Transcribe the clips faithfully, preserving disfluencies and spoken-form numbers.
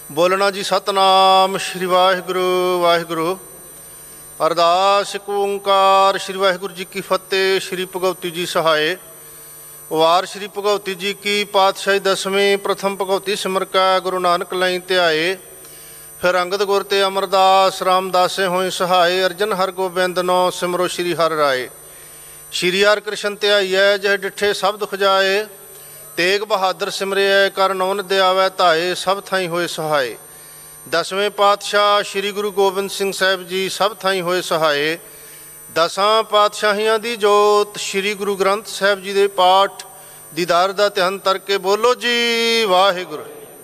बोलना जी सतनाम श्री वाहिगुरु वाहिगुरु। अरदास एक ओंकार श्री वाहिगुरु जी की फतेह। श्री भगवती जी सहाय। वार श्री भगवती जी की पातशाही दसवीं प्रथम भगवती सिमर का गुरु नानक लई त्याए। फिर अंगद गुर ते अमरदास रामदासे होए सहाय। अर्जन हर गोबिंद नौ सिमरो श्री हर राय। श्री हर कृष्ण त्याइए जह डिठे सब दुख जाए। तेग बहादुर सिमरिए कर नौन दयावै धाए। सब थाई होए सहाय। दसवें पातशाह श्री गुरु गोबिंद सिंह साहब जी सब थाई होए सहाय। दसां पातशाहियां दी जोत श्री गुरु ग्रंथ साहब जी दे पाठ दीदार दा ध्यान करके बोलो जी वाहिगुरु।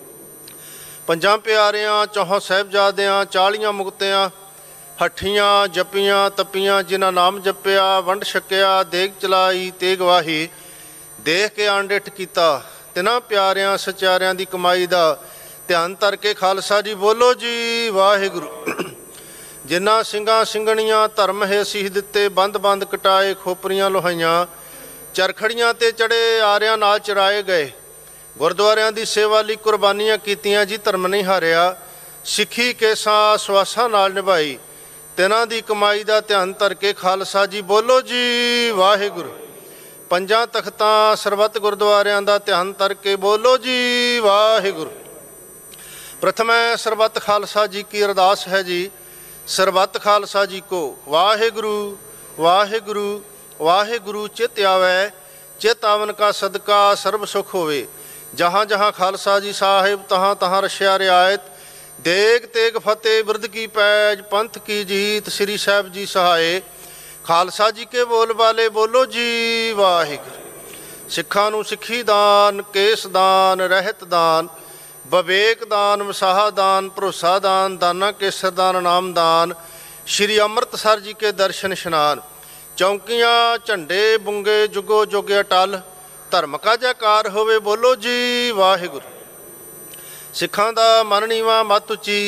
पंजां प्यारियां चौहां साहिबजादियां चालियां मुक्तियां हठियां जपियां तपियां जिन्हां नाम जपिया वंड छकिया देग चलाई तेग वाही। देख के आंडिठ कीता तिन्हां प्यारियां सचारियां दी कमाई दा ध्यान धर के खालसा जी बोलो जी वाहिगुरु। जिन्हां ਸਿੰਘਾਂ ਸਿੰਘਣੀਆਂ धर्म है सीह दिते बंद बंद कटाए खोपरियां लोहाइयां चरखड़ियां ते चढ़े आरियां नाल चराए गए। गुरद्वारियां दी सेवा लई कुर्बानियां कीतियां जी धर्म नहीं हारिया। सिੱਖੀ केसां ਸਵਾਸਾਂ नाल निभाई तिन्हां दी कमाई दा ध्यान धर के खालसा जी बोलो जी वाहिगुरु। पंजां तख्तां सरबत गुरुद्वारियां दा ध्यान धर के बोलो जी वाहिगुरु। प्रथम है सरबत खालसा जी की अरदास है जी। सरबत खालसा जी को वाहिगुरु वाहिगुरु वाहिगुरु चित आवे। चित आवन का सदका सर्व सुख होवे। जहाँ जहाँ खालसा जी साहिब तहाँ तहाँ रशिया रियायत। देग तेग फतेह बिरद की पैज पंथ की जीत श्री साहब जी सहाय। खालसा जी के बोल वाले बोलो जी वाहिगुरु। सिखा नूं सिखी दान केस दान रहत दान विवेक दान वसाहा दान भरोसा दान दाना केसर दान नाम दान। श्री अमृतसर जी के दर्शन स्नान चौंकियाँ झंडे बुंगे जुगो जुग अटल। धर्म का जयकार होवे बोलो जी वाहिगुरु। सिखां दा मन नीवा मत उची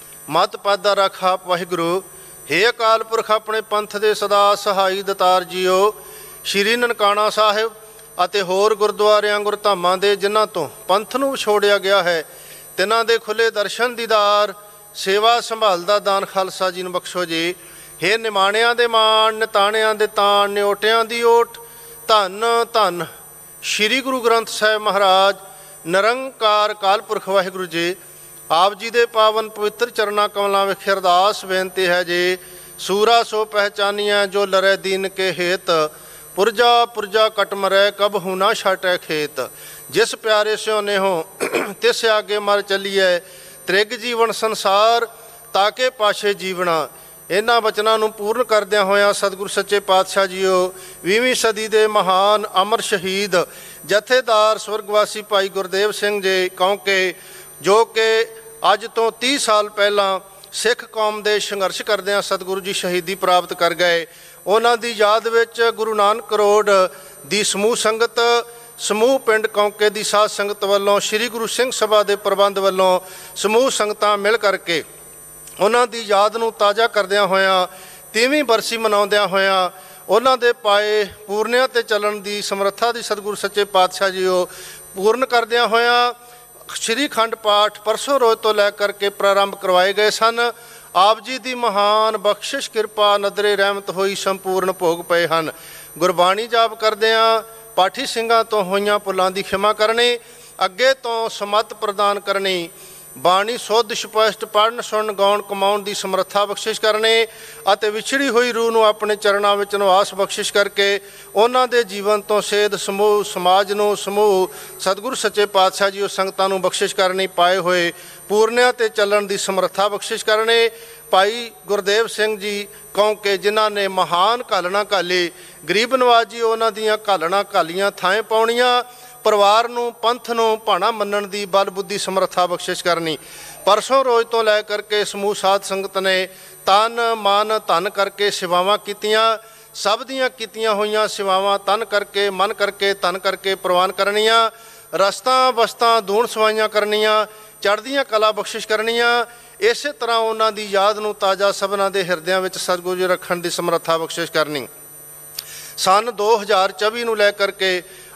मत पादा रख आप वाहिगुरु। हे अकाल पुरख अपने पंथ दे सदा सहाई दतार जीओ। श्री ननकाना साहिब ਅਤੇ ਹੋਰ ਗੁਰਦੁਆਰਿਆਂ ਗੁਰਧਾਮਾਂ ਦੇ ਜਿਨ੍ਹਾਂ ਤੋਂ ਪੰਥ ਨੂੰ ਵਿਛੋੜਿਆ ਗਿਆ ਹੈ ਤਿਨ੍ਹਾਂ ਦੇ ਖੁੱਲੇ ਦਰਸ਼ਨ ਦੀਦਾਰ ਸੇਵਾ ਸੰਭਾਲ ਦਾ ਦਾਨ ਖਾਲਸਾ ਜੀ ਨੂੰ ਬਖਸ਼ੋ ਜੀ। ਹੇ ਨਿਮਾਣਿਆਂ ਦੇ ਮਾਣ ਨਿਤਾਣਿਆਂ ਦੇ ਤਾਣ ਨਿਓਟਿਆਂ ਦੀ ਓਟ ਧੰਨ ਧੰਨ ਸ਼੍ਰੀ ਗੁਰੂ ਗ੍ਰੰਥ ਸਾਹਿਬ ਮਹਾਰਾਜ ਨਿਰੰਕਾਰ ਅਕਾਲ ਪੁਰਖ ਵਾਹਿਗੁਰੂ ਜੀ। ਆਪ ਜੀ ਦੇ ਪਾਵਨ ਪਵਿੱਤਰ ਚਰਨਾਂ ਕਮਲਾਂ ਵਿਖੇ ਅਰਦਾਸ ਬੇਨਤੀ ਹੈ ਜੀ। ਸੂਰਾ ਸੋ ਪਹਿਚਾਨੀਆਂ ਜੋ ਲਰੈ ਦੀਨ ਕੇ ਹੇਤ पुरजा पुरजा कट मरै कब हूँ ना छाटै खेत। जिस प्यारे स्यो ने हो तिस आगे मर चलीए त्रिग जीवन संसार ताके पाशे जीवना। इन्हां बचनां नूं पूर्ण करदियां होया सतगुरु सच्चे पातशाह जीओ ਵੀਹਵੀਂ सदी दे महान अमर शहीद जथेदार स्वर्गवासी भाई गुरदेव सिंह जी क्योंकि जो कि अज तो तीह साल पहलां सिख कौम दे संघर्ष करदियां सतगुरु जी शहीदी प्राप्त कर गए। उन्हां दी याद विच गुरु नानक करोड़ दी समूह संगत समूह पिंड कौंके दी साध संगत वालों श्री गुरु सिंह सभा के प्रबंध वालों समूह संगतां मिल करके उन्हां दी याद नूं ताज़ा करदियां होयां तीहवीं बरसी मनाउंदियां होयां उन्हां दे पाए पूर्णिया ते चलण दी समर्था दी सतगुरु सच्चे पातशाह जीओ पूर्ण करदियां होयां श्री खंड पाठ परसों रोज़ तो लै करके प्रारंभ करवाए गए सन। आप जी की महान बख्शिश कृपा नदरे रहमत होई संपूर्ण भोग पे हैं। गुरबाणी जाप करदियां पाठी ਸਿੰਘਾਂ तो होईयां भुलां दी खिमा करनी अगे तो समत प्रदान करनी बाणी शुद्ध स्पष्ट पढ़न सुन गाउण कमाउण की समर्था बख्शिश करनी अते विछड़ी हुई रूह नूं अपने चरणों में निवास बख्शिश करके उन्हां दे जीवन तो सेध समूह समाज नूं समूह सतगुरु सच्चे पातशाह जी संगतां नूं बख्शिश करनी पाए हुए पूर्णिया ते चलण की समर्था बख्शिश करने। भाई गुरदेव सिंह जी क्योंकि जिन्हां ने महान घालना घाली गरीब नवाज जी उन्हां दियां घालना घालियां थाएं पाउणियां परिवार नूं पंथ नूं भाणा मन्नण दी बल बुद्धि समर्था बख्शिश करनी। परसों रोज़ तो लै करके समूह साध संगत ने तन मन धन करके सेवावां कीतियां। सब दियां कीतियां होईयां सेवावां तन करके मन करके धन करके प्रवान करनियां। रस्तां बस्तां दूण सवाइयां करनियां चढ़दियां कला बख्शिश करनियां। इस तरह उन्हां दी याद नूं ताज़ा सबनां दे हिरदियां विच सतगुरु जी रखण दी समर्था बख्शिश करनी। सन दो हज़ार चौबी नूं लै करके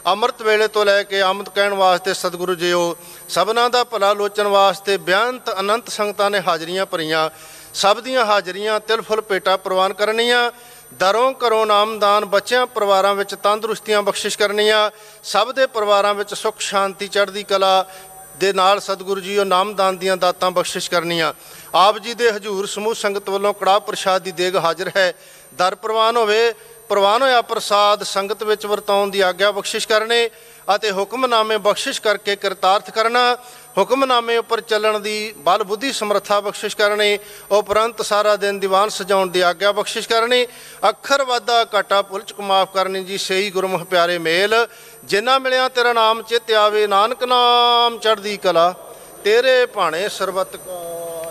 ਅੰਮ੍ਰਿਤ ਵੇਲੇ ਤੋਂ ਲੈ ਕੇ ਆਮਦ ਕਹਿਣ ਵਾਸਤੇ ਸਤਿਗੁਰੂ ਜੀਓ ਸਭਨਾਂ ਦਾ ਭਲਾ ਲੋਚਣ ਵਾਸਤੇ ਬੇਅੰਤ ਅਨੰਤ ਸੰਗਤਾਂ ਨੇ ਹਾਜ਼ਰੀਆਂ ਭਰੀਆਂ। ਸਭ ਦੀਆਂ ਹਾਜ਼ਰੀਆਂ ਤਿਲ ਫੁੱਲ ਭੇਟਾ ਪ੍ਰਵਾਨ ਕਰਨੀਆਂ। ਦਰੋਂ ਘਰੋਂ ਨਾਮਦਾਨ ਬੱਚਿਆਂ ਪਰਿਵਾਰਾਂ ਵਿੱਚ ਤੰਦਰੁਸਤੀਆਂ ਬਖਸ਼ਿਸ਼ ਕਰਨੀਆਂ। ਸਭ ਦੇ ਪਰਿਵਾਰਾਂ ਵਿੱਚ ਸੁੱਖ ਸ਼ਾਂਤੀ ਚੜ੍ਹਦੀ ਕਲਾ ਦੇ ਨਾਲ ਸਤਿਗੁਰੂ ਜੀ ਉਹ ਨਾਮਦਾਨ ਦੀਆਂ ਦਾਤਾਂ ਬਖਸ਼ਿਸ਼ ਕਰਨੀਆਂ। ਆਪ ਜੀ ਦੇ ਹਜ਼ੂਰ ਸਮੂਹ ਸੰਗਤ ਵੱਲੋਂ ਕੜਾਹ ਪ੍ਰਸ਼ਾਦ ਦੀ ਦੇਗ ਹਾਜ਼ਰ ਹੈ। ਦਰ ਪ੍ਰਵਾਨ ਹੋਵੇ। ਪ੍ਰਵਾਨ ਹੋਇਆ ਪ੍ਰਸਾਦ ਸੰਗਤ ਵਿੱਚ ਵਰਤਾਉਣ ਦੀ ਆਗਿਆ ਬਖਸ਼ਿਸ਼ ਕਰਨੇ ਅਤੇ ਹੁਕਮਨਾਮੇ ਬਖਸ਼ਿਸ਼ ਕਰਕੇ ਕਿਰਤਾਰਥ ਕਰਨਾ। ਹੁਕਮਨਾਮੇ ਉੱਪਰ ਚੱਲਣ ਦੀ ਬਲ ਬੁੱਧੀ ਸਮਰੱਥਾ ਬਖਸ਼ਿਸ਼ ਕਰਨੀ। ਉਪਰੰਤ ਸਾਰਾ ਦਿਨ ਦੀਵਾਨ ਸਜਾਉਣ ਦੀ ਆਗਿਆ ਬਖਸ਼ਿਸ਼ ਕਰਨੀ। ਅੱਖਰ ਵਾਧਾ ਘਾਟਾ ਭੁੱਲ ਚੁੱਕ ਮਾਫ ਕਰਨੀ ਜੀ। ਸਹੀ ਗੁਰਮੁਖ ਪਿਆਰੇ ਮੇਲ ਜਿਨ੍ਹਾਂ ਮਿਲਿਆ ਤੇਰਾ ਨਾਮ ਚਿੱਤ ਆਵੇ। ਨਾਨਕ ਨਾਮ ਚੜ੍ਹਦੀ ਕਲਾ ਤੇਰੇ ਭਾਣੇ ਸਰਬਤ ਕਾ।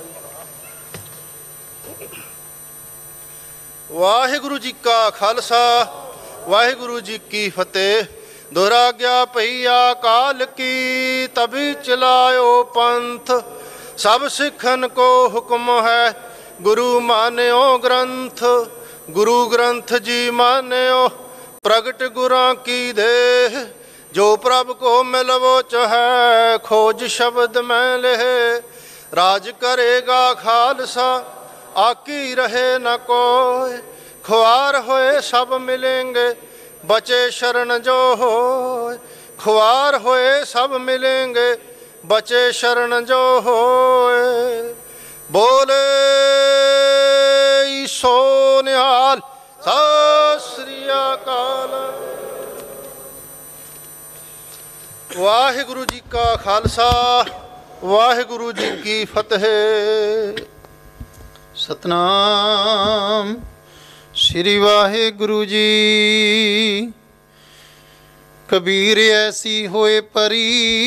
ਵਾਹਿਗੁਰੂ ਜੀ ਕਾ ਖਾਲਸਾ ਵਾਹਿਗੁਰੂ ਜੀ ਕੀ ਫਤਿਹ। ਦੁਰਾਗਿਆ ਭਈਆ ਕਾਲ ਕੀ ਤਭੀ ਚਲਾਇਓ ਪੰਥ। ਸਭ ਸਿੱਖਨ ਕੋ ਹੁਕਮ ਹੈ ਗੁਰੂ ਮਾਨਿਓ ਗ੍ਰੰਥ। ਗੁਰੂ ਗ੍ਰੰਥ ਜੀ ਮਾਨਿਓ ਪ੍ਰਗਟ ਗੁਰਾਂ ਕੀ ਦੇਹ। ਜੋ ਪ੍ਰਭ ਕੋ ਮਿਲਵੋ ਚਹੈ ਖੋਜ ਸ਼ਬਦ ਮੈਂ ਲੇਹ। ਰਾਜ ਕਰੇਗਾ ਖਾਲਸਾ आकी रहे न कोय। खुआर होए सब मिलेंगे बचे शरण जो होए। खुआर होए सब मिलेंगे बचे शरण जो होए। बोले सो निहाल सत श्री अकाल। वाहिगुरु जी का खालसा वाहिगुरु जी की फतेह। सतनाम श्री वाहिगुरु जी। कबीर ऐसी होए परी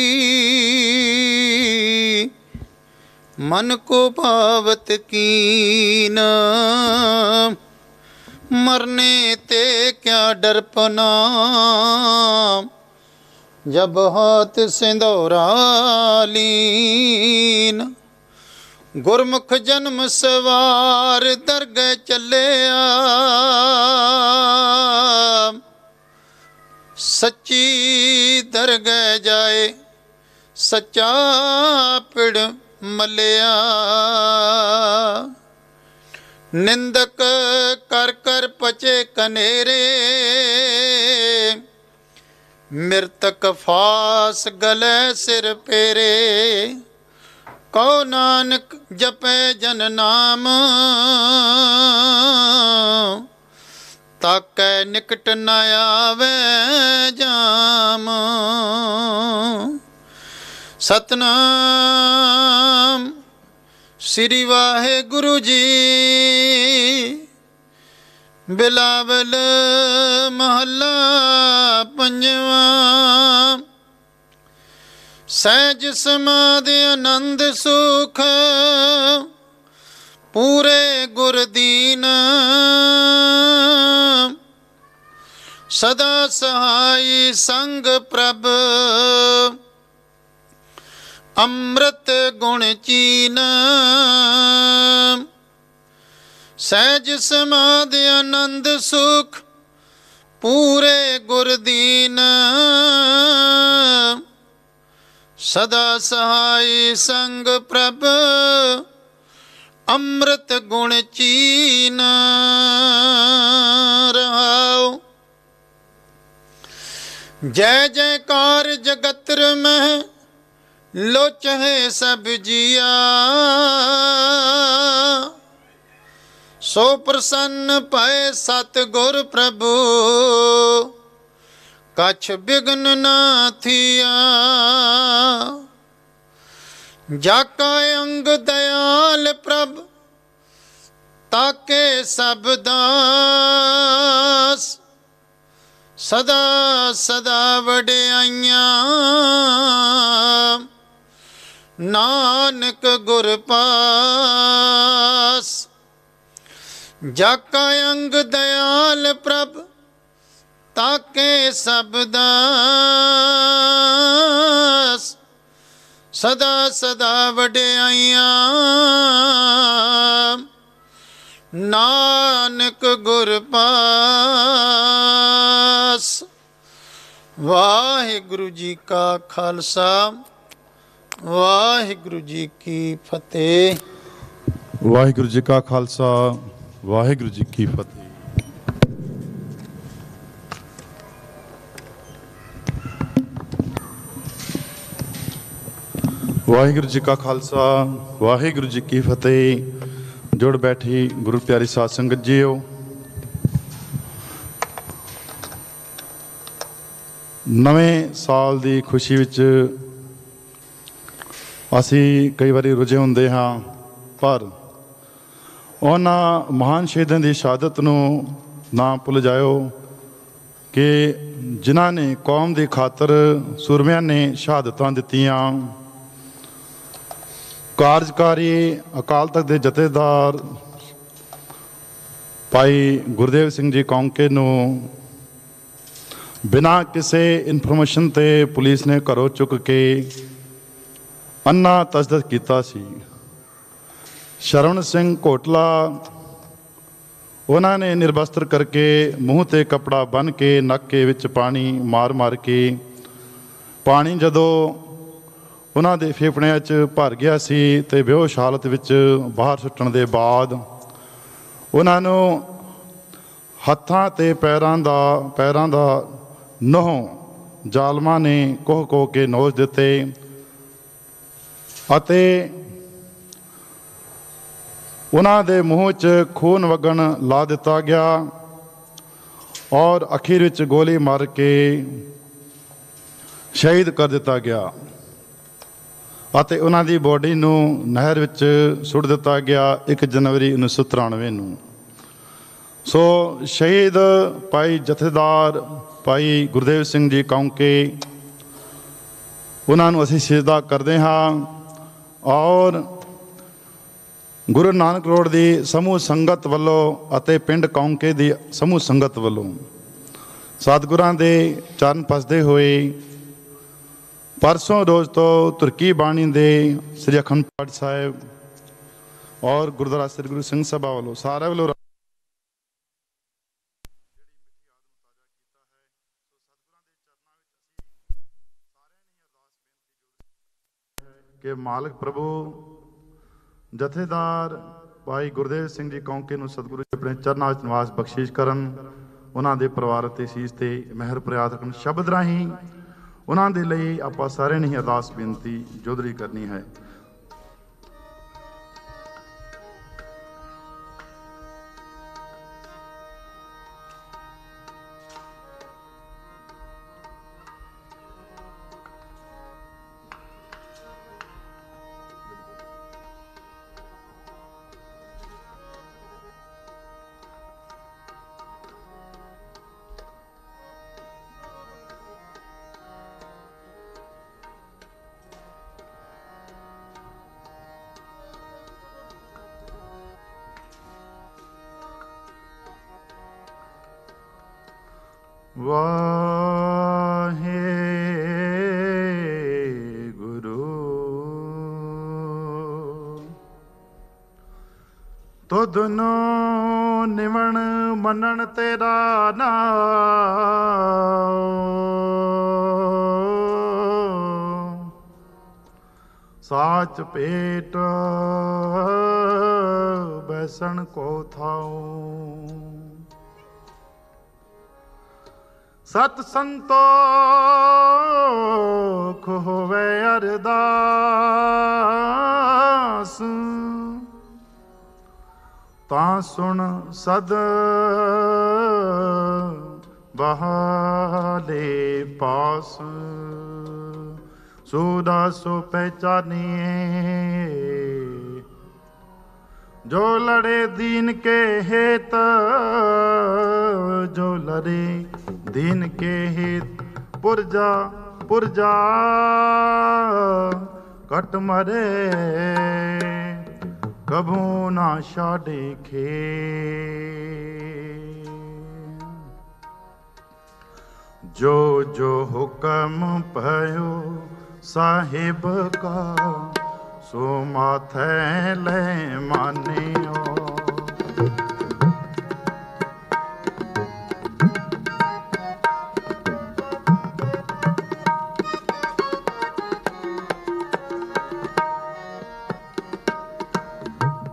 मन को भावत कीन। मरने ते क्या डरपना जब हाथ सिंदूरा लीन। गुरमुख जन्म सवार दरगह चलिया सच्ची दरगह जाए सच्चा पिड़ मलिया। निंदक कर कर पचे कनेरे मृतक फास गले सिर पेरे। कहो नानक जपे जन नाम ताकै निकट न आवे जाम। सतनाम श्री वाहिगुरु जी। बिलावल महला पंजवा। सहज समाधि आनंद सुख पूरे गुर दीन। सदा सहाय संग प्रभ अमृत गुण चीन। सहज समाधि आनंद सुख पूरे गुर दीन। सदा सहाय संग प्रभ अमृत गुण चीन। रहाओ जय जयकार जगतर में लोचहे सब जिया। सो प्रसन्न पाए सतगुर प्रभु कछ बिघ्न न थिया। जाका अंग दयाल प्रभ ताके सब दास। सदा सदा वडियाइयां नानक गुर पास। जाका अंग दयाल प्रभ ताके सब दास। सदा सदा वडियाइयां नानक गुर पास। ਵਾਹਿਗੁਰੂ ਜੀ ਕਾ ਖਾਲਸਾ ਵਾਹਿਗੁਰੂ ਜੀ ਕੀ ਫਤਿਹ। ਵਾਹਿਗੁਰੂ ਜੀ ਕਾ ਖਾਲਸਾ ਵਾਹਿਗੁਰੂ ਜੀ ਕੀ ਫਤਿਹ। ਵਾਹਿਗੁਰੂ ਜੀ ਕਾ ਖਾਲਸਾ ਵਾਹਿਗੁਰੂ ਜੀ ਕੀ ਫਤਿਹ। ਜੁੜ ਬੈਠੀ ਗੁਰੂ ਪਿਆਰੀ ਸਾਧ ਸੰਗਤ ਜੀਓ, ਨਵੇਂ ਸਾਲ ਦੀ ਖੁਸ਼ੀ ਵਿੱਚ ਅਸੀਂ ਕਈ ਵਾਰੀ ਰੁੱਝੇ ਹੁੰਦੇ ਹਾਂ, ਪਰ ਉਹਨਾਂ ਮਹਾਨ ਸ਼ਹੀਦਾਂ ਦੀ ਸ਼ਹਾਦਤ ਨੂੰ ਨਾ ਭੁੱਲ ਜਾਇਓ ਕਿ ਜਿਨ੍ਹਾਂ ਨੇ ਕੌਮ ਦੀ ਖਾਤਰ ਸੂਰਮਿਆਂ ਨੇ ਸ਼ਹਾਦਤਾਂ ਦਿੱਤੀਆਂ। ਕਾਰਜਕਾਰੀ ਅਕਾਲ ਤਖਤ ਦੇ ਜਥੇਦਾਰ ਭਾਈ ਗੁਰਦੇਵ ਸਿੰਘ ਜੀ ਕੌਂਕੇ ਨੂੰ ਬਿਨਾਂ ਕਿਸੇ ਇਨਫੋਰਮੇਸ਼ਨ ਤੇ ਪੁਲਿਸ ਨੇ ਘਰੋਂ ਚੁੱਕ ਕੇ ਅੰਨਾ ਤਸ਼ੱਦਦ ਕੀਤਾ ਸੀ। ਸ਼ਰਵਣ ਸਿੰਘ ਕੋਟਲਾ, ਉਹਨਾਂ ਨੇ ਨਿਰਵਸਤਰ ਕਰਕੇ ਮੂੰਹ ਤੇ ਕੱਪੜਾ ਬੰਨ੍ਹ ਕੇ ਨੱਕੇ ਵਿੱਚ ਪਾਣੀ ਮਾਰ ਮਾਰ ਕੇ, ਪਾਣੀ ਜਦੋਂ ਉਹਨਾਂ ਦੇ ਫੇਫੜਿਆਂ 'ਚ ਭਰ ਗਿਆ ਸੀ ਤੇ ਬੇਹੋਸ਼ ਹਾਲਤ ਵਿੱਚ ਬਾਹਰ ਸੁੱਟਣ ਦੇ ਬਾਅਦ ਉਹਨਾਂ ਨੂੰ ਹੱਥਾਂ ਤੇ ਪੈਰਾਂ ਦਾ ਪੈਰਾਂ ਦਾ ਨਹੁੰ ਜ਼ਾਲਮਾਂ ਨੇ ਕੋਹ ਕੋਹ ਕੇ ਨੋਚ ਦਿੱਤੇ ਅਤੇ ਉਹਨਾਂ ਦੇ ਮੂੰਹ 'ਚ ਖੂਨ ਵਗਣ ਲਾ ਦਿੱਤਾ ਗਿਆ ਔਰ ਅਖੀਰ ਵਿੱਚ ਗੋਲੀ ਮਾਰ ਕੇ ਸ਼ਹੀਦ ਕਰ ਦਿੱਤਾ ਗਿਆ ਅਤੇ ਉਹਨਾਂ ਦੀ ਬੋਡੀ ਨੂੰ ਨਹਿਰ ਵਿੱਚ ਸੁੱਟ ਦਿੱਤਾ ਗਿਆ ਇੱਕ ਜਨਵਰੀ ਉੱਨੀ ਸੌ ਤਰਾਨਵੇਂ ਨੂੰ। ਸੋ ਸ਼ਹੀਦ ਭਾਈ ਜਥੇਦਾਰ ਭਾਈ ਗੁਰਦੇਵ ਸਿੰਘ ਜੀ ਕੌਂਕੇ, ਉਹਨਾਂ ਨੂੰ ਅਸੀਂ ਸਿਜਦਾ ਕਰਦੇ ਹਾਂ ਔਰ ਗੁਰੂ ਨਾਨਕ ਰੋਡ ਦੀ ਸਮੂਹ ਸੰਗਤ ਵੱਲੋਂ ਅਤੇ ਪਿੰਡ ਕੌਂਕੇ ਦੀ ਸਮੂਹ ਸੰਗਤ ਵੱਲੋਂ ਸਤਿਗੁਰਾਂ ਦੇ ਚਰਨ ਪਸਦੇ ਹੋਏ ਪਰਸੋਂ ਰੋਜ਼ ਤੋਂ ਤੁਰਕੀ ਬਾਣੀ ਦੇ ਸ੍ਰੀ ਅਖੰਡ ਪਾਠ ਸਾਹਿਬ ਔਰ ਗੁਰਦੁਆਰਾ ਸ੍ਰੀ ਗੁਰੂ ਸਿੰਘ ਸਭਾ ਵੱਲੋਂ ਸਾਰੇ ਵੱਲੋਂ ਕਿ ਮਾਲਕ ਪ੍ਰਭੂ ਜਥੇਦਾਰ ਭਾਈ ਗੁਰਦੇਵ ਸਿੰਘ ਜੀ ਕੌਂਕੇ ਨੂੰ ਸਤਿਗੁਰੂ ਜੀ ਆਪਣੇ ਚਰਨਾਂ ਵਿੱਚ ਨਿਵਾਸ ਬਖਸ਼ਿਸ਼ ਕਰਨ, ਉਹਨਾਂ ਦੇ ਪਰਿਵਾਰ ਅਤੇ ਸੀਸ ਤੇ ਮਿਹਰ ਪ੍ਰਿਆਤ ਕਰਨ। ਸ਼ਬਦ ਰਾਹੀਂ ਉਹਨਾਂ ਦੇ ਲਈ ਆਪਾਂ ਸਾਰਿਆਂ ਨੇ ਹੀ ਅਰਦਾਸ ਬੇਨਤੀ ਜੋਦਰੀ ਕਰਨੀ ਹੈ। ਵਾਹਿਗੁਰੂ ਤੁਧ ਨੂੰ ਨਿਵਣ ਮੰਨਣ ਤੇਰਾ ਨਾਮ, ਸਾਚ ਪੇਟ ਬੈਸਣ ਕੋ ਥਾਉ, ਸਤ ਸੰਤੋਖ ਹੋਵੇ ਅਰਦਾਸ, ਤਾਂ ਸੁਣ ਸਦ ਬਹਾਲੇ ਪਾਸ, ਸੋਦਾ ਸੋ ਪਹਿਚਾਨੀਏ ਜੋ ਲੜੇ दीन के हेत, जो लड़े दीन के हेत पुरजा पुरजा कट मरे कभू ना छाड़े खे। जो जो हुक्म पयो साहिब का सो माथे ले मानियो।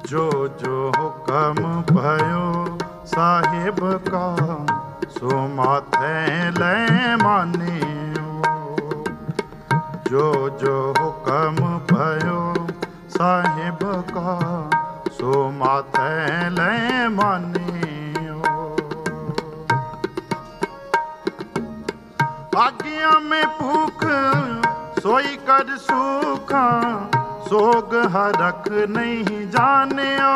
जो जो हुक्म भयो साहिब का सो माथे ले मानियो। जो जो हुक्म भयो साहिब का सो माथे ले मानियो। आज्ञा में भूख सोई कर सूखा सोग हरख नहीं जानियो।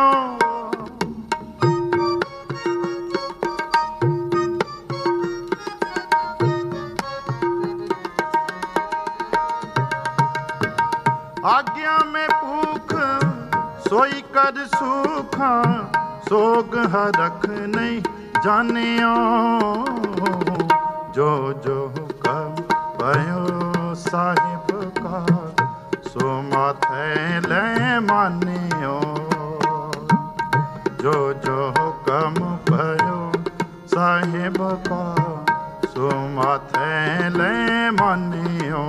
आज्ञा में भूख सोई कर सूखा सोग हरख नहीं जानियो। जो जो हुक्म भयो साहिब का सो माथे ले मानियो। जो जो हुक्म भयो साहिब का सो माथे ले मानियो।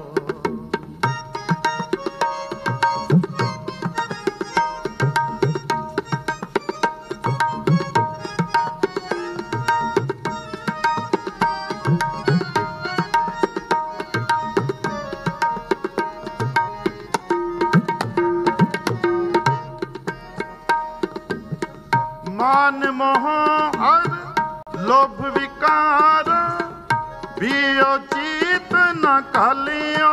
मान मोह और लोभ विकार बियो चित न कालियो।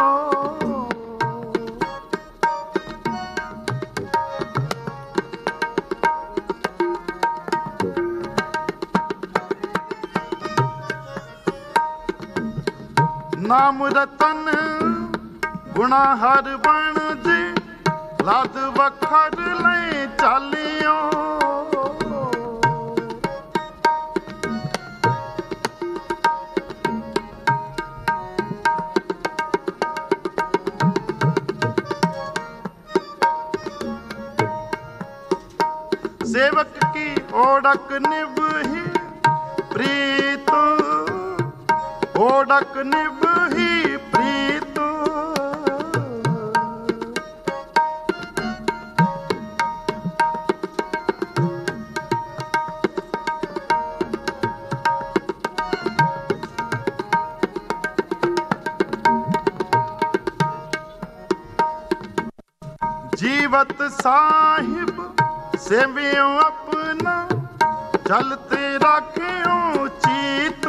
नाम रतन गुणा हर बण जी लाद वखर ले चालियो। सेवक की ओढ़क निभही प्रीत ओढ़क निभही प्रीत। जीवत साहिब सेवियो अपना चलते राखियो चीत।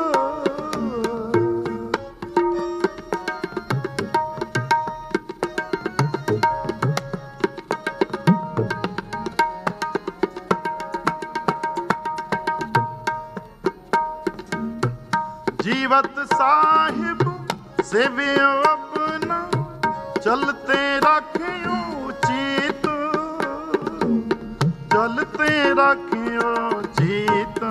जीवत साहिब सेवियो अपना चलते राखियो चीत। चलते राखियो चीत।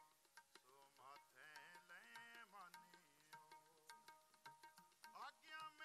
आज्ञा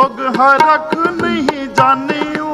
सोग हरख नहीं जानियो।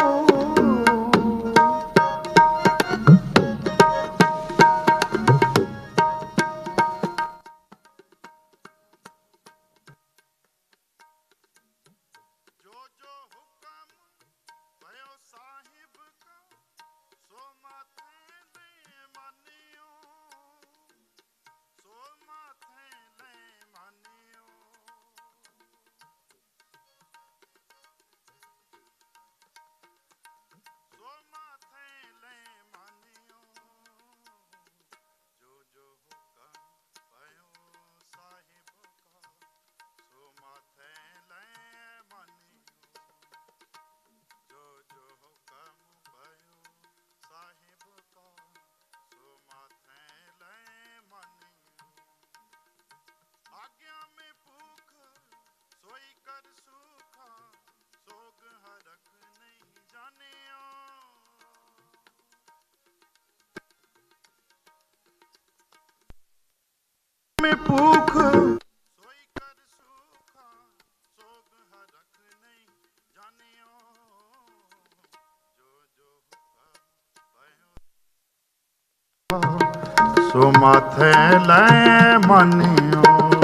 में भूख सोई कर सूखा सोग हरख नहीं जानियो। जो जो भयो सो माथे ले मानियो।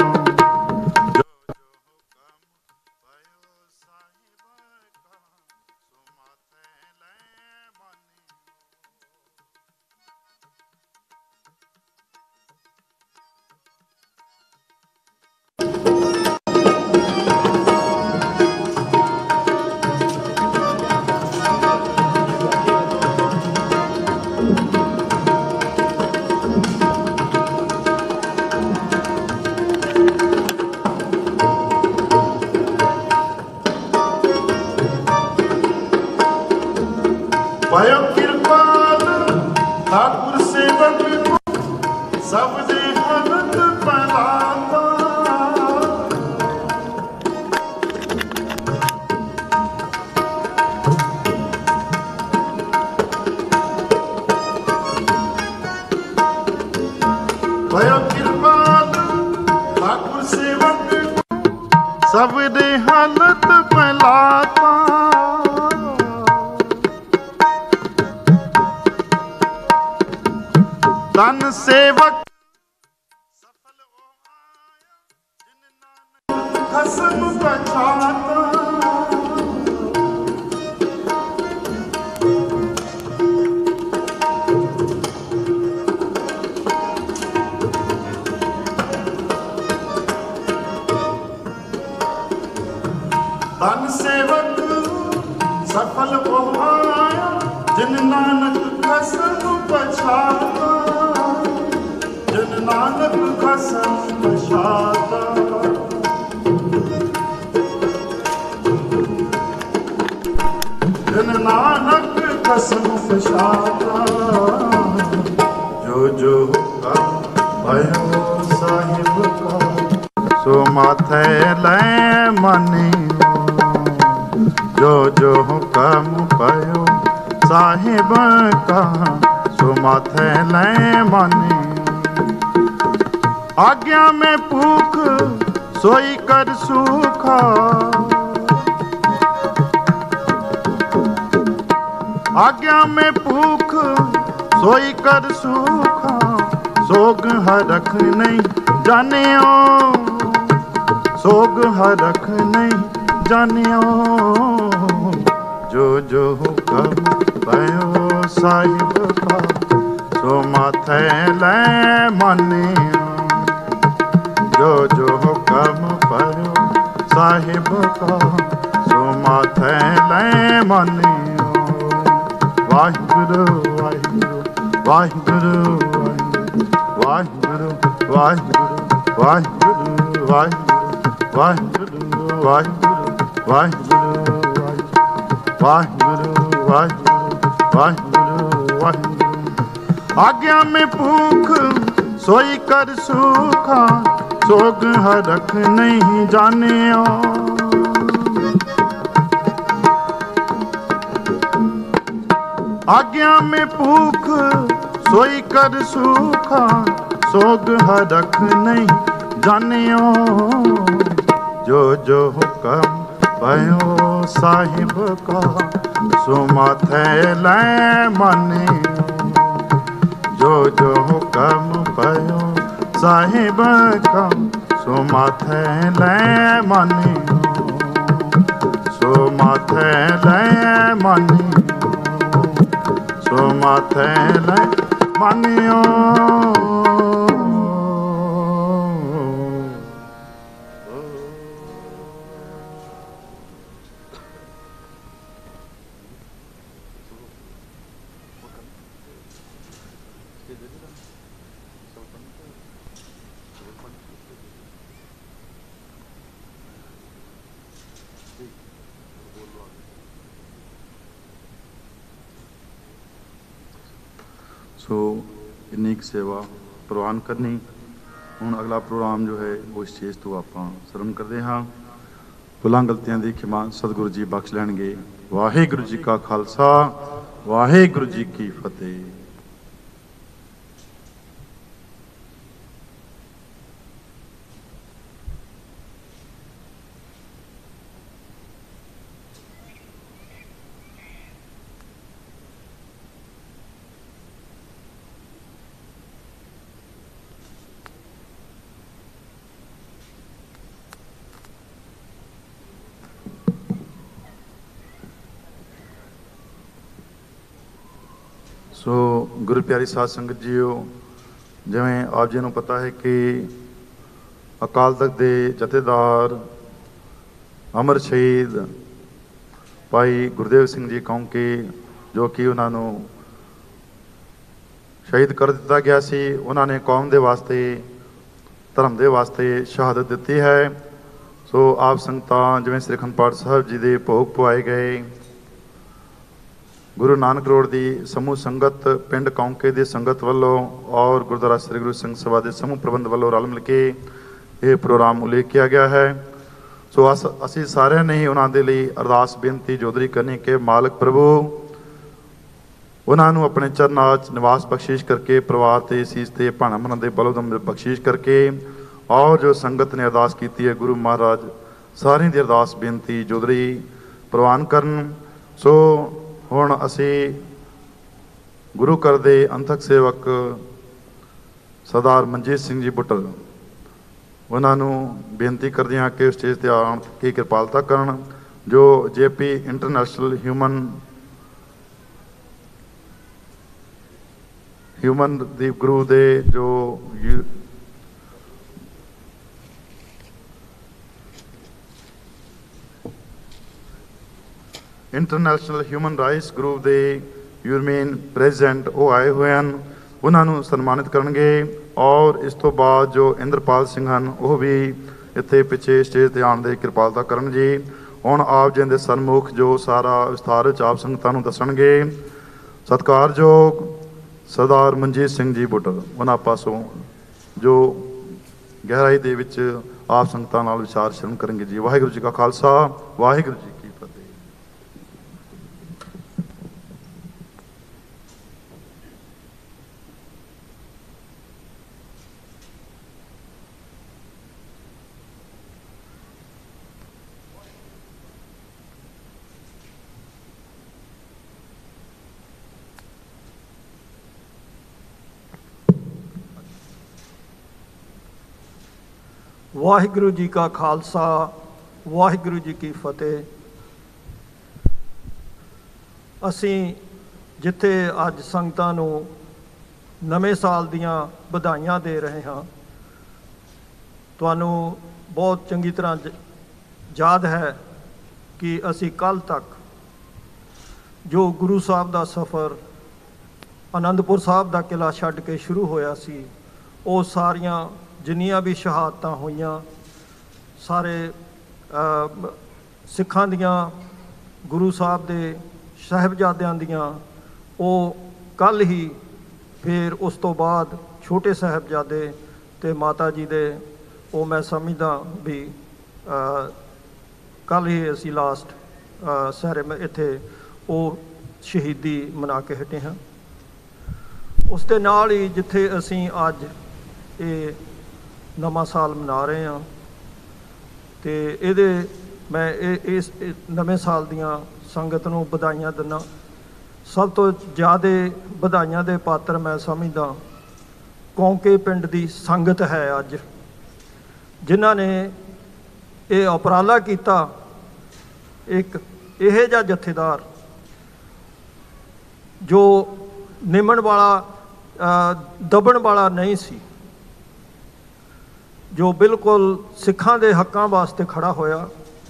भयो कृपाल ठाकुर सेवक सब दे हलत पलाता। भयो कृपाल ठाकुर सेवक सब दे हलत पलाता। धन सेवक सफल हो आया जिन नानक खसम बचाता। धन सेवक सफल हो आया जिन नानक खसम बचाता। जिन नानक खसम बचाता। जिन नानक खसम बचाता। जो जो हुक्म भयो साहिब का सो माथे ले मानियो। जो जो हुक्म भयो साहिब का सो माथे ले मानियो। आज्ञा में भूख सोई कर सूखा आज्ञा में भूख सोई कर सूखा सोग हरख नहीं जानियो। सोग हरख नहीं जानियो। जो जो हुक्म भयो साहिब का सो माथे ले मानियो। जो जो हुक्म भयो साहिब का सो माथे ले मानियो। वाहिगुरु वाहिगुरु वाहिगुरु वाहिगुरु वाहिगुरु वाहिगुरु वाहिगुरु वाहिगुरु वाहिगुरु वाहिगुरु वाहिगुरु वाहिगुरु वाहिगुरु वाहिगुरु। आज्ञा में भूख सोई कर सूखा सोग हरख नहीं जानियो। आज्ञा में भूख सोई कर सूखा सोग हरख नहीं जानियो। जो जो हुक्म भयो साहिब का सो माथे लै मानियो जो जो हुक्म भयो साहिब का सो माथे लै मानियो सो माथे लै मानियो सो माथे लै मानियो। सो इन्नी की सेवा प्रवान करनी। ਹੁਣ ਅਗਲਾ ਪ੍ਰੋਗਰਾਮ ਜੋ ਹੈ ਉਹ ਸਟੇਜ ਤੋਂ ਆਪਾਂ ਸਰਵਣ ਕਰਦੇ ਹਾਂ। ਭੁੱਲਾਂ ਗਲਤੀਆਂ ਦੀ ਖਿਮਾ ਸਤਿਗੁਰੂ ਜੀ ਬਖਸ਼ ਲੈਣਗੇ। ਵਾਹਿਗੁਰੂ ਜੀ ਕਾ ਖਾਲਸਾ ਵਾਹਿਗੁਰੂ ਜੀ ਕੀ ਫਤਿਹ। ਸੋ ਗੁਰੂ ਪਿਆਰੀ ਸਾਧ ਸੰਗਤ ਜੀਓ, ਜਿਵੇਂ ਆਪ ਜੀ ਨੂੰ ਪਤਾ ਹੈ ਕਿ ਅਕਾਲ ਤਖਤ ਦੇ ਜਥੇਦਾਰ ਅਮਰ ਸ਼ਹੀਦ ਭਾਈ ਗੁਰਦੇਵ ਸਿੰਘ ਜੀ ਕੌਂਕੇ, ਜੋ ਕਿ ਉਹਨਾਂ ਨੂੰ ਸ਼ਹੀਦ ਕਰ ਦਿੱਤਾ ਗਿਆ ਸੀ, ਉਹਨਾਂ ਨੇ ਕੌਮ ਦੇ ਵਾਸਤੇ ਧਰਮ ਦੇ ਵਾਸਤੇ ਸ਼ਹਾਦਤ ਦਿੱਤੀ ਹੈ। ਸੋ ਆਪ ਸੰਗਤਾਂ ਜਿਵੇਂ ਸ੍ਰੀ ਅਖੰਡ ਪਾਠ ਸਾਹਿਬ ਜੀ ਦੇ ਭੋਗ ਪਵਾਏ ਗਏ। ਗੁਰੂ ਨਾਨਕ ਰੋਡ ਦੀ ਸਮੂਹ ਸੰਗਤ, ਪਿੰਡ ਕੌਂਕੇ ਦੀ ਸੰਗਤ ਵੱਲੋਂ ਔਰ ਗੁਰਦੁਆਰਾ ਸ੍ਰੀ ਗੁਰੂ ਸਿੰਘ ਸਭਾ ਦੇ ਸਮੂਹ ਪ੍ਰਬੰਧ ਵੱਲੋਂ ਰਲ ਮਿਲ ਕੇ ਇਹ ਪ੍ਰੋਗਰਾਮ ਉਲੀਕਿਆ ਗਿਆ ਹੈ। ਸੋ ਅਸ ਅਸੀਂ ਸਾਰਿਆਂ ਨੇ ਹੀ ਉਹਨਾਂ ਦੇ ਲਈ ਅਰਦਾਸ ਬੇਨਤੀ ਜੋਦਰੀ ਕਰਨੀ ਕਿ ਮਾਲਕ ਪ੍ਰਭੂ ਉਹਨਾਂ ਨੂੰ ਆਪਣੇ ਚਰਨਾਂ 'ਚ ਨਿਵਾਸ ਬਖਸ਼ਿਸ਼ ਕਰਕੇ, ਪਰਿਵਾਰ ਤੇ ਸੀਸ ਤੇ ਭਾਣਾ ਮਨਾਂ ਦੇ ਬਲੋਦਮ ਬਖਸ਼ਿਸ਼ ਕਰਕੇ, ਔਰ ਜੋ ਸੰਗਤ ਨੇ ਅਰਦਾਸ ਕੀਤੀ ਹੈ ਗੁਰੂ ਮਹਾਰਾਜ ਸਾਰਿਆਂ ਦੀ ਅਰਦਾਸ ਬੇਨਤੀ ਜੋਦਰੀ ਪ੍ਰਵਾਨ ਕਰਨ। ਸੋ ਹੁਣ ਅਸੀਂ ਗੁਰੂ ਘਰ ਦੇ ਅੰਤਕ ਸੇਵਕ ਸਰਦਾਰ ਮਨਜੀਤ ਸਿੰਘ ਜੀ ਬੁੱਟਲ, ਉਹਨਾਂ ਨੂੰ ਬੇਨਤੀ ਕਰਦੇ ਹਾਂ ਕਿ ਸਟੇਜ 'ਤੇ ਆਉਣ ਕੇ ਕਿਰਪਾਲਤਾ ਕਰਨ, ਜੋ J P international human human ਦੀ ਗੁਰੂ ਦੇ ਜੋ ਇੰਟਰਨੈਸ਼ਨਲ ਹਿਊਮਨ ਰਾਈਟਸ ਗਰੁੱਪ ਦੇ ਯੂਰਮੇਨ ਪ੍ਰੈਜ਼ੀਡੈਂਟ ਉਹ ਆਏ ਹੋਏ ਹਨ, ਉਹਨਾਂ ਨੂੰ ਸਨਮਾਨਿਤ ਕਰਨਗੇ। ਔਰ ਇਸ ਤੋਂ ਬਾਅਦ ਜੋ ਇੰਦਰਪਾਲ ਸਿੰਘ ਹਨ ਉਹ ਵੀ ਇੱਥੇ ਪਿੱਛੇ ਸਟੇਜ 'ਤੇ ਆਉਣ ਦੇ ਕਿਰਪਾਲਤਾ ਕਰਨ ਜੀ। ਹੁਣ ਆਪ ਜੀ ਦੇ ਸਨਮੁਖ ਜੋ ਸਾਰਾ ਵਿਸਥਾਰ ਵਿੱਚ ਆਪ ਸੰਗਤਾਂ ਨੂੰ ਦੱਸਣਗੇ। ਸਤਿਕਾਰਯੋਗ ਸਰਦਾਰ ਮਨਜੀਤ ਸਿੰਘ ਜੀ ਬੁੱਟਲ, ਉਹਨਾਂ ਪਾਸੋਂ ਜੋ ਗਹਿਰਾਈ ਦੇ ਵਿੱਚ ਆਪ ਸੰਗਤਾਂ ਨਾਲ ਵਿਚਾਰ ਸ਼ਰਮ ਕਰਨਗੇ ਜੀ। ਵਾਹਿਗੁਰੂ ਜੀ ਕਾ ਖਾਲਸਾ ਵਾਹਿਗੁਰੂ ਜੀ ਕੀ ਫਤਿਹ। ਵਾਹਿਗੁਰੂ ਜੀ ਕਾ ਖਾਲਸਾ ਵਾਹਿਗੁਰੂ ਜੀ ਕੀ ਫਤਿਹ। ਅਸੀਂ ਜਿੱਥੇ ਅੱਜ ਸੰਗਤਾਂ ਨੂੰ ਨਵੇਂ ਸਾਲ ਦੀਆਂ ਵਧਾਈਆਂ ਦੇ ਰਹੇ ਹਾਂ, ਤੁਹਾਨੂੰ ਬਹੁਤ ਚੰਗੀ ਤਰ੍ਹਾਂ ਯਾਦ ਹੈ ਕਿ ਅਸੀਂ ਕੱਲ੍ਹ ਤੱਕ ਜੋ ਗੁਰੂ ਸਾਹਿਬ ਦਾ ਸਫ਼ਰ ਅਨੰਦਪੁਰ ਸਾਹਿਬ ਦਾ ਕਿਲ੍ਹਾ ਛੱਡ ਕੇ ਸ਼ੁਰੂ ਹੋਇਆ ਸੀ, ਉਹ ਸਾਰੀਆਂ ਜਿੰਨੀਆਂ ਵੀ ਸ਼ਹਾਦਤਾਂ ਹੋਈਆਂ ਸਾਰੇ ਸਿੱਖਾਂ ਦੀਆਂ, ਗੁਰੂ ਸਾਹਿਬ ਦੇ ਸਾਹਿਬਜ਼ਾਦਿਆਂ ਦੀਆਂ, ਉਹ ਕੱਲ੍ਹ ਹੀ ਫਿਰ ਉਸ ਤੋਂ ਬਾਅਦ ਛੋਟੇ ਸਾਹਿਬਜ਼ਾਦੇ ਅਤੇ ਮਾਤਾ ਜੀ ਦੇ, ਉਹ ਮੈਂ ਸਮਝਦਾ ਵੀ ਕੱਲ੍ਹ ਹੀ ਅਸੀਂ ਲਾਸਟ ਸਾਰੇ ਇੱਥੇ ਉਹ ਸ਼ਹੀਦੀ ਮਨਾ ਕੇ ਹਟੇ ਹਾਂ। ਉਸ ਦੇ ਨਾਲ ਹੀ ਜਿੱਥੇ ਅਸੀਂ ਅੱਜ ਇਹ ਨਵਾਂ ਸਾਲ ਮਨਾ ਰਹੇ ਹਾਂ, ਅਤੇ ਇਹਦੇ मैं इस नਵੇਂ ਸਾਲ ਦੀਆਂ ਸੰਗਤ ਨੂੰ ਵਧਾਈਆਂ ਦਿੰਦਾ। ਸਭ ਤੋਂ ਜ਼ਿਆਦਾ ਵਧਾਈਆਂ ਦੇ ਪਾਤਰ ਮੈਂ ਸਮਝਦਾ ਕੌਂਕੇ ਪਿੰਡ ਦੀ ਸੰਗਤ ਹੈ ਅੱਜ, ਜਿਨ੍ਹਾਂ ਨੇ ਇਹ ਉਪਰਾਲਾ ਕੀਤਾ। ਇੱਕ ਇਹੋ ਜਿਹਾ ਜਥੇਦਾਰ ਜੋ ਨਿਮਣ ਵਾਲਾ ਦਬਣ ਵਾਲਾ ਨਹੀਂ ਸੀ, ਜੋ ਬਿਲਕੁਲ ਸਿੱਖਾਂ ਦੇ ਹੱਕਾਂ ਵਾਸਤੇ ਖੜਾ ਹੋਇਆ।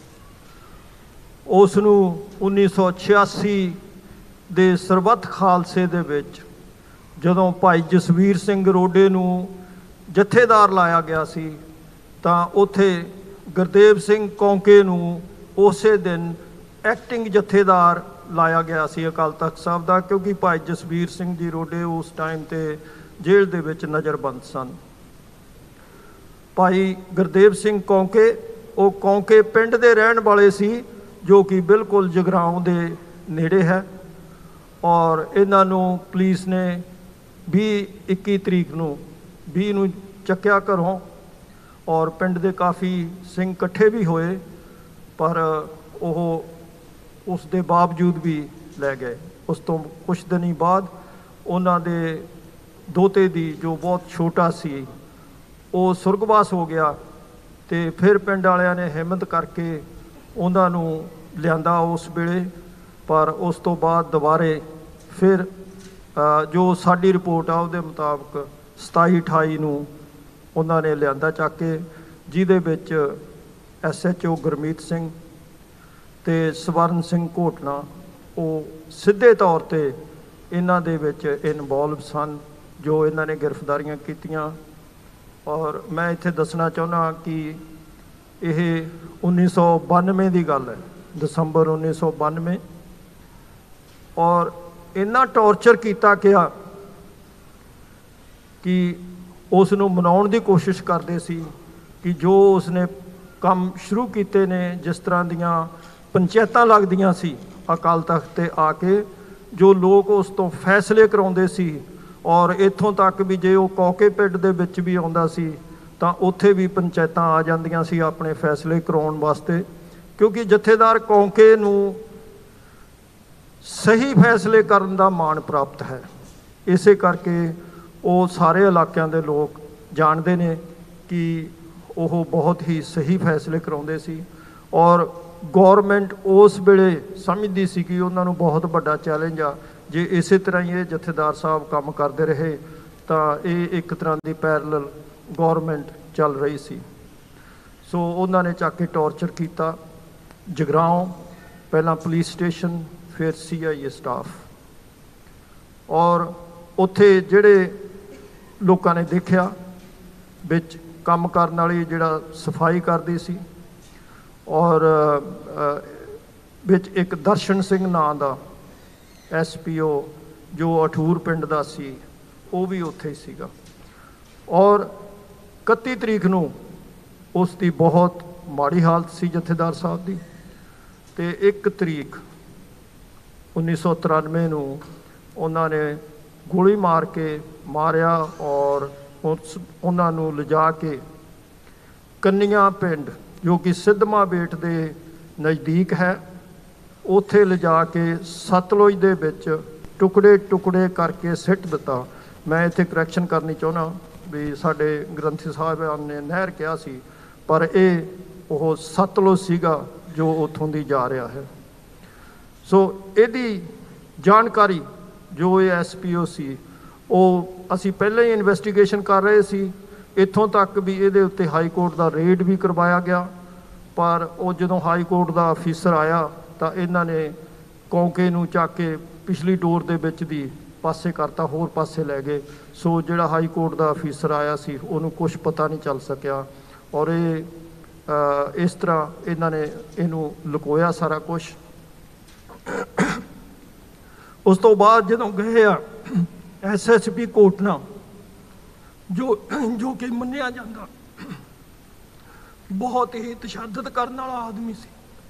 ਉਸ ਨੂੰ ਉੱਨੀ ਸੌ ਛਿਆਸੀ ਦੇ ਸਰਬੱਤ ਖਾਲਸੇ ਦੇ ਵਿੱਚ ਜਦੋਂ ਭਾਈ ਜਸਵੀਰ ਸਿੰਘ ਰੋਡੇ ਨੂੰ ਜਥੇਦਾਰ ਲਾਇਆ ਗਿਆ ਸੀ, ਤਾਂ ਉੱਥੇ ਗੁਰਦੇਵ ਸਿੰਘ ਕੌਂਕੇ ਨੂੰ ਉਸੇ ਦਿਨ ਐਕਟਿੰਗ ਜਥੇਦਾਰ ਲਾਇਆ ਗਿਆ ਸੀ ਅਕਾਲ ਤਖਤ ਸਾਹਿਬ ਦਾ, ਕਿਉਂਕਿ ਭਾਈ ਜਸਵੀਰ ਸਿੰਘ ਜੀ ਰੋਡੇ ਉਸ ਟਾਈਮ 'ਤੇ ਜੇਲ੍ਹ ਦੇ ਵਿੱਚ ਨਜ਼ਰਬੰਦ ਸਨ। ਭਾਈ ਗੁਰਦੇਵ ਸਿੰਘ ਕੌਂਕੇ ਉਹ ਕੌਂਕੇ ਪਿੰਡ ਦੇ ਰਹਿਣ ਵਾਲੇ ਸੀ, ਜੋ ਕਿ ਬਿਲਕੁਲ ਜਗਰਾਓਂ ਦੇ ਨੇੜੇ ਹੈ। ਔਰ ਇਹਨਾਂ ਨੂੰ ਪੁਲਿਸ ਨੇ ਵੀਹ ਇੱਕੀ ਤਰੀਕ ਨੂੰ ਵੀਹ ਨੂੰ ਚੱਕਿਆ ਘਰੋਂ, ਔਰ ਪਿੰਡ ਦੇ ਕਾਫੀ ਸਿੰਘ ਇਕੱਠੇ ਵੀ ਹੋਏ, ਪਰ ਉਹ ਉਸ ਦੇ ਬਾਵਜੂਦ ਵੀ ਲੈ ਗਏ। ਉਸ ਤੋਂ ਕੁਛ ਦਿਨ ਹੀ ਬਾਅਦ ਉਹਨਾਂ ਦੇ ਦੋਤੇ ਦੀ, ਜੋ ਬਹੁਤ ਛੋਟਾ ਸੀ, ਉਹ ਸੁਰਗਵਾਸ ਹੋ ਗਿਆ। ਅਤੇ ਫਿਰ ਪਿੰਡ ਵਾਲਿਆਂ ਨੇ ਹਿੰਮਤ ਕਰਕੇ ਉਹਨਾਂ ਨੂੰ ਲਿਆਂਦਾ ਉਸ ਵੇਲੇ, ਪਰ ਉਸ ਤੋਂ ਬਾਅਦ ਦੁਬਾਰੇ ਫਿਰ ਜੋ ਸਾਡੀ ਰਿਪੋਰਟ ਆ ਉਹਦੇ ਮੁਤਾਬਕ ਸਤਾਈ ਅਠਾਈ ਨੂੰ ਉਹਨਾਂ ਨੇ ਲਿਆਂਦਾ ਚੱਕ ਕੇ, ਜਿਹਦੇ ਵਿੱਚ S H O Gurmeet Singh ਅਤੇ ਸਵਰਨ ਸਿੰਘ ਘੋਟਣਾ ਉਹ ਸਿੱਧੇ ਤੌਰ 'ਤੇ ਇਹਨਾਂ ਦੇ ਵਿੱਚ ਇਨਵੋਲਵ ਸਨ, ਜੋ ਇਹਨਾਂ ਨੇ ਗ੍ਰਿਫਤਾਰੀਆਂ ਕੀਤੀਆਂ। ਔਰ ਮੈਂ ਇੱਥੇ ਦੱਸਣਾ ਚਾਹੁੰਦਾ ਕਿ ਇਹ ਉੱਨੀ ਸੌ ਬਾਨਵੇਂ ਦੀ ਗੱਲ ਹੈ, ਦਸੰਬਰ ਉੱਨੀ ਸੌ ਬਾਨਵੇਂ। ਔਰ ਇੰਨਾ ਟੌਰਚਰ ਕੀਤਾ ਗਿਆ ਕਿ ਉਸ ਨੂੰ ਮਨਾਉਣ ਦੀ ਕੋਸ਼ਿਸ਼ ਕਰਦੇ ਸੀ ਕਿ ਜੋ ਉਸਨੇ ਕੰਮ ਸ਼ੁਰੂ ਕੀਤੇ ਨੇ, ਜਿਸ ਤਰ੍ਹਾਂ ਦੀਆਂ ਪੰਚਾਇਤਾਂ ਲੱਗਦੀਆਂ ਸੀ ਅਕਾਲ ਤਖਤ 'ਤੇ ਆ ਕੇ, ਜੋ ਲੋਕ ਉਸ ਤੋਂ ਫੈਸਲੇ ਕਰਾਉਂਦੇ ਸੀ। ਔਰ ਇੱਥੋਂ ਤੱਕ ਵੀ ਜੇ ਉਹ ਕੌਕੇ ਪਿੰਡ ਦੇ ਵਿੱਚ ਵੀ ਆਉਂਦਾ ਸੀ ਤਾਂ ਉੱਥੇ ਵੀ ਪੰਚਾਇਤਾਂ ਆ ਜਾਂਦੀਆਂ ਸੀ ਆਪਣੇ ਫੈਸਲੇ ਕਰਾਉਣ ਵਾਸਤੇ, ਕਿਉਂਕਿ ਜਥੇਦਾਰ ਕੌਂਕੇ ਨੂੰ ਸਹੀ ਫੈਸਲੇ ਕਰਨ ਦਾ ਮਾਣ ਪ੍ਰਾਪਤ ਹੈ। ਇਸੇ ਕਰਕੇ ਉਹ ਸਾਰੇ ਇਲਾਕਿਆਂ ਦੇ ਲੋਕ ਜਾਣਦੇ ਨੇ ਕਿ ਉਹ ਬਹੁਤ ਹੀ ਸਹੀ ਫੈਸਲੇ ਕਰਾਉਂਦੇ ਸੀ। ਔਰ ਗੌਰਮੈਂਟ ਉਸ ਵੇਲੇ ਸਮਝਦੀ ਸੀ ਕਿ ਉਹਨਾਂ ਨੂੰ ਬਹੁਤ ਵੱਡਾ ਚੈਲੰਜ ਆ, ਜੇ ਇਸੇ ਤਰ੍ਹਾਂ ਹੀ ਇਹ ਜਥੇਦਾਰ ਸਾਹਿਬ ਕੰਮ ਕਰਦੇ ਰਹੇ ਤਾਂ ਇਹ ਇੱਕ ਤਰ੍ਹਾਂ ਦੀ ਪੈਰਲਲ ਗੌਰਮੈਂਟ ਚੱਲ ਰਹੀ ਸੀ। ਸੋ ਉਹਨਾਂ ਨੇ ਚੱਕ ਕੇ ਟੌਰਚਰ ਕੀਤਾ। ਜਗਰਾਓਂ ਪਹਿਲਾਂ ਪੁਲਿਸ ਸਟੇਸ਼ਨ, ਫਿਰ ਸੀ ਆਈ ਏ ਸਟਾਫ। ਔਰ ਉੱਥੇ ਜਿਹੜੇ ਲੋਕਾਂ ਨੇ ਦੇਖਿਆ, ਵਿੱਚ ਕੰਮ ਕਰਨ ਵਾਲੀ ਜਿਹੜਾ ਸਫਾਈ ਕਰਦੀ ਸੀ, ਔਰ ਵਿੱਚ ਇੱਕ ਦਰਸ਼ਨ ਸਿੰਘ ਨਾਂ ਦਾ ਐਸ ਪੀ ਓ ਜੋ ਅਠੂਰ ਪਿੰਡ ਦਾ ਸੀ, ਉਹ ਵੀ ਉੱਥੇ ਹੀ ਸੀਗਾ। ਔਰ ਇਕੱਤੀ ਤਰੀਕ ਨੂੰ ਉਸ ਦੀ ਬਹੁਤ ਮਾੜੀ ਹਾਲਤ ਸੀ ਜਥੇਦਾਰ ਸਾਹਿਬ ਦੀ, ਅਤੇ ਇੱਕ ਤਰੀਕ ਉੱਨੀ ਸੌ ਤਰਾਨਵੇਂ ਨੂੰ ਉਹਨਾਂ ਨੇ ਗੋਲੀ ਮਾਰ ਕੇ ਮਾਰਿਆ। ਔਰ ਉਸ ਉਹਨਾਂ ਨੂੰ ਲਿਜਾ ਕੇ ਕੰਨੀਆਂ ਪਿੰਡ, ਜੋ ਕਿ ਸਿੱਧਮਾ ਬੇਟ ਦੇ ਨਜ਼ਦੀਕ ਹੈ, ਉੱਥੇ ਲਿਜਾ ਕੇ ਸਤਲੁਜ ਦੇ ਵਿੱਚ ਟੁਕੜੇ ਟੁਕੜੇ ਕਰਕੇ ਸਿੱਟ ਦਿੱਤਾ। ਮੈਂ ਇੱਥੇ ਕਰੈਕਸ਼ਨ ਕਰਨੀ ਚਾਹੁੰਦਾ ਵੀ ਸਾਡੇ ਗ੍ਰੰਥੀ ਸਾਹਿਬਾਨ ਨੇ ਨਹਿਰ ਕਿਹਾ ਸੀ, ਪਰ ਇਹ ਉਹ ਸਤਲੁਜ ਸੀਗਾ ਜੋ ਉੱਥੋਂ ਦੀ ਜਾ ਰਿਹਾ ਹੈ। ਸੋ ਇਹਦੀ ਜਾਣਕਾਰੀ ਜੋ ਇਹ ਐਸ ਪੀ ਓ ਸੀ, ਉਹ ਅਸੀਂ ਪਹਿਲਾਂ ਹੀ ਇਨਵੈਸਟੀਗੇਸ਼ਨ ਕਰ ਰਹੇ ਸੀ। ਇੱਥੋਂ ਤੱਕ ਵੀ ਇਹਦੇ ਉੱਤੇ ਹਾਈ ਕੋਰਟ ਦਾ ਰੇਡ ਵੀ ਕਰਵਾਇਆ ਗਿਆ, ਪਰ ਉਹ ਜਦੋਂ ਹਾਈ ਕੋਰਟ ਦਾ ਅਫੀਸਰ ਆਇਆ ਤਾਂ ਇਹਨਾਂ ਨੇ ਕੌਂਕੇ ਨੂੰ ਚੱਕ ਕੇ ਪਿਛਲੀ ਡੋਰ ਦੇ ਵਿੱਚ ਦੀ ਪਾਸੇ ਕਰਤਾ, ਹੋਰ ਪਾਸੇ ਲੈ ਗਏ। ਸੋ ਜਿਹੜਾ ਹਾਈ ਕੋਰਟ ਦਾ ਅਫੀਸਰ ਆਇਆ ਸੀ ਉਹਨੂੰ ਕੁਛ ਪਤਾ ਨਹੀਂ ਚੱਲ ਸਕਿਆ, ਔਰ ਇਹ ਇਸ ਤਰ੍ਹਾਂ ਇਹਨਾਂ ਨੇ ਇਹਨੂੰ ਲੁਕੋਇਆ ਸਾਰਾ ਕੁਛ। ਉਸ ਤੋਂ ਬਾਅਦ ਜਦੋਂ ਗਏ ਆ ਐਸ ਐਸ ਪੀ ਕੋਟਨਾ, ਜੋ ਜੋ ਕਿ ਮੰਨਿਆ ਜਾਂਦਾ ਬਹੁਤ ਹੀ ਤਸ਼ੱਦਦ ਕਰਨ ਵਾਲਾ ਆਦਮੀ ਸੀ,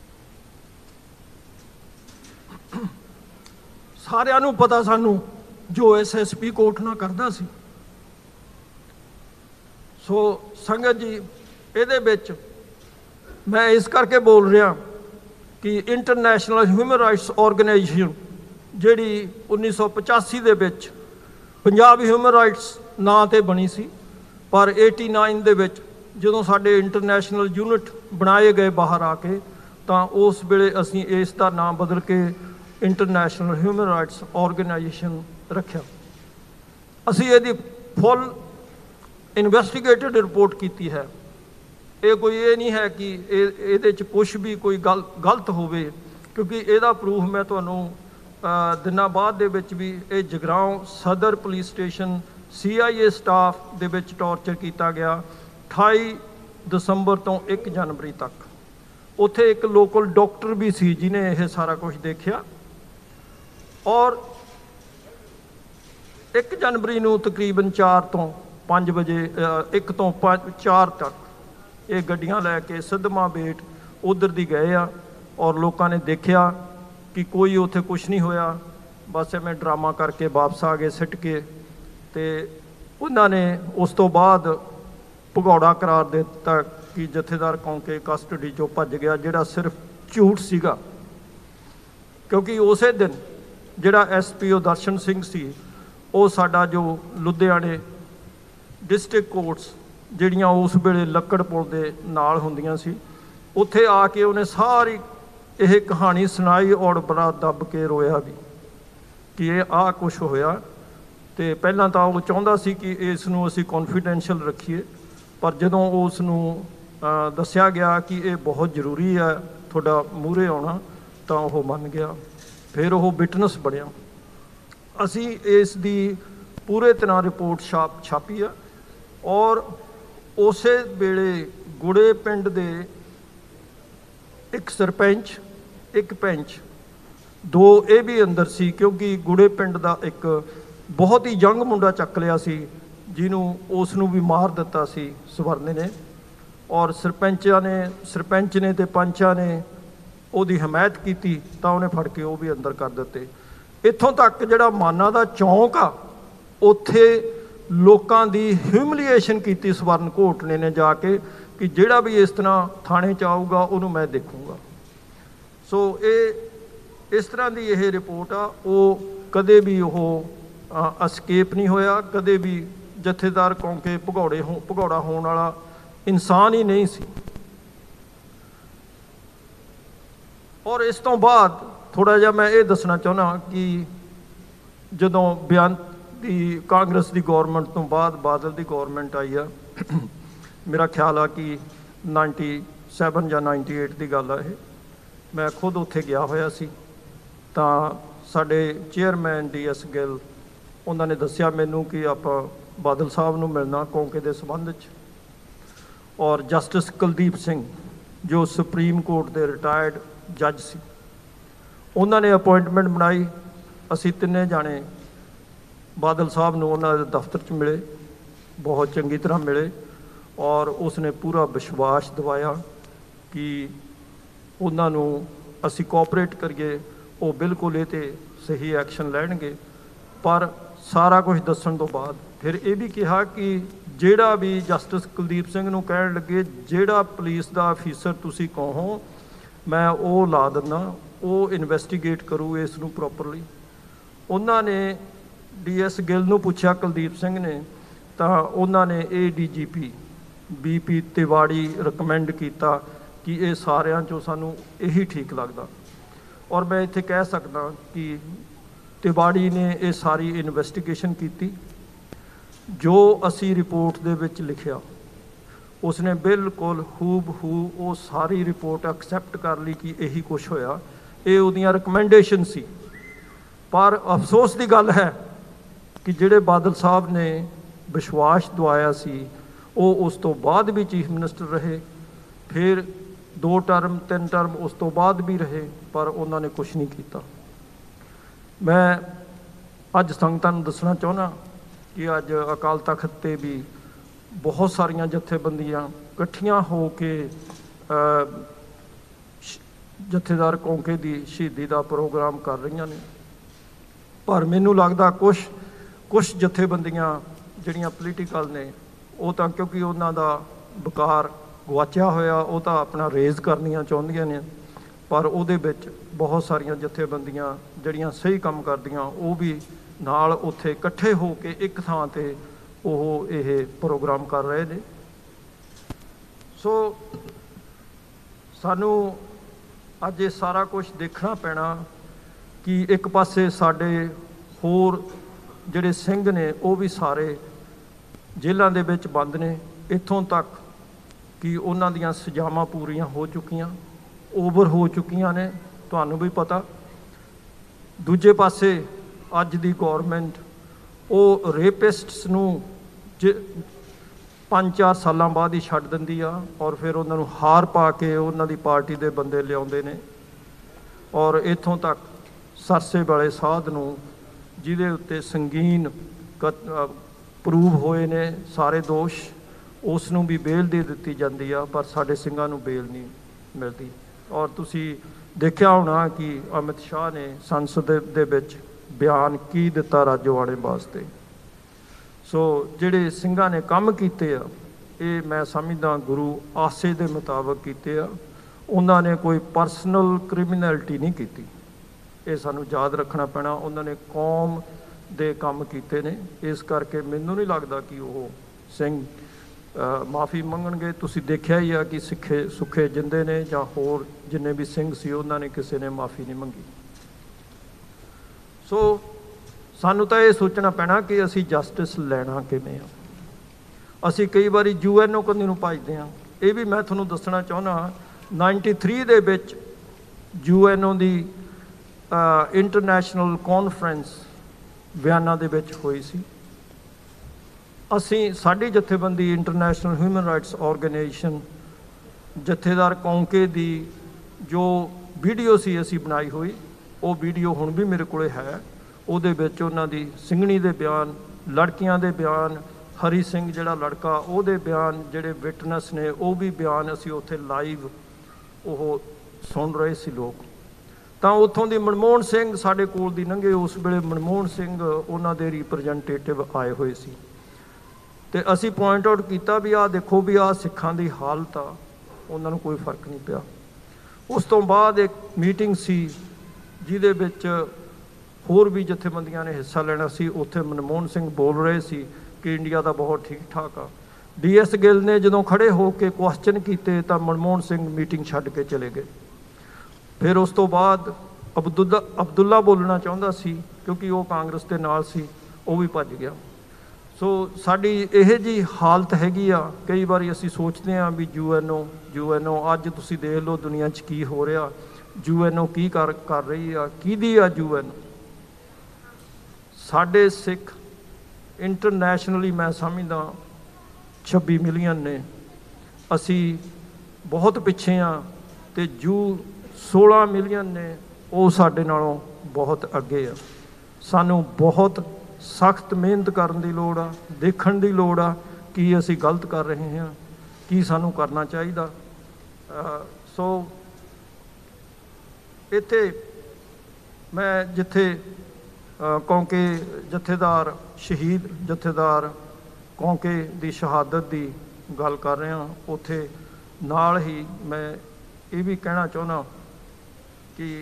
ਸਾਰਿਆਂ ਨੂੰ ਪਤਾ ਸਾਨੂੰ ਜੋ ਐਸ ਐਸ ਪੀ ਕੋਟਨਾ ਕਰਦਾ ਸੀ। ਸੋ ਸੰਗਤ ਜੀ, ਇਹਦੇ ਵਿੱਚ मैं इस करके बोल रहा कि इंटरनेशनल ह्यूमन राइट्स ऑर्गेनाइजेशन ਜਿਹੜੀ उन्नीस सौ पचासी ਦੇ ਵਿੱਚ ਪੰਜਾਬ ਹਿਊਮਨ ਰਾਈਟਸ ਨਾਂ 'ਤੇ ਬਣੀ ਸੀ, ਪਰ ਨਵਾਸੀ ਦੇ ਵਿੱਚ ਜਦੋਂ ਸਾਡੇ ਇੰਟਰਨੈਸ਼ਨਲ ਯੂਨਿਟ ਬਣਾਏ ਗਏ ਬਾਹਰ ਆ ਕੇ, ਤਾਂ ਉਸ ਵੇਲੇ ਅਸੀਂ ਇਸ ਦਾ ਨਾਮ ਬਦਲ ਕੇ ਇੰਟਰਨੈਸ਼ਨਲ ਹਿਊਮਨ ਰਾਈਟਸ ਆਰਗੇਨਾਈਜੇਸ਼ਨ ਰੱਖਿਆ। ਅਸੀਂ ਇਹਦੀ ਫੁੱਲ ਇਨਵੈਸਟੀਗੇਟਡ ਰਿਪੋਰਟ ਕੀਤੀ ਹੈ। ਇਹ ਕੋਈ ਇਹ ਨਹੀਂ ਹੈ ਕਿ ਇਹ ਇਹਦੇ 'ਚ ਕੁਛ ਵੀ ਕੋਈ ਗਲ ਗਲਤ ਹੋਵੇ, ਕਿਉਂਕਿ ਇਹਦਾ ਪ੍ਰੂਫ ਮੈਂ ਤੁਹਾਨੂੰ ਦਿਨਾਂ ਬਾਅਦ ਦੇ ਵਿੱਚ ਵੀ ਇਹ ਜਗਰਾਓਂ ਸਦਰ police station C I A staff ਦੇ ਵਿੱਚ ਟੌਰਚਰ ਕੀਤਾ ਗਿਆ ਅਠਾਈ ਦਸੰਬਰ ਤੋਂ ਇੱਕ ਜਨਵਰੀ ਤੱਕ। ਉੱਥੇ ਇੱਕ ਲੋਕਲ ਡਾਕਟਰ ਵੀ ਸੀ ਜਿਹਨੇ ਇਹ ਸਾਰਾ ਕੁਝ ਦੇਖਿਆ, ਔਰ ਇੱਕ ਜਨਵਰੀ ਨੂੰ ਤਕਰੀਬਨ ਚਾਰ ਤੋਂ ਪੰਜ ਵਜੇ ਇੱਕ ਤੋਂ ਪੰਜ ਚਾਰ ਤੱਕ ਇਹ ਗੱਡੀਆਂ ਲੈ ਕੇ ਸਿੱਧਵਾਂ ਬੇਟ ਉਧਰ ਦੀ ਗਏ ਆ, ਔਰ ਲੋਕਾਂ ਨੇ ਦੇਖਿਆ ਕਿ ਕੋਈ ਉੱਥੇ ਕੁਛ ਨਹੀਂ ਹੋਇਆ, ਬਸ ਐਵੇਂ ਡਰਾਮਾ ਕਰਕੇ ਵਾਪਸ ਆ ਗਏ ਸਿੱਟ ਕੇ। ਅਤੇ ਉਹਨਾਂ ਨੇ ਉਸ ਤੋਂ ਬਾਅਦ ਭਗੌੜਾ ਕਰਾਰ ਦੇ ਦਿੱਤਾ ਕਿ ਜਥੇਦਾਰ ਕੌਂਕੇ ਕਸਟਡੀ 'ਚੋਂ ਭੱਜ ਗਿਆ, ਜਿਹੜਾ ਸਿਰਫ ਝੂਠ ਸੀਗਾ। ਕਿਉਂਕਿ ਉਸੇ ਦਿਨ ਜਿਹੜਾ ਐਸ ਪੀ ਓ ਦਰਸ਼ਨ ਸਿੰਘ ਸੀ, ਉਹ ਸਾਡਾ ਜੋ ਲੁਧਿਆਣੇ ਡਿਸਟ੍ਰਿਕਟ ਕੋਰਟਸ ਜਿਹੜੀਆਂ ਉਸ ਵੇਲੇ ਲੱਕੜ ਪੁਲ ਦੇ ਨਾਲ ਹੁੰਦੀਆਂ ਸੀ, ਉੱਥੇ ਆ ਕੇ ਉਹਨੇ ਸਾਰੀ ਇਹ ਕਹਾਣੀ ਸੁਣਾਈ, ਔਰ ਬੜਾ ਦੱਬ ਕੇ ਰੋਇਆ ਵੀ ਕਿ ਇਹ ਆਹ ਕੁਛ ਹੋਇਆ। ਅਤੇ ਪਹਿਲਾਂ ਤਾਂ ਉਹ ਚਾਹੁੰਦਾ ਸੀ ਕਿ ਇਸ ਨੂੰ ਅਸੀਂ ਕੌਨਫੀਡੈਂਸ਼ੀਅਲ ਰੱਖੀਏ, ਪਰ ਜਦੋਂ ਉਸ ਨੂੰ ਦੱਸਿਆ ਗਿਆ ਕਿ ਇਹ ਬਹੁਤ ਜ਼ਰੂਰੀ ਹੈ ਤੁਹਾਡਾ ਮੂਹਰੇ ਆਉਣਾ, ਤਾਂ ਉਹ ਮੰਨ ਗਿਆ। ਫਿਰ ਉਹ ਵਿਟਨੈਸ ਬਣਿਆ। ਅਸੀਂ ਇਸ ਦੀ ਪੂਰੇ ਤਰ੍ਹਾਂ ਰਿਪੋਰਟ ਛਾਪ ਛਾਪੀ ਆ, ਔਰ ਉਸੇ ਵੇਲੇ ਗੁੜੇ ਪਿੰਡ ਦੇ ਇੱਕ ਸਰਪੰਚ ਇੱਕ ਪੈਂਚ ਦੋ ਇਹ ਵੀ ਅੰਦਰ ਸੀ, ਕਿਉਂਕਿ ਗੁੜੇ ਪਿੰਡ ਦਾ ਇੱਕ ਬਹੁਤ ਹੀ ਯੰਗ ਮੁੰਡਾ ਚੱਕ ਲਿਆ ਸੀ ਜਿਹਨੂੰ ਉਸ ਨੂੰ ਵੀ ਮਾਰ ਦਿੱਤਾ ਸੀ ਸਵਰਨੇ ਨੇ, ਔਰ ਸਰਪੰਚਾਂ ਨੇ ਸਰਪੰਚ ਨੇ ਅਤੇ ਪੰਚਾਂ ਨੇ ਉਹਦੀ ਹਮਾਇਤ ਕੀਤੀ, ਤਾਂ ਉਹਨੇ ਫੜ ਕੇ ਉਹ ਵੀ ਅੰਦਰ ਕਰ ਦਿੱਤੇ। ਇੱਥੋਂ ਤੱਕ ਜਿਹੜਾ ਮਾਨਾ ਦਾ ਚੌਂਕ ਆ, ਉੱਥੇ ਲੋਕਾਂ ਦੀ ਹਿਊਮਲੀਏਸ਼ਨ ਕੀਤੀ ਸਵਰਨ ਘੋਟਲੇ ਨੇ ਜਾ ਕੇ ਕਿ ਜਿਹੜਾ ਵੀ ਇਸ ਤਰ੍ਹਾਂ ਥਾਣੇ 'ਚ ਆਊਗਾ ਉਹਨੂੰ ਮੈਂ ਦੇਖੂੰਗਾ। ਸੋ ਇਹ ਇਸ ਤਰ੍ਹਾਂ ਦੀ ਇਹ ਰਿਪੋਰਟ ਆ, ਉਹ ਕਦੇ ਵੀ ਉਹ ਅਸਕੇਪ ਨਹੀਂ ਹੋਇਆ, ਕਦੇ ਵੀ ਜਥੇਦਾਰ ਕੌਂਕੇ ਭਗੌੜੇ ਹੋ ਭਗੌੜਾ ਹੋਣ ਵਾਲਾ ਇਨਸਾਨ ਹੀ ਨਹੀਂ ਸੀ। ਔਰ ਇਸ ਤੋਂ ਬਾਅਦ ਥੋੜ੍ਹਾ ਜਿਹਾ ਮੈਂ ਇਹ ਦੱਸਣਾ ਚਾਹੁੰਦਾ ਕਿ ਜਦੋਂ ਬਿਆਨ ਦੀ ਕਾਂਗਰਸ ਦੀ ਗੌਰਮੈਂਟ ਤੋਂ ਬਾਅਦ ਬਾਦਲ ਦੀ ਗੌਰਮੈਂਟ ਆਈ ਆ, ਮੇਰਾ ਖਿਆਲ ਆ ਕਿ ਨਾਈਨਟੀ ਸੈਵਨ ਜਾਂ ਨਾਈਨਟੀ ਏਟ ਦੀ ਗੱਲ ਆ ਇਹ, ਮੈਂ ਖੁਦ ਉੱਥੇ ਗਿਆ ਹੋਇਆ ਸੀ। ਤਾਂ ਸਾਡੇ ਚੇਅਰਮੈਨ ਡੀ ਐਸ ਗਿੱਲ ਉਹਨਾਂ ਨੇ ਦੱਸਿਆ ਮੈਨੂੰ ਕਿ ਆਪਾਂ ਬਾਦਲ ਸਾਹਿਬ ਨੂੰ ਮਿਲਣਾ ਕੌਂਕੇ ਦੇ ਸੰਬੰਧ 'ਚ, ਔਰ ਜਸਟਿਸ ਕੁਲਦੀਪ ਸਿੰਘ ਜੋ ਸੁਪਰੀਮ ਕੋਰਟ ਦੇ ਰਿਟਾਇਰਡ ਜੱਜ ਸੀ, ਉਹਨਾਂ ਨੇ ਅਪੁਆਇੰਟਮੈਂਟ ਬਣਾਈ। ਅਸੀਂ ਤਿੰਨੇ ਜਾਣੇ ਬਾਦਲ ਸਾਹਿਬ ਨੂੰ ਉਹਨਾਂ ਦੇ ਦਫ਼ਤਰ 'ਚ ਮਿਲੇ, ਬਹੁਤ ਚੰਗੀ ਤਰ੍ਹਾਂ ਮਿਲੇ, ਔਰ ਉਸਨੇ ਪੂਰਾ ਵਿਸ਼ਵਾਸ ਦਿਵਾਇਆ ਕਿ ਉਹਨਾਂ ਨੂੰ ਅਸੀਂ ਕੋਆਪਰੇਟ ਕਰੀਏ, ਉਹ ਬਿਲਕੁਲ ਇਹ 'ਤੇ ਸਹੀ ਐਕਸ਼ਨ ਲੈਣਗੇ। ਪਰ ਸਾਰਾ ਕੁਝ ਦੱਸਣ ਤੋਂ ਬਾਅਦ ਫਿਰ ਇਹ ਵੀ ਕਿਹਾ ਕਿ ਜਿਹੜਾ ਵੀ ਜਸਟਿਸ ਕੁਲਦੀਪ ਸਿੰਘ ਨੂੰ ਕਹਿਣ ਲੱਗੇ ਜਿਹੜਾ ਪੁਲਿਸ ਦਾ ਅਫੀਸਰ ਤੁਸੀਂ ਕਹੋ ਮੈਂ ਉਹ ਲਾ ਦਿੰਦਾ, ਉਹ ਇਨਵੈਸਟੀਗੇਟ ਕਰੂ ਇਸ ਨੂੰ ਪ੍ਰੋਪਰਲੀ। ਉਹਨਾਂ ਨੇ ਡੀ ਐਸ ਗਿੱਲ ਨੂੰ ਪੁੱਛਿਆ ਕੁਲਦੀਪ ਸਿੰਘ ਨੇ, ਤਾਂ ਉਹਨਾਂ ਨੇ A D G P B P Tiwari recommend ਕੀਤਾ ਕਿ ਇਹ ਸਾਰਿਆਂ 'ਚੋਂ ਸਾਨੂੰ ਇਹੀ ਠੀਕ ਲੱਗਦਾ। ਔਰ ਮੈਂ ਇੱਥੇ ਕਹਿ ਸਕਦਾ ਕਿ ਤਿਵਾੜੀ ਨੇ ਇਹ ਸਾਰੀ ਇਨਵੈਸਟੀਗੇਸ਼ਨ ਕੀਤੀ, ਜੋ ਅਸੀਂ ਰਿਪੋਰਟ ਦੇ ਵਿੱਚ ਲਿਖਿਆ ਉਸਨੇ ਬਿਲਕੁਲ ਹੂਬ ਹੂ ਉਹ ਸਾਰੀ ਰਿਪੋਰਟ ਐਕਸੈਪਟ ਕਰ ਲਈ ਕਿ ਇਹੀ ਕੁਛ ਹੋਇਆ, ਇਹ ਉਹਦੀਆਂ ਰਿਕਮੈਂਡੇਸ਼ਨ ਸੀ। ਪਰ ਅਫਸੋਸ ਦੀ ਗੱਲ ਹੈ ਕਿ ਜਿਹੜੇ ਬਾਦਲ ਸਾਹਿਬ ਨੇ ਵਿਸ਼ਵਾਸ ਦਵਾਇਆ ਸੀ ਉਹ ਉਸ ਤੋਂ ਬਾਅਦ ਵੀ ਚੀਫ ਮਿਨਿਸਟਰ ਰਹੇ, ਫਿਰ ਦੋ ਟਰਮ ਤਿੰਨ ਟਰਮ ਉਸ ਤੋਂ ਬਾਅਦ ਵੀ ਰਹੇ, ਪਰ ਉਹਨਾਂ ਨੇ ਕੁਛ ਨਹੀਂ ਕੀਤਾ। ਮੈਂ ਅੱਜ ਸੰਗਤਾਂ ਨੂੰ ਦੱਸਣਾ ਚਾਹੁੰਦਾ ਕਿ ਅੱਜ ਅਕਾਲ ਤਖਤ 'ਤੇ ਵੀ ਬਹੁਤ ਸਾਰੀਆਂ ਜਥੇਬੰਦੀਆਂ ਇਕੱਠੀਆਂ ਹੋ ਕੇ ਜਥੇਦਾਰ ਕੌਂਕੇ ਦੀ ਸ਼ਹੀਦੀ ਦਾ ਪ੍ਰੋਗਰਾਮ ਕਰ ਰਹੀਆਂ ਨੇ, ਪਰ ਮੈਨੂੰ ਲੱਗਦਾ ਕੁਛ ਕੁਛ ਜਥੇਬੰਦੀਆਂ ਜਿਹੜੀਆਂ ਪੋਲੀਟੀਕਲ ਨੇ ਉਹ ਤਾਂ ਕਿਉਂਕਿ ਉਹਨਾਂ ਦਾ ਵਕਾਰ ਗਵਾਚਿਆ ਹੋਇਆ ਉਹ ਤਾਂ ਆਪਣਾ ਰੇਜ਼ ਕਰਨੀਆਂ ਚਾਹੁੰਦੀਆਂ ਨੇ, ਪਰ ਉਹਦੇ ਵਿੱਚ ਬਹੁਤ ਸਾਰੀਆਂ ਜਥੇਬੰਦੀਆਂ ਜਿਹੜੀਆਂ ਸਹੀ ਕੰਮ ਕਰਦੀਆਂ ਉਹ ਵੀ ਨਾਲ ਉੱਥੇ ਇਕੱਠੇ ਹੋ ਕੇ ਇੱਕ ਥਾਂ 'ਤੇ ਉਹ ਇਹ ਪ੍ਰੋਗਰਾਮ ਕਰ ਰਹੇ ਨੇ। ਸੋ ਸਾਨੂੰ ਅੱਜ ਇਹ ਸਾਰਾ ਕੁਝ ਦੇਖਣਾ ਪੈਣਾ ਕਿ ਇੱਕ ਪਾਸੇ ਸਾਡੇ ਹੋਰ ਜਿਹੜੇ ਸਿੰਘ ਨੇ ਉਹ ਵੀ ਸਾਰੇ ਜੇਲ੍ਹਾਂ ਦੇ ਵਿੱਚ ਬੰਦ ਨੇ, ਇੱਥੋਂ ਤੱਕ ਕਿ ਉਹਨਾਂ ਦੀਆਂ ਸਜ਼ਾਵਾਂ ਪੂਰੀਆਂ ਹੋ ਚੁੱਕੀਆਂ, ਓਵਰ ਹੋ ਚੁੱਕੀਆਂ ਨੇ, ਤੁਹਾਨੂੰ ਵੀ ਪਤਾ। ਦੂਜੇ ਪਾਸੇ ਅੱਜ ਦੀ ਗੌਰਮੈਂਟ ਉਹ ਰੇਪਿਸਟਸ ਨੂੰ ਜ ਪੰਜ ਚਾਰ ਸਾਲਾਂ ਬਾਅਦ ਹੀ ਛੱਡ ਦਿੰਦੀ ਆ, ਔਰ ਫਿਰ ਉਹਨਾਂ ਨੂੰ ਹਾਰ ਪਾ ਕੇ ਉਹਨਾਂ ਦੀ ਪਾਰਟੀ ਦੇ ਬੰਦੇ ਲਿਆਉਂਦੇ ਨੇ, ਔਰ ਇੱਥੋਂ ਤੱਕ ਸਰਸੇ ਵਾਲੇ ਸਾਧ ਨੂੰ ਜਿਹਦੇ ਉੱਤੇ ਸੰਗੀਨ ਪ੍ਰੂਵ ਹੋਏ ਨੇ ਸਾਰੇ ਦੋਸ਼, ਉਸ ਨੂੰ ਵੀ ਬੇਲ ਦੇ ਦਿੱਤੀ ਜਾਂਦੀ ਆ, ਪਰ ਸਾਡੇ ਸਿੰਘਾਂ ਨੂੰ ਬੇਲ ਨਹੀਂ ਮਿਲਦੀ। ਔਰ ਤੁਸੀਂ ਦੇਖਿਆ ਹੋਣਾ ਕਿ ਅਮਿਤ ਸ਼ਾਹ ਨੇ ਸੰਸਦ ਦੇ ਵਿੱਚ ਬਿਆਨ ਕੀ ਦਿੱਤਾ ਰਾਜੋਆਣੇ ਵਾਸਤੇ। ਸੋ ਜਿਹੜੇ ਸਿੰਘਾਂ ਨੇ ਕੰਮ ਕੀਤੇ ਆ ਇਹ ਮੈਂ ਸਮਝਦਾ ਗੁਰੂ ਆਸੇ ਦੇ ਮੁਤਾਬਕ ਕੀਤੇ ਆ, ਉਹਨਾਂ ਨੇ ਕੋਈ ਪਰਸਨਲ ਕ੍ਰਿਮੀਨੈਲਿਟੀ ਨਹੀਂ ਕੀਤੀ, ਇਹ ਸਾਨੂੰ ਯਾਦ ਰੱਖਣਾ ਪੈਣਾ। ਉਹਨਾਂ ਨੇ ਕੌਮ ਦੇ ਕੰਮ ਕੀਤੇ ਨੇ, ਇਸ ਕਰਕੇ ਮੈਨੂੰ ਨਹੀਂ ਲੱਗਦਾ ਕਿ ਉਹ ਸਿੰਘ ਮਾਫੀ ਮੰਗਣਗੇ। ਤੁਸੀਂ ਦੇਖਿਆ ਹੀ ਆ ਕਿ ਸਿੱਖੇ ਸੁੱਖੇ ਜਿੰਦੇ ਨੇ ਜਾਂ ਹੋਰ ਜਿੰਨੇ ਵੀ ਸਿੰਘ ਸੀ ਉਹਨਾਂ ਨੇ ਕਿਸੇ ਨੇ ਮਾਫੀ ਨਹੀਂ ਮੰਗੀ। ਸੋ ਸਾਨੂੰ ਤਾਂ ਇਹ ਸੋਚਣਾ ਪੈਣਾ ਕਿ ਅਸੀਂ ਜਸਟਿਸ ਲੈਣਾ ਕਿਵੇਂ ਆ। ਅਸੀਂ ਕਈ ਵਾਰੀ ਯੂ ਐਨ ਓ ਕੰਨੀ ਨੂੰ ਭੱਜਦੇ ਹਾਂ। ਇਹ ਵੀ ਮੈਂ ਤੁਹਾਨੂੰ ਦੱਸਣਾ ਚਾਹੁੰਦਾ, ਨਾਈਨਟੀ ਥ੍ਰੀ ਦੇ ਵਿੱਚ ਯੂ ਐਨ ਓ ਦੀ ਇੰਟਰਨੈਸ਼ਨਲ ਕਾਨਫਰੰਸ ਵਿਆਨਾ ਦੇ ਵਿੱਚ ਹੋਈ ਸੀ। ਅਸੀਂ ਸਾਡੀ ਜਥੇਬੰਦੀ ਇੰਟਰਨੈਸ਼ਨਲ ਹਿਊਮਨ ਰਾਈਟਸ ਆਰਗੇਨਾਈਜੇਸ਼ਨ ਜਥੇਦਾਰ ਕੌਂਕੇ ਦੀ ਜੋ ਵੀਡੀਓ ਸੀ ਅਸੀਂ ਬਣਾਈ ਹੋਈ, ਉਹ ਵੀਡੀਓ ਹੁਣ ਵੀ ਮੇਰੇ ਕੋਲੇ ਹੈ। ਉਹਦੇ ਵਿੱਚ ਉਹਨਾਂ ਦੀ ਸਿੰਘਣੀ ਦੇ ਬਿਆਨ, ਲੜਕੀਆਂ ਦੇ ਬਿਆਨ, ਹਰੀ ਸਿੰਘ ਜਿਹੜਾ ਲੜਕਾ ਉਹਦੇ ਬਿਆਨ, ਜਿਹੜੇ ਵਿਟਨੈਸ ਨੇ ਉਹ ਵੀ ਬਿਆਨ ਅਸੀਂ ਉੱਥੇ ਲਾਈਵ ਉਹ ਸੁਣ ਰਹੇ ਸੀ ਲੋਕ। ਤਾਂ ਉੱਥੋਂ ਦੀ ਮਨਮੋਹਨ ਸਿੰਘ ਸਾਡੇ ਕੋਲ ਦੀ ਲੰਘੇ, ਉਸ ਵੇਲੇ ਮਨਮੋਹਨ ਸਿੰਘ ਉਹਨਾਂ ਦੇ ਰਿਪਰੈਜ਼ੈਂਟੇਟਿਵ ਆਏ ਹੋਏ ਸੀ, ਅਤੇ ਅਸੀਂ ਪੁਆਇੰਟ ਆਊਟ ਕੀਤਾ ਵੀ ਆਹ ਦੇਖੋ ਵੀ ਆਹ ਸਿੱਖਾਂ ਦੀ ਹਾਲਤ ਆ। ਉਹਨਾਂ ਨੂੰ ਕੋਈ ਫਰਕ ਨਹੀਂ ਪਿਆ। ਉਸ ਤੋਂ ਬਾਅਦ ਇੱਕ ਮੀਟਿੰਗ ਸੀ ਜਿਹਦੇ ਵਿੱਚ ਹੋਰ ਵੀ ਜਥੇਬੰਦੀਆਂ ਨੇ ਹਿੱਸਾ ਲੈਣਾ ਸੀ। ਉੱਥੇ ਮਨਮੋਹਨ ਸਿੰਘ ਬੋਲ ਰਹੇ ਸੀ ਕਿ ਇੰਡੀਆ ਦਾ ਬਹੁਤ ਠੀਕ ਠਾਕ ਆ। ਡੀ ਐਸ ਗਿੱਲ ਨੇ ਜਦੋਂ ਖੜੇ ਹੋ ਕੇ ਕੁਐਸਚਨ ਕੀਤੇ ਤਾਂ ਮਨਮੋਹਨ ਸਿੰਘ ਮੀਟਿੰਗ ਛੱਡ ਕੇ ਚਲੇ ਗਏ। ਫਿਰ ਉਸ ਤੋਂ ਬਾਅਦ ਅਬਦੁੱਲਾ ਅਬਦੁੱਲਾ ਬੋਲਣਾ ਚਾਹੁੰਦਾ ਸੀ ਕਿਉਂਕਿ ਉਹ ਕਾਂਗਰਸ ਦੇ ਨਾਲ ਸੀ, ਉਹ ਵੀ ਭੱਜ ਗਿਆ। ਸੋ ਸਾਡੀ ਇਹ ਜਿਹੀ ਹਾਲਤ ਹੈਗੀ ਆ। ਕਈ ਵਾਰੀ ਅਸੀਂ ਸੋਚਦੇ ਹਾਂ ਵੀ you N O you N ਓ ਅੱਜ ਤੁਸੀਂ ਦੇਖ ਲਓ ਦੁਨੀਆ 'ਚ ਕੀ ਹੋ ਰਿਹਾ। ਯੂ ਐਨ ਓ ਕੀ ਕਰ ਕਰ ਰਹੀ ਆ, ਕਿਹਦੀ ਆ ਯੂ ਐਨ ਓ? ਸਾਡੇ ਸਿੱਖ ਇੰਟਰਨੈਸ਼ਨਲੀ ਮੈਂ ਸਮਝਦਾ ਛੱਬੀ ਮਿਲੀਅਨ ਨੇ, ਅਸੀਂ ਬਹੁਤ ਪਿੱਛੇ ਹਾਂ, ਅਤੇ ਜੂ ਸੋਲਾਂ ਮਿਲੀਅਨ ਨੇ ਉਹ ਸਾਡੇ ਨਾਲੋਂ ਬਹੁਤ ਅੱਗੇ ਆ। ਸਾਨੂੰ ਬਹੁਤ ਸਖਤ ਮਿਹਨਤ ਕਰਨ ਦੀ ਲੋੜ ਆ, ਦੇਖਣ ਦੀ ਲੋੜ ਆ ਕੀ ਅਸੀਂ ਗਲਤ ਕਰ ਰਹੇ ਹਾਂ, ਕੀ ਸਾਨੂੰ ਕਰਨਾ ਚਾਹੀਦਾ। ਸੋ ਇੱਥੇ ਮੈਂ ਜਿੱਥੇ ਕੌਂਕੇ ਜਥੇਦਾਰ ਸ਼ਹੀਦ ਜਥੇਦਾਰ ਕੌਂਕੇ ਦੀ ਸ਼ਹਾਦਤ ਦੀ ਗੱਲ ਕਰ ਰਿਹਾ, ਉੱਥੇ ਨਾਲ ਹੀ ਮੈਂ ਇਹ ਵੀ ਕਹਿਣਾ ਚਾਹੁੰਦਾ ਕਿ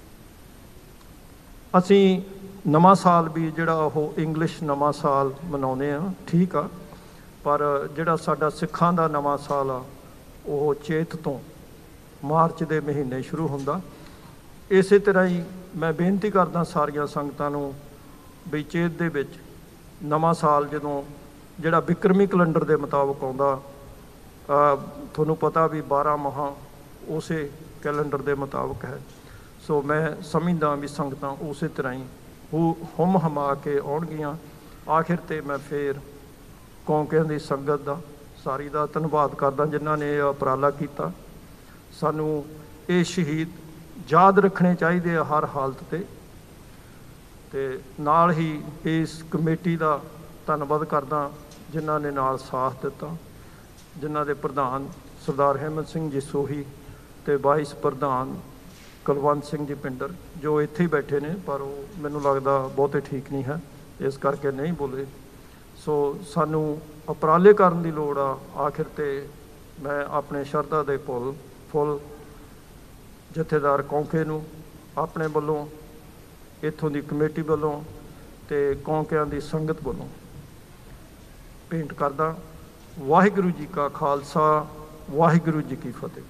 ਅਸੀਂ ਨਵਾਂ ਸਾਲ ਵੀ ਜਿਹੜਾ ਉਹ ਇੰਗਲਿਸ਼ ਨਵਾਂ ਸਾਲ ਮਨਾਉਂਦੇ ਹਾਂ, ਠੀਕ ਆ, ਪਰ ਜਿਹੜਾ ਸਾਡਾ ਸਿੱਖਾਂ ਦਾ ਨਵਾਂ ਸਾਲ ਆ ਉਹ ਚੇਤ ਤੋਂ ਮਾਰਚ ਦੇ ਮਹੀਨੇ ਸ਼ੁਰੂ ਹੁੰਦਾ। ਇਸੇ ਤਰ੍ਹਾਂ ਹੀ ਮੈਂ ਬੇਨਤੀ ਕਰਦਾ ਸਾਰੀਆਂ ਸੰਗਤਾਂ ਨੂੰ ਵੀ ਚੇਤ ਦੇ ਵਿੱਚ ਨਵਾਂ ਸਾਲ ਜਦੋਂ ਜਿਹੜਾ ਬਿਕਰਮੀ ਕੈਲੰਡਰ ਦੇ ਮੁਤਾਬਕ ਆਉਂਦਾ, ਤੁਹਾਨੂੰ ਪਤਾ ਵੀ ਬਾਰਾਂ ਮਾਹ ਉਸੇ ਕੈਲੰਡਰ ਦੇ ਮੁਤਾਬਕ ਹੈ। ਸੋ ਮੈਂ ਸਮਝਦਾ ਵੀ ਸੰਗਤਾਂ ਉਸੇ ਤਰ੍ਹਾਂ ਹੀ ਉਹ ਹੁਮ ਹਮਾ ਕੇ ਆਉਣਗੀਆਂ। ਆਖਿਰ 'ਤੇ ਮੈਂ ਫੇਰ ਕੌਂਕਿਆਂ ਦੀ ਸੰਗਤ ਦਾ ਸਾਰੀ ਦਾ ਧੰਨਵਾਦ ਕਰਦਾ ਜਿਨ੍ਹਾਂ ਨੇ ਇਹ ਉਪਰਾਲਾ ਕੀਤਾ। ਸਾਨੂੰ ਇਹ ਸ਼ਹੀਦ ਯਾਦ ਰੱਖਣੇ ਚਾਹੀਦੇ ਆ ਹਰ ਹਾਲਤ 'ਤੇ। ਅਤੇ ਨਾਲ ਹੀ ਇਸ ਕਮੇਟੀ ਦਾ ਧੰਨਵਾਦ ਕਰਦਾ ਜਿਨ੍ਹਾਂ ਨੇ ਨਾਲ ਸਾਥ ਦਿੱਤਾ, ਜਿਨ੍ਹਾਂ ਦੇ ਪ੍ਰਧਾਨ ਸਰਦਾਰ ਹਿੰਮਤ ਸਿੰਘ ਜੀ ਸੋਹੀ ਅਤੇ ਵਾਈਸ ਪ੍ਰਧਾਨ ਕੁਲਵੰਤ ਸਿੰਘ ਜੀ ਪਿੰਡਰ, ਜੋ ਇੱਥੇ ਹੀ ਬੈਠੇ ਨੇ ਪਰ ਉਹ ਮੈਨੂੰ ਲੱਗਦਾ ਬਹੁਤੇ ਠੀਕ ਨਹੀਂ ਹੈ, ਇਸ ਕਰਕੇ ਨਹੀਂ ਬੋਲੇ। ਸੋ ਸਾਨੂੰ ਉਪਰਾਲੇ ਕਰਨ ਦੀ ਲੋੜ ਆ। ਆਖਿਰ 'ਤੇ ਮੈਂ ਆਪਣੇ ਸ਼ਰਧਾ ਦੇ ਫੁੱਲ ਫੁੱਲ ਜਥੇਦਾਰ ਕੌਂਕੇ ਨੂੰ ਆਪਣੇ ਵੱਲੋਂ, ਇੱਥੋਂ ਦੀ ਕਮੇਟੀ ਵੱਲੋਂ ਤੇ ਕੌਂਕਿਆਂ ਦੀ ਸੰਗਤ ਵੱਲੋਂ ਭੇਂਟ ਕਰਦਾ। ਵਾਹਿਗੁਰੂ ਜੀ ਕਾ ਖਾਲਸਾ, ਵਾਹਿਗੁਰੂ ਜੀ ਕੀ ਫਤਿਹ।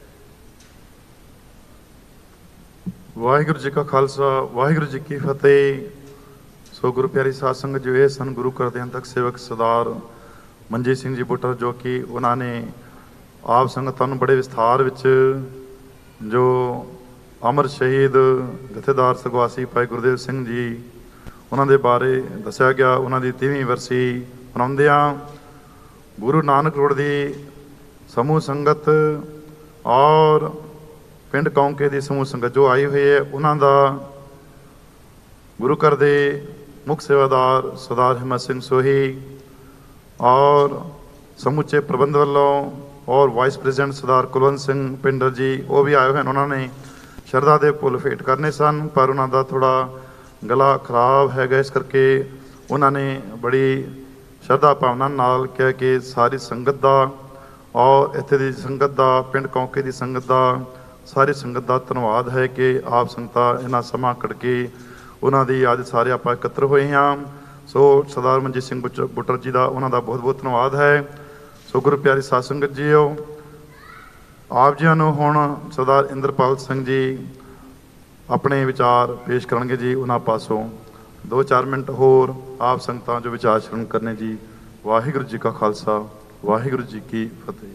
ਵਾਹਿਗੁਰੂ ਜੀ ਕਾ ਖਾਲਸਾ, ਵਾਹਿਗੁਰੂ ਜੀ ਕੀ ਫਤਿਹ। ਸੋ ਗੁਰੂ ਪਿਆਰੀ ਸਾਧ ਸੰਗਤ ਜੀ, ਇਹ ਸਨ ਗੁਰੂ ਘਰ ਦੇ ਅੰਤਕ ਸੇਵਕ ਸਰਦਾਰ ਮਨਜੀਤ ਸਿੰਘ ਜੀ ਬੁੱਟਰ, ਜੋ ਕਿ ਉਹਨਾਂ ਨੇ ਆਪ ਸੰਗਤਾਂ ਨੂੰ ਬੜੇ ਵਿਸਥਾਰ ਵਿੱਚ ਜੋ ਅਮਰ ਸ਼ਹੀਦ ਜਥੇਦਾਰ ਸਰਗਵਾਸੀ ਭਾਈ ਗੁਰਦੇਵ ਸਿੰਘ ਜੀ ਉਹਨਾਂ ਦੇ ਬਾਰੇ ਦੱਸਿਆ ਗਿਆ। ਉਹਨਾਂ ਦੀ ਤੀਵੀਂ ਵਰਸੀ ਮਨਾਉਂਦਿਆਂ ਗੁਰੂ ਨਾਨਕ ਰੋਡ ਦੀ ਸਮੂਹ ਸੰਗਤ ਔਰ ਪਿੰਡ ਕੌਂਕੇ ਦੀ ਸਮੂਹ ਸੰਗਤ ਜੋ ਆਈ ਹੋਈ ਹੈ, ਉਹਨਾਂ ਦਾ ਗੁਰੂ ਘਰ ਦੇ ਮੁੱਖ ਸੇਵਾਦਾਰ ਸਰਦਾਰ ਹਿੰਮਤ ਸਿੰਘ ਸੋਹੀ ਔਰ ਸਮੁੱਚੇ ਪ੍ਰਬੰਧ ਵੱਲੋਂ ਔਰ ਵਾਈਸ ਪ੍ਰੈਜ਼ੀਡੈਂਟ ਸਰਦਾਰ ਕੁਲਵੰਤ ਸਿੰਘ ਪਿੰਡਰ ਜੀ, ਉਹ ਵੀ ਆਏ ਹੋਏ ਹਨ। ਉਹਨਾਂ ਨੇ ਸ਼ਰਧਾ ਦੇ ਫੁੱਲ ਭੇਟ ਕਰਨੇ ਸਨ, ਪਰ ਉਹਨਾਂ ਦਾ ਥੋੜ੍ਹਾ ਗਲਾ ਖਰਾਬ ਹੈਗਾ, ਇਸ ਕਰਕੇ ਉਹਨਾਂ ਨੇ ਬੜੀ ਸ਼ਰਧਾ ਭਾਵਨਾ ਨਾਲ ਕਿਹਾ ਕਿ ਸਾਰੀ ਸੰਗਤ ਦਾ ਔਰ ਇੱਥੇ ਦੀ ਸੰਗਤ ਦਾ, ਪਿੰਡ ਕੌਂਕੇ ਦੀ ਸੰਗਤ ਦਾ, ਸਾਰੀ ਸੰਗਤ ਦਾ ਧੰਨਵਾਦ ਹੈ ਕਿ ਆਪ ਸੰਗਤਾਂ ਇਹਨਾਂ ਸਮਾਂ ਕੱਢ ਕੇ ਉਹਨਾਂ ਦੀ ਅੱਜ ਸਾਰੇ ਆਪਾਂ ਇਕੱਤਰ ਹੋਏ ਹਾਂ। ਸੋ ਸਰਦਾਰ ਮਨਜੀਤ ਸਿੰਘ ਬੁੱਚ ਬੁੱਟਰ ਜੀ ਦਾ, ਉਹਨਾਂ ਦਾ ਬਹੁਤ ਬਹੁਤ ਧੰਨਵਾਦ ਹੈ। ਸੋ ਗੁਰੂ ਪਿਆਰੀ ਸਾਧ ਸੰਗਤ ਜੀਓ, ਆਪ ਜੀਆਂ ਨੂੰ ਹੁਣ ਸਰਦਾਰ ਇੰਦਰਪਾਲ ਸਿੰਘ ਜੀ ਆਪਣੇ ਵਿਚਾਰ ਪੇਸ਼ ਕਰਨਗੇ ਜੀ। ਉਹਨਾਂ ਪਾਸੋਂ ਦੋ ਚਾਰ ਮਿੰਟ ਹੋਰ ਆਪ ਸੰਗਤਾਂ ਜੋ ਵਿਚਾਰ ਸ਼ਰਨ ਕਰਨੇ ਜੀ। ਵਾਹਿਗੁਰੂ ਜੀ ਕਾ ਖਾਲਸਾ, ਵਾਹਿਗੁਰੂ ਜੀ ਕੀ ਫਤਿਹ।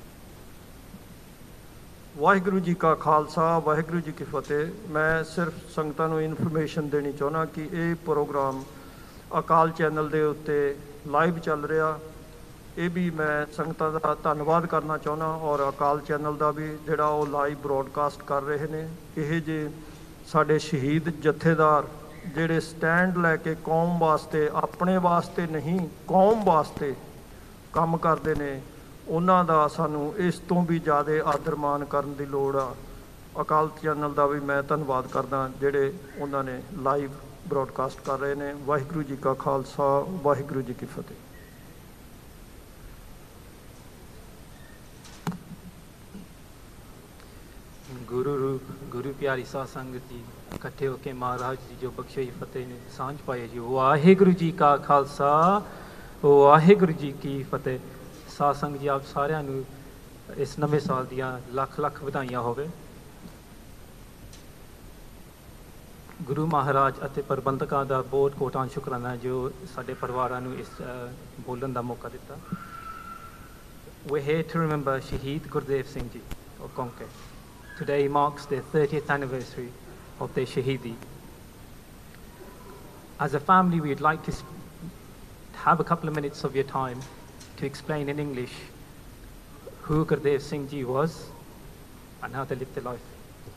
ਵਾਹਿਗੁਰੂ ਜੀ ਕਾ ਖਾਲਸਾ, ਵਾਹਿਗੁਰੂ ਜੀ ਕੀ ਫਤਿਹ। ਮੈਂ ਸਿਰਫ ਸੰਗਤਾਂ ਨੂੰ ਇਨਫੋਰਮੇਸ਼ਨ ਦੇਣੀ ਚਾਹੁੰਦਾ ਕਿ ਇਹ ਪ੍ਰੋਗਰਾਮ ਅਕਾਲ ਚੈਨਲ ਦੇ ਉੱਤੇ ਲਾਈਵ ਚੱਲ ਰਿਹਾ। ਇਹ ਵੀ ਮੈਂ ਸੰਗਤਾਂ ਦਾ ਧੰਨਵਾਦ ਕਰਨਾ ਚਾਹੁੰਦਾ ਔਰ ਅਕਾਲ ਚੈਨਲ ਦਾ ਵੀ, ਜਿਹੜਾ ਉਹ ਲਾਈਵ ਬਰੋਡਕਾਸਟ ਕਰ ਰਹੇ ਨੇ। ਇਹ ਜੇ ਸਾਡੇ ਸ਼ਹੀਦ ਜਥੇਦਾਰ ਜਿਹੜੇ ਸਟੈਂਡ ਲੈ ਕੇ ਕੌਮ ਵਾਸਤੇ, ਆਪਣੇ ਵਾਸਤੇ ਨਹੀਂ ਕੌਮ ਵਾਸਤੇ ਕੰਮ ਕਰਦੇ ਨੇ, ਉਹਨਾਂ ਦਾ ਸਾਨੂੰ ਇਸ ਤੋਂ ਵੀ ਜ਼ਿਆਦਾ ਆਦਰ ਮਾਣ ਕਰਨ ਦੀ ਲੋੜ ਆ। ਅਕਾਲ ਚੈਨਲ ਦਾ ਵੀ ਮੈਂ ਧੰਨਵਾਦ ਕਰਦਾ, ਜਿਹੜੇ ਉਹਨਾਂ ਨੇ ਲਾਈਵ ਬਰੋਡਕਾਸਟ ਕਰ ਰਹੇ ਨੇ। ਵਾਹਿਗੁਰੂ ਜੀ ਕਾ ਖਾਲਸਾ, ਵਾਹਿਗੁਰੂ ਜੀ ਕੀ ਫਤਿਹ। ਗੁਰੂ ਰੂਪ ਗੁਰੂ ਪਿਆਰੀ ਸਾਧ ਸੰਗਤ ਜੀ ਇਕੱਠੇ ਹੋ ਕੇ ਮਹਾਰਾਜ ਜੀ ਜੋ ਬਖਸ਼ੀ ਫਤਿਹ ਨੇ ਸਾਂਝ ਪਾਏ ਜੀ। ਵਾਹਿਗੁਰੂ ਜੀ ਕਾ ਖਾਲਸਾ, ਵਾਹਿਗੁਰੂ ਜੀ ਕੀ ਫਤਿਹ। ਸਾਧ ਸੰਗਤ ਜੀ, ਆਪ ਸਾਰਿਆਂ ਨੂੰ ਇਸ ਨਵੇਂ ਸਾਲ ਦੀਆਂ ਲੱਖ ਲੱਖ ਵਧਾਈਆਂ ਹੋਵੇ। ਗੁਰੂ ਮਹਾਰਾਜ ਅਤੇ ਪ੍ਰਬੰਧਕਾਂ ਦਾ ਬਹੁਤ ਕੋਟਾਂ ਸ਼ੁਕਰਾਨਾ ਜੋ ਸਾਡੇ ਪਰਿਵਾਰਾਂ ਨੂੰ ਇਸ ਬੋਲਣ ਦਾ ਮੌਕਾ ਦਿੱਤਾ। We're here to remember Shaheed Gurdev Singh Ji of Konke. Today marks the thirtieth anniversary of their Shaheedi. As a family, we'd like to have a couple of minutes of your time to explain in English who Gurdev Singh Ji was and how they lived their life.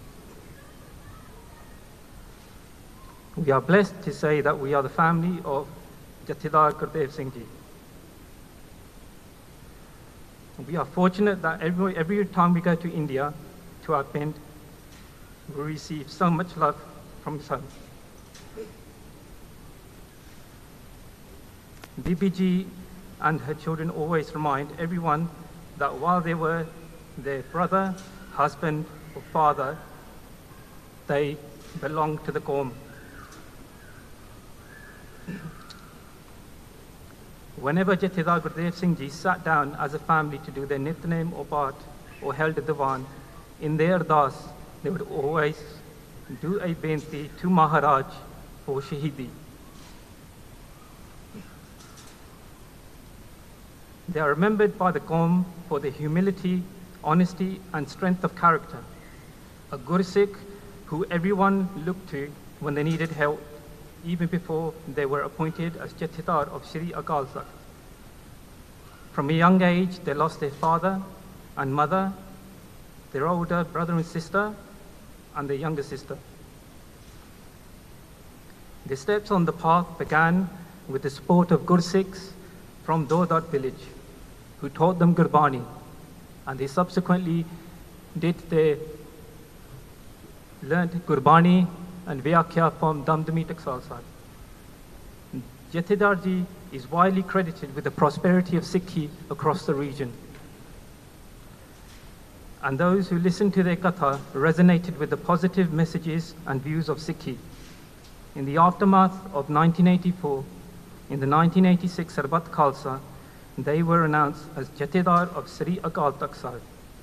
We are blessed to say that we are the family of Jathedar Gurdev Singh Ji. We are fortunate that every, every time we go to India, to our Pind, we receive so much love from his home. B B G and her children always remind everyone that while they were their brother, husband, or father, they belonged to the Qawm. Whenever Jathedar Gurdev Singh Ji sat down as a family to do their Nitnem or Path or held a Diwan, in their ardas, they would always do a benti to Maharaj for Shaheedi. They are remembered by the Qawm for their humility, honesty, and strength of character. A Gursikh who everyone looked to when they needed help, even before they were appointed as Jathedar of Shri Akal Takht. From a young age, they lost their father and mother, their older brother and sister, and their younger sister. Their steps on the path began with the support of Gursikhs from Dodad village, who taught them Gurbani, and they subsequently did their learned Gurbani and Vyakhya from Damdami Taksal Sahib. Jathedar Ji is widely credited with the prosperity of Sikhi across the region. and those who listened to their katha resonated with the positive messages and views of Sikhi. In the aftermath of nineteen eighty-four, in the nineteen eighty-six Sarbat Khalsa, they were announced as Jathedar of Sri Akal Takht Sahib.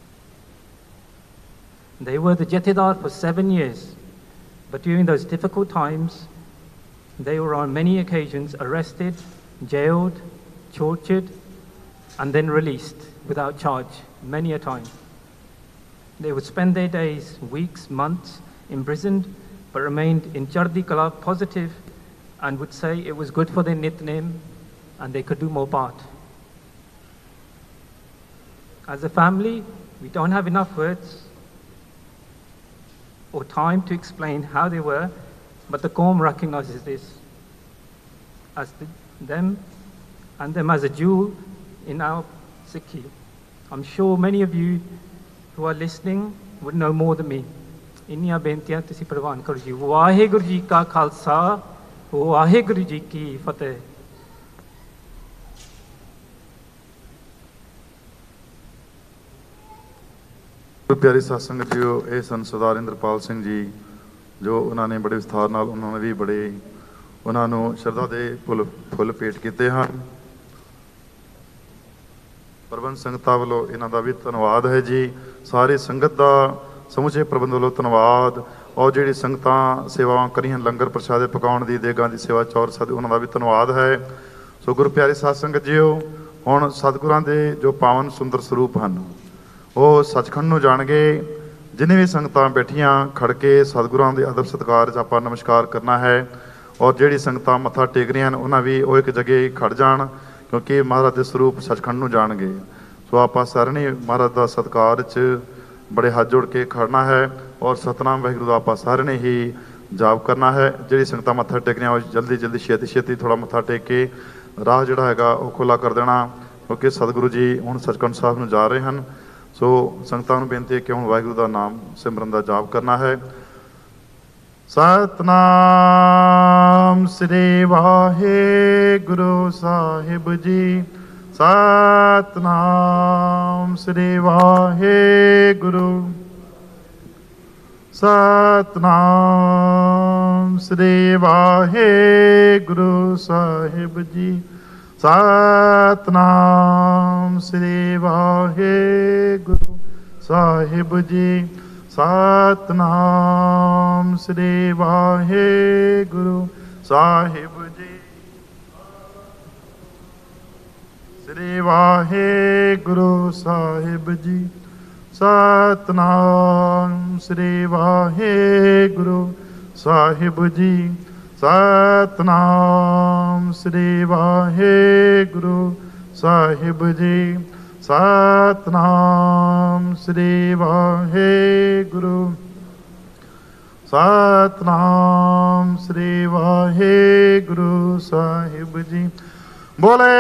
They were the Jathedar for seven years, but during those difficult times, they were on many occasions arrested, jailed, tortured, and then released without charge, many a time. They would spend their days, weeks, months imprisoned, but remained in Chardi Kala positive and would say it was good for their Nitnem and they could do more part. As a family, we don't have enough words or time to explain how they were, but the Qawm recognizes this as the, them and them as a jewel in our Sikhi. I'm sure many of you who are listening would know more than me. ਇੰਨੀਆਂ ਬੇਨਤੀਆਂ ਤੁਸੀਂ ਪ੍ਰਵਾਨ ਕਰੋ ਜੀ। ਵਾਹਿਗੁਰੂ ਜੀ ਕਾ ਖਾਲਸਾ, ਵਾਹਿਗੁਰੂ ਜੀ ਕੀ ਫਤਿਹ। ਪਿਆਰੀ ਸਾਧ ਸੰਗਤ ਜੀਓ, ਇਹ ਸਨ ਸਰਦਾਰ ਇੰਦਰਪਾਲ ਸਿੰਘ ਜੀ, ਜੋ ਉਹਨਾਂ ਨੇ ਬੜੇ ਵਿਸਥਾਰ ਨਾਲ ਉਹਨਾਂ ਨੇ ਵੀ ਬੜੇ ਉਹਨਾਂ ਨੂੰ ਸ਼ਰਧਾ ਦੇ ਫੁੱਲ ਫੁੱਲ ਭੇਟ ਕੀਤੇ ਹਨ। ਪ੍ਰਬੰਧ ਸੰਗਤਾਂ ਵੱਲੋਂ ਇਹਨਾਂ ਦਾ ਵੀ ਧੰਨਵਾਦ ਹੈ ਜੀ। ਸਾਰੀ ਸੰਗਤ ਦਾ ਸਮੁੱਚੇ ਪ੍ਰਬੰਧ ਵੱਲੋਂ ਧੰਨਵਾਦ। ਔਰ ਜਿਹੜੀ ਸੰਗਤਾਂ ਸੇਵਾਵਾਂ ਕਰੀਆਂ, ਲੰਗਰ ਪ੍ਰਸ਼ਾਦੇ ਪਕਾਉਣ ਦੀ, ਦੇਗਾਂ ਦੀ ਸੇਵਾ, ਚੌਰ ਸਾਧ, ਉਹਨਾਂ ਦਾ ਵੀ ਧੰਨਵਾਦ ਹੈ। ਸੋ ਗੁਰੂ ਪਿਆਰੇ ਸਾਧ ਸੰਗਤ ਜੀਓ, ਹੁਣ ਸਤਿਗੁਰਾਂ ਦੇ ਜੋ ਪਾਵਨ ਸੁੰਦਰ ਸਰੂਪ ਹਨ ਉਹ ਸੱਚਖੰਡ ਨੂੰ ਜਾਣਗੇ। ਜਿੰਨੇ ਵੀ ਸੰਗਤਾਂ ਬੈਠੀਆਂ ਖੜ ਕੇ ਸਤਿਗੁਰਾਂ ਦੇ ਅਦਬ ਸਤਿਕਾਰ 'ਚ ਆਪਾਂ ਨਮਸਕਾਰ ਕਰਨਾ ਹੈ। ਔਰ ਜਿਹੜੀ ਸੰਗਤਾਂ ਮੱਥਾ ਟੇਕ ਰਹੀਆਂ ਹਨ ਉਹਨਾਂ ਵੀ ਉਹ ਇੱਕ ਜਗ੍ਹਾ ਖੜ ਜਾਣ, ਕਿਉਂਕਿ ਮਹਾਰਾਜ ਦੇ ਸਰੂਪ ਸੱਚਖੰਡ ਨੂੰ ਜਾਣਗੇ। ਸੋ ਆਪਾਂ ਸਾਰਿਆਂ ਨੇ ਮਹਾਰਾਜ ਦਾ ਸਤਿਕਾਰ 'ਚ ਬੜੇ ਹੱਥ ਜੋੜ ਕੇ ਖੜਨਾ ਹੈ ਔਰ ਸਤਨਾਮ ਵਾਹਿਗੁਰੂ ਦਾ ਆਪਾਂ ਸਾਰਿਆਂ ਨੇ ਹੀ ਜਾਪ ਕਰਨਾ ਹੈ। ਜਿਹੜੀ ਸੰਗਤਾਂ ਮੱਥਾ ਟੇਕ ਰਹੀਆਂ ਉਹ ਜਲਦੀ ਜਲਦੀ ਛੇਤੀ ਛੇਤੀ ਥੋੜ੍ਹਾ ਮੱਥਾ ਟੇਕ ਕੇ ਰਾਹ ਜਿਹੜਾ ਹੈਗਾ ਉਹ ਖੁੱਲ੍ਹਾ ਕਰ ਦੇਣਾ, ਕਿਉਂਕਿ ਸਤਿਗੁਰੂ ਜੀ ਹੁਣ ਸੱਚਖੰਡ ਸਾਹਿਬ ਨੂੰ ਜਾ ਰਹੇ ਹਨ। ਸੋ ਸੰਗਤਾਂ ਨੂੰ ਬੇਨਤੀ ਹੈ ਕਿ ਹੁਣ ਵਾਹਿਗੁਰੂ ਦਾ ਨਾਮ ਸਿਮਰਨ ਦਾ ਜਾਪ ਕਰਨਾ ਹੈ। ਸਤਨਾਮ ਸ੍ਰੀ ਵਾਹਿਗੁਰੂ ਸਾਹਿਬ ਜੀ, ਸਤਨਾਮ ਸ੍ਰੀ ਵਾਹਿਗੁਰੂ, ਸਤਨਾਮ ਸ੍ਰੀ ਵਾਹਿਗੁਰੂ ਸਾਹਿਬ ਜੀ, ਸਤਨਾਮ ਸ੍ਰੀ ਵਾਹਿਗੁਰੂ ਸਾਹਿਬ ਜੀ, ਸਤਨਾਮ ਸ੍ਰੀ ਵਾਹਿਗੁਰੂ ਸਾਹਿਬ ਜੀ, ਸ੍ਰੀ ਵਾਹਿਗੁਰੂ ਸਾਹਿਬ ਜੀ, ਸਤਨਾਮ ਸ੍ਰੀ ਵਾਹਿਗੁਰੂ ਸਾਹਿਬ ਜੀ, ਸਤਨਾਮ ਸ੍ਰੀ ਵਾਹਿਗੁਰੂ ਸਾਹਿਬ ਜੀ, ਸਤਨਾਮ ਸ੍ਰੀ ਵਾਹਿਗੁਰੂ, ਸਤਨਾਮ ਸ੍ਰੀ ਵਾਹਿਗੁਰੂ ਸਾਹਿਬ ਜੀ। ਬੋਲੇ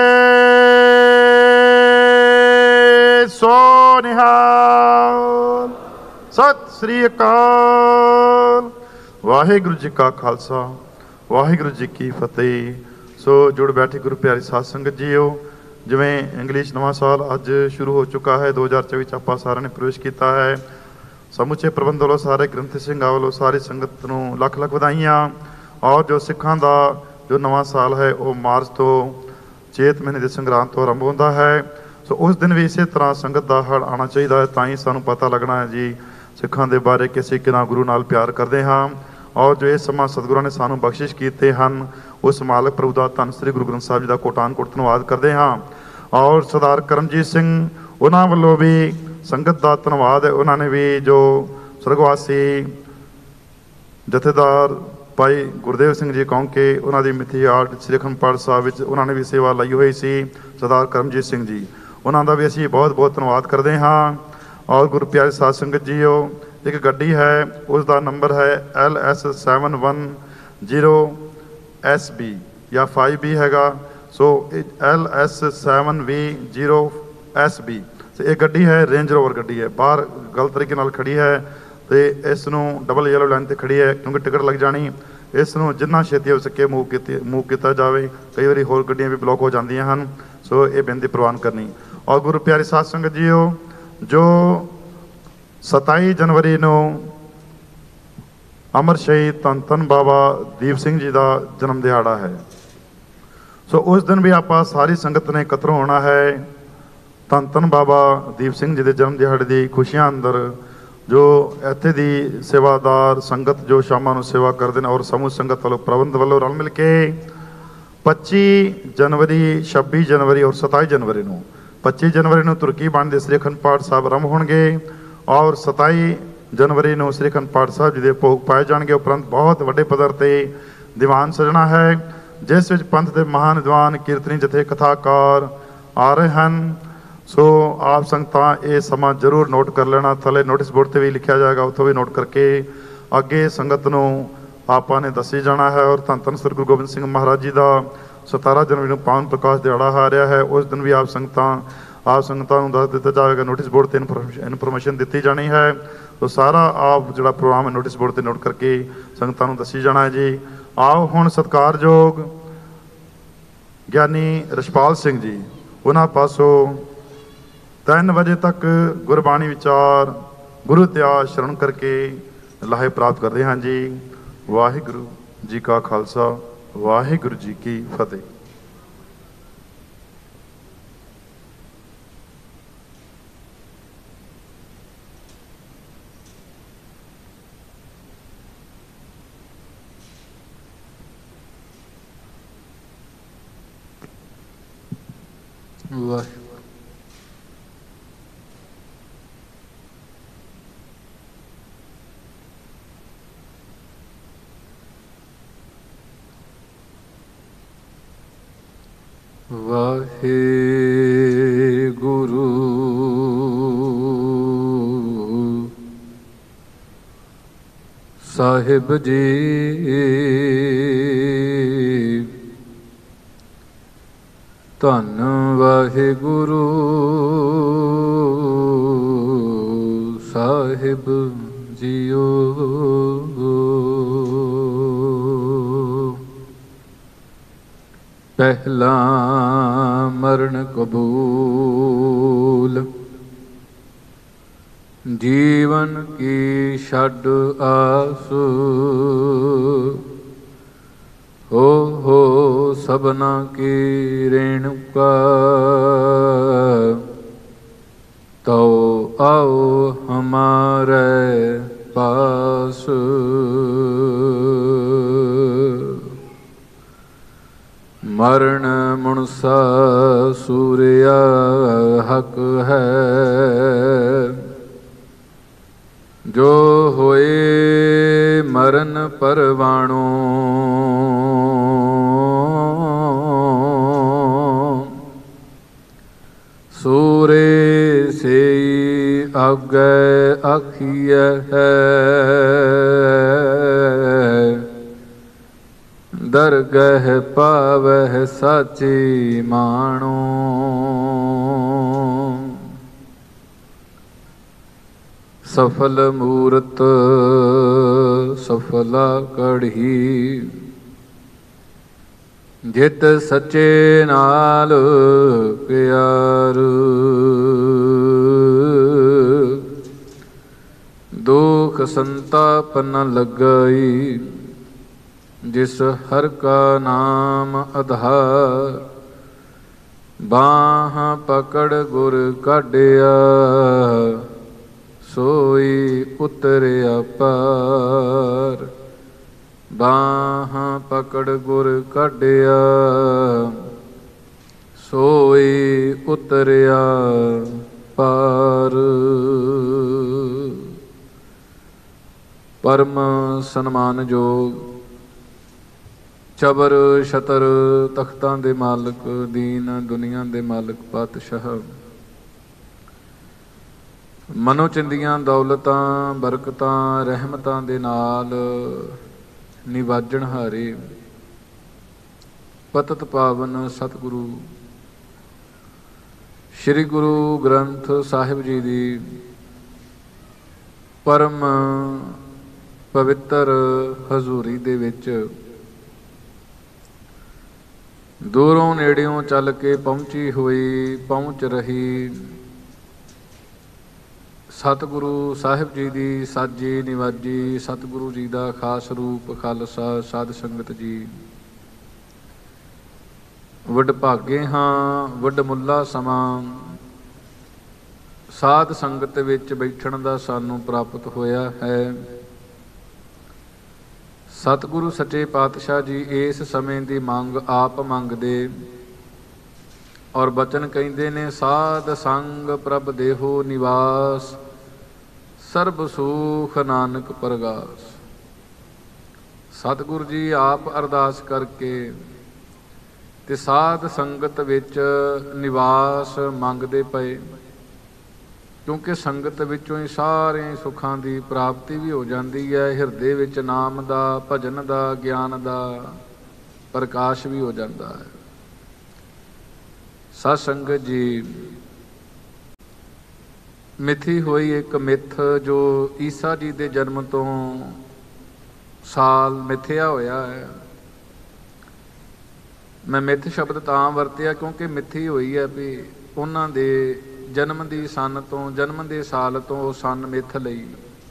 ਸੋ ਨਿਹਾਲ, ਸਤਿ ਸ੍ਰੀ ਅਕਾਲ। ਵਾਹਿਗੁਰੂ ਜੀ ਕਾ ਖਾਲਸਾ, ਵਾਹਿਗੁਰੂ ਜੀ ਕੀ ਫਤਿਹ। ਸੋ ਜੁੜ ਬੈਠੇ ਗੁਰੂ ਪਿਆਰੀ ਸਾਧ ਸੰਗਤ ਜੀਓ, ਜਿਵੇਂ ਇੰਗਲਿਸ਼ ਨਵਾਂ ਸਾਲ ਅੱਜ ਸ਼ੁਰੂ ਹੋ ਚੁੱਕਾ ਹੈ, ਦੋ ਹਜ਼ਾਰ ਚੌਵੀ 'ਚ ਆਪਾਂ ਸਾਰਿਆਂ ਨੇ ਪ੍ਰਵੇਸ਼ ਕੀਤਾ ਹੈ। ਸਮੁੱਚੇ ਪ੍ਰਬੰਧ ਵੱਲੋਂ, ਸਾਰੇ ਗ੍ਰੰਥੀ ਸਿੰਘਾਂ ਵੱਲੋਂ ਸਾਰੀ ਸੰਗਤ ਨੂੰ ਲੱਖ ਲੱਖ ਵਧਾਈਆਂ। ਔਰ ਜੋ ਸਿੱਖਾਂ ਦਾ ਜੋ ਨਵਾਂ ਸਾਲ ਹੈ ਉਹ ਮਾਰਚ ਤੋਂ ਚੇਤ ਮਹੀਨੇ ਦੇ ਸੰਗਰਾਂਦ ਤੋਂ ਆਰੰਭ ਹੁੰਦਾ ਹੈ। ਸੋ ਉਸ ਦਿਨ ਵੀ ਇਸੇ ਤਰ੍ਹਾਂ ਸੰਗਤ ਦਾ ਹੜ ਆਉਣਾ ਚਾਹੀਦਾ ਹੈ, ਤਾਂ ਹੀ ਸਾਨੂੰ ਪਤਾ ਲੱਗਣਾ ਹੈ ਜੀ ਸਿੱਖਾਂ ਦੇ ਬਾਰੇ ਕਿ ਅਸੀਂ ਕਿੰਨਾ ਗੁਰੂ ਨਾਲ ਪਿਆਰ ਕਰਦੇ ਹਾਂ। ਔਰ ਜੋ ਇਹ ਸਮਾਂ ਸਤਿਗੁਰਾਂ ਨੇ ਸਾਨੂੰ ਬਖਸ਼ਿਸ਼ ਕੀਤੇ ਹਨ, ਉਸ ਮਾਲਕ ਪ੍ਰਭੂ ਦਾ ਧੰਨ ਸ੍ਰੀ ਗੁਰੂ ਗ੍ਰੰਥ ਸਾਹਿਬ ਜੀ ਦਾ ਕੋਟਾਨ ਕੋਟ ਧੰਨਵਾਦ ਕਰਦੇ ਹਾਂ। ਔਰ ਸਰਦਾਰ ਕਰਮਜੀਤ ਸਿੰਘ, ਉਹਨਾਂ ਵੱਲੋਂ ਵੀ ਸੰਗਤ ਦਾ ਧੰਨਵਾਦ ਹੈ। ਉਹਨਾਂ ਨੇ ਵੀ ਜੋ ਸਰਗਵਾਸੀ ਜਥੇਦਾਰ ਭਾਈ ਗੁਰਦੇਵ ਸਿੰਘ ਜੀ ਕੌਂਕੇ, ਉਹਨਾਂ ਦੀ ਮਿੱਥੀ ਆਰਟ ਸ੍ਰੀ ਅਖੰਡ ਪਾਠ ਸਾਹਿਬ ਵਿੱਚ ਉਹਨਾਂ ਨੇ ਵੀ ਸੇਵਾ ਲਈ ਹੋਈ ਸੀ, ਸਰਦਾਰ ਕਰਮਜੀਤ ਸਿੰਘ ਜੀ, ਉਹਨਾਂ ਦਾ ਵੀ ਅਸੀਂ ਬਹੁਤ ਬਹੁਤ ਧੰਨਵਾਦ ਕਰਦੇ ਹਾਂ। ਔਰ ਗੁਰੂ ਪਿਆਰੇ ਸਾਧ ਸੰਗਤ ਜੀਓ, ਇੱਕ ਗੱਡੀ ਹੈ, ਉਸ ਦਾ ਨੰਬਰ ਹੈ L S seven one zero S B ਜਾਂ ਫਾਈਵ ਬੀ ਹੈਗਾ। So L S seven V zero S B. ਇਹ ਗੱਡੀ ਹੈ ਰੇਂਜ ਰੋਵਰ ਗੱਡੀ ਹੈ, ਬਾਹਰ ਗਲਤ ਤਰੀਕੇ ਨਾਲ ਖੜੀ ਹੈ ਅਤੇ ਇਸ ਨੂੰ ਡਬਲ ਯੈਲੋ ਲਾਈਨ 'ਤੇ ਖੜੀ ਹੈ, ਕਿਉਂਕਿ ਟਿਕਟ ਲੱਗ ਜਾਣੀ। ਇਸ ਨੂੰ ਜਿੰਨਾ ਛੇਤੀ ਹੋ ਸਕੇ ਮੂਵ ਕੀਤੀ ਮੂਵ ਕੀਤਾ ਜਾਵੇ, ਕਈ ਵਾਰੀ ਹੋਰ ਗੱਡੀਆਂ ਵੀ ਬਲੌਕ ਹੋ ਜਾਂਦੀਆਂ ਹਨ। ਸੋ ਇਹ ਬੇਨਤੀ ਪ੍ਰਵਾਨ ਕਰਨੀ। ਔਰ ਗੁਰੂ ਪਿਆਰੀ ਸਾਧ ਸੰਗਤ ਜੀਓ, ਜੋ ਸਤਾਈ ਜਨਵਰੀ ਨੂੰ ਅਮਰ ਸ਼ਹੀਦ ਧੰਨ ਧੰਨ ਬਾਬਾ ਦੀਪ ਸਿੰਘ ਜੀ ਦਾ ਜਨਮ ਦਿਹਾੜਾ ਹੈ। ਸੋ ਉਸ ਦਿਨ ਵੀ ਆਪਾਂ ਸਾਰੀ ਸੰਗਤ ਨੇ ਇਕੱਤਰ ਹੋਣਾ ਹੈ। ਧੰਨ ਧੰਨ ਬਾਬਾ ਦੀਪ ਸਿੰਘ ਜੀ ਦੇ ਜਨਮ ਦਿਹਾੜੇ ਦੀ ਖੁਸ਼ੀਆਂ ਅੰਦਰ ਜੋ ਇੱਥੇ ਦੀ ਸੇਵਾਦਾਰ ਸੰਗਤ ਜੋ ਸ਼ਾਮਾਂ ਨੂੰ ਸੇਵਾ ਕਰਦੇ ਨੇ ਔਰ ਸਮੂਹ ਸੰਗਤ ਵੱਲੋਂ ਪ੍ਰਬੰਧ ਵੱਲੋਂ ਰਲ ਮਿਲ ਕੇ ਪੱਚੀ ਜਨਵਰੀ, ਛੱਬੀ ਜਨਵਰੀ ਔਰ ਸਤਾਈ ਜਨਵਰੀ ਨੂੰ ਪੱਚੀ ਜਨਵਰੀ ਨੂੰ ਤੁਰਕੀ ਬਾਣੀ ਦੇ ਸ੍ਰੀ ਅਖੰਡ ਪਾਠ ਸਾਹਿਬ ਆਰੰਭ ਹੋਣਗੇ ਔਰ ਸਤਾਈ ਜਨਵਰੀ ਨੂੰ ਸ੍ਰੀ ਅਖੰਡ ਪਾਠ ਸਾਹਿਬ ਜੀ ਦੇ ਭੋਗ ਪਾਏ ਜਾਣਗੇ। ਉਪਰੰਤ ਬਹੁਤ ਵੱਡੇ ਪੱਧਰ 'ਤੇ ਦੀਵਾਨ ਸਜਣਾ ਹੈ, ਜਿਸ ਵਿੱਚ ਪੰਥ ਦੇ ਮਹਾਨ ਵਿਦਵਾਨ, ਕੀਰਤਨੀ ਜਥੇ, ਕਥਾਕਾਰ ਆ ਰਹੇ ਹਨ। ਸੋ ਆਪ ਸੰਗਤਾਂ ਇਹ ਸਮਾਂ ਜ਼ਰੂਰ ਨੋਟ ਕਰ ਲੈਣਾ। ਥੱਲੇ ਨੋਟਿਸ ਬੋਰਡ 'ਤੇ ਵੀ ਲਿਖਿਆ ਜਾਏਗਾ, ਉੱਥੋਂ ਵੀ ਨੋਟ ਕਰਕੇ ਅੱਗੇ ਸੰਗਤ ਨੂੰ ਆਪਾਂ ਨੇ ਦੱਸੀ ਜਾਣਾ ਹੈ। ਔਰ ਧੰਨ ਧੰਨ ਸ੍ਰੀ ਗੁਰੂ ਗੋਬਿੰਦ ਸਿੰਘ ਮਹਾਰਾਜ ਜੀ ਦਾ ਸਤਾਰਾਂ ਜਨਵਰੀ ਨੂੰ ਪਾਵਨ ਪ੍ਰਕਾਸ਼ ਦਿਹਾੜਾ ਆ ਰਿਹਾ ਹੈ। ਉਸ ਦਿਨ ਵੀ ਆਪ ਸੰਗਤਾਂ ਆਪ ਸੰਗਤਾਂ ਨੂੰ ਦੱਸ ਦਿੱਤਾ ਜਾਵੇਗਾ, ਨੋਟਿਸ ਬੋਰਡ 'ਤੇ ਇਨਫੋਰਮੇਸ਼ਨ ਦਿੱਤੀ ਜਾਣੀ ਹੈ। ਸੋ ਸਾਰਾ ਆਪ ਜਿਹੜਾ ਪ੍ਰੋਗਰਾਮ ਹੈ ਨੋਟਿਸ ਬੋਰਡ 'ਤੇ ਨੋਟ ਕਰਕੇ ਸੰਗਤਾਂ ਨੂੰ ਦੱਸੀ ਜਾਣਾ ਹੈ ਜੀ। ਆਓ ਹੁਣ ਸਤਿਕਾਰਯੋਗ ਗਿਆਨੀ ਰਛਪਾਲ ਸਿੰਘ ਜੀ ਉਹਨਾਂ ਪਾਸੋਂ ਤਿੰਨ ਵਜੇ ਤੱਕ ਗੁਰਬਾਣੀ ਵਿਚਾਰ, ਗੁਰੂ ਇਤਿਹਾਸ ਸ਼ਰਵਣ ਕਰਕੇ ਲਾਹੇ ਪ੍ਰਾਪਤ ਕਰਦੇ ਹਾਂ ਜੀ। ਵਾਹਿਗੁਰੂ ਜੀ ਕਾ ਖਾਲਸਾ, ਵਾਹਿਗੁਰੂ ਜੀ ਕੀ ਫਤਿਹ। ਵਾਹਿਗੁਰੂ। ਵਾਹਿਗੁਰੂ ਸਾਹਿਬ ਜੀ, ਧੰਨ ਵਾਹਿਗੁਰੂ ਸਾਹਿਬ ਜੀਓ। ਪਹਿਲਾ ਮਰਨ ਕਬੂਲ, ਜੀਵਨ ਕੀ ਛੱਡ ਆਸ, ਹੋ ਹੋ ਸਭਨਾ ਕੀ ਰੇਣੁਕਾ, ਤਉ ਆਓ ਹਮਾਰੇ ਪਾਸ। ਮਰਨ ਮੁਨਸਾ ਸੂਰਿਆ ਹਕ ਹੈ, ਜੋ ਹੋਏ ਮਰਨ ਪਰਵਾਣੋ, ਸੂਰੇ ਸੇਈ ਆਗੇ ਆਖੀਐ ਹੈ, ਦਰਗਹਿ ਪਾਵਹਿ ਸਾਚੀ ਮਾਣੋ। ਸਫਲ ਮੂਰਤ ਸਫਲਾ ਕੜ੍ਹੀ, ਜਿਤ ਸੱਚੇ ਨਾਲ ਪਿਆਰ। ਦੁਖ ਸੰਤਾਪ ਨ ਲੱਗਈ, ਜਿਸ ਹਰ ਕਾ ਨਾਮ ਆਧਾਰ। ਬਾਹ ਪਕੜ ਗੁਰ ਕਾਢਿਆ, ਸੋਈ ਉਤਰਿਆ ਪਾਰ। ਬਾਹ ਪਕੜ ਗੁਰ ਕਾਢਿਆ, ਸੋਈ ਉਤਰਿਆ ਪਾਰ। ਪਰਮ ਸਨਮਾਨਯੋਗ ਚਬਰ ਛਤਰ ਤਖਤਾਂ ਦੇ ਮਾਲਕ, ਦੀਨ ਦੁਨੀਆ ਦੇ ਮਾਲਕ ਪਾਤਸ਼ਾਹ, ਮਨੋਚਿੰਦੀਆਂ ਦੌਲਤਾਂ ਬਰਕਤਾਂ ਰਹਿਮਤਾਂ ਦੇ ਨਾਲ ਨਿਵਾਜਣ ਹਾਰੇ ਪਤਿਤ ਪਾਵਨ ਸਤਿਗੁਰੂ ਸ੍ਰੀ ਗੁਰੂ ਗ੍ਰੰਥ ਸਾਹਿਬ ਜੀ ਦੀ ਪਰਮ ਪਵਿੱਤਰ ਹਜ਼ੂਰੀ ਦੇ ਵਿੱਚ ਦੂਰੋਂ ਨੇੜਿਓਂ ਚੱਲ ਕੇ ਪਹੁੰਚੀ ਹੋਈ, ਪਹੁੰਚ ਰਹੀ ਸਤਿਗੁਰੂ ਸਾਹਿਬ ਜੀ ਦੀ ਸਾਜੀ ਨਿਵਾਜੀ, ਸਤਿਗੁਰੂ ਜੀ ਦਾ ਖਾਸ ਰੂਪ ਖਾਲਸਾ ਸਾਧ ਸੰਗਤ ਜੀ। ਵੱਡ ਭਾਗੇ ਹਾਂ ਵੱਡ ਮੁੱਲਾ ਸਮਾਂ, ਸਾਧ ਸੰਗਤ ਵਿੱਚ ਬੈਠਣ ਦਾ ਸਾਨੂੰ ਪ੍ਰਾਪਤ ਹੋਇਆ ਹੈ। ਸਤਿਗੁਰੂ ਸੱਚੇ ਪਾਤਸ਼ਾਹ ਜੀ ਇਸ ਸਮੇਂ ਦੀ ਮੰਗ ਆਪ ਮੰਗਦੇ ਔਰ ਬਚਨ ਕਹਿੰਦੇ ਨੇ, ਸਾਧ ਸੰਗ ਪ੍ਰਭ ਦੇਹੋ ਨਿਵਾਸ, ਸਰਬ ਸੁਖ ਨਾਨਕ ਪ੍ਰਗਾਸ। ਸਤਿਗੁਰੂ ਜੀ ਆਪ ਅਰਦਾਸ ਕਰਕੇ ਤੇ ਸਾਧ ਸੰਗਤ ਵਿੱਚ ਨਿਵਾਸ ਮੰਗਦੇ ਪਏ, ਕਿਉਂਕਿ ਸੰਗਤ ਵਿੱਚੋਂ ਹੀ ਸਾਰੇ ਸੁੱਖਾਂ ਦੀ ਪ੍ਰਾਪਤੀ ਵੀ ਹੋ ਜਾਂਦੀ ਹੈ। ਹਿਰਦੇ ਵਿੱਚ ਨਾਮ ਦਾ, ਭਜਨ ਦਾ, ਗਿਆਨ ਦਾ ਪ੍ਰਕਾਸ਼ ਵੀ ਹੋ ਜਾਂਦਾ ਹੈ। ਸਾਧ ਸੰਗਤ ਜੀ, ਮਿਥੀ ਹੋਈ ਇੱਕ ਮਿੱਥ ਜੋ ਈਸਾ ਜੀ ਦੇ ਜਨਮ ਤੋਂ ਸਾਲ ਮਿਥਿਆ ਹੋਇਆ ਹੈ। ਮੈਂ ਮਿੱਥ ਸ਼ਬਦ ਤਾਂ ਵਰਤਿਆ ਕਿਉਂਕਿ ਮਿੱਥੀ ਹੋਈ ਹੈ ਵੀ ਉਹਨਾਂ ਦੇ ਜਨਮ ਦੀ ਸੰਨ ਤੋਂ, ਜਨਮ ਦੇ ਸਾਲ ਤੋਂ ਉਹ ਸੰਨ ਮਿੱਥ ਲਈ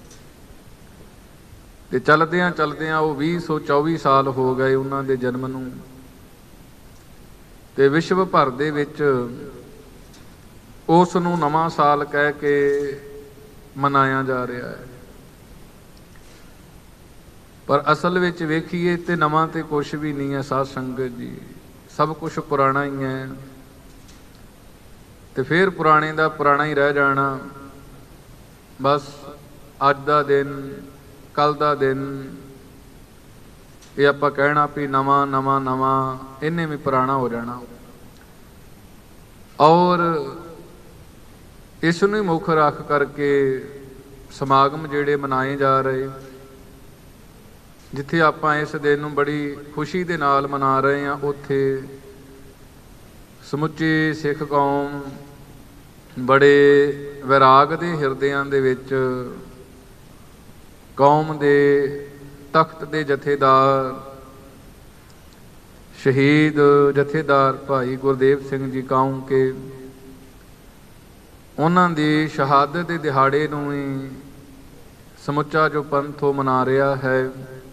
ਤੇ ਚਲਦਿਆਂ ਚਲਦਿਆਂ ਉਹ ਵੀਹ ਸੌ ਚੌਵੀ ਸਾਲ ਹੋ ਗਏ ਉਹਨਾਂ ਦੇ ਜਨਮ ਨੂੰ। ਤੇ ਵਿਸ਼ਵ ਭਰ ਦੇ ਵਿੱਚ ਉਸ ਨੂੰ ਨਵਾਂ ਸਾਲ ਕਹਿ ਕੇ ਮਨਾਇਆ ਜਾ ਰਿਹਾ ਹੈ। ਪਰ ਅਸਲ ਵਿੱਚ ਵੇਖੀਏ ਤੇ ਨਵਾਂ ਤੇ ਕੁਛ ਵੀ ਨਹੀਂ ਹੈ ਸਾਧ ਸੰਗਤ ਜੀ, ਸਭ ਕੁਛ ਪੁਰਾਣਾ ਹੀ ਹੈ। ਤੇ ਫਿਰ ਪੁਰਾਣੇ ਦਾ ਪੁਰਾਣਾ ਹੀ ਰਹਿ ਜਾਣਾ। ਬਸ ਅੱਜ ਦਾ ਦਿਨ, ਕੱਲ ਦਾ ਦਿਨ, ਇਹ ਆਪਾਂ ਕਹਿਣਾ ਵੀ ਨਵਾਂ ਨਵਾਂ ਨਵਾਂ, ਇਹਨੇ ਵੀ ਪੁਰਾਣਾ ਹੋ ਜਾਣਾ। ਔਰ ਇਸ ਨੂੰ ਹੀ ਮੁੱਖ ਰੱਖ ਕਰਕੇ ਸਮਾਗਮ ਜਿਹੜੇ ਮਨਾਏ ਜਾ ਰਹੇ, ਜਿੱਥੇ ਆਪਾਂ ਇਸ ਦਿਨ ਨੂੰ ਬੜੀ ਖੁਸ਼ੀ ਦੇ ਨਾਲ ਮਨਾ ਰਹੇ ਹਾਂ, ਉੱਥੇ ਸਮੁੱਚੀ ਸਿੱਖ ਕੌਮ ਬੜੇ ਵਿਰਾਗ ਦੇ ਹਿਰਦਿਆਂ ਦੇ ਵਿੱਚ ਕੌਮ ਦੇ ਤਖਤ ਦੇ ਜਥੇਦਾਰ ਸ਼ਹੀਦ ਜਥੇਦਾਰ ਭਾਈ ਗੁਰਦੇਵ ਸਿੰਘ ਜੀ ਕਾਉਂ ਕੇ ਉਹਨਾਂ ਦੀ ਸ਼ਹਾਦਤ ਦੇ ਦਿਹਾੜੇ ਨੂੰ ਹੀ ਸਮੁੱਚਾ ਜੋ ਪੰਥ ਉਹ ਮਨਾ ਰਿਹਾ ਹੈ।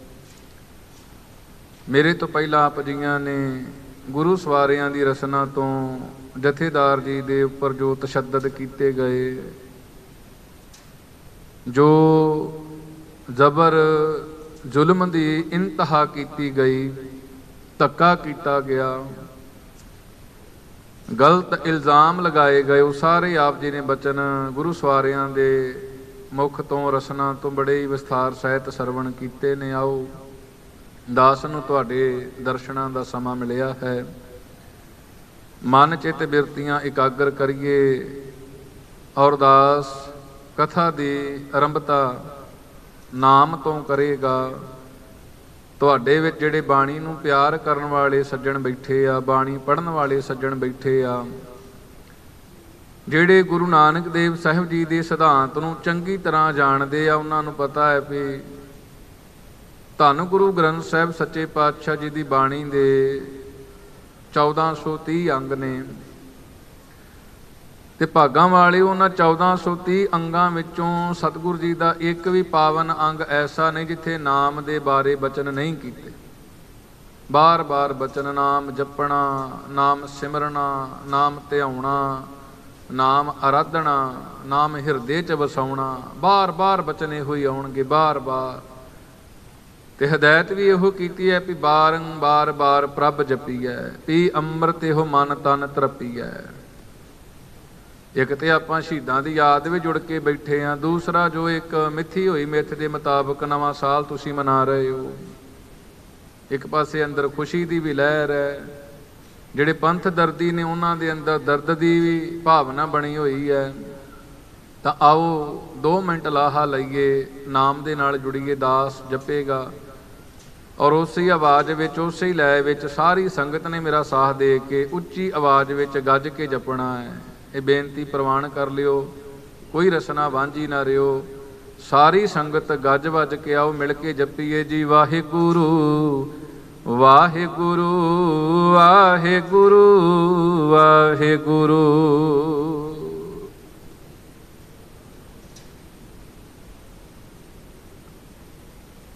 ਮੇਰੇ ਤੋਂ ਪਹਿਲਾਂ ਆਪ ਜੀਆਂ ਨੇ ਗੁਰੂ ਸਵਾਰਿਆਂ ਦੀ ਰਸਨਾ ਤੋਂ ਜਥੇਦਾਰ ਜੀ ਦੇ ਉੱਪਰ ਜੋ ਤਸ਼ੱਦਦ ਕੀਤੇ ਗਏ, ਜੋ ਜ਼ਬਰ ਜ਼ੁਲਮ ਦੀ ਇੰਤਹਾ ਕੀਤੀ ਗਈ, ਧੱਕਾ ਕੀਤਾ ਗਿਆ, ਗਲਤ ਇਲਜ਼ਾਮ ਲਗਾਏ ਗਏ, ਉਹ ਸਾਰੇ ਆਪ ਜੀ ਨੇ ਬਚਨ ਗੁਰੂ ਸਵਾਰਿਆਂ ਦੇ ਮੁਖ ਤੋਂ ਰਸਨਾ ਤੋਂ ਬੜੇ ਹੀ ਵਿਸਥਾਰ ਸਹਿਤ ਸਰਵਣ ਕੀਤੇ ਨੇ। ਆਓ ਦਾਸ ਨੂੰ ਤੁਹਾਡੇ ਦਰਸ਼ਨਾਂ ਦਾ ਸਮਾਂ ਮਿਲਿਆ ਹੈ। ਮਨ ਚਿੱਤ ਬਿਰਤੀਆਂ ਇਕਾਗਰ ਕਰੀਏ ਔਰ ਦਾਸ ਕਥਾ ਦੀ ਆਰੰਭਤਾ ਨਾਮ ਤੋਂ ਕਰੇਗਾ। ਤੁਹਾਡੇ ਵਿੱਚ ਜਿਹੜੇ ਬਾਣੀ ਨੂੰ ਪਿਆਰ ਕਰਨ ਵਾਲੇ ਸੱਜਣ ਬੈਠੇ ਆ, ਬਾਣੀ ਪੜ੍ਹਨ ਵਾਲੇ ਸੱਜਣ ਬੈਠੇ ਆ, ਜਿਹੜੇ ਗੁਰੂ ਨਾਨਕ ਦੇਵ ਸਾਹਿਬ ਜੀ ਦੇ ਸਿਧਾਂਤ ਨੂੰ ਚੰਗੀ ਤਰ੍ਹਾਂ ਜਾਣਦੇ ਆ, ਉਹਨਾਂ ਨੂੰ ਪਤਾ ਹੈ ਵੀ ਧੰਨ ਗੁਰੂ ਗ੍ਰੰਥ ਸਾਹਿਬ ਸੱਚੇ ਪਾਤਸ਼ਾਹ ਜੀ ਦੀ ਬਾਣੀ ਦੇ ਚੌਦਾਂ ਸੌ ਤੀਹ ਅੰਗ ਨੇ ਤੇ ਭਾਗਾਂ ਵਾਲੇ ਉਹਨਾਂ ਚੌਦਾਂ ਸੌ ਤੀਹ ਅੰਗਾਂ ਵਿੱਚੋਂ ਸਤਿਗੁਰੂ ਜੀ ਦਾ ਇੱਕ ਵੀ ਪਾਵਨ ਅੰਗ ਐਸਾ ਨਹੀਂ ਜਿੱਥੇ ਨਾਮ ਦੇ ਬਾਰੇ ਬਚਨ ਨਹੀਂ ਕੀਤੇ। ਬਾਰ-ਬਾਰ ਬਚਨ ਨਾਮ ਜਪਣਾ, ਨਾਮ ਸਿਮਰਨਾ, ਨਾਮ ਧਿਆਉਣਾ, ਨਾਮ ਆਰਾਧਨਾ, ਨਾਮ ਹਿਰਦੇ 'ਚ ਵਸਾਉਣਾ, ਬਾਰ-ਬਾਰ ਬਚਨ ਇਹੋ ਹੀ ਆਉਣਗੇ, ਬਾਰ-ਬਾਰ। ਤੇ ਹਦਾਇਤ ਵੀ ਇਹੋ ਕੀਤੀ ਹੈ ਵੀ ਬਾਰੰਬਾਰ ਬਾਰ ਪ੍ਰਭ ਜਪੀਐ, ਪੀ ਅੰਮ੍ਰਿਤ ਇਹੋ ਮਨ ਤਨ ਤਰਪੀਐ। ਇੱਕ ਤੇ ਆਪਾਂ ਸ਼ਹੀਦਾਂ ਦੀ ਯਾਦ ਵਿੱਚ ਜੁੜ ਕੇ ਬੈਠੇ ਹਾਂ, ਦੂਸਰਾ ਜੋ ਇੱਕ ਮਿੱਥੀ ਹੋਈ ਮਿੱਥ ਦੇ ਮੁਤਾਬਕ ਨਵਾਂ ਸਾਲ ਤੁਸੀਂ ਮਨਾ ਰਹੇ ਹੋ। ਇੱਕ ਪਾਸੇ ਅੰਦਰ ਖੁਸ਼ੀ ਦੀ ਵੀ ਲਹਿਰ ਹੈ, ਜਿਹੜੇ ਪੰਥ ਦਰਦੀ ਨੇ ਉਹਨਾਂ ਦੇ ਅੰਦਰ ਦਰਦ ਦੀ ਵੀ ਭਾਵਨਾ ਬਣੀ ਹੋਈ ਹੈ। ਤਾਂ ਆਓ ਦੋ ਮਿੰਟ ਲਾਹਾ ਲਈਏ, ਨਾਮ ਦੇ ਨਾਲ ਜੁੜੀਏ, ਦਾਸ ਜਪੇਗਾ ਔਰ ਉਸੇ ਆਵਾਜ਼ ਵਿੱਚ, ਉਸੇ ਲੈ ਵਿੱਚ ਸਾਰੀ ਸੰਗਤ ਨੇ ਮੇਰਾ ਸਾਥ ਦੇ ਕੇ ਉੱਚੀ ਆਵਾਜ਼ ਵਿੱਚ ਗੱਜ ਕੇ ਜਪਣਾ ਹੈ। ਇਹ ਬੇਨਤੀ ਪ੍ਰਵਾਨ ਕਰ ਲਿਓ, ਕੋਈ ਰਸਨਾ ਵਾਂਝੀ ਨਾ ਰਿਓ। ਸਾਰੀ ਸੰਗਤ ਗੱਜ ਵੱਜ ਕੇ ਆਓ, ਮਿਲ ਕੇ ਜਪੀਏ ਜੀ ਵਾਹਿਗੁਰੂ ਵਾਹਿਗੁਰੂ ਵਾਹਿਗੁਰੂ ਵਾਹਿਗੁਰੂ।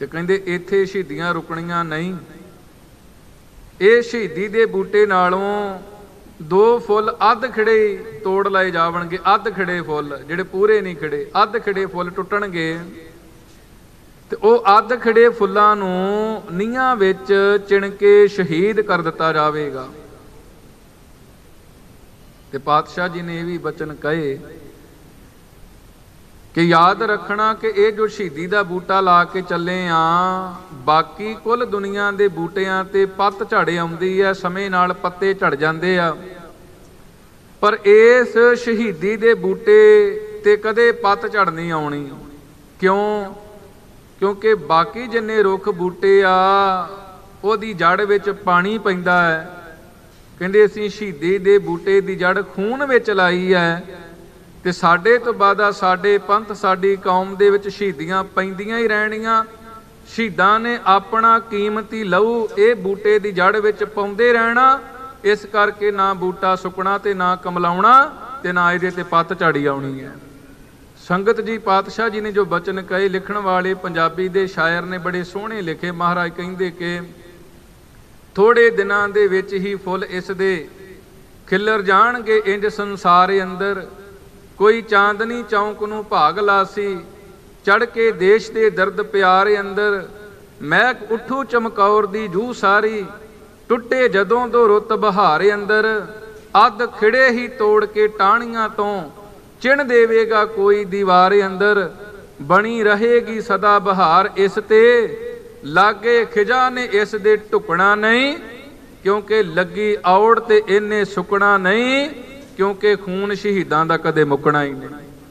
ਤੇ ਕਹਿੰਦੇ ਇੱਥੇ ਸ਼ਹੀਦੀਆਂ ਰੁਕਣੀਆਂ ਨਹੀਂ। ਇਹ ਸ਼ਹੀਦੀ ਦੇ ਬੂਟੇ ਨਾਲੋਂ ਦੋ ਫੁੱਲ ਅੱਧ ਖਿੜੇ ਤੋੜ ਲਏ ਜਾਵਣਗੇ। ਅੱਧ ਖਿੜੇ ਫੁੱਲ ਜਿਹੜੇ ਪੂਰੇ ਨਹੀਂ ਖਿੜੇ, ਅੱਧ ਖਿੜੇ ਫੁੱਲ ਟੁੱਟਣਗੇ ਤੇ ਉਹ ਅੱਧ ਖਿੜੇ ਫੁੱਲਾਂ ਨੂੰ ਨੀਹਾਂ ਵਿੱਚ ਚਿਣ ਕੇ ਸ਼ਹੀਦ ਕਰ ਦਿੱਤਾ ਜਾਵੇਗਾ। ਤੇ ਪਾਤਸ਼ਾਹ ਜੀ ਨੇ ਇਹ ਵੀ ਬਚਨ ਕਹੇ ਕਿ ਯਾਦ ਰੱਖਣਾ ਕਿ ਇਹ ਜੋ ਸ਼ਹੀਦੀ ਦਾ ਬੂਟਾ ਲਾ ਕੇ ਚੱਲੇ ਆ, ਬਾਕੀ ਕੁੱਲ ਦੁਨੀਆ ਦੇ ਬੂਟਿਆਂ ਤੇ ਪੱਤ ਝੜ ਆਉਂਦੀ ਹੈ, ਸਮੇਂ ਨਾਲ ਪੱਤੇ ਝੜ ਜਾਂਦੇ ਆ, ਪਰ ਇਸ ਸ਼ਹੀਦੀ ਦੇ ਬੂਟੇ ਤੇ ਕਦੇ ਪੱਤ ਝੜ ਨਹੀਂ ਆਉਣੀ। ਕਿਉਂ? ਕਿਉਂਕਿ ਬਾਕੀ ਜਿੰਨੇ ਰੁੱਖ ਬੂਟੇ ਆ ਉਹਦੀ ਜੜ ਵਿੱਚ ਪਾਣੀ ਪੈਂਦਾ ਹੈ। ਕਹਿੰਦੇ ਅਸੀਂ ਸ਼ਹੀਦੀ ਦੇ ਬੂਟੇ ਦੀ ਜੜ ਖੂਨ ਵਿੱਚ ਲਾਈ ਹੈ ਤੇ ਸਾਡੇ ਤੋਂ ਬਾਅਦ ਸਾਡੇ ਪੰਥ ਸਾਡੀ ਕੌਮ ਦੇ ਵਿੱਚ ਸ਼ਹੀਦੀਆਂ ਪੈਂਦੀਆਂ ਹੀ ਰਹਿਣੀਆਂ। ਸ਼ਹੀਦਾਂ ਨੇ ਆਪਣਾ ਕੀਮਤੀ ਲਹੂ ਇਹ ਬੂਟੇ ਦੀ ਜੜ ਵਿੱਚ ਪਾਉਂਦੇ ਰਹਿਣਾ। ਇਸ ਕਰਕੇ ਨਾ ਬੂਟਾ ਸੁੱਕਣਾ ਤੇ ਨਾ ਕਮਲਾਉਣਾ ਤੇ ਨਾ ਇਹਦੇ ਤੇ ਪੱਤ ਝਾੜੀ ਆਉਣੀ ਹੈ। ਸੰਗਤ ਜੀ, ਪਾਤਸ਼ਾਹ ਜੀ ਨੇ ਜੋ ਬਚਨ ਕਹੇ, ਲਿਖਣ ਵਾਲੇ ਪੰਜਾਬੀ ਦੇ ਸ਼ਾਇਰ ਨੇ ਬੜੇ ਸੋਹਣੇ ਲਿਖੇ। ਮਹਾਰਾਜ ਕਹਿੰਦੇ ਕਿ ਥੋੜੇ ਦਿਨਾਂ ਦੇ ਵਿੱਚ ਹੀ ਫੁੱਲ ਇਸ ਦੇ ਖਿਲਰ ਜਾਣਗੇ ਇੰਜ ਸੰਸਾਰ ਅੰਦਰ। ਕੋਈ ਚਾਂਦਨੀ ਚੌਂਕ ਨੂੰ ਭਾਗ ਲਾਸੀ, ਚੜ ਕੇ ਦੇਸ਼ ਦੇ ਦਰਦ ਪਿਆਰ ਅੰਦਰ। ਮਹਿਕ ਉੱਠੂ ਚਮਕੌਰ ਦੀ ਜੂ ਸਾਰੀ, ਟੁੱਟੇ ਜਦੋਂ ਤੋਂ ਰੁੱਤ ਬਹਾਰ ਅੰਦਰ। ਅੱਧ ਖਿੜੇ ਹੀ ਤੋੜ ਕੇ ਟਾਹਣੀਆਂ ਤੋਂ, ਚਿਣ ਦੇਵੇਗਾ ਕੋਈ ਦੀਵਾਰ ਅੰਦਰ। ਬਣੀ ਰਹੇਗੀ ਸਦਾ ਬਹਾਰ ਇਸ ਤੇ, ਲਾਗੇ ਖਿਜਾ ਨੇ ਇਸ ਦੇ ਢੁਕਣਾ ਨਹੀਂ। ਕਿਉਂਕਿ ਲੱਗੀ ਔੜ ਤੇ ਇਹਨੇ ਸੁੱਕਣਾ ਨਹੀਂ, ਕਿਉਂਕਿ ਖੂਨ ਸ਼ਹੀਦਾਂ ਦਾ ਕਦੇ ਮੁੱਕਣਾ ਹੀ ਨਹੀਂ।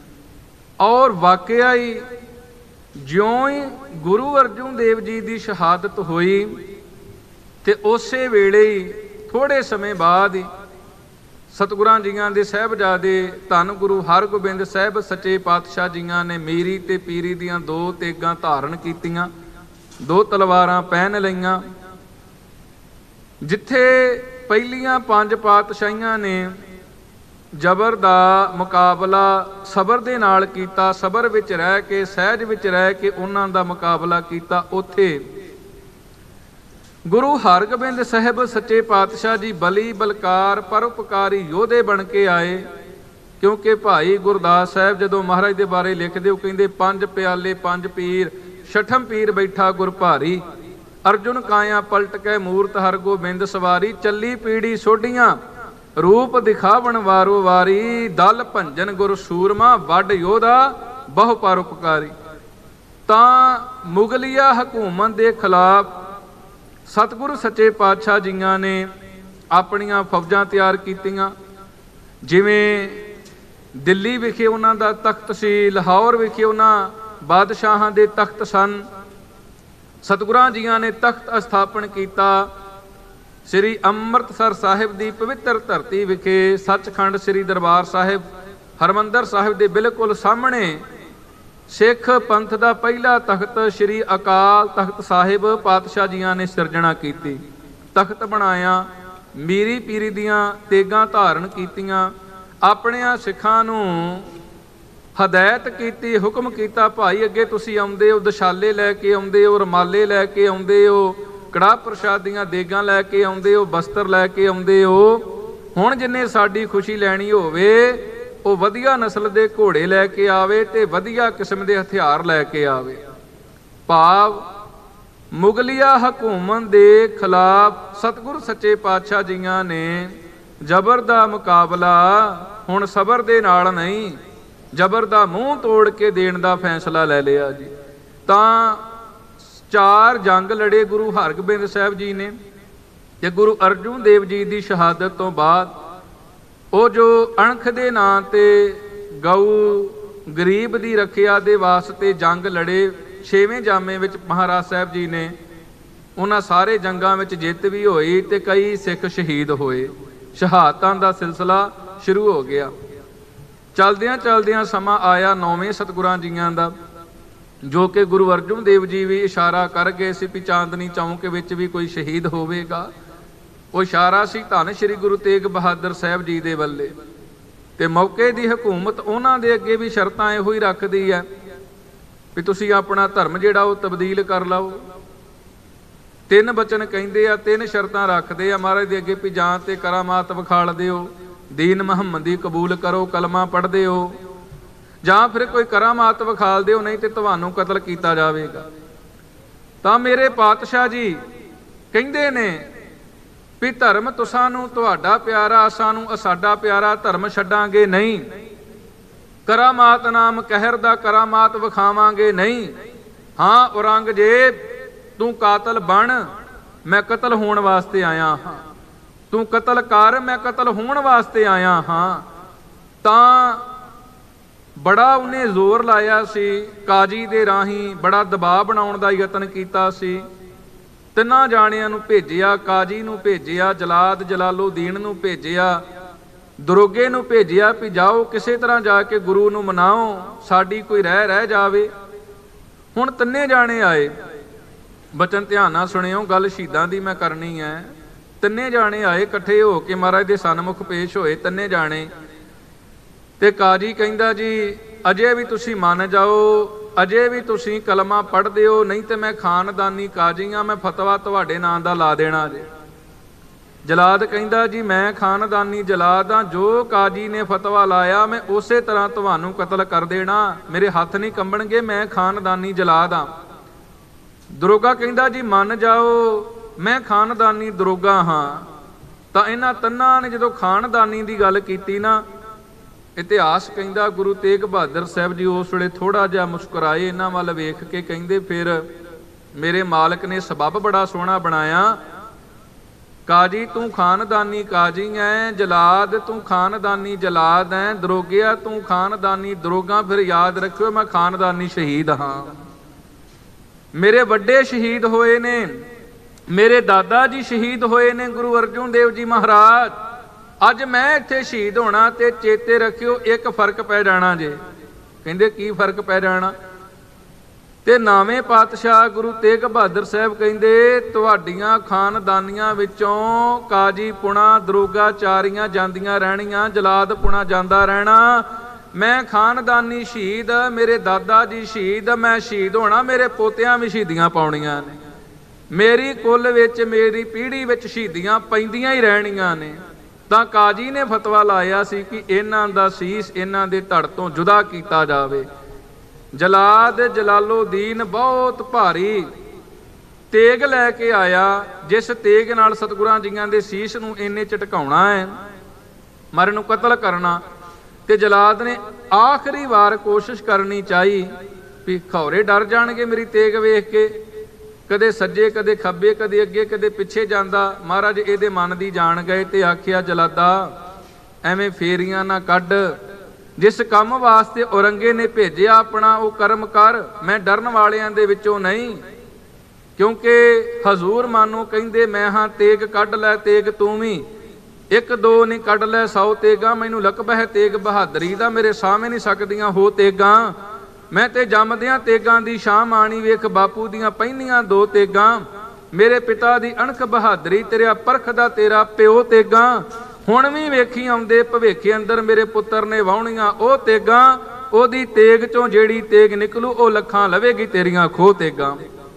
ਔਰ ਵਾਕਿਆ ਹੀ ਜਿਉਂ ਹੀ ਗੁਰੂ ਅਰਜਨ ਦੇਵ ਜੀ ਦੀ ਸ਼ਹਾਦਤ ਹੋਈ ਤੇ ਉਸੇ ਵੇਲੇ ਹੀ ਥੋੜੇ ਸਮੇਂ ਬਾਅਦ ਹੀ ਸਤਿਗੁਰਾਂ ਜੀਆਂ ਦੇ ਸਾਹਿਬਜ਼ਾਦੇ ਧੰਨ ਗੁਰੂ ਹਰਗੋਬਿੰਦ ਸਾਹਿਬ ਸੱਚੇ ਪਾਤਸ਼ਾਹ ਜੀਆਂ ਨੇ ਮੀਰੀ ਤੇ ਪੀਰੀ ਦੀਆਂ ਦੋ ਤੇਗਾਂ ਧਾਰਨ ਕੀਤੀਆਂ, ਦੋ ਤਲਵਾਰਾਂ ਪਹਿਨ ਲਈਆਂ। ਜਿੱਥੇ ਪਹਿਲੀਆਂ ਪੰਜ ਪਾਤਸ਼ਾਹੀਆਂ ਨੇ ਜ਼ਬਰ ਦਾ ਮੁਕਾਬਲਾ ਸਬਰ ਦੇ ਨਾਲ ਕੀਤਾ, ਸਬਰ ਵਿੱਚ ਰਹਿ ਕੇ, ਸਹਿਜ ਵਿੱਚ ਰਹਿ ਕੇ ਉਹਨਾਂ ਦਾ ਮੁਕਾਬਲਾ ਕੀਤਾ, ਉੱਥੇ ਗੁਰੂ ਹਰਗੋਬਿੰਦ ਸਾਹਿਬ ਸੱਚੇ ਪਾਤਸ਼ਾਹ ਜੀ ਬਲੀ ਬਲਕਾਰ ਪਰਉਪਕਾਰੀ ਯੋਧੇ ਬਣ ਕੇ ਆਏ। ਕਿਉਂਕਿ ਭਾਈ ਗੁਰਦਾਸ ਸਾਹਿਬ ਜਦੋਂ ਮਹਾਰਾਜ ਦੇ ਬਾਰੇ ਲਿਖਦੇ, ਉਹ ਕਹਿੰਦੇ ਪੰਜ ਪਿਆਲੇ ਪੰਜ ਪੀਰ, ਛਠਮ ਪੀਰ ਬੈਠਾ ਗੁਰ ਭਾਰੀ। ਅਰਜੁਨ ਕਾਇਆ ਪਲਟ ਕੇ ਮੂਰਤ ਹਰਗੋਬਿੰਦ ਸਵਾਰੀ, ਚੱਲੀ ਪੀੜੀ ਸੋਢੀਆਂ ਰੂਪ ਦਿਖਾਵਣ ਵਾਰੋ ਵਾਰੀ। ਦਲ ਭੰਜਨ ਗੁਰ ਸੂਰਮਾ, ਵੱਡ ਯੋਧਾ ਬਹੁ ਪਰਉਪਕਾਰੀ। ਤਾਂ ਮੁਗਲਿਆ ਹਕੂਮਤ ਦੇ ਖਿਲਾਫ ਸਤਿਗੁਰੂ ਸੱਚੇ ਪਾਤਸ਼ਾਹ ਜੀਆਂ ਨੇ ਆਪਣੀਆਂ ਫੌਜਾਂ ਤਿਆਰ ਕੀਤੀਆਂ। ਜਿਵੇਂ ਦਿੱਲੀ ਵਿਖੇ ਉਹਨਾਂ ਦਾ ਤਖਤ ਸੀ, ਲਾਹੌਰ ਵਿਖੇ ਉਹਨਾਂ ਬਾਦਸ਼ਾਹਾਂ ਦੇ ਤਖਤ ਸਨ। ਸਤਿਗੁਰਾਂ ਜੀਆਂ ਨੇ ਤਖਤ ਸਥਾਪਨ ਕੀਤਾ ਸ੍ਰੀ ਅੰਮ੍ਰਿਤਸਰ ਸਾਹਿਬ ਦੀ ਪਵਿੱਤਰ ਧਰਤੀ ਵਿਖੇ, ਸੱਚਖੰਡ ਸ੍ਰੀ ਦਰਬਾਰ ਸਾਹਿਬ ਹਰਮੰਦਰ ਸਾਹਿਬ ਦੇ ਬਿਲਕੁਲ ਸਾਹਮਣੇ ਸਿੱਖ ਪੰਥ ਦਾ ਪਹਿਲਾ ਤਖਤ ਸ੍ਰੀ ਅਕਾਲ ਤਖਤ ਸਾਹਿਬ ਪਾਤਸ਼ਾਹ ਜੀਆਂ ਨੇ ਸਿਰਜਣਾ ਕੀਤੀ, ਤਖਤ ਬਣਾਇਆ, ਮੀਰੀ ਪੀਰੀ ਦੀਆਂ ਤੇਗਾਂ ਧਾਰਨ ਕੀਤੀਆਂ। ਆਪਣਿਆਂ ਸਿੱਖਾਂ ਨੂੰ ਹਦਾਇਤ ਕੀਤੀ, ਹੁਕਮ ਕੀਤਾ, ਭਾਈ ਅੱਗੇ ਤੁਸੀਂ ਆਉਂਦੇ ਹੋ, ਦਸ਼ਾਲੇ ਲੈ ਕੇ ਆਉਂਦੇ ਹੋ, ਰਮਾਲੇ ਲੈ ਕੇ ਆਉਂਦੇ ਹੋ, ਕੜਾਹ ਪ੍ਰਸ਼ਾਦ ਦੀਆਂ ਦੇਗਾਂ ਲੈ ਕੇ ਆਉਂਦੇ ਹੋ, ਬਸਤਰ ਲੈ ਕੇ ਆਉਂਦੇ ਹੋ। ਹੁਣ ਜਿੰਨੇ ਸਾਡੀ ਖੁਸ਼ੀ ਲੈਣੀ ਹੋਵੇ ਉਹ ਵਧੀਆ ਨਸਲ ਦੇ ਘੋੜੇ ਲੈ ਕੇ ਆਵੇ ਤੇ ਵਧੀਆ ਕਿਸਮ ਦੇ ਹਥਿਆਰ ਲੈ ਕੇ ਆਵੇ। ਭਾਵ ਮੁਗਲਿਆ ਹਕੂਮਤ ਦੇ ਖਿਲਾਫ ਸਤਿਗੁਰੂ ਸੱਚੇ ਪਾਤਸ਼ਾਹ ਜੀਆਂ ਨੇ ਜ਼ਬਰ ਦਾ ਮੁਕਾਬਲਾ ਹੁਣ ਸਬਰ ਦੇ ਨਾਲ ਨਹੀਂ, ਜ਼ਬਰ ਦਾ ਮੂੰਹ ਤੋੜ ਕੇ ਦੇਣ ਦਾ ਫੈਸਲਾ ਲੈ ਲਿਆ ਜੀ। ਤਾਂ ਚਾਰ ਜੰਗ ਲੜੇ ਗੁਰੂ ਹਰਗੋਬਿੰਦ ਸਾਹਿਬ ਜੀ ਨੇ ਤੇ ਗੁਰੂ ਅਰਜਨ ਦੇਵ ਜੀ ਦੀ ਸ਼ਹਾਦਤ ਤੋਂ ਬਾਅਦ ਉਹ ਜੋ ਅਣਖ ਦੇ ਨਾਂ ਤੇ ਗਊ ਗਰੀਬ ਦੀ ਰੱਖਿਆ ਦੇ ਵਾਸਤੇ ਜੰਗ ਲੜੇ, ਛੇਵੇਂ ਜਾਮੇ ਵਿੱਚ ਮਹਾਰਾਜ ਸਾਹਿਬ ਜੀ ਨੇ ਉਹਨਾਂ ਸਾਰੇ ਜੰਗਾਂ ਵਿੱਚ ਜਿੱਤ ਵੀ ਹੋਈ ਤੇ ਕਈ ਸਿੱਖ ਸ਼ਹੀਦ ਹੋਏ। ਸ਼ਹਾਦਤਾਂ ਦਾ ਸਿਲਸਿਲਾ ਸ਼ੁਰੂ ਹੋ ਗਿਆ। ਚਲਦਿਆਂ ਚਲਦਿਆਂ ਸਮਾਂ ਆਇਆ ਨੌਵੇਂ ਸਤਿਗੁਰਾਂ ਜੀਆਂ ਦਾ, ਜੋ ਕਿ ਗੁਰੂ ਅਰਜਨ ਦੇਵ ਜੀ ਵੀ ਇਸ਼ਾਰਾ ਕਰ ਗਏ ਸੀ ਵੀ ਚਾਂਦਨੀ ਚੌਂਕ ਵਿੱਚ ਵੀ ਕੋਈ ਸ਼ਹੀਦ ਹੋਵੇਗਾ। ਉਹ ਇਸ਼ਾਰਾ ਸੀ ਧੰਨ ਸ਼੍ਰੀ ਗੁਰੂ ਤੇਗ ਬਹਾਦਰ ਸਾਹਿਬ ਜੀ ਦੇ ਵੱਲੇ। ਤੇ ਮੌਕੇ ਦੀ ਹਕੂਮਤ ਉਹਨਾਂ ਦੇ ਅੱਗੇ ਵੀ ਸ਼ਰਤਾਂ ਇਹੋ ਹੀ ਰੱਖਦੀ ਹੈ ਵੀ ਤੁਸੀਂ ਆਪਣਾ ਧਰਮ ਜਿਹੜਾ ਉਹ ਤਬਦੀਲ ਕਰ ਲਓ। ਤਿੰਨ ਬਚਨ ਕਹਿੰਦੇ ਆ, ਤਿੰਨ ਸ਼ਰਤਾਂ ਰੱਖਦੇ ਆ ਮਹਾਰਾਜ ਦੇ ਅੱਗੇ ਵੀ ਜਾਂ ਤੇ ਕਰਾਮਾਤ ਵਿਖਾਲ ਦਿਓ, ਦੀਨ ਮੁਹੰਮਦੀ ਕਬੂਲ ਕਰੋ, ਕਲਮਾ ਪੜ੍ਹਦੇ ਹੋ, ਜਾਂ ਫਿਰ ਕੋਈ ਕਰਾਮਾਤ ਵਿਖਾਲ ਦਿਓ, ਨਹੀਂ ਤੇ ਤੁਹਾਨੂੰ ਕਤਲ ਕੀਤਾ ਜਾਵੇਗਾ। ਤਾਂ ਮੇਰੇ ਪਾਤਸ਼ਾਹ ਜੀ ਕਹਿੰਦੇ ਨੇ ਵੀ ਧਰਮ ਤੁਸਾਂ ਨੂੰ ਤੁਹਾਡਾ ਪਿਆਰਾ, ਸਾਨੂੰ ਸਾਡਾ ਪਿਆਰਾ, ਧਰਮ ਛੱਡਾਂਗੇ ਨਹੀਂ। ਕਰਾਮਾਤ ਨਾਮ ਕਹਿਰ ਦਾ ਕਰਾਮਾਤ ਵਿਖਾਵਾਂਗੇ ਨਹੀਂ। ਹਾਂ ਔਰੰਗਜ਼ੇਬ ਤੂੰ ਕਾਤਲ ਬਣ, ਮੈਂ ਕਤਲ ਹੋਣ ਵਾਸਤੇ ਆਇਆ ਹਾਂ। ਤੂੰ ਕਤਲ ਕਰ, ਮੈਂ ਕਤਲ ਹੋਣ ਵਾਸਤੇ ਆਇਆ ਹਾਂ। ਤਾਂ ਬੜਾ ਉਹਨੇ ਜ਼ੋਰ ਲਾਇਆ ਸੀ, ਕਾਜੀ ਦੇ ਰਾਹੀਂ ਬੜਾ ਦਬਾਅ ਬਣਾਉਣ ਦਾ ਯਤਨ ਕੀਤਾ ਸੀ। ਤਿੰਨਾਂ ਜਾਣਿਆਂ ਨੂੰ ਭੇਜਿਆ, ਕਾਜੀ ਨੂੰ ਭੇਜਿਆ, ਜਲਾਦ ਜਲਾਲੁਦੀਨ ਨੂੰ ਭੇਜਿਆ, ਦਰੋਗੇ ਨੂੰ ਭੇਜਿਆ ਵੀ ਜਾਓ ਕਿਸੇ ਤਰ੍ਹਾਂ ਜਾ ਕੇ ਗੁਰੂ ਨੂੰ ਮਨਾਓ, ਸਾਡੀ ਕੋਈ ਰਹਿ ਰਹਿ ਜਾਵੇ। ਹੁਣ ਤਿੰਨੇ ਜਾਣੇ ਆਏ, ਬਚਨ ਧਿਆਨ ਨਾਲ ਸੁਣਿਓ, ਗੱਲ ਸ਼ਹੀਦਾਂ ਦੀ ਮੈਂ ਕਰਨੀ ਹੈ। ਤਿੰਨੇ ਜਾਣੇ ਆਏ, ਇਕੱਠੇ ਹੋ ਕੇ ਮਹਾਰਾਜ ਦੇ ਸਨਮੁਖ ਪੇਸ਼ ਹੋਏ ਤਿੰਨੇ ਜਾਣੇ। ਤੇ ਕਾਜੀ ਕਹਿੰਦਾ ਜੀ ਅਜੇ ਵੀ ਤੁਸੀਂ ਮੰਨ ਜਾਓ, ਅਜੇ ਵੀ ਤੁਸੀਂ ਕਲਮਾ ਪੜ੍ਹਦੇ ਹੋ, ਨਹੀਂ ਤੇ ਮੈਂ ਖਾਨਦਾਨੀ ਕਾਜੀ ਹਾਂ, ਮੈਂ ਫਤਵਾ ਤੁਹਾਡੇ ਨਾਂ ਦਾ ਲਾ ਦੇਣਾ ਜੇ। ਜਲਾਦ ਕਹਿੰਦਾ ਜੀ ਮੈਂ ਖਾਨਦਾਨੀ ਜਲਾਦ ਹਾਂ, ਜੋ ਕਾਜੀ ਨੇ ਫਤਵਾ ਲਾਇਆ ਮੈਂ ਉਸੇ ਤਰ੍ਹਾਂ ਤੁਹਾਨੂੰ ਕਤਲ ਕਰ ਦੇਣਾ, ਮੇਰੇ ਹੱਥ ਨਹੀਂ ਕੰਬਣਗੇ, ਮੈਂ ਖਾਨਦਾਨੀ ਜਲਾਦ ਹਾਂ। ਦਰੋਗਾ ਕਹਿੰਦਾ ਜੀ ਮੰਨ ਜਾਓ ਮੈਂ ਖਾਨਦਾਨੀ ਦਰੋਗਾ ਹਾਂ। ਤਾਂ ਇਹਨਾਂ ਤਿੰਨਾਂ ਨੇ ਜਦੋਂ ਖਾਨਦਾਨੀ ਦੀ ਗੱਲ ਕੀਤੀ ਨਾ, ਇਤਿਹਾਸ ਕਹਿੰਦਾ ਗੁਰੂ ਤੇਗ ਬਹਾਦਰ ਸਾਹਿਬ ਜੀ ਉਸ ਵੇਲੇ ਥੋੜਾ ਜਿਹਾ ਮੁਸਕਰਾਏ, ਇਹਨਾਂ ਵੱਲ ਵੇਖ ਕੇ ਕਹਿੰਦੇ ਫਿਰ ਮੇਰੇ ਮਾਲਕ ਨੇ ਸਬੱਬ ਬੜਾ ਸੋਹਣਾ ਬਣਾਇਆ। ਕਾਜੀ ਤੂੰ ਖਾਨਦਾਨੀ ਕਾਜੀ ਐ, ਜਲਾਦ ਤੂੰ ਖਾਨਦਾਨੀ ਜਲਾਦ ਐ, ਦਰੋਗਿਆ ਤੂੰ ਖਾਨਦਾਨੀ ਦਰੋਗਾ। ਫਿਰ ਯਾਦ ਰੱਖਿਓ ਮੈਂ ਖਾਨਦਾਨੀ ਸ਼ਹੀਦ ਹਾਂ। ਮੇਰੇ ਵੱਡੇ ਸ਼ਹੀਦ ਹੋਏ ਨੇ, ਮੇਰੇ ਦਾਦਾ ਜੀ ਸ਼ਹੀਦ ਹੋਏ ਨੇ, ਗੁਰੂ ਅਰਜਨ ਦੇਵ ਜੀ ਮਹਾਰਾਜ। ਅੱਜ ਮੈਂ ਇੱਥੇ ਸ਼ਹੀਦ ਹੋਣਾ ਤੇ ਚੇਤੇ ਰੱਖਿਓ ਇੱਕ ਫਰਕ ਪੈ ਜਾਣਾ ਜੇ। ਕਹਿੰਦੇ ਕੀ ਫਰਕ ਪੈ ਜਾਣਾ? ਤੇ ਨਾਵੇਂ ਪਾਤਸ਼ਾਹ ਗੁਰੂ ਤੇਗ ਬਹਾਦਰ ਸਾਹਿਬ ਕਹਿੰਦੇ ਤੁਹਾਡੀਆਂ ਖਾਨਦਾਨੀਆਂ ਵਿੱਚੋਂ ਕਾਜੀ ਪੁਣਾ ਦਰੋਗਾ ਚਾਰੀਆਂ ਜਾਂਦੀਆਂ ਰਹਿਣੀਆਂ, ਜਲਾਦ ਪੁਣਾ ਜਾਂਦਾ ਰਹਿਣਾ। ਮੈਂ ਖਾਨਦਾਨੀ ਸ਼ਹੀਦ, ਮੇਰੇ ਦਾਦਾ ਜੀ ਸ਼ਹੀਦ, ਮੈਂ ਸ਼ਹੀਦ ਹੋਣਾ, ਮੇਰੇ ਪੋਤਿਆਂ ਵੀ ਸ਼ਹੀਦੀਆਂ ਪਾਉਣੀਆਂ ਨੇ, ਮੇਰੀ ਕੁੱਲ ਵਿੱਚ ਮੇਰੀ ਪੀੜ੍ਹੀ ਵਿੱਚ ਸ਼ਹੀਦੀਆਂ ਪੈਂਦੀਆਂ ਹੀ ਰਹਿਣੀਆਂ ਨੇ। ਤਾਂ ਕਾਜੀ ਨੇ ਫਤਵਾ ਲਾਇਆ ਸੀ ਕਿ ਇਹਨਾਂ ਦਾ ਸੀਸ ਇਹਨਾਂ ਦੇ ਧੜ ਤੋਂ ਜੁਦਾ ਕੀਤਾ ਜਾਵੇ। ਜਲਾਦ ਜਲਾਲੁਦੀਨ ਬਹੁਤ ਭਾਰੀ ਤੇਗ ਲੈ ਕੇ ਆਇਆ, ਜਿਸ ਤੇਗ ਨਾਲ ਸਤਿਗੁਰਾਂ ਜੀਆਂ ਦੇ ਸੀਸ ਨੂੰ ਇੰਨੇ ਝਟਕਾਉਣਾ ਹੈ, ਮਰਨ ਨੂੰ ਕਤਲ ਕਰਨਾ। ਤੇ ਜਲਾਦ ਨੇ ਆਖਰੀ ਵਾਰ ਕੋਸ਼ਿਸ਼ ਕਰਨੀ ਚਾਹੀ ਵੀ ਖੌਰੇ ਡਰ ਜਾਣਗੇ ਮੇਰੀ ਤੇਗ ਵੇਖ ਕੇ, ਕਦੇ ਸੱਜੇ ਕਦੇ ਖੱਬੇ, ਕਦੇ ਅੱਗੇ ਕਦੇ ਪਿੱਛੇ ਜਾਂਦਾ। ਮਹਾਰਾਜ ਇਹਦੇ ਮਨ ਦੀ ਜਾਣ ਗਏ ਤੇ ਆਖਿਆ ਜਲਾਦਾ ਐਵੇਂ ਫੇਰੀਆਂ ਨਾ ਕੱਢ, ਜਿਸ ਕੰਮ ਵਾਸਤੇ ਔਰੰਗੇ ਨੇ ਭੇਜਿਆ ਆਪਣਾ ਉਹ ਕਰਮ ਕਰ, ਮੈਂ ਡਰਨ ਵਾਲਿਆਂ ਦੇ ਵਿੱਚੋਂ ਨਹੀਂ। ਕਿਉਂਕਿ ਹਜ਼ੂਰ ਮਾਨੋ ਕਹਿੰਦੇ ਮੈਂ ਹਾਂ ਤੇਗ ਕੱਢ ਲੈ ਤੇਗ ਤੂੰ ਵੀ, ਇੱਕ ਦੋ ਨਹੀਂ ਕੱਢ ਲੈ ਸੌ ਤੇਗਾ, ਮੈਨੂੰ ਲਕਬ ਹੈ ਤੇਗ ਬਹਾਦਰੀ ਦਾ, ਮੇਰੇ ਸਾਹਮਣੇ ਨਹੀਂ ਸਕਦੀਆਂ ਹੋ ਤੇਗਾਂ। ਮੈਂ ਤੇ ਜੰਮਦਿਆਂ ਤੇਗਾਂ ਦੀ ਸ਼ਾਮ ਆਣੀ ਵੇਖ, ਬਾਪੂ ਦੀਆਂ ਪਹਿਨੀਆਂ ਦੋ ਤੇਗਾਂ, ਮੇਰੇ ਪਿਤਾ ਦੀ ਅਣਖ ਬਹਾਦਰੀ, ਤੇਰੇ ਪਰਖ ਦਾ ਤੇਰਾ ਪਿਓ ਤੇਗਾਂ। ਹੁਣ ਵੀ ਵੇਖੀ ਆਉਂਦੇ ਭਵਿੱਖੇ ਅੰਦਰ ਮੇਰੇ ਪੁੱਤਰ ਨੇ ਵਾਹੁਣੀਆਂ ਉਹ ਤੇਗਾਂ, ਉਹਦੀ ਤੇਗ ਚੋਂ ਜਿਹੜੀ ਤੇਗ ਨਿਕਲੂ ਉਹ ਲੱਖਾਂ ਲਵੇਗੀ ਤੇਰੀਆਂ ਖੋਹ ਤੇਗਾਂ।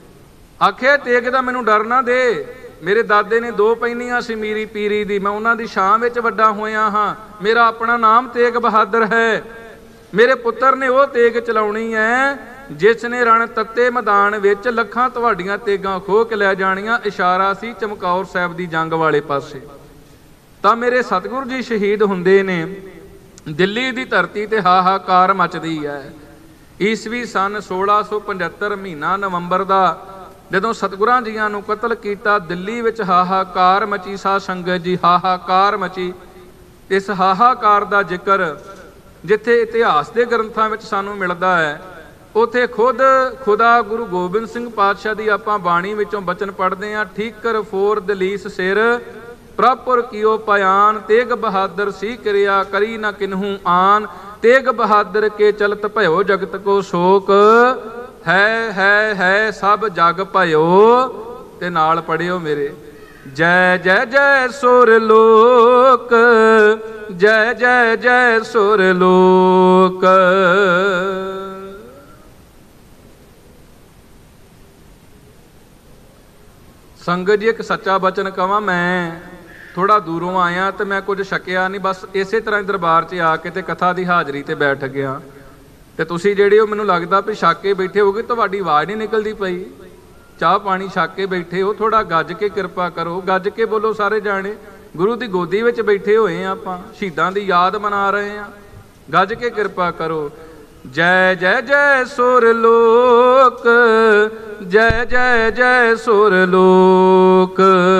ਆਖਿਆ ਤੇਗ ਦਾ ਮੈਨੂੰ ਡਰ ਨਾ ਦੇ, ਮੇਰੇ ਦਾਦੇ ਨੇ ਦੋ ਪਹਿਨੀਆਂ ਸੀ ਮੀਰੀ ਪੀਰੀ ਦੀ, ਮੈਂ ਉਹਨਾਂ ਦੀ ਛਾਂ ਵਿੱਚ ਵੱਡਾ ਹੋਇਆ ਹਾਂ, ਮੇਰਾ ਆਪਣਾ ਨਾਮ ਤੇਗ ਬਹਾਦਰ ਹੈ। ਮੇਰੇ ਪੁੱਤਰ ਨੇ ਉਹ ਤੇਗ ਚਲਾਉਣੀ ਹੈ ਜਿਸ ਨੇ ਰਣ ਤੱਤੇ ਮੈਦਾਨ ਵਿੱਚ ਲੱਖਾਂ ਤੁਹਾਡੀਆਂ ਤੇਗਾਂ ਖੋਹ ਕੇ ਲੈ ਜਾਣੀਆਂ। ਇਸ਼ਾਰਾ ਸੀ ਚਮਕੌਰ ਸਾਹਿਬ ਦੀ ਜੰਗ ਵਾਲੇ ਪਾਸੇ। ਤਾਂ ਮੇਰੇ ਸਤਿਗੁਰੂ ਜੀ ਸ਼ਹੀਦ ਹੁੰਦੇ ਨੇ, ਦਿੱਲੀ ਦੀ ਧਰਤੀ ਤੇ ਹਾਹਾਕਾਰ ਮਚਦੀ ਹੈ। ਈਸਵੀ ਸਨ ਸੋਲਾਂ ਸੌ ਪੰਝੱਤਰ ਮਹੀਨਾ ਨਵੰਬਰ ਦਾ ਜਦੋਂ ਸਤਿਗੁਰਾਂ ਜੀਆਂ ਨੂੰ ਕਤਲ ਕੀਤਾ, ਦਿੱਲੀ ਵਿੱਚ ਹਾਹਾਕਾਰ ਮਚੀ। ਸਾਧ ਸੰਗਤ ਜੀ ਹਾਹਾਕਾਰ ਮਚੀ। ਇਸ ਹਾਹਾਕਾਰ ਦਾ ਜ਼ਿਕਰ ਜਿੱਥੇ ਇਤਿਹਾਸ ਦੇ ਗ੍ਰੰਥਾਂ ਵਿੱਚ ਸਾਨੂੰ ਮਿਲਦਾ ਹੈ, ਉੱਥੇ ਖੁਦ ਖੁਦਾ ਗੁਰੂ ਗੋਬਿੰਦ ਸਿੰਘ ਪਾਤਸ਼ਾਹ ਦੀ ਆਪਾਂ ਬਾਣੀ ਵਿੱਚੋਂ ਬਚਨ ਪੜ੍ਹਦੇ ਹਾਂ। ਠੀਕਰ ਫੋਰ ਦਲੀਸ ਸਿਰ ਪ੍ਰਭੁਰ ਕੀਓ ਪਿਆਨ, ਤੇਗ ਬਹਾਦਰ ਸੀ ਕਿਰਿਆ ਕਰੀ ਨਾ ਕਿਨਹੂ ਆਨ, ਤੇਗ ਬਹਾਦਰ ਕੇ ਚਲਤ ਭਇਓ ਜਗਤ ਕੋ ਸ਼ੋਕ, ਹੈ ਹੈ ਹੈ ਸਭ ਜਗ ਭਇਓ। ਤੇ ਨਾਲ ਪੜਿਓ ਮੇਰੇ ਜੈ ਜੈ ਜੈ ਸੁਰ ਲੋਕ, ਜੈ ਜੈ ਜੈ ਸੁਰ ਲੋਕ। ਸੰਗਤ ਜੀ, ਇੱਕ ਸੱਚਾ ਬਚਨ ਕਵਾਂ, ਮੈਂ ਥੋੜਾ ਦੂਰੋਂ ਆਇਆ ਤੇ ਮੈਂ ਕੁਝ ਛਕਿਆ ਨਹੀਂ, ਬਸ ਇਸੇ ਤਰ੍ਹਾਂ ਹੀ ਦਰਬਾਰ 'ਚ ਆ ਕੇ ਤੇ ਕਥਾ ਦੀ ਹਾਜ਼ਰੀ ਤੇ ਬੈਠ ਗਿਆ। ਤੇ ਤੁਸੀਂ ਜਿਹੜੇ ਹੋ, ਮੈਨੂੰ ਲੱਗਦਾ ਵੀ ਛੱਕ ਕੇ ਬੈਠੇ ਹੋਗੇ, ਤੁਹਾਡੀ ਆਵਾਜ਼ ਨਹੀਂ ਨਿਕਲਦੀ ਪਈ। ਚਾਹ ਪਾਣੀ ਛੱਕ ਕੇ ਬੈਠੇ ਹੋ, ਥੋੜਾ ਗੱਜ ਕੇ ਕਿਰਪਾ ਕਰੋ, ਗੱਜ ਕੇ ਬੋਲੋ ਸਾਰੇ ਜਾਣੇ। ਗੁਰੂ ਦੀ ਗੋਦੀ ਵਿੱਚ ਬੈਠੇ ਹੋਏ ਆ, ਆਪਾਂ ਸ਼ਹੀਦਾਂ ਦੀ ਯਾਦ ਮਨਾ ਰਹੇ ਆ, ਗੱਜ ਕੇ ਕਿਰਪਾ ਕਰੋ। ਜੈ ਜੈ ਜੈ ਸੁਰ ਲੋਕ, ਜੈ ਜੈ ਜੈ ਸੁਰ ਲੋਕ।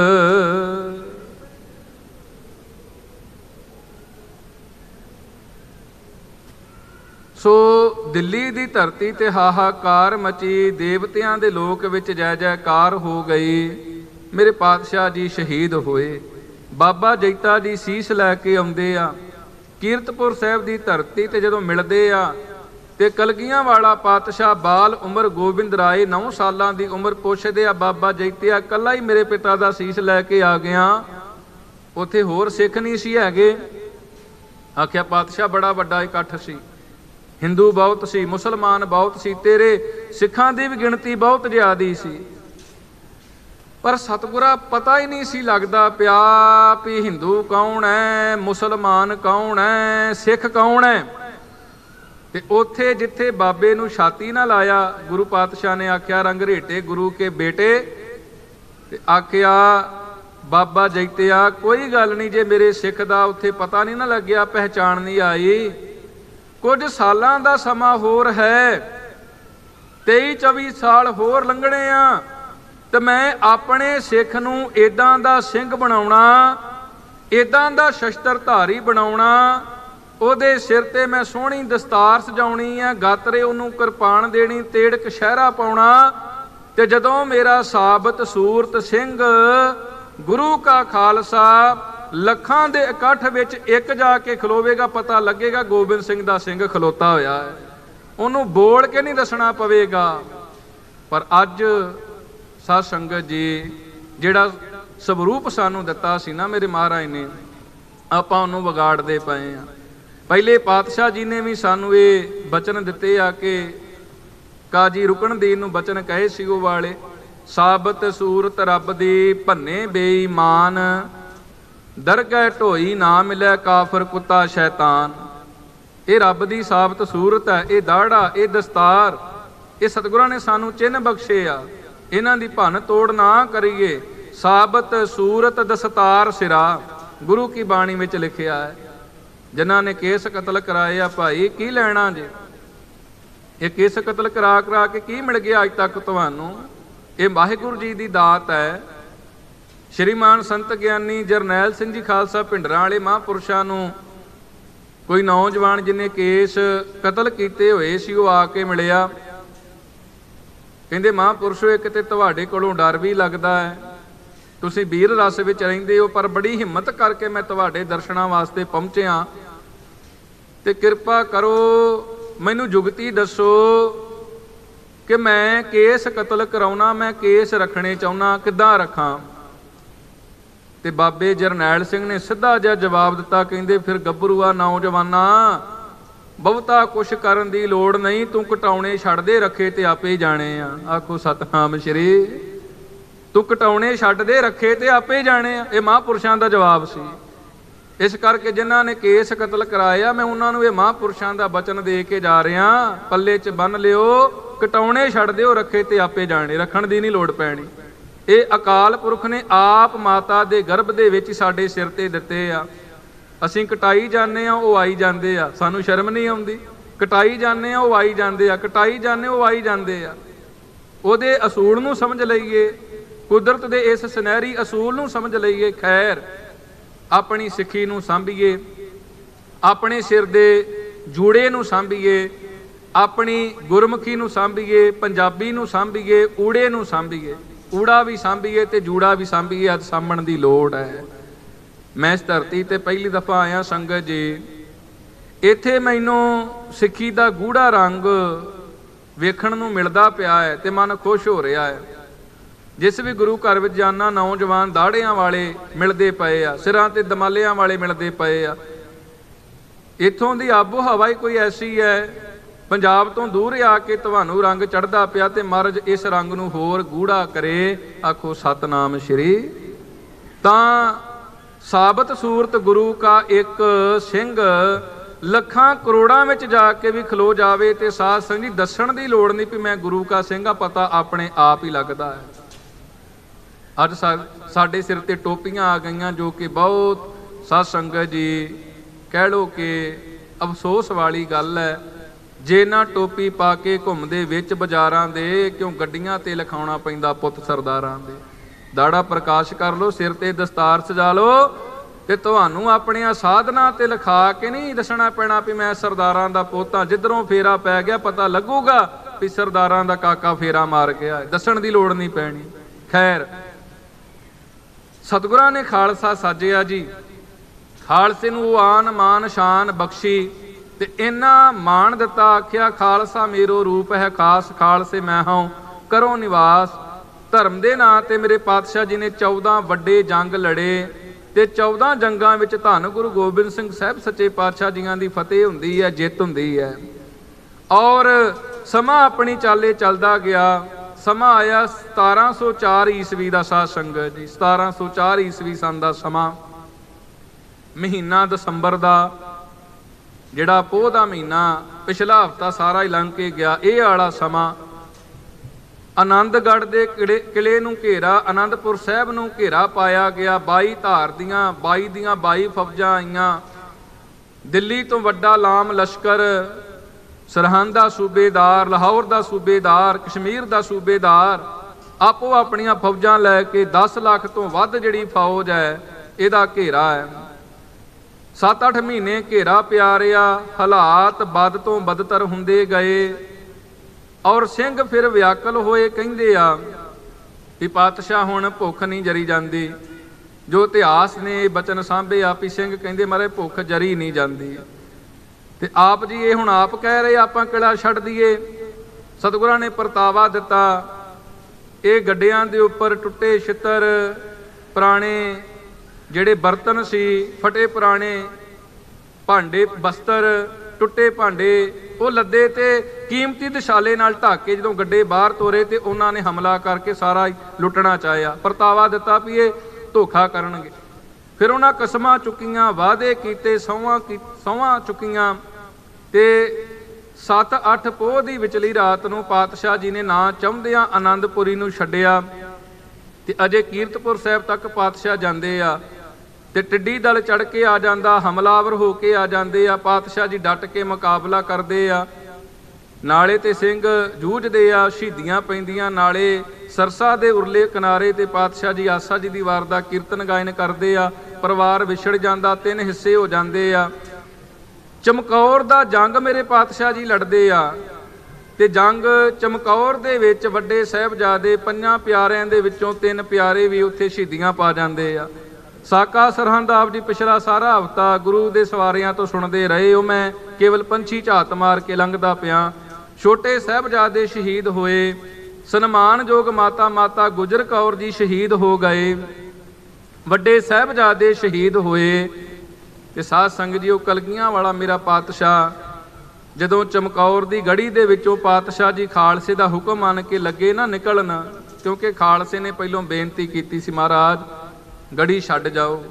ਸੋ ਦਿੱਲੀ ਦੀ ਧਰਤੀ ਤੇ ਹਾਹਾਕਾਰ ਮਚੀ, ਦੇਵਤਿਆਂ ਦੇ ਲੋਕ ਵਿੱਚ ਜੈ ਜੈਕਾਰ ਹੋ ਗਈ। ਮੇਰੇ ਪਾਤਸ਼ਾਹ ਜੀ ਸ਼ਹੀਦ ਹੋਏ। ਬਾਬਾ ਜੈਤਾ ਜੀ ਸੀਸ ਲੈ ਕੇ ਆਉਂਦੇ ਆ ਕੀਰਤਪੁਰ ਸਾਹਿਬ ਦੀ ਧਰਤੀ ਤੇ, ਜਦੋਂ ਮਿਲਦੇ ਆ ਤੇ ਕਲਗੀਆਂ ਵਾਲਾ ਪਾਤਸ਼ਾਹ ਬਾਲ ਉਮਰ ਗੋਬਿੰਦ ਰਾਏ ਨੌ ਸਾਲਾਂ ਦੀ ਉਮਰ ਪੁੱਛਦੇ ਆ, ਬਾਬਾ ਜੈਤਿਆ ਕੱਲਾ ਹੀ ਮੇਰੇ ਪਿਤਾ ਦਾ ਸੀਸ ਲੈ ਕੇ ਆ ਗਿਆ, ਉੱਥੇ ਹੋਰ ਸਿੱਖ ਨਹੀਂ ਸੀ ਹੈਗੇ? ਆਖਿਆ ਪਾਤਸ਼ਾਹ ਬੜਾ ਵੱਡਾ ਇਕੱਠ ਸੀ, ਹਿੰਦੂ ਬਹੁਤ ਸੀ, ਮੁਸਲਮਾਨ ਬਹੁਤ ਸੀ, ਤੇਰੇ ਸਿੱਖਾਂ ਦੀ ਵੀ ਗਿਣਤੀ ਬਹੁਤ ਜ਼ਿਆਦੀ ਸੀ, ਪਰ ਸਤਿਗੁਰਾਂ ਪਤਾ ਹੀ ਨਹੀਂ ਸੀ ਲੱਗਦਾ ਪਿਆ ਵੀ ਹਿੰਦੂ ਕੌਣ ਹੈ, ਮੁਸਲਮਾਨ ਕੌਣ ਹੈ, ਸਿੱਖ ਕੌਣ ਹੈ। ਤੇ ਉੱਥੇ ਜਿੱਥੇ ਬਾਬੇ ਨੂੰ ਛਾਤੀ ਨਾ ਲਾਇਆ, ਗੁਰੂ ਪਾਤਸ਼ਾਹ ਨੇ ਆਖਿਆ, ਰੰਗਰੇਟੇ ਗੁਰੂ ਕੇ ਬੇਟੇ, ਤੇ ਆਖਿਆ ਬਾਬਾ ਜੈਤਿਆ ਕੋਈ ਗੱਲ ਨਹੀਂ, ਜੇ ਮੇਰੇ ਸਿੱਖ ਦਾ ਉੱਥੇ ਪਤਾ ਨਹੀਂ ਨਾ ਲੱਗਿਆ, ਪਹਿਚਾਣ ਨਹੀਂ ਆਈ, ਕੁਝ ਸਾਲਾਂ ਦਾ ਸਮਾਂ ਹੋਰ ਹੈ, ਤੇਈ ਚੌਵੀ ਸਾਲ ਹੋਰ ਲੰਘਣੇ ਆ, ਤੇ ਮੈਂ ਆਪਣੇ ਸਿੱਖ ਨੂੰ ਏਦਾਂ ਦਾ ਸਿੰਘ ਬਣਾਉਣਾ, ਏਦਾਂ ਦਾ ਸ਼ਸਤਰਧਾਰੀ ਬਣਾਉਣਾ, ਉਹਦੇ ਸਿਰ ਤੇ ਮੈਂ ਸੋਹਣੀ ਦਸਤਾਰ ਸਜਾਉਣੀ ਆ, ਗਾਤਰੇ ਉਹਨੂੰ ਕਿਰਪਾਨ ਦੇਣੀ, ਤੇੜ ਕਸ਼ਹਿਰਾ ਪਾਉਣਾ, ਤੇ ਜਦੋਂ ਮੇਰਾ ਸਾਬਤ ਸੂਰਤ ਸਿੰਘ ਗੁਰੂ ਕਾ ਖਾਲਸਾ ਲੱਖਾਂ ਦੇ ਇਕੱਠ ਵਿੱਚ ਇੱਕ ਜਾ ਕੇ ਖਲੋਵੇਗਾ, ਪਤਾ ਲੱਗੇਗਾ ਗੋਬਿੰਦ ਸਿੰਘ ਦਾ ਸਿੰਘ ਖਲੋਤਾ ਹੋਇਆ ਹੈ, ਉਹਨੂੰ ਬੋਲ ਕੇ ਨਹੀਂ ਦੱਸਣਾ ਪਵੇਗਾ। ਪਰ ਅੱਜ ਸਾਧ ਸੰਗਤ ਜੀ, ਜਿਹੜਾ ਸਵਰੂਪ ਸਾਨੂੰ ਦਿੱਤਾ ਸੀ ਨਾ ਮੇਰੇ ਮਹਾਰਾਜ ਨੇ, ਆਪਾਂ ਉਹਨੂੰ ਵਿਗਾੜਦੇ ਪਏ ਆ। ਪਹਿਲੇ ਪਾਤਸ਼ਾਹ ਜੀ ਨੇ ਵੀ ਸਾਨੂੰ ਇਹ ਬਚਨ ਦਿੱਤੇ ਆ ਕਿ ਕਾਜੀ ਰੁਕਨਦੀਨ ਨੂੰ ਬਚਨ ਕਹੇ ਸੀ ਉਹ ਵਾਲੇ, ਸਾਬਤ ਸੂਰਤ ਰੱਬ ਦੀ ਭੰਨੇ ਬੇਈਮਾਨ, ਦਰਗਹਿ ਢੋਈ ਨਾ ਮਿਲੇ ਕਾਫਰ ਕੁੱਤਾ ਸ਼ੈਤਾਨ। ਇਹ ਰੱਬ ਦੀ ਸਾਬਤ ਸੂਰਤ ਹੈ, ਇਹ ਦਾੜਾ, ਇਹ ਦਸਤਾਰ, ਇਹ ਸਤਿਗੁਰਾਂ ਨੇ ਸਾਨੂੰ ਚਿੰਨ੍ਹ ਬਖਸ਼ੇ ਆ, ਇਹਨਾਂ ਦੀ ਭੰਨ ਤੋੜ ਨਾ ਕਰੀਏ। ਸਾਬਤ ਸੂਰਤ ਦਸਤਾਰ ਸਿਰਾ, ਗੁਰੂ ਕੀ ਬਾਣੀ ਵਿੱਚ ਲਿਖਿਆ ਹੈ। ਜਿਨ੍ਹਾਂ ਨੇ ਕੇਸ ਕਤਲ ਕਰਾਏ ਆ ਭਾਈ, ਕੀ ਲੈਣਾ ਜੇ? ਇਹ ਕੇਸ ਕਤਲ ਕਰਾ ਕਰਾ ਕੇ ਕੀ ਮਿਲ ਗਿਆ ਅੱਜ ਤੱਕ ਤੁਹਾਨੂੰ? ਇਹ ਵਾਹਿਗੁਰੂ ਜੀ ਦੀ ਦਾਤ ਹੈ। ਸ਼੍ਰੀਮਾਨ ਸੰਤ ਗਿਆਨੀ ਜਰਨੈਲ ਸਿੰਘ ਜੀ ਖਾਲਸਾ ਭਿੰਡਰਾਂ ਵਾਲੇ ਮਹਾਂਪੁਰਸ਼ਾਂ ਨੂੰ ਕੋਈ ਨੌਜਵਾਨ ਜਿਹਨੇ ਕੇਸ ਕਤਲ ਕੀਤੇ ਹੋਏ ਸੀ, ਉਹ ਆ ਕੇ ਮਿਲਿਆ, ਕਹਿੰਦੇ ਮਹਾਂਪੁਰਸ਼ੋ ਇੱਕ ਤੇ ਤੁਹਾਡੇ ਕੋਲੋਂ ਡਰ ਵੀ ਲੱਗਦਾ ਹੈ, ਤੁਸੀਂ ਵੀਰ ਰਸ ਵਿੱਚ ਰਹਿੰਦੇ ਹੋ, ਪਰ ਬੜੀ ਹਿੰਮਤ ਕਰਕੇ ਮੈਂ ਤੁਹਾਡੇ ਦਰਸ਼ਨਾਂ ਵਾਸਤੇ ਪਹੁੰਚਿਆ, ਤੇ ਕਿਰਪਾ ਕਰੋ ਮੈਨੂੰ ਜੁਗਤੀ ਦੱਸੋ ਕਿ ਮੈਂ ਕੇਸ ਕਤਲ ਕਰਾਉਣਾ, ਮੈਂ ਕੇਸ ਰੱਖਣੇ ਚਾਹੁੰਦਾ, ਕਿੱਦਾਂ ਰੱਖਾਂ? ਤੇ ਬਾਬੇ ਜਰਨੈਲ ਸਿੰਘ ਨੇ ਸਿੱਧਾ ਜਿਹਾ ਜਵਾਬ ਦਿੱਤਾ, ਕਹਿੰਦੇ ਫਿਰ ਗੱਭਰੂਆ ਨੌਜਵਾਨਾ, ਬਹੁਤਾ ਕੁਛ ਕਰਨ ਦੀ ਲੋੜ ਨਹੀਂ, ਤੂੰ ਘਟਾਉਣੇ ਛੱਡ ਦੇ, ਰੱਖੇ ਤੇ ਆਪੇ ਹੀ ਜਾਣੇ ਆ। ਆਖੋ ਸਤਨਾਮ ਸ਼੍ਰੀ। ਤੂੰ ਘਟਾਉਣੇ ਛੱਡ ਦੇ, ਰੱਖੇ ਤੇ ਆਪੇ ਹੀ ਜਾਣੇ ਆ। ਇਹ ਮਹਾਂਪੁਰਸ਼ਾਂ ਦਾ ਜਵਾਬ ਸੀ। ਇਸ ਕਰਕੇ ਜਿਨ੍ਹਾਂ ਨੇ ਕੇਸ ਕਤਲ ਕਰਾਇਆ, ਮੈਂ ਉਹਨਾਂ ਨੂੰ ਇਹ ਮਹਾਂਪੁਰਸ਼ਾਂ ਦਾ ਬਚਨ ਦੇ ਕੇ ਜਾ ਰਿਹਾ, ਪੱਲੇ 'ਚ ਬੰਨ ਲਿਓ, ਘਟਾਉਣੇ ਛੱਡ ਦਿਓ, ਰੱਖੇ ਤੇ ਆਪੇ ਜਾਣੇ, ਰੱਖਣ ਦੀ ਨਹੀਂ ਲੋੜ ਪੈਣੀ। ਇਹ ਅਕਾਲ ਪੁਰਖ ਨੇ ਆਪ ਮਾਤਾ ਦੇ ਗਰਭ ਦੇ ਵਿੱਚ ਸਾਡੇ ਸਿਰ ਤੇ ਦਿੱਤੇ ਆ। ਅਸੀਂ ਕਟਾਈ ਜਾਂਦੇ ਆ, ਉਹ ਆਈ ਜਾਂਦੇ ਆ, ਸਾਨੂੰ ਸ਼ਰਮ ਨਹੀਂ ਆਉਂਦੀ। ਕਟਾਈ ਜਾਂਦੇ ਆ, ਉਹ ਆਈ ਜਾਂਦੇ ਆ, ਕਟਾਈ ਜਾਂਦੇ ਉਹ ਆਈ ਜਾਂਦੇ ਆ। ਉਹਦੇ ਅਸੂਲ ਨੂੰ ਸਮਝ ਲਈਏ, ਕੁਦਰਤ ਦੇ ਇਸ ਸੁਨਹਿਰੀ ਅਸੂਲ ਨੂੰ ਸਮਝ ਲਈਏ। ਖੈਰ, ਆਪਣੀ ਸਿੱਖੀ ਨੂੰ ਸਾਂਭੀਏ, ਆਪਣੇ ਸਿਰ ਦੇ ਜੂੜੇ ਨੂੰ ਸਾਂਭੀਏ, ਆਪਣੀ ਗੁਰਮੁਖੀ ਨੂੰ ਸਾਂਭੀਏ, ਪੰਜਾਬੀ ਨੂੰ ਸਾਂਭੀਏ, ਊੜੇ ਨੂੰ ਸਾਂਭੀਏ, ਊੜਾ ਵੀ ਸਾਂਭੀਏ ਤੇ ਜੂੜਾ ਵੀ ਸਾਂਭੀਏ। ਅੱਜ ਸਾਂਭਣ ਦੀ ਲੋੜ ਹੈ। ਮੈਂ ਇਸ ਧਰਤੀ ਤੇ ਪਹਿਲੀ ਦਫਾ ਆਇਆ ਸੰਗਤ ਜੀ, ਇੱਥੇ ਮੈਨੂੰ ਸਿੱਖੀ ਦਾ ਗੂੜਾ ਰੰਗ ਵੇਖਣ ਨੂੰ ਮਿਲਦਾ ਪਿਆ ਹੈ ਤੇ ਮਨ ਖੁਸ਼ ਹੋ ਰਿਹਾ ਹੈ। ਜਿਸ ਵੀ ਗੁਰੂ ਘਰ ਵਿੱਚ ਜਾਣਾ, ਨੌਜਵਾਨ ਦਾੜਿਆਂ ਵਾਲੇ ਮਿਲਦੇ ਪਏ ਆ, ਸਿਰਾਂ ਤੇ ਦਮਾਲਿਆਂ ਵਾਲੇ ਮਿਲਦੇ ਪਏ ਆ। ਇੱਥੋਂ ਦੀ ਆਬੋ ਹਵਾ ਹੀ ਕੋਈ ਐਸੀ ਹੈ, ਪੰਜਾਬ ਤੋਂ ਦੂਰ ਆ ਕੇ ਤੁਹਾਨੂੰ ਰੰਗ ਚੜ੍ਹਦਾ ਪਿਆ ਤੇ ਮਹਾਰਾਜ ਇਸ ਰੰਗ ਨੂੰ ਹੋਰ ਗੂੜਾ ਕਰੇ। ਆਖੋ ਸਤਨਾਮ ਸ਼੍ਰੀ। ਤਾਂ ਸਾਬਤ ਸੂਰਤ ਗੁਰੂ ਕਾ ਇੱਕ ਸਿੰਘ ਲੱਖਾਂ ਕਰੋੜਾਂ ਵਿੱਚ ਜਾ ਕੇ ਵੀ ਖਲੋ ਜਾਵੇ ਤੇ ਸਾਧ ਸੰਗਤ ਜੀ ਦੱਸਣ ਦੀ ਲੋੜ ਨਹੀਂ ਵੀ ਮੈਂ ਗੁਰੂ ਕਾ ਸਿੰਘ ਆ, ਪਤਾ ਆਪਣੇ ਆਪ ਹੀ ਲੱਗਦਾ ਹੈ। ਅੱਜ ਸਾਡੇ ਸਿਰ ਤੇ ਟੋਪੀਆਂ ਆ ਗਈਆਂ ਜੋ ਕਿ ਬਹੁਤ ਸਾਧ ਸੰਗਤ ਜੀ ਕਹਿ ਲੋ ਕਿ ਅਫਸੋਸ ਵਾਲੀ ਗੱਲ ਹੈ। ਜੇ ਨਾ ਟੋਪੀ ਪਾ ਕੇ ਘੁੰਮਦੇ ਵਿੱਚ ਬਾਜ਼ਾਰਾਂ ਦੇ, ਕਿਉਂ ਗੱਡੀਆਂ ਤੇ ਲਿਖਾਉਣਾ ਪੈਂਦਾ ਪੁੱਤ ਸਰਦਾਰਾਂ ਦੇ। ਦਾੜਾ ਪ੍ਰਕਾਸ਼ ਕਰ ਲੋ, ਸਿਰ ਤੇ ਦਸਤਾਰ ਸਜਾ ਲੋ ਤੇ ਤੁਹਾਨੂੰ ਆਪਣੀਆਂ ਸਾਧਨਾ ਤੇ ਲਿਖਾ ਕੇ ਨਹੀਂ ਦੱਸਣਾ ਪੈਣਾ ਵੀ ਮੈਂ ਸਰਦਾਰਾਂ ਦਾ ਪੋਤਾ। ਜਿੱਧਰੋਂ ਫੇਰਾ ਪੈ ਗਿਆ ਪਤਾ ਲੱਗੂਗਾ ਵੀ ਸਰਦਾਰਾਂ ਦਾ ਕਾਕਾ ਫੇਰਾ ਮਾਰ ਗਿਆ। ਦੱਸਣ ਦੀ ਲੋੜ ਨਹੀਂ ਪੈਣੀ। ਖੈਰ, ਸਤਿਗੁਰਾਂ ਨੇ ਖਾਲਸਾ ਸਾਜਿਆ ਜੀ। ਖਾਲਸੇ ਨੂੰ ਉਹ ਆਨ ਮਾਨ ਸ਼ਾਨ ਬਖਸ਼ੀ ਤੇ ਇੰਨਾ ਮਾਣ ਦਿੱਤਾ, ਆਖਿਆ ਖਾਲਸਾ ਮੇਰੋ ਰੂਪ ਹੈ ਖਾਸ, ਖਾਲਸੇ ਮੈਂ ਹਾਂ ਕਰੋ ਨਿਵਾਸ। ਧਰਮ ਦੇ ਨਾਂ ਤੇ ਮੇਰੇ ਪਾਤਸ਼ਾਹ ਜੀ ਨੇ ਚੌਦਾਂ ਵੱਡੇ ਜੰਗ ਲੜੇ ਤੇ ਚੌਦਾਂ ਜੰਗਾਂ ਵਿੱਚ ਧੰਨ ਗੁਰੂ ਗੋਬਿੰਦ ਸਿੰਘ ਸਾਹਿਬ ਸੱਚੇ ਪਾਤਸ਼ਾਹ ਜੀਆਂ ਦੀ ਫਤਿਹ ਹੁੰਦੀ ਹੈ, ਜਿੱਤ ਹੁੰਦੀ ਹੈ। ਔਰ ਸਮਾਂ ਆਪਣੀ ਚਾਲੇ ਚੱਲਦਾ ਗਿਆ। ਸਮਾਂ ਆਇਆ ਸਤਾਰਾਂ ਸੌ ਚਾਰ ਈਸਵੀ ਦਾ ਸਾਧ ਸੰਗਤ ਜੀ। ਸਤਾਰਾਂ ਸੌ ਚਾਰ ਈਸਵੀ ਸਨ ਦਾ ਸਮਾਂ, ਮਹੀਨਾ ਦਸੰਬਰ ਦਾ, ਜਿਹੜਾ ਪੋਹ ਦਾ ਮਹੀਨਾ, ਪਿਛਲਾ ਹਫ਼ਤਾ ਸਾਰਾ ਹੀ ਲੰਘ ਕੇ ਗਿਆ। ਇਹ ਵਾਲਾ ਸਮਾਂ ਆਨੰਦਗੜ੍ਹ ਦੇ ਕਿਲੇ ਕਿਲੇ ਨੂੰ ਘੇਰਾ, ਆਨੰਦਪੁਰ ਸਾਹਿਬ ਨੂੰ ਘੇਰਾ ਪਾਇਆ ਗਿਆ। ਬਾਈ ਧਾਰ ਦੀਆਂ ਬਾਈ ਦੀਆਂ ਬਾਈ ਫੌਜਾਂ ਆਈਆਂ। ਦਿੱਲੀ ਤੋਂ ਵੱਡਾ ਲਾਮ ਲਸ਼ਕਰ, ਸਰਹੰਦ ਦਾ ਸੂਬੇਦਾਰ, ਲਾਹੌਰ ਦਾ ਸੂਬੇਦਾਰ, ਕਸ਼ਮੀਰ ਦਾ ਸੂਬੇਦਾਰ, ਆਪੋ ਆਪਣੀਆਂ ਫੌਜਾਂ ਲੈ ਕੇ ਦਸ ਲੱਖ ਤੋਂ ਵੱਧ ਜਿਹੜੀ ਫੌਜ ਹੈ ਇਹਦਾ ਘੇਰਾ ਹੈ। ਸੱਤ ਅੱਠ ਮਹੀਨੇ ਘੇਰਾ ਪਿਆ ਰਿਹਾ। ਹਾਲਾਤ ਬਦ ਤੋਂ ਬਦਤਰ ਹੁੰਦੇ ਗਏ ਔਰ ਸਿੰਘ ਫਿਰ ਵਿਆਕਲ ਹੋਏ। ਕਹਿੰਦੇ ਆ ਵੀ ਪਾਤਸ਼ਾਹ ਹੁਣ ਭੁੱਖ ਨਹੀਂ ਜਰੀ ਜਾਂਦੀ। ਜੋ ਇਤਿਹਾਸ ਨੇ ਬਚਨ ਸਾਂਭੇ ਆ ਵੀ ਸਿੰਘ ਕਹਿੰਦੇ ਮਾਰੇ ਭੁੱਖ ਜਰੀ ਨਹੀਂ ਜਾਂਦੀ। ਤੇ ਆਪ ਜੀ ਇਹ ਹੁਣ ਆਪ ਕਹਿ ਰਹੇ ਆਪਾਂ ਕਿਲਾ ਛੱਡ ਦਈਏ। ਸਤਿਗੁਰਾਂ ਨੇ ਪਰਤਾਵਾ ਦਿੱਤਾ। ਇਹ ਗੱਡਿਆਂ ਦੇ ਉੱਪਰ ਟੁੱਟੇ ਛਿੱਤਰ, ਪੁਰਾਣੇ ਜਿਹੜੇ ਬਰਤਨ ਸੀ, ਫਟੇ ਪੁਰਾਣੇ ਭਾਂਡੇ, ਬਸਤਰ, ਟੁੱਟੇ ਭਾਂਡੇ ਉਹ ਲੱਦੇ ਤੇ ਕੀਮਤੀ ਦਸ਼ਾਲੇ ਨਾਲ ਢੱਕ ਕੇ ਜਦੋਂ ਗੱਡੇ ਬਾਹਰ ਤੋਰੇ ਤੇ ਉਹਨਾਂ ਨੇ ਹਮਲਾ ਕਰਕੇ ਸਾਰਾ ਲੁੱਟਣਾ ਚਾਹਿਆ। ਪਰਤਾਵਾ ਦਿੱਤਾ ਵੀ ਇਹ ਧੋਖਾ ਕਰਨਗੇ। ਫਿਰ ਉਹਨਾਂ ਕਸਮਾਂ ਚੁੱਕੀਆਂ, ਵਾਅਦੇ ਕੀਤੇ, ਸਹੁੰਆਂ ਕੀ ਸਹੁੰਆਂ ਚੁੱਕੀਆਂ ਤੇ ਸੱਤ ਅੱਠ ਪੋਹ ਦੀ ਵਿਚਲੀ ਰਾਤ ਨੂੰ ਪਾਤਸ਼ਾਹ ਜੀ ਨੇ ਨਾ ਚਾਹੁੰਦਿਆਂ ਆਨੰਦਪੁਰੀ ਨੂੰ ਛੱਡਿਆ ਤੇ ਅਜੇ ਕੀਰਤਪੁਰ ਸਾਹਿਬ ਤੱਕ ਪਾਤਸ਼ਾਹ ਜਾਂਦੇ ਆ ਤੇ ਟਿੱਡੀ ਦਲ ਚੜ ਕੇ ਆ ਜਾਂਦਾ, ਹਮਲਾਵਰ ਹੋ ਕੇ ਆ ਜਾਂਦੇ ਆ। ਪਾਤਸ਼ਾਹ ਜੀ ਡਟ ਕੇ ਮੁਕਾਬਲਾ ਕਰਦੇ ਆ। ਨਾਲੇ ਤੇ ਸਿੰਘ ਜੂਝਦੇ ਆ, ਸ਼ਹੀਦੀਆਂ ਪੈਂਦੀਆਂ। ਨਾਲੇ ਸਰਸਾ ਦੇ ਉਰਲੇ ਕਿਨਾਰੇ ਤੇ ਪਾਤਸ਼ਾਹ ਜੀ ਆਸਾ ਜੀ ਦੀ ਵਾਰ ਦਾ ਕੀਰਤਨ ਗਾਇਨ ਕਰਦੇ ਆ। ਪਰਿਵਾਰ ਵਿਛੜ ਜਾਂਦਾ, ਤਿੰਨ ਹਿੱਸੇ ਹੋ ਜਾਂਦੇ ਆ। ਚਮਕੌਰ ਦਾ ਜੰਗ ਮੇਰੇ ਪਾਤਸ਼ਾਹ ਜੀ ਲੜਦੇ ਆ ਤੇ ਜੰਗ ਚਮਕੌਰ ਦੇ ਵਿੱਚ ਵੱਡੇ ਸਾਹਿਬਜ਼ਾਦੇ, ਪੰਜਾਂ ਪਿਆਰਿਆਂ ਦੇ ਵਿੱਚੋਂ ਤਿੰਨ ਪਿਆਰੇ ਵੀ ਉੱਥੇ ਸ਼ਹੀਦੀਆਂ ਪਾ ਜਾਂਦੇ ਆ। ਸਾਕਾ ਸਰਹੰਦ ਆਪ ਜੀ ਪਿਛਲਾ ਸਾਰਾ ਹਫ਼ਤਾ ਗੁਰੂ ਦੇ ਸਵਾਰਿਆਂ ਤੋਂ ਸੁਣਦੇ ਰਹੇ ਹੋ। ਮੈਂ ਕੇਵਲ ਪੰਛੀ ਝਾਤ ਮਾਰ ਕੇ ਲੰਘਦਾ ਪਿਆ। ਛੋਟੇ ਸਾਹਿਬਜ਼ਾਦੇ ਸ਼ਹੀਦ ਹੋਏ। ਸਨਮਾਨਯੋਗ ਮਾਤਾ ਮਾਤਾ ਗੁਜਰ ਕੌਰ ਜੀ ਸ਼ਹੀਦ ਹੋ ਗਏ। ਵੱਡੇ ਸਾਹਿਬਜ਼ਾਦੇ ਸ਼ਹੀਦ ਹੋਏ ਤੇ ਸਾਧ ਸੰਗਤ ਜੀ ਉਹ ਕਲਗੀਆਂ ਵਾਲਾ ਮੇਰਾ ਪਾਤਸ਼ਾਹ ਜਦੋਂ ਚਮਕੌਰ ਦੀ ਗੜੀ ਦੇ ਵਿੱਚੋਂ ਪਾਤਸ਼ਾਹ ਜੀ ਖਾਲਸੇ ਦਾ ਹੁਕਮ ਮੰਨ ਕੇ ਲੱਗੇ ਨਾ ਨਿਕਲਣ, ਕਿਉਂਕਿ ਖਾਲਸੇ ਨੇ ਪਹਿਲੋਂ ਬੇਨਤੀ ਕੀਤੀ ਸੀ ਮਹਾਰਾਜ ਗੜੀ ਛੱਡ ਜਾਓ,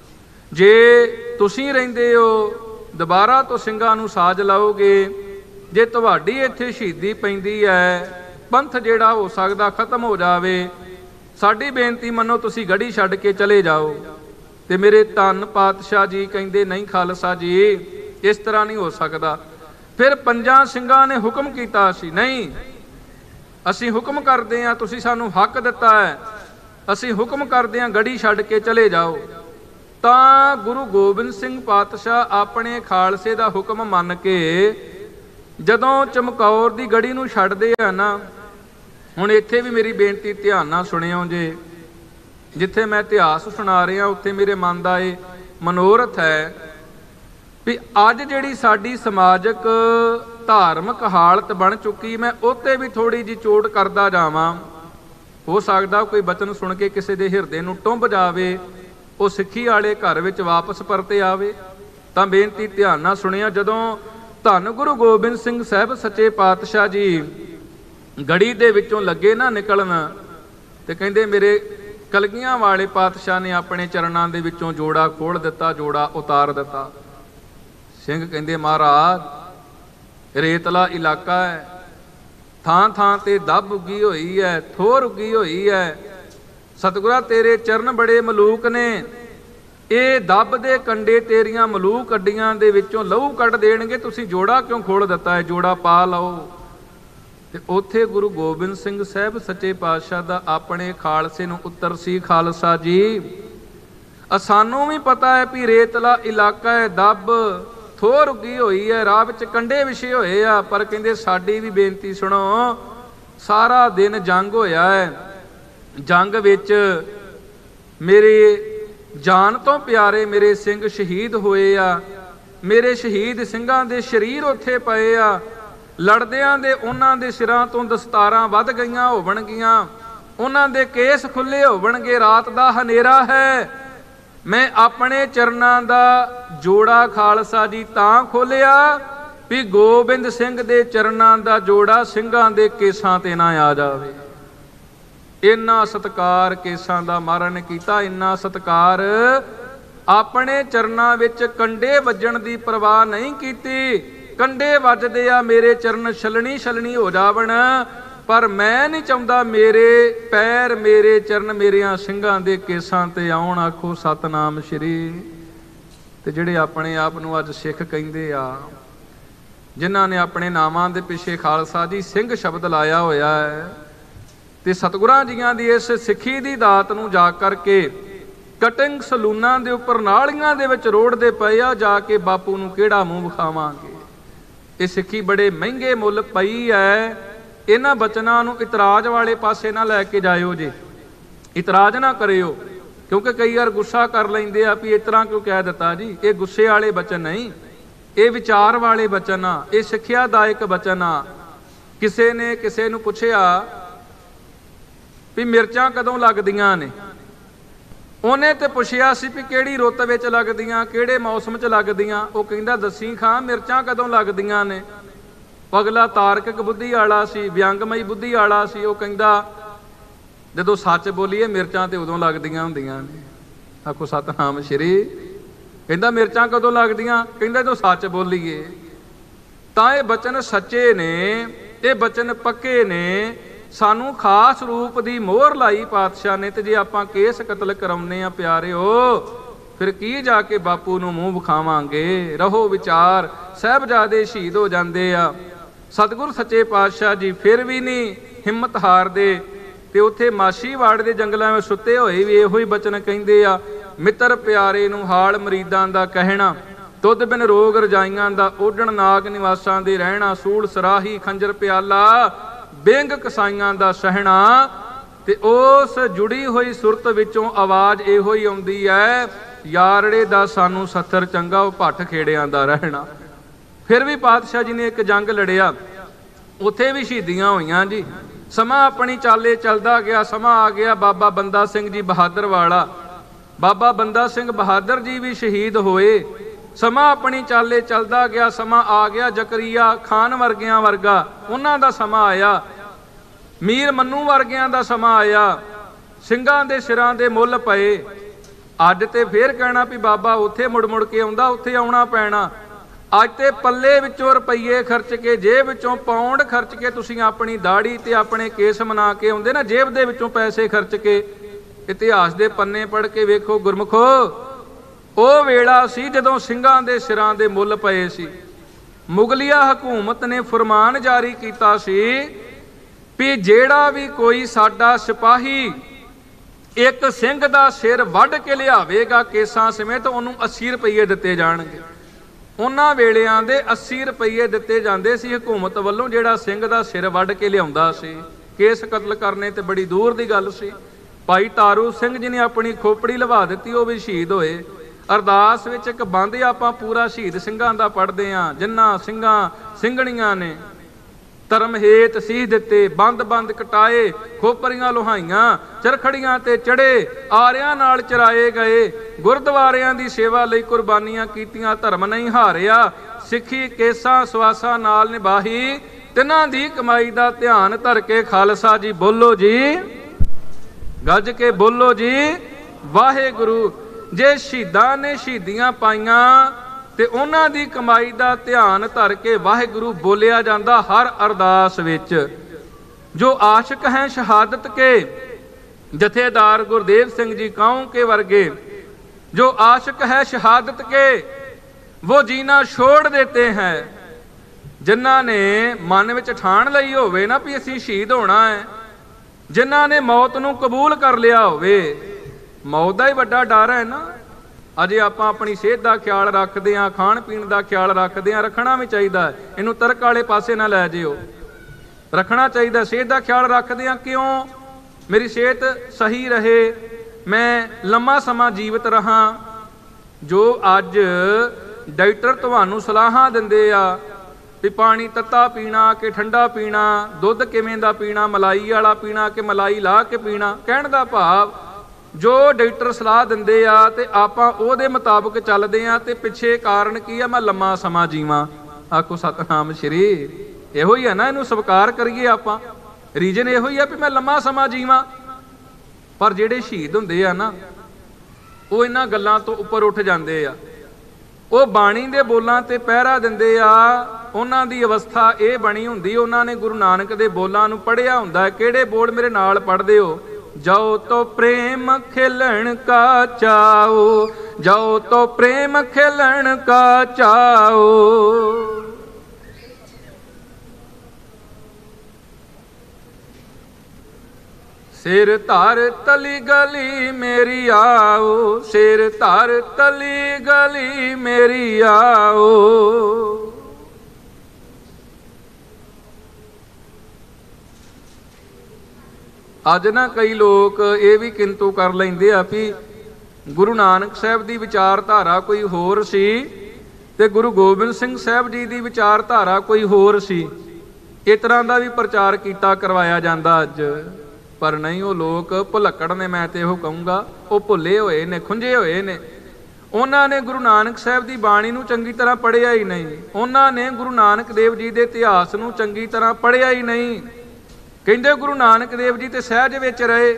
ਜੇ ਤੁਸੀਂ ਰਹਿੰਦੇ ਹੋ ਦੁਬਾਰਾ ਤੋਂ ਸਿੰਘਾਂ ਨੂੰ ਸਾਜ ਲਾਓਗੇ, ਜੇ ਤੁਹਾਡੀ ਇੱਥੇ ਸ਼ਹੀਦੀ ਪੈਂਦੀ ਹੈ ਪੰਥ ਜਿਹੜਾ ਹੋ ਸਕਦਾ ਖਤਮ ਹੋ ਜਾਵੇ, ਸਾਡੀ ਬੇਨਤੀ ਮੰਨੋ ਤੁਸੀਂ ਗੜੀ ਛੱਡ ਕੇ ਚਲੇ ਜਾਓ। ਤੇ ਮੇਰੇ ਧੰਨ ਪਾਤਸ਼ਾਹ ਜੀ ਕਹਿੰਦੇ ਨਹੀਂ ਖਾਲਸਾ ਜੀ ਇਸ ਤਰ੍ਹਾਂ ਨਹੀਂ ਹੋ ਸਕਦਾ। ਫਿਰ ਪੰਜਾਂ ਸਿੰਘਾਂ ਨੇ ਹੁਕਮ ਕੀਤਾ ਸੀ ਨਹੀਂ ਅਸੀਂ ਹੁਕਮ ਕਰਦੇ ਹਾਂ, ਤੁਸੀਂ ਸਾਨੂੰ ਹੱਕ ਦਿੱਤਾ ਹੈ, ਅਸੀਂ ਹੁਕਮ ਕਰਦੇ ਹਾਂ ਗੜੀ ਛੱਡ ਕੇ ਚਲੇ ਜਾਓ। ਤਾਂ ਗੁਰੂ ਗੋਬਿੰਦ ਸਿੰਘ ਪਾਤਸ਼ਾਹ ਆਪਣੇ ਖਾਲਸੇ ਦਾ ਹੁਕਮ ਮੰਨ ਕੇ ਜਦੋਂ ਚਮਕੌਰ ਦੀ ਗੜੀ ਨੂੰ ਛੱਡਦੇ ਆ ਨਾ, ਹੁਣ ਇੱਥੇ ਵੀ ਮੇਰੀ ਬੇਨਤੀ ਧਿਆਨ ਨਾਲ ਸੁਣਿਓ ਜੇ, ਜਿੱਥੇ ਮੈਂ ਇਤਿਹਾਸ ਸੁਣਾ ਰਿਹਾ ਉੱਥੇ ਮੇਰੇ ਮਨ ਦਾ ਇਹ ਮਨੋਰਥ ਹੈ ਵੀ ਅੱਜ ਜਿਹੜੀ ਸਾਡੀ ਸਮਾਜਿਕ ਧਾਰਮਿਕ ਹਾਲਤ ਬਣ ਚੁੱਕੀ, ਮੈਂ ਉੱਤੇ ਵੀ ਥੋੜੀ ਜਿਹੀ ਚੋਟ ਕਰਦਾ ਜਾਵਾਂ। ਹੋ ਸਕਦਾ ਕੋਈ ਬਚਨ ਸੁਣ ਕੇ ਕਿਸੇ ਦੇ ਹਿਰਦੇ ਨੂੰ ਟੁੰਬ ਜਾਵੇ, ਉਹ ਸਿੱਖੀ ਵਾਲੇ ਘਰ ਵਿੱਚ ਵਾਪਸ ਪਰਤੇ ਆਵੇ। ਤਾਂ ਬੇਨਤੀ ਧਿਆਨ ਨਾਲ ਸੁਣਿਆ, ਜਦੋਂ ਧੰਨ ਗੁਰੂ ਗੋਬਿੰਦ ਸਿੰਘ ਸਾਹਿਬ ਸੱਚੇ ਪਾਤਸ਼ਾਹ ਜੀ ਗੜੀ ਦੇ ਵਿੱਚੋਂ ਲੱਗੇ ਨਾ ਨਿਕਲਣ ਤੇ ਕਹਿੰਦੇ ਮੇਰੇ ਕਲਗੀਆਂ ਵਾਲੇ ਪਾਤਸ਼ਾਹ ਨੇ ਆਪਣੇ ਚਰਨਾਂ ਦੇ ਵਿੱਚੋਂ ਜੋੜਾ ਖੋਲ ਦਿੱਤਾ, ਜੋੜਾ ਉਤਾਰ ਦਿੱਤਾ। ਸਿੰਘ ਕਹਿੰਦੇ ਮਹਾਰਾਜ ਰੇਤਲਾ ਇਲਾਕਾ ਹੈ, ਥਾਂ ਥਾਂ ਤੇ ਦੱਬ ਉੱਗੀ ਹੋਈ ਹੈ, ਥੋਰ ਉੱਗੀ ਹੋਈ ਹੈ। ਸਤਿਗੁਰਾਂ ਤੇਰੇ ਚਰਨ ਬੜੇ ਮਲੂਕ ਨੇ, ਇਹ ਦੱਬ ਦੇ ਕੰਡੇ ਤੇਰੀਆਂ ਮਲੂਕ ਅੱਡੀਆਂ ਦੇ ਵਿੱਚੋਂ ਲਹੂ ਕੱਢ ਦੇਣਗੇ, ਤੁਸੀਂ ਜੋੜਾ ਕਿਉਂ ਖੋਲ ਦਿੱਤਾ ਹੈ? ਜੋੜਾ ਪਾ ਲਓ। ਤੇ ਉੱਥੇ ਗੁਰੂ ਗੋਬਿੰਦ ਸਿੰਘ ਸਾਹਿਬ ਸੱਚੇ ਪਾਤਸ਼ਾਹ ਦਾ ਆਪਣੇ ਖਾਲਸੇ ਨੂੰ ਉੱਤਰ ਸੀ, ਖਾਲਸਾ ਜੀ ਸਾਨੂੰ ਵੀ ਪਤਾ ਹੈ ਵੀ ਰੇਤਲਾ ਇਲਾਕਾ ਹੈ, ਦੱਬ ਥੋਰ ਉੱਗੀ ਹੋਈ ਹੈ, ਰਾਹ ਵਿੱਚ ਕੰਡੇ ਵਿਛੇ ਹੋਏ ਆ, ਪਰ ਕਹਿੰਦੇ ਸਾਡੀ ਵੀ ਬੇਨਤੀ ਸੁਣੋ। ਸਾਰਾ ਦਿਨ ਜੰਗ ਹੋਇਆ ਹੈ, ਜੰਗ ਵਿੱਚ ਮੇਰੇ ਜਾਨ ਤੋਂ ਪਿਆਰੇ ਮੇਰੇ ਸਿੰਘ ਸ਼ਹੀਦ ਹੋਏ ਆ, ਮੇਰੇ ਸ਼ਹੀਦ ਸਿੰਘਾਂ ਦੇ ਸਰੀਰ ਉੱਥੇ ਪਏ ਆ, ਲੜਦਿਆਂ ਦੇ ਉਹਨਾਂ ਦੇ ਸਿਰਾਂ ਤੋਂ ਦਸਤਾਰਾਂ ਵੱਧ ਗਈਆਂ ਹੋਵਣਗੀਆਂ, ਉਹਨਾਂ ਦੇ ਕੇਸ ਖੁੱਲੇ ਹੋਵਣਗੇ, ਰਾਤ ਦਾ ਹਨੇਰਾ ਹੈ। ਮੈਂ ਆਪਣੇ ਚਰਨਾਂ ਦਾ ਜੋੜਾ ਖਾਲਸਾ ਜੀ ਤਾਂ ਖੋਲਿਆ ਵੀ ਗੋਬਿੰਦ ਸਿੰਘ ਦੇ ਚਰਨਾਂ ਦਾ ਜੋੜਾ ਸਿੰਘਾਂ ਦੇ ਕੇਸਾਂ ਤੇ ਨਾ ਆ ਜਾਵੇ। ਇੰਨਾ ਸਤਿਕਾਰ ਕੇਸਾਂ ਦਾ ਮਹਾਰਾਜ ਨੇ ਕੀਤਾ, ਇੰਨਾ ਸਤਿਕਾਰ। ਆਪਣੇ ਚਰਨਾਂ ਵਿੱਚ ਕੰਡੇ ਵੱਜਣ ਦੀ ਪਰਵਾਹ ਨਹੀਂ ਕੀਤੀ। ਕੰਡੇ ਵੱਜਦੇ ਆ, ਮੇਰੇ ਚਰਨ ਛਲਣੀ ਛਲਣੀ ਹੋ ਜਾਵਣ, ਪਰ ਮੈਂ ਨਹੀਂ ਚਾਹੁੰਦਾ ਮੇਰੇ ਪੈਰ ਮੇਰੇ ਚਰਨ ਮੇਰਿਆਂ ਸਿੰਘਾਂ ਦੇ ਕੇਸਾਂ ਤੇ ਆਉਣ। ਆਖੋ ਸਤਨਾਮ ਸ਼੍ਰੀ। ਤੇ ਜਿਹੜੇ ਆਪਣੇ ਆਪ ਨੂੰ ਅੱਜ ਸਿੱਖ ਕਹਿੰਦੇ ਆ, ਜਿਨ੍ਹਾਂ ਨੇ ਆਪਣੇ ਨਾਮਾਂ ਦੇ ਪਿੱਛੇ ਖਾਲਸਾ ਜੀ ਸਿੰਘ ਸ਼ਬਦ ਲਾਇਆ ਹੋਇਆ ਹੈ, ਤੇ ਸਤਿਗੁਰਾਂ ਜੀਆਂ ਦੀ ਇਸ ਸਿੱਖੀ ਦੀ ਦਾਤ ਨੂੰ ਜਾ ਕਰਕੇ ਕਟਿੰਗ ਸਲੂਨਾਂ ਦੇ ਉੱਪਰ ਨਾਲੀਆਂ ਦੇ ਵਿੱਚ ਰੋੜਦੇ ਪਏ ਆ, ਜਾ ਕੇ ਬਾਪੂ ਨੂੰ ਕਿਹੜਾ ਮੂੰਹ ਵਿਖਾਵਾਂਗੇ। ਇਹ ਸਿੱਖੀ ਬੜੇ ਮਹਿੰਗੇ ਮੁੱਲ ਪਈ ਹੈ। ਇਹਨਾਂ ਬਚਨਾਂ ਨੂੰ ਇਤਰਾਜ਼ ਵਾਲੇ ਪਾਸੇ ਨਾ ਲੈ ਕੇ ਜਾਇਓ ਜੇ, ਇਤਰਾਜ਼ ਨਾ ਕਰਿਓ, ਕਿਉਂਕਿ ਕਈ ਵਾਰ ਗੁੱਸਾ ਕਰ ਲੈਂਦੇ ਆ ਵੀ ਇਸ ਤਰ੍ਹਾਂ ਕਿਉਂ ਕਹਿ ਦਿੱਤਾ ਜੀ। ਇਹ ਗੁੱਸੇ ਵਾਲੇ ਬਚਨ ਨਹੀਂ, ਇਹ ਵਿਚਾਰ ਵਾਲੇ ਬਚਨ ਆ, ਇਹ ਸਿੱਖਿਆਦਾਇਕ ਬਚਨ ਆ। ਕਿਸੇ ਨੇ ਕਿਸੇ ਨੂੰ ਪੁੱਛਿਆ ਵੀ ਮਿਰਚਾਂ ਕਦੋਂ ਲੱਗਦੀਆਂ ਨੇ, ਉਹਨੇ ਤੇ ਪੁੱਛਿਆ ਸੀ ਵੀ ਕਿਹੜੀ ਰੁੱਤ ਵਿੱਚ ਲੱਗਦੀਆਂ, ਕਿਹੜੇ ਮੌਸਮ 'ਚ ਲੱਗਦੀਆਂ। ਉਹ ਕਹਿੰਦਾ ਦੱਸੀ ਖਾਂ ਮਿਰਚਾਂ ਕਦੋਂ ਲੱਗਦੀਆਂ ਨੇ। ਅਗਲਾ ਤਾਰਕਿਕ ਬੁੱਧੀ ਵਾਲਾ ਸੀ, ਵਿਅੰਗਮਈ ਬੁੱਧੀ ਵਾਲਾ ਸੀ। ਉਹ ਕਹਿੰਦਾ ਜਦੋਂ ਸੱਚ ਬੋਲੀਏ ਮਿਰਚਾਂ ਤੇ ਉਦੋਂ ਲੱਗਦੀਆਂ ਹੁੰਦੀਆਂ ਨੇ। ਆਖੋ ਸਤਨਾਮ ਸ਼੍ਰੀ। ਕਹਿੰਦਾ ਮਿਰਚਾਂ ਕਦੋਂ ਲੱਗਦੀਆਂ? ਕਹਿੰਦਾ ਜਦੋਂ ਸੱਚ ਬੋਲੀਏ। ਤਾਂ ਇਹ ਬਚਨ ਸੱਚੇ ਨੇ, ਇਹ ਬਚਨ ਪੱਕੇ ਨੇ। ਸਾਨੂੰ ਖਾਸ ਰੂਪ ਦੀ ਮੋਹਰ ਲਾਈ ਪਾਤਸ਼ਾਹ ਨੇ। ਤੇ ਜੇ ਆਪਾਂ ਕੇਸ ਕਤਲ ਕਰਾਉਨੇ ਆ ਪਿਆਰਿਓ, ਫਿਰ ਕੀ ਜਾ ਕੇ ਬਾਪੂ ਨੂੰ ਮੂੰਹ ਵਿਖਾਵਾਂਗੇ। ਰਹੋ ਵਿਚਾਰ, ਸਾਹਿਬਜ਼ਾਦੇ ਸ਼ਹੀਦ ਹੋ ਜਾਂਦੇ ਆ। ਸਤਿਗੁਰ ਸੱਚੇ ਪਾਤਸ਼ਾਹ ਜੀ ਫਿਰ ਵੀ ਨਹੀਂ ਹਿੰਮਤ ਹਾਰਦੇ, ਤੇ ਉੱਥੇ ਮਾਛੀਵਾੜ ਦੇ ਜੰਗਲਾਂ ਵਿੱਚ ਸੁੱਤੇ ਹੋਏ ਵੀ ਇਹੋ ਹੀ ਬਚਨ ਕਹਿੰਦੇ ਆ, ਮਿੱਤਰ ਪਿਆਰੇ ਨੂੰ ਹਾਲ ਮਰੀਦਾਂ ਦਾ ਕਹਿਣਾ, ਦੁੱਧ ਬਿਨ ਰੋਗ ਰਜਾਈਆਂ ਦਾ ਓਢਣ, ਨਾਗ ਨਿਵਾਸਾਂ ਦੇ ਰਹਿਣਾ, ਸੂਲ ਸਰਾਹੀ ਖੰਜਰ ਪਿਆਲਾ, ਬੇਂਗ ਕਸਾਈਆਂ ਦਾ ਸਹਿਣਾ। ਤੇ ਉਸ ਜੁੜੀ ਹੋਈ ਸੁਰਤ ਵਿੱਚੋਂ ਆਵਾਜ਼ ਇਹੋ ਹੀ ਆਉਂਦੀ ਹੈ, ਯਾਰੜੇ ਦਾ ਸਾਨੂੰ ਸੱਤਰ ਚੰਗਾ, ਉਹ ਭੱਠ ਖੇੜਿਆਂ ਦਾ ਰਹਿਣਾ। ਫਿਰ ਵੀ ਪਾਤਸ਼ਾਹ ਜੀ ਨੇ ਇੱਕ ਜੰਗ ਲੜਿਆ, ਉੱਥੇ ਵੀ ਸ਼ਹੀਦੀਆਂ ਹੋਈਆਂ ਜੀ। ਸਮਾਂ ਆਪਣੀ ਚਾਲੇ ਚੱਲਦਾ ਗਿਆ। ਸਮਾਂ ਆ ਗਿਆ ਬਾਬਾ ਬੰਦਾ ਸਿੰਘ ਜੀ ਬਹਾਦਰ ਵਾਲਾ। ਬਾਬਾ ਬੰਦਾ ਸਿੰਘ ਬਹਾਦਰ ਜੀ ਵੀ ਸ਼ਹੀਦ ਹੋਏ। ਸਮਾਂ ਆਪਣੀ ਚਾਲੇ ਚੱਲਦਾ ਗਿਆ। ਸਮਾਂ ਆ ਗਿਆ ਜ਼ਕਰੀਆ ਖਾਨ ਵਰਗਿਆਂ ਵਰਗਾ, ਉਹਨਾਂ ਦਾ ਸਮਾਂ ਆਇਆ। ਮੀਰ ਮੰਨੂ ਵਰਗਿਆਂ ਦਾ ਸਮਾਂ ਆਇਆ। ਸਿੰਘਾਂ ਦੇ ਸਿਰਾਂ ਦੇ ਮੁੱਲ ਪਏ। ਅੱਜ ਤੇ ਫੇਰ ਕਹਿਣਾ ਵੀ ਬਾਬਾ ਉੱਥੇ ਮੁੜ ਮੁੜ ਕੇ ਆਉਂਦਾ, ਉੱਥੇ ਆਉਣਾ ਪੈਣਾ। ਅੱਜ ਤੇ ਪੱਲੇ ਵਿੱਚੋਂ ਰੁਪਈਏ ਖਰਚ ਕੇ, ਜੇਬ ਵਿੱਚੋਂ ਪੌਂਡ ਖਰਚ ਕੇ ਤੁਸੀਂ ਆਪਣੀ ਦਾੜੀ ਤੇ ਆਪਣੇ ਕੇਸ ਮਨਾ ਕੇ ਆਉਂਦੇ ਨਾ, ਜੇਬ ਦੇ ਵਿੱਚੋਂ ਪੈਸੇ ਖਰਚ ਕੇ। ਇਤਿਹਾਸ ਦੇ ਪੰਨੇ ਪੜ੍ਹ ਕੇ ਵੇਖੋ ਗੁਰਮੁਖੋ, ਉਹ ਵੇਲਾ ਸੀ ਜਦੋਂ ਸਿੰਘਾਂ ਦੇ ਸਿਰਾਂ ਦੇ ਮੁੱਲ ਪਏ ਸੀ। ਮੁਗਲਿਆ ਹਕੂਮਤ ਨੇ ਫਰਮਾਨ ਜਾਰੀ ਕੀਤਾ ਸੀ ਵੀ ਜਿਹੜਾ ਵੀ ਕੋਈ ਸਾਡਾ ਸਿਪਾਹੀ ਇੱਕ ਸਿੰਘ ਦਾ ਸਿਰ ਵੱਢ ਕੇ ਲਿਆਵੇਗਾ ਕੇਸਾਂ ਸਮੇਤ, ਉਹਨੂੰ ਅੱਸੀ ਰੁਪਈਏ ਦਿੱਤੇ ਜਾਣਗੇ। ਉਹਨਾਂ ਵੇਲਿਆਂ ਦੇ ਅੱਸੀ ਰੁਪਈਏ ਦਿੱਤੇ ਜਾਂਦੇ ਸੀ ਹਕੂਮਤ ਵੱਲੋਂ ਜਿਹੜਾ ਸਿੰਘ ਦਾ ਸਿਰ ਵੱਢ ਕੇ ਲਿਆਉਂਦਾ ਸੀ। ਕੇਸ ਕਤਲ ਕਰਨੇ ਤੇ ਬੜੀ ਦੂਰ ਦੀ ਗੱਲ ਸੀ। ਭਾਈ ਤਾਰੂ ਸਿੰਘ ਜੀ ਨੇ ਆਪਣੀ ਖੋਪੜੀ ਲਵਾ ਦਿੱਤੀ, ਉਹ ਵੀ ਸ਼ਹੀਦ ਹੋਏ। ਅਰਦਾਸ ਵਿੱਚ ਇੱਕ ਬੰਦ ਆਪਾਂ ਪੂਰਾ ਸ਼ਹੀਦ ਸਿੰਘਾਂ ਦਾ ਪੜ੍ਹਦੇ ਹਾਂ, ਜਿਨ੍ਹਾਂ ਸਿੰਘਾਂ ਸਿੰਘਣੀਆਂ ਨੇ ਧਰਮ ਹੇਤ ਸੀਹ ਦਿੱਤੇ, ਬੰਦ ਬੰਦ ਕਟਾਏ, ਖੋਪਰੀਆਂ ਲੋਹਾਈਆਂ, ਚਰਖੜੀਆਂ ਤੇ ਚੜੇ, ਆਰਿਆਂ ਨਾਲ ਚਰਾਏ ਗਏ, ਗੁਰਦੁਆਰਿਆਂ ਦੀ ਸੇਵਾ ਲਈ ਕੁਰਬਾਨੀਆਂ ਕੀਤੀਆਂ, ਧਰਮ ਨਹੀਂ ਹਾਰਿਆ, ਸਿੱਖੀ ਕੇਸਾਂ ਸਵਾਸਾਂ ਨਾਲ ਨਿਭਾਹੀ, ਤਿਨਾਂ ਦੀ ਕਮਾਈ ਦਾ ਧਿਆਨ ਧਰ ਕੇ ਖਾਲਸਾ ਜੀ ਬੋਲੋ ਜੀ, ਗੱਜ ਕੇ ਬੋਲੋ ਜੀ ਵਾਹਿਗੁਰੂ। ਜੇ ਸ਼ਹੀਦਾਂ ਨੇ ਸ਼ਹੀਦੀਆਂ ਪਾਈਆਂ ਤੇ ਉਹਨਾਂ ਦੀ ਕਮਾਈ ਦਾ ਧਿਆਨ ਧਰ ਕੇ ਵਾਹਿਗੁਰੂ ਬੋਲਿਆ ਜਾਂਦਾ ਹਰ ਅਰਦਾਸ ਵਿੱਚ। ਜੋ ਆਸ਼ਿਕ ਹੈ ਸ਼ਹਾਦਤ ਕੇ ਜਥੇਦਾਰ ਗੁਰਦੇਵ ਸਿੰਘ ਜੀ ਕਾਉਂ ਕੇ ਵਰਗੇ, ਜੋ ਆਸ਼ਿਕ ਹੈ ਸ਼ਹਾਦਤ के वो जीना छोड़ देते हैं। ਜਿਨ੍ਹਾਂ ਨੇ ਮਨ ਵਿੱਚ ਠਾਣ ਲਈ ਹੋਵੇ ਨਾ ਵੀ ਅਸੀਂ ਸ਼ਹੀਦ ਹੋਣਾ ਹੈ, ਜਿਨ੍ਹਾਂ ਨੇ ਮੌਤ ਨੂੰ ਕਬੂਲ ਕਰ ਲਿਆ ਹੋਵੇ, ਮੌਤ ਦਾ ਹੀ ਵੱਡਾ ਡਰ ਹੈ ਨਾ। ਅਜੇ ਆਪਾਂ ਆਪਣੀ ਸਿਹਤ ਦਾ ਖਿਆਲ ਰੱਖਦੇ ਹਾਂ, ਖਾਣ ਪੀਣ ਦਾ ਖਿਆਲ ਰੱਖਦੇ ਹਾਂ, ਰੱਖਣਾ ਵੀ ਚਾਹੀਦਾ ਹੈ, ਇਹਨੂੰ ਤਰਕ ਵਾਲੇ ਪਾਸੇ ਨਾ ਲੈ ਜਿਓ, ਰੱਖਣਾ ਚਾਹੀਦਾ। ਸਿਹਤ ਦਾ ਖਿਆਲ ਰੱਖਦੇ ਹਾਂ, ਕਿਉਂ? ਮੇਰੀ ਸਿਹਤ ਸਹੀ ਰਹੇ, ਮੈਂ ਲੰਮਾ ਸਮਾਂ ਜੀਵਤ ਰਹਾਂ। ਜੋ ਅੱਜ ਡਾਕਟਰ ਤੁਹਾਨੂੰ ਸਲਾਹਾਂ ਦਿੰਦੇ ਆ ਵੀ ਪਾਣੀ ਤੱਤਾ ਪੀਣਾ ਕਿ ਠੰਡਾ ਪੀਣਾ, ਦੁੱਧ ਕਿਵੇਂ ਦਾ ਪੀਣਾ, ਮਲਾਈ ਵਾਲਾ ਪੀਣਾ ਕਿ ਮਲਾਈ ਲਾ ਕੇ ਪੀਣਾ, ਕਹਿਣ ਦਾ ਭਾਵ ਜੋ ਡਾਕਟਰ ਸਲਾਹ ਦਿੰਦੇ ਆ ਤੇ ਆਪਾਂ ਉਹਦੇ ਮੁਤਾਬਕ ਚੱਲਦੇ ਆ, ਤੇ ਪਿੱਛੇ ਕਾਰਨ ਕੀ ਆ? ਮੈਂ ਲੰਮਾ ਸਮਾਂ ਜੀਵਾਂ। ਆਖੋ ਸਤਨਾਮ ਸ਼੍ਰੀ। ਇਹੋ ਹੀ ਆ ਨਾ, ਇਹਨੂੰ ਸਵੀਕਾਰ ਕਰੀਏ ਆਪਾਂ। ਰੀਜਨ ਇਹੋ ਹੀ ਆ ਵੀ ਮੈਂ ਲੰਮਾ ਸਮਾਂ ਜੀਵਾਂ। ਪਰ ਜਿਹੜੇ ਸ਼ਹੀਦ ਹੁੰਦੇ ਆ ਨਾ, ਉਹ ਇਹਨਾਂ ਗੱਲਾਂ ਤੋਂ ਉੱਪਰ ਉੱਠ ਜਾਂਦੇ ਆ। ਉਹ ਬਾਣੀ ਦੇ ਬੋਲਾਂ ਤੇ ਪਹਿਰਾ ਦਿੰਦੇ ਆ। ਉਹਨਾਂ ਦੀ ਅਵਸਥਾ ਇਹ ਬਣੀ ਹੁੰਦੀ, ਉਹਨਾਂ ਨੇ ਗੁਰੂ ਨਾਨਕ ਦੇ ਬੋਲਾਂ ਨੂੰ ਪੜ੍ਹਿਆ ਹੁੰਦਾ। ਕਿਹੜੇ ਬੋਲ ਮੇਰੇ ਨਾਲ ਪੜ੍ਹਦੇ ਹੋ? ਜਾਓ ਤੋ ਪ੍ਰੇਮ ਖੇਲਣ ਕਾ ਚਾਓ, ਜਾਓ ਤੋ ਪ੍ਰੇਮ ਖੇਲਣ ਕਾ ਚਾਓ। ਸਿਰ ਧਰ ਤਲੀ ਗਲੀ ਮੇਰੀ ਆਓ, ਸਿਰ ਧਰ ਤਲੀ ਗਲੀ ਮੇਰੀ ਆਓ। ਅੱਜ ਨਾ ਕਈ ਲੋਕ ਇਹ ਵੀ ਕਿੰਤੂ ਕਰ ਲੈਂਦੇ ਆ ਵੀ ਗੁਰੂ ਨਾਨਕ ਸਾਹਿਬ ਦੀ ਵਿਚਾਰਧਾਰਾ ਕੋਈ ਹੋਰ ਸੀ ਤੇ ਗੁਰੂ ਗੋਬਿੰਦ ਸਿੰਘ ਸਾਹਿਬ ਜੀ ਦੀ ਵਿਚਾਰਧਾਰਾ ਕੋਈ ਹੋਰ ਸੀ। ਇਸ ਤਰ੍ਹਾਂ ਦਾ ਵੀ ਪ੍ਰਚਾਰ ਕੀਤਾ ਕਰਵਾਇਆ ਜਾਂਦਾ ਅੱਜ। ਪਰ ਨਹੀਂ, ਉਹ ਲੋਕ ਭੁਲੱਕੜ ਨੇ। ਮੈਂ ਤੇ ਇਹੋ ਕਹੂੰਗਾ ਉਹ ਭੁੱਲੇ ਹੋਏ ਨੇ, ਖੁੰਝੇ ਹੋਏ ਨੇ। ਉਹਨਾਂ ਨੇ ਗੁਰੂ ਨਾਨਕ ਸਾਹਿਬ ਦੀ ਬਾਣੀ ਨੂੰ ਚੰਗੀ ਤਰ੍ਹਾਂ ਪੜ੍ਹਿਆ ਹੀ ਨਹੀਂ। ਉਹਨਾਂ ਨੇ ਗੁਰੂ ਨਾਨਕ ਦੇਵ ਜੀ ਦੇ ਇਤਿਹਾਸ ਨੂੰ ਚੰਗੀ ਤਰ੍ਹਾਂ ਪੜ੍ਹਿਆ ਹੀ ਨਹੀਂ। ਕਹਿੰਦੇ ਗੁਰੂ ਨਾਨਕ ਦੇਵ ਜੀ ਤੇ ਸਹਿਜ ਵਿੱਚ ਰਹੇ।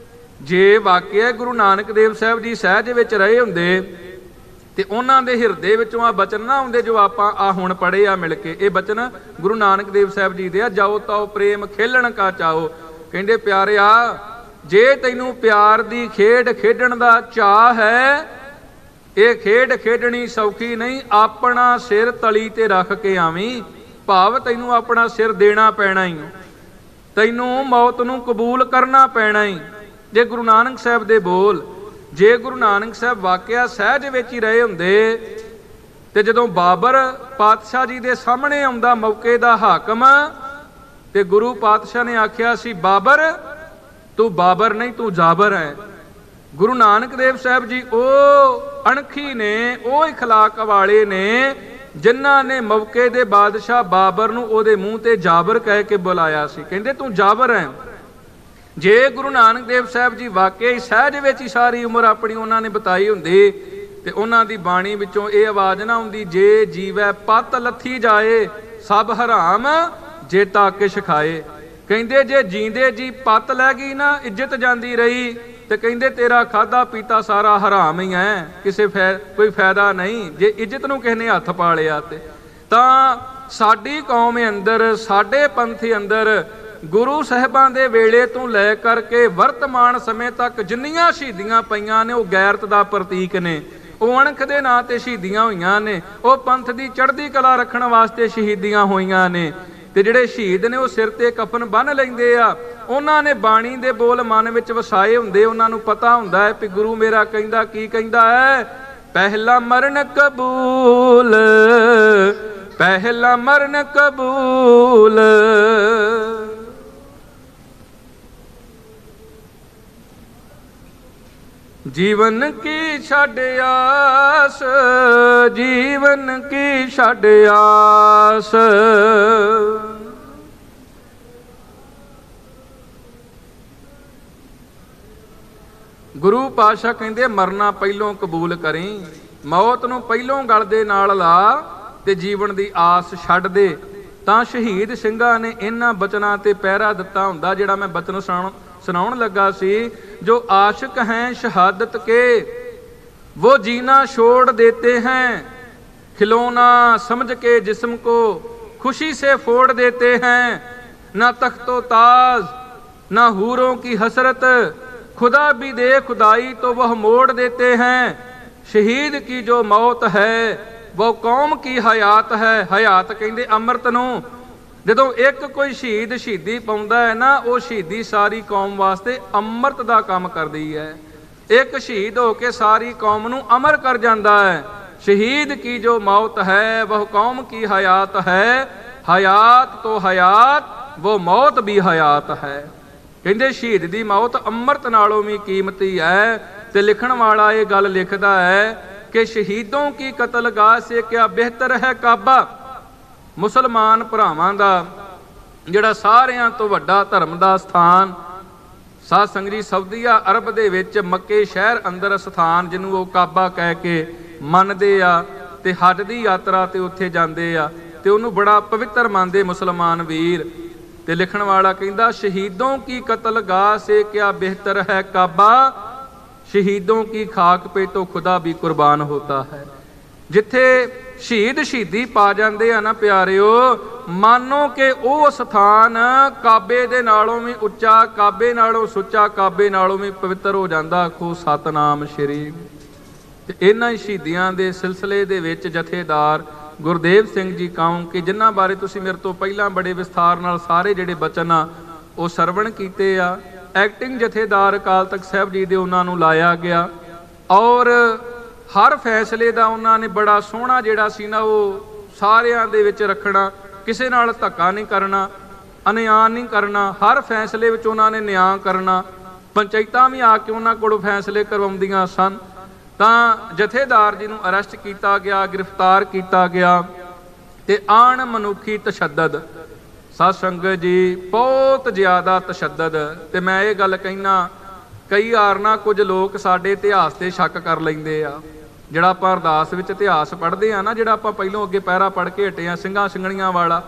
ਜੇ ਵਾਕਿਆ ਗੁਰੂ ਨਾਨਕ ਦੇਵ ਸਾਹਿਬ ਜੀ ਸਹਿਜ ਵਿੱਚ ਰਹੇ ਹੁੰਦੇ ਤੇ ਉਹਨਾਂ ਦੇ ਹਿਰਦੇ ਵਿੱਚੋਂ ਆ ਬਚਨ ਨਾ ਹੁੰਦੇ ਜੋ ਆਪਾਂ ਆ ਹੁਣ ਪੜ੍ਹੇ ਆ ਮਿਲ ਕੇ। ਇਹ ਬਚਨ ਗੁਰੂ ਨਾਨਕ ਦੇਵ ਸਾਹਿਬ ਜੀ ਦੇ ਆ, ਜਾਓ ਤਾਓ ਪ੍ਰੇਮ ਖੇਲਣ ਕਾ ਚਾਓ। ਕਹਿੰਦੇ ਪਿਆਰਿਆ, ਜੇ ਤੈਨੂੰ ਪਿਆਰ ਦੀ ਖੇਡ ਖੇਡਣ ਦਾ ਚਾਅ ਹੈ, ਇਹ ਖੇਡ ਖੇਡਣੀ ਸੌਖੀ ਨਹੀਂ। ਆਪਣਾ ਸਿਰ ਤਲੀ ਤੇ ਰੱਖ ਕੇ ਆਵੀਂ, ਭਾਵ ਤੈਨੂੰ ਆਪਣਾ ਸਿਰ ਦੇਣਾ ਪੈਣਾ ਹੀ, ਤੈਨੂੰ ਮੌਤ ਨੂੰ ਕਬੂਲ ਕਰਨਾ ਪੈਣਾ ਹੀ। ਜੇ ਗੁਰੂ ਨਾਨਕ ਸਾਹਿਬ ਦੇ ਬੋਲ, ਜੇ ਗੁਰੂ ਨਾਨਕ ਸਾਹਿਬ ਵਾਕਿਆ ਸਹਿਜ ਵਿੱਚ ਹੀ ਰਹੇ ਹੁੰਦੇ ਤੇ ਜਦੋਂ ਬਾਬਰ ਪਾਤਸ਼ਾਹ ਜੀ ਦੇ ਸਾਹਮਣੇ ਆਉਂਦਾ ਮੌਕੇ ਦਾ ਹਾਕਮ, ਤੇ ਗੁਰੂ ਪਾਤਸ਼ਾਹ ਨੇ ਆਖਿਆ ਸੀ ਬਾਬਰ ਤੂੰ ਬਾਬਰ ਨਹੀਂ, ਤੂੰ ਜਾਬਰ ਹੈ। ਗੁਰੂ ਨਾਨਕ ਦੇਵ ਸਾਹਿਬ ਜੀ ਉਹ ਅਣਖੀ ਨੇ, ਉਹ ਇਖਲਾਕ ਵਾਲੇ ਨੇ ਜਿਨ੍ਹਾਂ ਨੇ ਮੌਕੇ ਦੇ ਬਾਦਸ਼ਾਹ ਬਾਬਰ ਨੂੰ ਉਹਦੇ ਮੂੰਹ ਤੇ ਜਾਬਰ ਕਹਿ ਕੇ ਬੁਲਾਇਆ ਸੀ। ਕਹਿੰਦੇ ਤੂੰ ਜਾਬਰ ਹੈ। ਜੇ ਗੁਰੂ ਨਾਨਕ ਦੇਵ ਸਾਹਿਬ ਜੀ ਵਾਕਿਆ ਹੀ ਸਹਿਜ ਵਿੱਚ ਹੀ ਸਾਰੀ ਉਮਰ ਆਪਣੀ ਉਹਨਾਂ ਨੇ ਬਿਤਾਈ ਹੁੰਦੀ ਤੇ ਉਹਨਾਂ ਦੀ ਬਾਣੀ ਵਿੱਚੋਂ ਇਹ ਆਵਾਜ਼ ਨਾ ਹੁੰਦੀ, ਜੇ ਜੀਵੈ ਪਤ ਲੱਥੀ ਜਾਏ ਸਭ ਹਰਾਮ ਜੇਤਾ ਕਿਛ ਖਾਏ। ਕਹਿੰਦੇ ਜੇ ਜੀਂਦੇ ਜੀ ਪੱਤ ਲੈ ਗਈ ਨਾ, ਇੱਜ਼ਤ ਜਾਂਦੀ ਰਹੀ, ਤੇ ਕਹਿੰਦੇ ਤੇਰਾ ਖਾਦਾ ਪੀਤਾ ਸਾਰਾ ਹਰਾਮ ਹੀ ਹੈ, ਕਿਸੇ ਫੈ ਕੋਈ ਫਾਇਦਾ ਨਹੀਂ। ਜੇ ਇੱਜ਼ਤ ਨੂੰ ਕਿਸੇ ਨੇ ਹੱਥ ਪਾ ਲਿਆ ਤੇ ਤਾਂ ਸਾਡੀ ਕੌਮ ਅੰਦਰ, ਸਾਡੇ ਪੰਥ ਅੰਦਰ ਗੁਰੂ ਸਾਹਿਬਾਂ ਦੇ ਵੇਲੇ ਤੋਂ ਲੈ ਕਰਕੇ ਵਰਤਮਾਨ ਸਮੇਂ ਤੱਕ ਜਿੰਨੀਆਂ ਸ਼ਹੀਦੀਆਂ ਪਈਆਂ ਨੇ ਉਹ ਗੈਰਤ ਦਾ ਪ੍ਰਤੀਕ ਨੇ। ਉਹ ਅਣਖ ਦੇ ਨਾਂ ਤੇ ਸ਼ਹੀਦੀਆਂ ਹੋਈਆਂ ਨੇ, ਉਹ ਪੰਥ ਦੀ ਚੜ੍ਹਦੀ ਕਲਾ ਰੱਖਣ ਵਾਸਤੇ ਸ਼ਹੀਦੀਆਂ ਹੋਈਆਂ ਨੇ। ਤੇ ਜਿਹੜੇ ਸ਼ਹੀਦ ਨੇ ਉਹ ਸਿਰ ਤੇ ਕਫਨ ਬੰਨ੍ਹ ਲੈਂਦੇ ਆ। ਉਹਨਾਂ ਨੇ ਬਾਣੀ ਦੇ ਬੋਲ ਮਨ ਵਿੱਚ ਵਸਾਏ ਹੁੰਦੇ। ਉਹਨਾਂ ਨੂੰ ਪਤਾ ਹੁੰਦਾ ਹੈ ਵੀ ਗੁਰੂ ਮੇਰਾ ਕਹਿੰਦਾ ਕੀ ਕਹਿੰਦਾ ਹੈ, ਪਹਿਲਾ ਮਰਨ ਕਬੂਲ, ਪਹਿਲਾ ਮਰਨ ਕਬੂਲ। ਜੀਵਨ ਕੀ ਛੱਡ ਆਸ, ਜੀਵਨ ਕੀ ਛੱਡ ਆਸ। ਗੁਰੂ ਪਾਤਸ਼ਾਹ ਕਹਿੰਦੇ ਮਰਨਾ ਪਹਿਲੋਂ ਕਬੂਲ ਕਰੀ, ਮੌਤ ਨੂੰ ਪਹਿਲੋਂ ਗਲ ਦੇ ਨਾਲ ਲਾ ਤੇ ਜੀਵਨ ਦੀ ਆਸ ਛੱਡ ਦੇ। ਤਾਂ ਸ਼ਹੀਦ ਸਿੰਘਾਂ ਨੇ ਇਹਨਾਂ ਬਚਨਾਂ ਤੇ ਪਹਿਰਾ ਦਿੱਤਾ ਹੁੰਦਾ, ਜਿਹੜਾ ਮੈਂ ਬਚਨ ਸੁਣਾਉਣ ਸੁਣਾਉਣ ਲੱਗਾ ਸੀ। ਜੋ ਆਸ਼ਿਕ ਹੈ ਸ਼ਹਾਦਤ ਕੇ वो जीना छोड़ देते हैं, खिलौना समझ के जिस्म को खुशी से फोड़ देते हैं। ना तख्तो ताज ना हूरों की हसरत, खुदा भी दे खुदाई तो वह मोड़ देते हैं। शहीद की जो मौत है वो कौम की हयात है। हयात कहते अमृत नूं। ਜਦੋਂ ਇੱਕ ਕੋਈ ਸ਼ਹੀਦ ਸ਼ਹੀਦੀ ਪਾਉਂਦਾ ਹੈ ਨਾ, ਉਹ ਸ਼ਹੀਦੀ ਸਾਰੀ ਕੌਮ ਵਾਸਤੇ ਅੰਮ੍ਰਿਤ ਦਾ ਕੰਮ ਕਰਦੀ ਹੈ। ਇੱਕ ਸ਼ਹੀਦ ਹੋ ਕੇ ਸਾਰੀ ਕੌਮ ਨੂੰ ਅਮਰ ਕਰ ਜਾਂਦਾ ਹੈ। ਸ਼ਹੀਦ ਕੀ ਜੋ ਮੌਤ ਹੈ ਵਹ ਕੌਮ ਕੀ ਹਯਾਤ ਹੈ, ਹਯਾਤ ਤੋਂ ਹਯਾਤ वो मौत भी हयात है। ਕਹਿੰਦੇ ਸ਼ਹੀਦ ਦੀ ਮੌਤ ਅੰਮ੍ਰਿਤ ਨਾਲੋਂ ਵੀ ਕੀਮਤੀ ਹੈ। ਤੇ ਲਿਖਣ ਵਾਲਾ ਇਹ ਗੱਲ ਲਿਖਦਾ ਹੈ ਕਿ ਸ਼ਹੀਦੋਂ ਕੀ ਕਤਲਗਾਹ ਸੇ ਕਿਆ ਬਿਹਤਰ ਹੈ ਕਾਬਾ। ਮੁਸਲਮਾਨ ਭਰਾਵਾਂ ਦਾ ਜਿਹੜਾ ਸਾਰਿਆਂ ਤੋਂ ਵੱਡਾ ਧਰਮ ਦਾ ਸਥਾਨ, ਸਾਧ ਸੰਗਤ ਜੀ, ਸਾਊਦੀਆ ਅਰਬ ਦੇ ਵਿੱਚ ਮੱਕੇ ਸ਼ਹਿਰ ਅੰਦਰ ਸਥਾਨ ਜਿਹਨੂੰ ਉਹ ਕਾਬਾ ਕਹਿ ਕੇ ਮੰਨਦੇ ਆ ਤੇ ਹੱਜ ਦੀ ਯਾਤਰਾ ਤੇ ਉੱਥੇ ਜਾਂਦੇ ਆ ਤੇ ਉਹਨੂੰ ਬੜਾ ਪਵਿੱਤਰ ਮੰਨਦੇ ਮੁਸਲਮਾਨ ਵੀਰ। ਤੇ ਲਿਖਣ ਵਾਲਾ ਕਹਿੰਦਾ ਸ਼ਹੀਦੋਂ ਕੀ ਕਤਲਗਾਹ ਸੇ ਕਿਆ ਬਿਹਤਰ ਹੈ ਕਾਬਾ, ਸ਼ਹੀਦੋਂ ਕੀ ਖਾਕ ਪੇ ਤੋਂ ਖੁਦਾ ਵੀ ਕੁਰਬਾਨ ਹੋਤਾ ਹੈ। ਜਿੱਥੇ ਸ਼ਹੀਦ ਸ਼ਹੀਦੀ ਪਾ ਜਾਂਦੇ ਆ ਨਾ ਪਿਆਰਿਓ, ਮਾਨੋ ਕਿ ਉਹ ਸਥਾਨ ਕਾਬੇ ਦੇ ਨਾਲੋਂ ਵੀ ਉੱਚਾ, ਕਾਬੇ ਨਾਲੋਂ ਸੁੱਚਾ, ਕਾਬੇ ਨਾਲੋਂ ਵੀ ਪਵਿੱਤਰ ਹੋ ਜਾਂਦਾ। ਆਖੋ ਸਤਨਾਮ ਸ਼੍ਰੀ। ਤੇ ਇਹਨਾਂ ਸ਼ਹੀਦੀਆਂ ਦੇ ਸਿਲਸਿਲੇ ਦੇ ਵਿੱਚ ਜਥੇਦਾਰ ਗੁਰਦੇਵ ਸਿੰਘ ਜੀ ਕਾਉਂ ਕਿ ਜਿਨ੍ਹਾਂ ਬਾਰੇ ਤੁਸੀਂ ਮੇਰੇ ਤੋਂ ਪਹਿਲਾਂ ਬੜੇ ਵਿਸਥਾਰ ਨਾਲ ਸਾਰੇ ਜਿਹੜੇ ਬਚਨ ਆ ਉਹ ਸਰਵਣ ਕੀਤੇ ਆ। ਐਕਟਿੰਗ ਜਥੇਦਾਰ ਅਕਾਲ ਤਖਤ ਸਾਹਿਬ ਜੀ ਦੇ ਉਹਨਾਂ ਨੂੰ ਲਾਇਆ ਗਿਆ ਔਰ ਹਰ ਫੈਸਲੇ ਦਾ ਉਹਨਾਂ ਨੇ ਬੜਾ ਸੋਹਣਾ ਜਿਹੜਾ ਸੀ ਨਾ ਉਹ ਸਾਰਿਆਂ ਦੇ ਵਿੱਚ ਰੱਖਣਾ, ਕਿਸੇ ਨਾਲ ਧੱਕਾ ਨਹੀਂ ਕਰਨਾ, ਅਨਿਆਂ ਨਹੀਂ ਕਰਨਾ, ਹਰ ਫੈਸਲੇ ਵਿੱਚ ਉਹਨਾਂ ਨੇ ਨਿਆਂ ਕਰਨਾ। ਪੰਚਾਇਤਾਂ ਵੀ ਆ ਕੇ ਉਹਨਾਂ ਕੋਲੋਂ ਫੈਸਲੇ ਕਰਵਾਉਂਦੀਆਂ ਸਨ। ਤਾਂ ਜਥੇਦਾਰ ਜੀ ਨੂੰ ਅਰੈਸਟ ਕੀਤਾ ਗਿਆ, ਗ੍ਰਿਫਤਾਰ ਕੀਤਾ ਗਿਆ ਤੇ ਆਣ ਮਨੁੱਖੀ ਤਸ਼ੱਦਦ, ਸਾਧ ਸੰਗਤ ਜੀ, ਬਹੁਤ ਜ਼ਿਆਦਾ ਤਸ਼ੱਦਦ। ਤੇ ਮੈਂ ਇਹ ਗੱਲ ਕਹਿਣਾ, ਕਈ ਵਾਰ ਨਾ ਕੁਝ ਲੋਕ ਸਾਡੇ ਇਤਿਹਾਸ ਤੇ ਸ਼ੱਕ ਕਰ ਲੈਂਦੇ ਆ। ਜਿਹੜਾ ਆਪਾਂ ਅਰਦਾਸ ਵਿੱਚ ਇਤਿਹਾਸ ਪੜ੍ਹਦੇ ਆ ਨਾ, ਜਿਹੜਾ ਆਪਾਂ ਪਹਿਲੋਂ ਅੱਗੇ ਪਹਿਰਾ ਪੜ੍ਹ ਕੇ ਹਟੇ ਆ ਸਿੰਘਾਂ ਸਿੰਘਣੀਆਂ ਵਾਲਾ,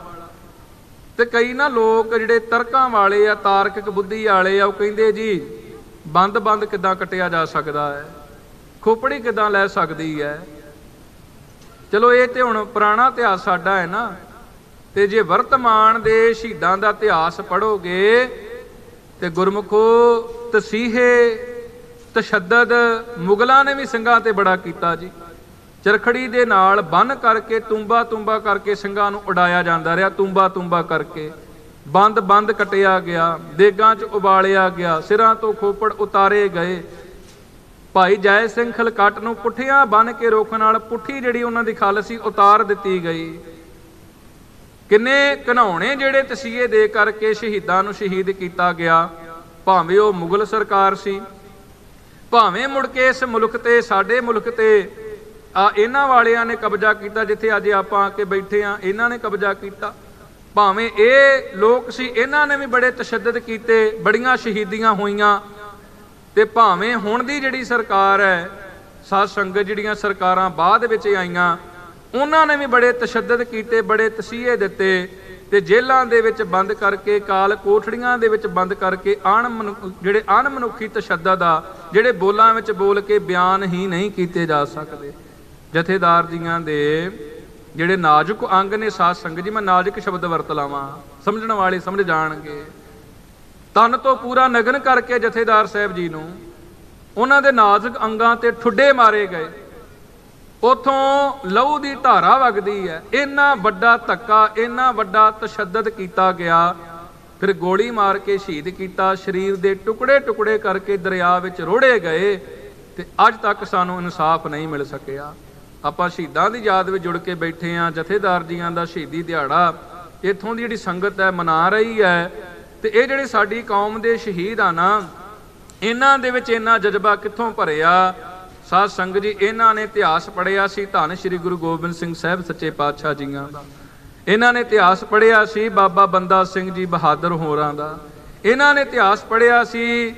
ਤੇ ਕਈ ਨਾ ਲੋਕ ਜਿਹੜੇ ਤਰਕਾਂ ਵਾਲੇ ਆ, ਤਾਰਕਿਕ ਬੁੱਧੀ ਵਾਲੇ ਆ, ਉਹ ਕਹਿੰਦੇ ਜੀ ਬੰਦ ਬੰਦ ਕਿੱਦਾਂ ਕੱਟਿਆ ਜਾ ਸਕਦਾ ਹੈ, ਖੋਪੜੀ ਕਿੱਦਾਂ ਲੈ ਸਕਦੀ ਹੈ। ਚਲੋ ਇਹ ਤੇ ਹੁਣ ਪੁਰਾਣਾ ਇਤਿਹਾਸ ਸਾਡਾ ਹੈ ਨਾ, ਤੇ ਜੇ ਵਰਤਮਾਨ ਦੇ ਸ਼ਹੀਦਾਂ ਦਾ ਇਤਿਹਾਸ ਪੜ੍ਹੋਗੇ ਤੇ ਗੁਰਮੁਖੋ ਤਸੀਹੇ ਤਸ਼ੱਦਦ ਮੁਗਲਾਂ ਨੇ ਵੀ ਸਿੰਘਾਂ ਤੇ ਬੜਾ ਕੀਤਾ ਜੀ। ਚਰਖੜੀ ਦੇ ਨਾਲ ਬੰਨ ਕਰਕੇ ਤੁੰਬਾ ਤੁੰਬਾ ਕਰਕੇ ਸਿੰਘਾਂ ਨੂੰ ਉਡਾਇਆ ਜਾਂਦਾ ਰਿਹਾ, ਤੁੰਬਾ ਤੁੰਬਾ ਕਰਕੇ ਬੰਦ ਬੰਦ ਕਟਿਆ ਗਿਆ, ਦੇਗਾਂ 'ਚ ਉਬਾਲਿਆ ਗਿਆ, ਸਿਰਾਂ ਤੋਂ ਖੋਪੜ ਉਤਾਰੇ ਗਏ। ਭਾਈ ਜੈ ਸਿੰਘ ਖਲਕੱਟ ਨੂੰ ਪੁੱਠੀਆਂ ਬੰਨ ਕੇ ਰੁੱਖ ਨਾਲ ਪੁੱਠੀ ਜਿਹੜੀ ਉਹਨਾਂ ਦੀ ਖੱਲ ਸੀ ਉਤਾਰ ਦਿੱਤੀ ਗਈ। ਕਿੰਨੇ ਘਿਨਾਉਣੇ ਜਿਹੜੇ ਤਸੀਹੇ ਦੇ ਕਰਕੇ ਸ਼ਹੀਦਾਂ ਨੂੰ ਸ਼ਹੀਦ ਕੀਤਾ ਗਿਆ, ਭਾਵੇਂ ਉਹ ਮੁਗਲ ਸਰਕਾਰ ਸੀ, ਭਾਵੇਂ ਮੁੜ ਕੇ ਇਸ ਮੁਲਕ ਤੇ, ਸਾਡੇ ਮੁਲਕ ਤੇ ਆ ਇਹਨਾਂ ਵਾਲਿਆਂ ਨੇ ਕਬਜ਼ਾ ਕੀਤਾ, ਜਿੱਥੇ ਅੱਜ ਆਪਾਂ ਆ ਕੇ ਬੈਠੇ ਆ ਇਹਨਾਂ ਨੇ ਕਬਜ਼ਾ ਕੀਤਾ, ਭਾਵੇਂ ਇਹ ਲੋਕ ਸੀ ਇਹਨਾਂ ਨੇ ਵੀ ਬੜੇ ਤਸ਼ੱਦਦ ਕੀਤੇ, ਬੜੀਆਂ ਸ਼ਹੀਦੀਆਂ ਹੋਈਆਂ। ਤੇ ਭਾਵੇਂ ਹੁਣ ਦੀ ਜਿਹੜੀ ਸਰਕਾਰ ਹੈ, ਸਾਧ ਸੰਗਤ, ਜਿਹੜੀਆਂ ਸਰਕਾਰਾਂ ਬਾਅਦ ਵਿੱਚ ਆਈਆਂ, ਉਹਨਾਂ ਨੇ ਵੀ ਬੜੇ ਤਸ਼ੱਦਦ ਕੀਤੇ, ਬੜੇ ਤਸੀਹੇ ਦਿੱਤੇ ਤੇ ਜੇਲ੍ਹਾਂ ਦੇ ਵਿੱਚ ਬੰਦ ਕਰਕੇ, ਕਾਲ ਕੋਠੜੀਆਂ ਦੇ ਵਿੱਚ ਬੰਦ ਕਰਕੇ ਅਣ ਜਿਹੜੇ ਅਣਮਨੁੱਖੀ ਤਸ਼ੱਦਦ ਆ, ਜਿਹੜੇ ਬੋਲਾਂ ਵਿੱਚ ਬੋਲ ਕੇ ਬਿਆਨ ਹੀ ਨਹੀਂ ਕੀਤੇ ਜਾ ਸਕਦੇ। ਜਥੇਦਾਰ ਜੀਆਂ ਦੇ ਜਿਹੜੇ ਨਾਜ਼ੁਕ ਅੰਗ ਨੇ, ਸਾਧ ਸੰਗਤ ਜੀ, ਮੈਂ ਨਾਜ਼ੁਕ ਸ਼ਬਦ ਵਰਤ ਲਾਵਾਂ, ਸਮਝਣ ਵਾਲੇ ਸਮਝ ਜਾਣਗੇ। ਤਨ ਤੋਂ ਪੂਰਾ ਨਗਨ ਕਰਕੇ ਜਥੇਦਾਰ ਸਾਹਿਬ ਜੀ ਨੂੰ ਉਹਨਾਂ ਦੇ ਨਾਜ਼ੁਕ ਅੰਗਾਂ ਤੇ ਠੁੱਡੇ ਮਾਰੇ ਗਏ, ਉਥੋਂ ਲਹੂ ਦੀ ਧਾਰਾ ਵਗਦੀ ਹੈ। ਇੰਨਾ ਵੱਡਾ ਧੱਕਾ, ਇੰਨਾ ਵੱਡਾ ਤਸ਼ੱਦਦ ਕੀਤਾ ਗਿਆ, ਫਿਰ ਗੋਲੀ ਮਾਰ ਕੇ ਸ਼ਹੀਦ ਕੀਤਾ, ਸਰੀਰ ਦੇ ਟੁਕੜੇ ਟੁਕੜੇ ਕਰਕੇ ਦਰਿਆ ਵਿੱਚ ਰੋੜੇ ਗਏ ਤੇ ਅੱਜ ਤੱਕ ਸਾਨੂੰ ਇਨਸਾਫ ਨਹੀਂ ਮਿਲ ਸਕਿਆ। ਆਪਾਂ ਸ਼ਹੀਦਾਂ ਦੀ ਯਾਦ ਵਿੱਚ ਜੁੜ ਕੇ ਬੈਠੇ ਹਾਂ। ਜਥੇਦਾਰ ਜੀਆਂ ਦਾ ਸ਼ਹੀਦੀ ਦਿਹਾੜਾ ਇੱਥੋਂ ਦੀ ਜਿਹੜੀ ਸੰਗਤ ਹੈ ਮਨਾ ਰਹੀ ਹੈ। ਤੇ ਇਹ ਜਿਹੜੇ ਸਾਡੀ ਕੌਮ ਦੇ ਸ਼ਹੀਦ ਆ ਨਾ, ਇਹਨਾਂ ਦੇ ਵਿੱਚ ਇੰਨਾ ਜਜ਼ਬਾ ਕਿੱਥੋਂ ਭਰਿਆ। ਸਾਧ ਸੰਗਤ ਜੀ, ਇਹਨਾਂ ਨੇ ਇਤਿਹਾਸ ਪੜ੍ਹਿਆ ਸੀ ਧੰਨ ਸ਼੍ਰੀ ਗੁਰੂ ਗੋਬਿੰਦ ਸਿੰਘ ਸਾਹਿਬ ਸੱਚੇ ਪਾਤਸ਼ਾਹ ਜੀਆਂ ਦਾ, ਇਹਨਾਂ ਨੇ ਇਤਿਹਾਸ ਪੜ੍ਹਿਆ ਸੀ ਬਾਬਾ ਬੰਦਾ ਸਿੰਘ ਜੀ ਬਹਾਦਰ ਹੋਰਾਂ ਦਾ, ਇਹਨਾਂ ਨੇ ਇਤਿਹਾਸ ਪੜ੍ਹਿਆ ਸੀ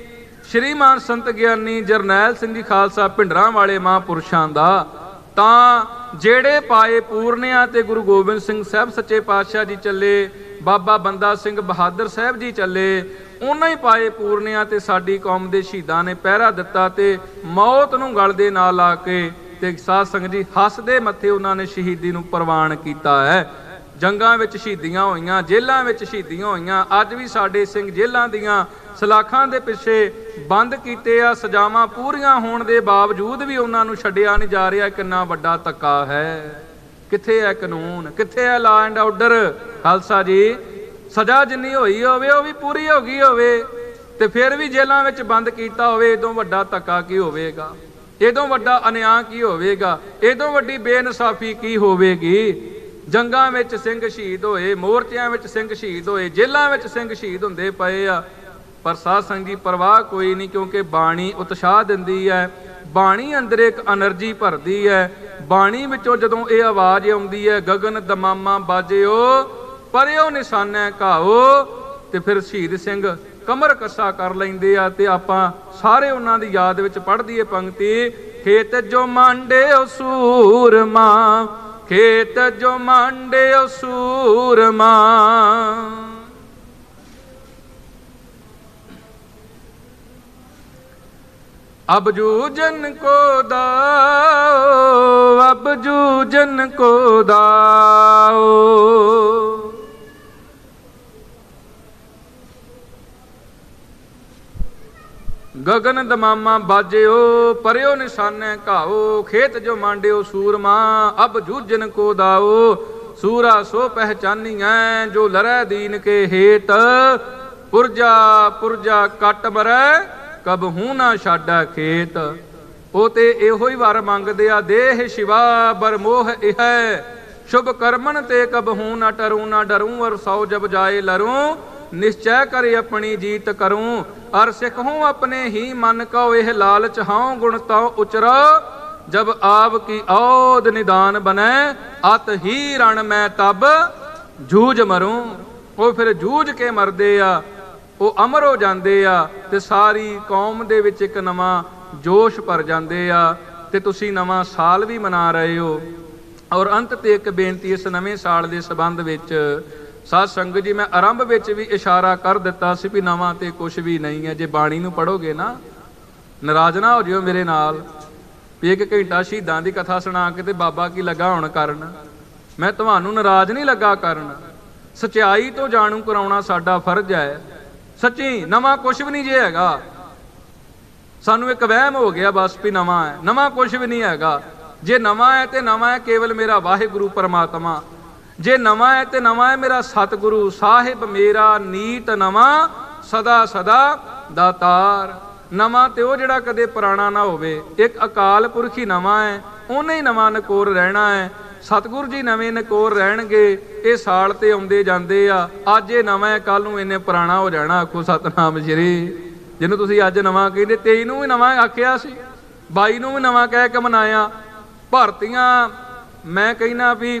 ਸ਼੍ਰੀਮਾਨ ਸੰਤ ਗਿਆਨੀ ਜਰਨੈਲ ਸਿੰਘ ਜੀ ਖਾਲਸਾ ਭਿੰਡਰਾਂ ਵਾਲੇ ਮਹਾਂਪੁਰਸ਼ਾਂ ਦਾ, ਤਾਂ ਜਿਹੜੇ ਪਾਏ ਪੂਰਨਿਆਂ ਤੇ ਗੁਰੂ ਗੋਬਿੰਦ ਸਿੰਘ ਸਾਹਿਬ ਸੱਚੇ ਪਾਤਸ਼ਾਹ ਜੀ ਚੱਲੇ, ਬਾਬਾ ਬੰਦਾ ਸਿੰਘ ਬਹਾਦਰ ਸਾਹਿਬ ਜੀ ਚੱਲੇ, ਉਹਨਾਂ ਹੀ ਪਾਏ ਪੂਰਨਿਆਂ ਤੇ ਸਾਡੀ ਕੌਮ ਦੇ ਸ਼ਹੀਦਾਂ ਨੇ ਪਹਿਰਾ ਦਿੱਤਾ ਤੇ ਮੌਤ ਨੂੰ ਗਲ ਦੇ ਨਾਲ ਲਾ ਕੇ ਤੇ ਸਾਧ ਸੰਗਤ ਜੀ ਹੱਸਦੇ ਮੱਥੇ ਉਹਨਾਂ ਨੇ ਸ਼ਹੀਦੀ ਨੂੰ ਪ੍ਰਵਾਨ ਕੀਤਾ ਹੈ। ਜੰਗਾਂ ਵਿੱਚ ਸ਼ਹੀਦੀਆਂ ਹੋਈਆਂ, ਜੇਲ੍ਹਾਂ ਵਿੱਚ ਸ਼ਹੀਦੀਆਂ ਹੋਈਆਂ। ਅੱਜ ਵੀ ਸਾਡੇ ਸਿੰਘ ਜੇਲ੍ਹਾਂ ਦੀਆਂ ਸਲਾਖਾਂ ਦੇ ਪਿੱਛੇ ਬੰਦ ਕੀਤੇ ਆ। ਸਜ਼ਾਵਾਂ ਪੂਰੀਆਂ ਹੋਣ ਦੇ ਬਾਵਜੂਦ ਵੀ ਉਹਨਾਂ ਨੂੰ ਛੱਡਿਆ ਨਹੀਂ ਜਾ ਰਿਹਾ। ਕਿੰਨਾ ਵੱਡਾ ਧੱਕਾ ਹੈ। ਕਿੱਥੇ ਹੈ ਕਾਨੂੰਨ, ਕਿੱਥੇ ਹੈ ਲਾ ਐਂਡ ਆਰਡਰ? ਖਾਲਸਾ ਜੀ, ਸਜ਼ਾ ਜਿੰਨੀ ਹੋਈ ਹੋਵੇ ਉਹ ਵੀ ਪੂਰੀ ਹੋ ਗਈ ਹੋਵੇ ਤੇ ਫਿਰ ਵੀ ਜੇਲ੍ਹਾਂ ਵਿੱਚ ਬੰਦ ਕੀਤਾ ਹੋਵੇ, ਇਦੋਂ ਵੱਡਾ ਧੱਕਾ ਕੀ ਹੋਵੇਗਾ? ਇਦੋਂ ਵੱਡਾ ਅਨਿਆਂ ਕੀ ਹੋਵੇਗਾ? ਇਦੋਂ ਵੱਡੀ ਬੇਇਨਸਾਫੀ ਕੀ ਹੋਵੇਗੀ? ਜੰਗਾਂ ਵਿੱਚ ਸਿੰਘ ਸ਼ਹੀਦ ਹੋਏ, ਮੋਰਚਿਆਂ ਵਿੱਚ ਸਿੰਘ ਸ਼ਹੀਦ ਹੋਏ, ਜੇਲ੍ਹਾਂ ਵਿੱਚ ਸਿੰਘ ਸ਼ਹੀਦ ਹੁੰਦੇ ਪਏ ਆ, ਪਰ ਸਾਧ ਸੰਗਤ ਜੀ ਪਰਵਾਹ ਕੋਈ ਨਹੀਂ, ਕਿਉਂਕਿ ਬਾਣੀ ਉਤਸ਼ਾਹ ਦਿੰਦੀ ਹੈ। ਬਾਣੀ ਅੰਦਰ ਇੱਕ એનર્ਜੀ ਭਰਦੀ ਹੈ। ਬਾਣੀ ਵਿੱਚੋਂ ਜਦੋਂ ਇਹ ਆਵਾਜ਼ ਆਉਂਦੀ ਹੈ, ਗਗਨ ਦਮਾਮਾ ਬਾਜਿਓ ਪਰਿਓ ਨਿਸ਼ਾਨੇ ਘਾਓ, ਤੇ ਫਿਰ ਸ਼ਹੀਦ ਸਿੰਘ ਕਮਰ ਕੱਸਾ ਕਰ ਲੈਂਦੇ ਆ। ਤੇ ਆਪਾਂ ਸਾਰੇ ਉਹਨਾਂ ਦੀ ਯਾਦ ਵਿੱਚ ਪੜ੍ਹਦੀ ਹੈ ਪੰਕਤੀ, ਖੇਤ ਜੋ ਮਾਂਡਿਓ ਸੂਰਮਾ, ਖੇਤ ਜੋ ਮਾਂਡਿਓ ਸੂਰਮਾ। अब जूझन को दाओ, अब जूझन को दाओ। गगन दमामा बाजियो परियो निशाने घाओ, खेत जो मांडियो सूरमा, अब जूझन को दाओ। सूरा सो पहचानी है जो लरै दीन के हेत, पुरजा पुरजा कट मरै कब हूँ ना छाड़ा खेत। ਉਹ ਤੇ ਇਹੋ ਹੀ ਵਰ ਮੰਗਦੇ ਆ, ਦੇਹ ਸ਼ਿਵਾ ਬਰਮੋਹ ਇਹ ਸ਼ੁਭ ਕਰਮਨ ਤੇ ਕਬਹੂ ਨਾ ਟਰੂ ਨਾ ਡਰੂ, ਔਰ ਸੌ ਜਬ ਜਾਏ ਲਰੂ, ਨਿਸ਼ਚੈ ਕਰੇ ਆਪਣੀ ਜੀਤ ਕਰੂੰ। ਅਰ ਸਿੱਖੂੰ ਆਪਣੇ ਹੀ ਮਨ ਕਉ ਇਹ ਲਾਲਚ ਹਾਉ, ਗੁਣ ਤਉ ਉਚਰੋ ਜਬ ਆਪ ਕੀ ਔਦ ਨਿਦਾਨ ਬਨੈ, ਅਤ ਹੀ ਰਣ ਮੈਂ ਤਬ ਜੂਝ ਮरूं। ਉਹ ਫਿਰ ਜੂਝ ਕੇ ਮਰਦੇ ਆ, ਉਹ ਅਮਰ ਹੋ ਜਾਂਦੇ ਆ ਤੇ ਸਾਰੀ ਕੌਮ ਦੇ ਵਿੱਚ ਇੱਕ ਨਵਾਂ ਜੋਸ਼ ਭਰ ਜਾਂਦੇ ਆ। ਤੇ ਤੁਸੀਂ ਨਵਾਂ ਸਾਲ ਵੀ ਮਨਾ ਰਹੇ ਹੋ। ਔਰ ਅੰਤ ਤੇ ਇੱਕ ਬੇਨਤੀ ਇਸ ਨਵੇਂ ਸਾਲ ਦੇ ਸੰਬੰਧ ਵਿੱਚ, ਸਾਧ ਸੰਗਤ ਜੀ, ਮੈਂ ਆਰੰਭ ਵਿੱਚ ਵੀ ਇਸ਼ਾਰਾ ਕਰ ਦਿੱਤਾ ਸੀ ਵੀ ਨਵਾਂ ਤੇ ਕੁਝ ਵੀ ਨਹੀਂ ਹੈ। ਜੇ ਬਾਣੀ ਨੂੰ ਪੜ੍ਹੋਗੇ ਨਾ, ਨਾਰਾਜ਼ ਨਾ ਹੋ ਜਿਓ ਮੇਰੇ ਨਾਲ ਵੀ ਇੱਕ ਘੰਟਾ ਸ਼ਹੀਦਾਂ ਦੀ ਕਥਾ ਸੁਣਾ ਕੇ ਤੇ ਬਾਬਾ ਕੀ ਲੱਗਾ ਹੁਣ ਕਰਨ। ਮੈਂ ਤੁਹਾਨੂੰ ਨਾਰਾਜ਼ ਨਹੀਂ ਲੱਗਾ ਕਰਨ, ਸੱਚਾਈ ਤੋਂ ਜਾਣੂ ਕਰਾਉਣਾ ਸਾਡਾ ਫਰਜ਼ ਹੈ। ਸੱਚੀ ਨਵਾਂ ਕੁਛ ਵੀ ਨਹੀਂ ਜੇ ਹੈਗਾ। ਸਾਨੂੰ ਇੱਕ ਵਹਿਮ ਹੋ ਗਿਆ ਬਸ ਵੀ ਨਵਾਂ ਹੈ, ਨਵਾਂ ਕੁਛ ਵੀ ਨਹੀਂ ਹੈਗਾ। ਜੇ ਨਵਾਂ ਹੈ ਤੇ ਨਵਾਂ ਹੈ ਕੇਵਲ ਮੇਰਾ ਵਾਹਿਗੁਰੂ ਪਰਮਾਤਮਾ। ਜੇ ਨਵਾਂ ਹੈ ਤੇ ਨਵਾਂ ਹੈ ਮੇਰਾ ਸਤਿਗੁਰੂ ਸਾਹਿਬ, ਮੇਰਾ ਨੀਤ ਨਵਾਂ ਸਦਾ ਸਦਾ ਦਾਤਾਰ। ਨਵਾਂ ਤੇ ਉਹ ਜਿਹੜਾ ਕਦੇ ਪੁਰਾਣਾ ਨਾ ਹੋਵੇ। ਇੱਕ ਅਕਾਲ ਪੁਰਖ ਹੀ ਨਵਾਂ ਹੈ, ਉਹਨੇ ਹੀ ਨਵਾਂ ਨਕੋਰ ਰਹਿਣਾ ਹੈ। ਸਤਿਗੁਰੂ ਜੀ ਨਵੇਂ ਨਕੋਰ ਰਹਿਣਗੇ। ਇਹ ਸਾਲ ਤੇ ਆਉਂਦੇ ਜਾਂਦੇ ਆ। ਅੱਜ ਇਹ ਨਵਾਂ ਹੈ, ਕੱਲ ਨੂੰ ਇਹਨੇ ਪੁਰਾਣਾ ਹੋ ਜਾਣਾ। ਆਖੋ ਸਤਨਾਮ ਸ਼੍ਰੀ। ਜਿਹਨੂੰ ਤੁਸੀਂ ਅੱਜ ਨਵਾਂ ਕਹਿੰਦੇ, ਤੇਈ ਨੂੰ ਵੀ ਨਵਾਂ ਆਖਿਆ ਸੀ, ਬਾਈ ਨੂੰ ਵੀ ਨਵਾਂ ਕਹਿ ਕੇ ਮਨਾਇਆ। ਭਰਤੀਆਂ ਮੈਂ ਕਹਿਣਾ ਵੀ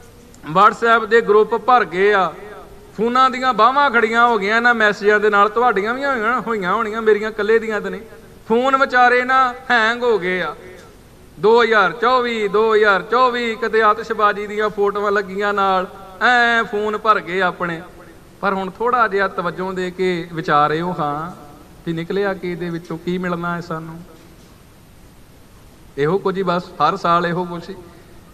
ਵਟਸਐਪ ਦੇ ਗਰੁੱਪ ਭਰ ਗਏ ਆ, ਫੋਨਾਂ ਦੀਆਂ ਬਾਹਾਂ ਖੜੀਆਂ ਹੋ ਗਈਆਂ ਇਹਨਾਂ ਮੈਸੇਜਾਂ ਦੇ ਨਾਲ। ਤੁਹਾਡੀਆਂ ਵੀ ਹੋਈਆਂ ਹੋਈਆਂ ਹੋਣੀਆਂ, ਮੇਰੀਆਂ ਇਕੱਲੇ ਦੀਆਂ ਤਾਂ ਨਹੀਂ। ਫੋਨ ਵਿਚਾਰੇ ਨਾ ਹੈਂਗ ਹੋ ਗਏ ਆ। ਦੋ ਹਜ਼ਾਰ ਚੌਵੀ ਦੋ ਹਜ਼ਾਰ ਚੌਵੀ ਕਿਤੇ ਆਤਿਸ਼ਬਾਜ਼ੀ ਦੀਆਂ ਫੋਟੋਆਂ ਲੱਗੀਆਂ ਨਾਲ, ਐ ਫੋਨ ਭਰ ਗਏ ਆਪਣੇ। ਪਰ ਹੁਣ ਥੋੜਾ ਜਿਹਾ ਤਵੱਜੋ ਦੇ ਕੇ ਵਿਚਾਰੇ ਹੋ ਹਾਂ ਵੀ ਨਿਕਲਿਆ ਕੀ ਇਹਦੇ ਵਿੱਚੋਂ, ਕੀ ਮਿਲਣਾ ਹੈ ਸਾਨੂੰ। ਇਹੋ ਕੁਝ ਹੀ ਬਸ, ਹਰ ਸਾਲ ਇਹੋ ਕੁਝ ਹੀ।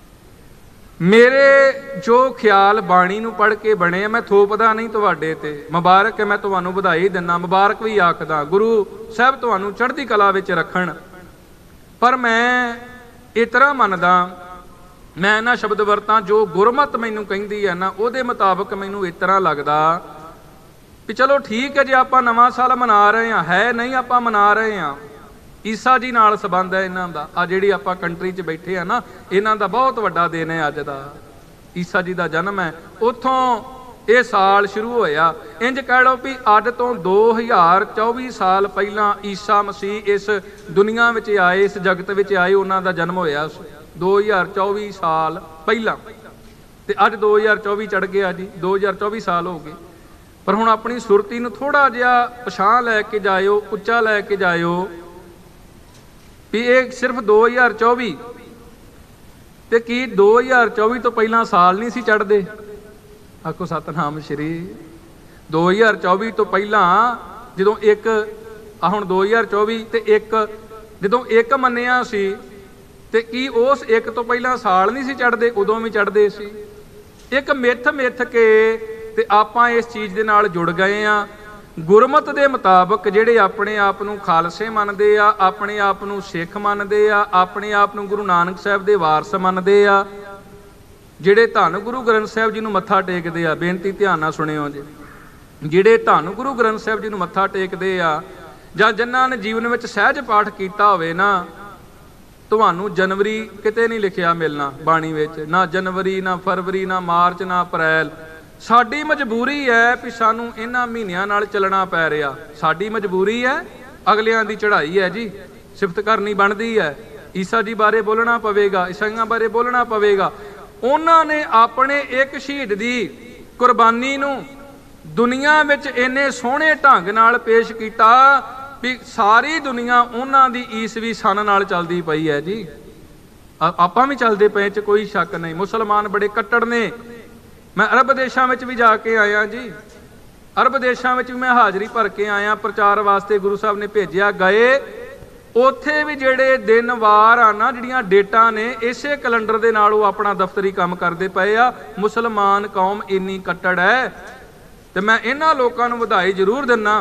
ਮੇਰੇ ਜੋ ਖਿਆਲ ਬਾਣੀ ਨੂੰ ਪੜ੍ਹ ਕੇ ਬਣੇ ਆ, ਮੈਂ ਥੋਪਦਾ ਨਹੀਂ ਤੁਹਾਡੇ ਤੇ। ਮੁਬਾਰਕ ਹੈ, ਮੈਂ ਤੁਹਾਨੂੰ ਵਧਾਈ ਦਿੰਦਾ, ਮੁਬਾਰਕ ਵੀ ਆਖਦਾ। ਗੁਰੂ ਸਾਹਿਬ ਤੁਹਾਨੂੰ ਚੜ੍ਹਦੀ ਕਲਾ ਵਿੱਚ ਰੱਖਣ। ਪਰ ਮੈਂ ਇਸ ਤਰ੍ਹਾਂ ਮੰਨਦਾ, ਮੈਂ ਇਹਨਾਂ ਸ਼ਬਦ ਵਰਤਾਂ ਜੋ ਗੁਰਮਤ ਮੈਨੂੰ ਕਹਿੰਦੀ ਹੈ ਨਾ, ਉਹਦੇ ਮੁਤਾਬਕ ਮੈਨੂੰ ਇਸ ਤਰ੍ਹਾਂ ਲੱਗਦਾ ਵੀ ਚਲੋ ਠੀਕ ਹੈ, ਜੇ ਆਪਾਂ ਨਵਾਂ ਸਾਲ ਮਨਾ ਰਹੇ ਹਾਂ, ਹੈ ਨਹੀਂ ਆਪਾਂ ਮਨਾ ਰਹੇ ਹਾਂ। ਈਸਾ ਜੀ ਨਾਲ ਸੰਬੰਧ ਹੈ ਇਹਨਾਂ ਦਾ। ਆ ਜਿਹੜੀ ਆਪਾਂ ਕੰਟਰੀ 'ਚ ਬੈਠੇ ਆ ਨਾ, ਇਹਨਾਂ ਦਾ ਬਹੁਤ ਵੱਡਾ ਦਿਨ ਹੈ ਅੱਜ ਦਾ। ਈਸਾ ਜੀ ਦਾ ਜਨਮ ਹੈ, ਉੱਥੋਂ ਇਹ ਸਾਲ ਸ਼ੁਰੂ ਹੋਇਆ। ਇੰਜ ਕਹਿ ਲਓ ਵੀ ਅੱਜ ਤੋਂ ਦੋ ਹਜ਼ਾਰ ਚੌਵੀ ਸਾਲ ਪਹਿਲਾਂ ਈਸਾ ਮਸੀਹ ਇਸ ਦੁਨੀਆ ਵਿੱਚ ਆਏ, ਇਸ ਜਗਤ ਵਿੱਚ ਆਏ, ਉਹਨਾਂ ਦਾ ਜਨਮ ਹੋਇਆ ਦੋ ਹਜ਼ਾਰ ਚੌਵੀ ਸਾਲ ਪਹਿਲਾਂ। ਤੇ ਅੱਜ ਦੋ ਹਜ਼ਾਰ ਚੌਵੀ ਚੜ੍ਹ ਗਿਆ ਜੀ, ਦੋ ਹਜ਼ਾਰ ਚੌਵੀ ਸਾਲ ਹੋ ਗਏ। पर हुण अपनी सुरती नूं थोड़ा जिहा पछां लैके जाइओ, उच्चा लैके जाइओ भी ये सिर्फ दो हज़ार चौबी ते की दो हज़ार चौबी तो पहला साल नहीं सी चढ़दे? आखो सतनाम श्री। दो हज़ार चौबी तो पहला जदों एक आ हुण दो हज़ार चौबी ते एक जदों एक मन्निया सी ते की उस एक तो पहला साल नहीं सी चढ़दे? उदों भी चढ़दे सी। एक मिथ मिथ के ते आपां इस चीज़ दे नाल जुड़ गए आ। गुरमत दे मुताबक ਜਿਹੜੇ ਆਪਣੇ ਆਪ ਨੂੰ ਖਾਲਸੇ ਮੰਨਦੇ ਆ, ਆਪਣੇ ਆਪ ਨੂੰ ਸਿੱਖ ਮੰਨਦੇ ਆ, ਆਪਣੇ ਆਪ ਨੂੰ ਗੁਰੂ ਨਾਨਕ ਸਾਹਿਬ ਦੇ ਵਾਰਸ ਮੰਨਦੇ ਆ, ਜਿਹੜੇ ਧੰਨ ਗੁਰੂ ਗ੍ਰੰਥ ਸਾਹਿਬ ਜੀ ਨੂੰ ਮੱਥਾ ਟੇਕਦੇ ਆ, ਬੇਨਤੀ ਧਿਆਨ ਨਾਲ ਸੁਣਿਓ ਜੀ, ਜਿਹੜੇ ਧੰਨ ਗੁਰੂ ਗ੍ਰੰਥ ਸਾਹਿਬ ਜੀ ਨੂੰ ਮੱਥਾ ਟੇਕਦੇ ਆ ਜਾਂ ਜਿਨ੍ਹਾਂ ਨੇ ਜੀਵਨ ਵਿੱਚ ਸਹਿਜ ਪਾਠ ਕੀਤਾ ਹੋਵੇ ਨਾ, ਤੁਹਾਨੂੰ ਜਨਵਰੀ ਕਿਤੇ ਨਹੀਂ ਲਿਖਿਆ ਮਿਲਣਾ ਬਾਣੀ ਵਿੱਚ, ਨਾ ਜਨਵਰੀ, ਨਾ ਫਰਵਰੀ, ਨਾ ਮਾਰਚ, ਨਾ ਅਪ੍ਰੈਲ। ਸਾਡੀ ਮਜਬੂਰੀ ਹੈ ਵੀ ਸਾਨੂੰ ਇਹਨਾਂ ਮਹੀਨਿਆਂ ਨਾਲ ਚੱਲਣਾ ਪੈ ਰਿਹਾ। ਸਾਡੀ ਮਜਬੂਰੀ ਹੈ, ਅਗਲਿਆਂ ਦੀ ਚੜ੍ਹਾਈ ਹੈ ਜੀ, ਸਿਫਤ ਕਰਨੀ ਬਣਦੀ ਹੈ। ਈਸਾ ਜੀ ਬਾਰੇ ਬੋਲਣਾ ਪਵੇਗਾ, ਈਸਾਈਆਂ ਬਾਰੇ ਬੋਲਣਾ ਪਵੇਗਾ। ਉਹਨਾਂ ਨੇ ਆਪਣੇ ਇੱਕ ਸ਼ਹੀਦ ਦੀ ਕੁਰਬਾਨੀ ਨੂੰ ਦੁਨੀਆ ਵਿੱਚ ਇੰਨੇ ਸੋਹਣੇ ਢੰਗ ਨਾਲ ਪੇਸ਼ ਕੀਤਾ ਵੀ ਸਾਰੀ ਦੁਨੀਆ ਉਹਨਾਂ ਦੀ ਈਸਵੀ ਸਨ ਨਾਲ ਚੱਲਦੀ ਪਈ ਹੈ ਜੀ। ਆਪਾਂ ਵੀ ਚੱਲਦੇ ਪਏ, 'ਚ ਕੋਈ ਸ਼ੱਕ ਨਹੀਂ। ਮੁਸਲਮਾਨ ਬੜੇ ਕੱਟੜ ਨੇ। मैं अरब देशों में भी जाके आया जी, अरब देशों में भी मैं हाज़री भर के आया, प्रचार वास्ते गुरु साहब ने भेजा। गए उत्थे भी जेड़े दिन वार आ ना, जिहड़ियां डेटां ने, इसे कैलेंडर दे नाल वो अपना दफ्तरी काम करते पे आ। मुसलमान कौम इन्नी कट्टड़ है ते मैं इन्हां लोकां नूं वधाई जरूर दिना,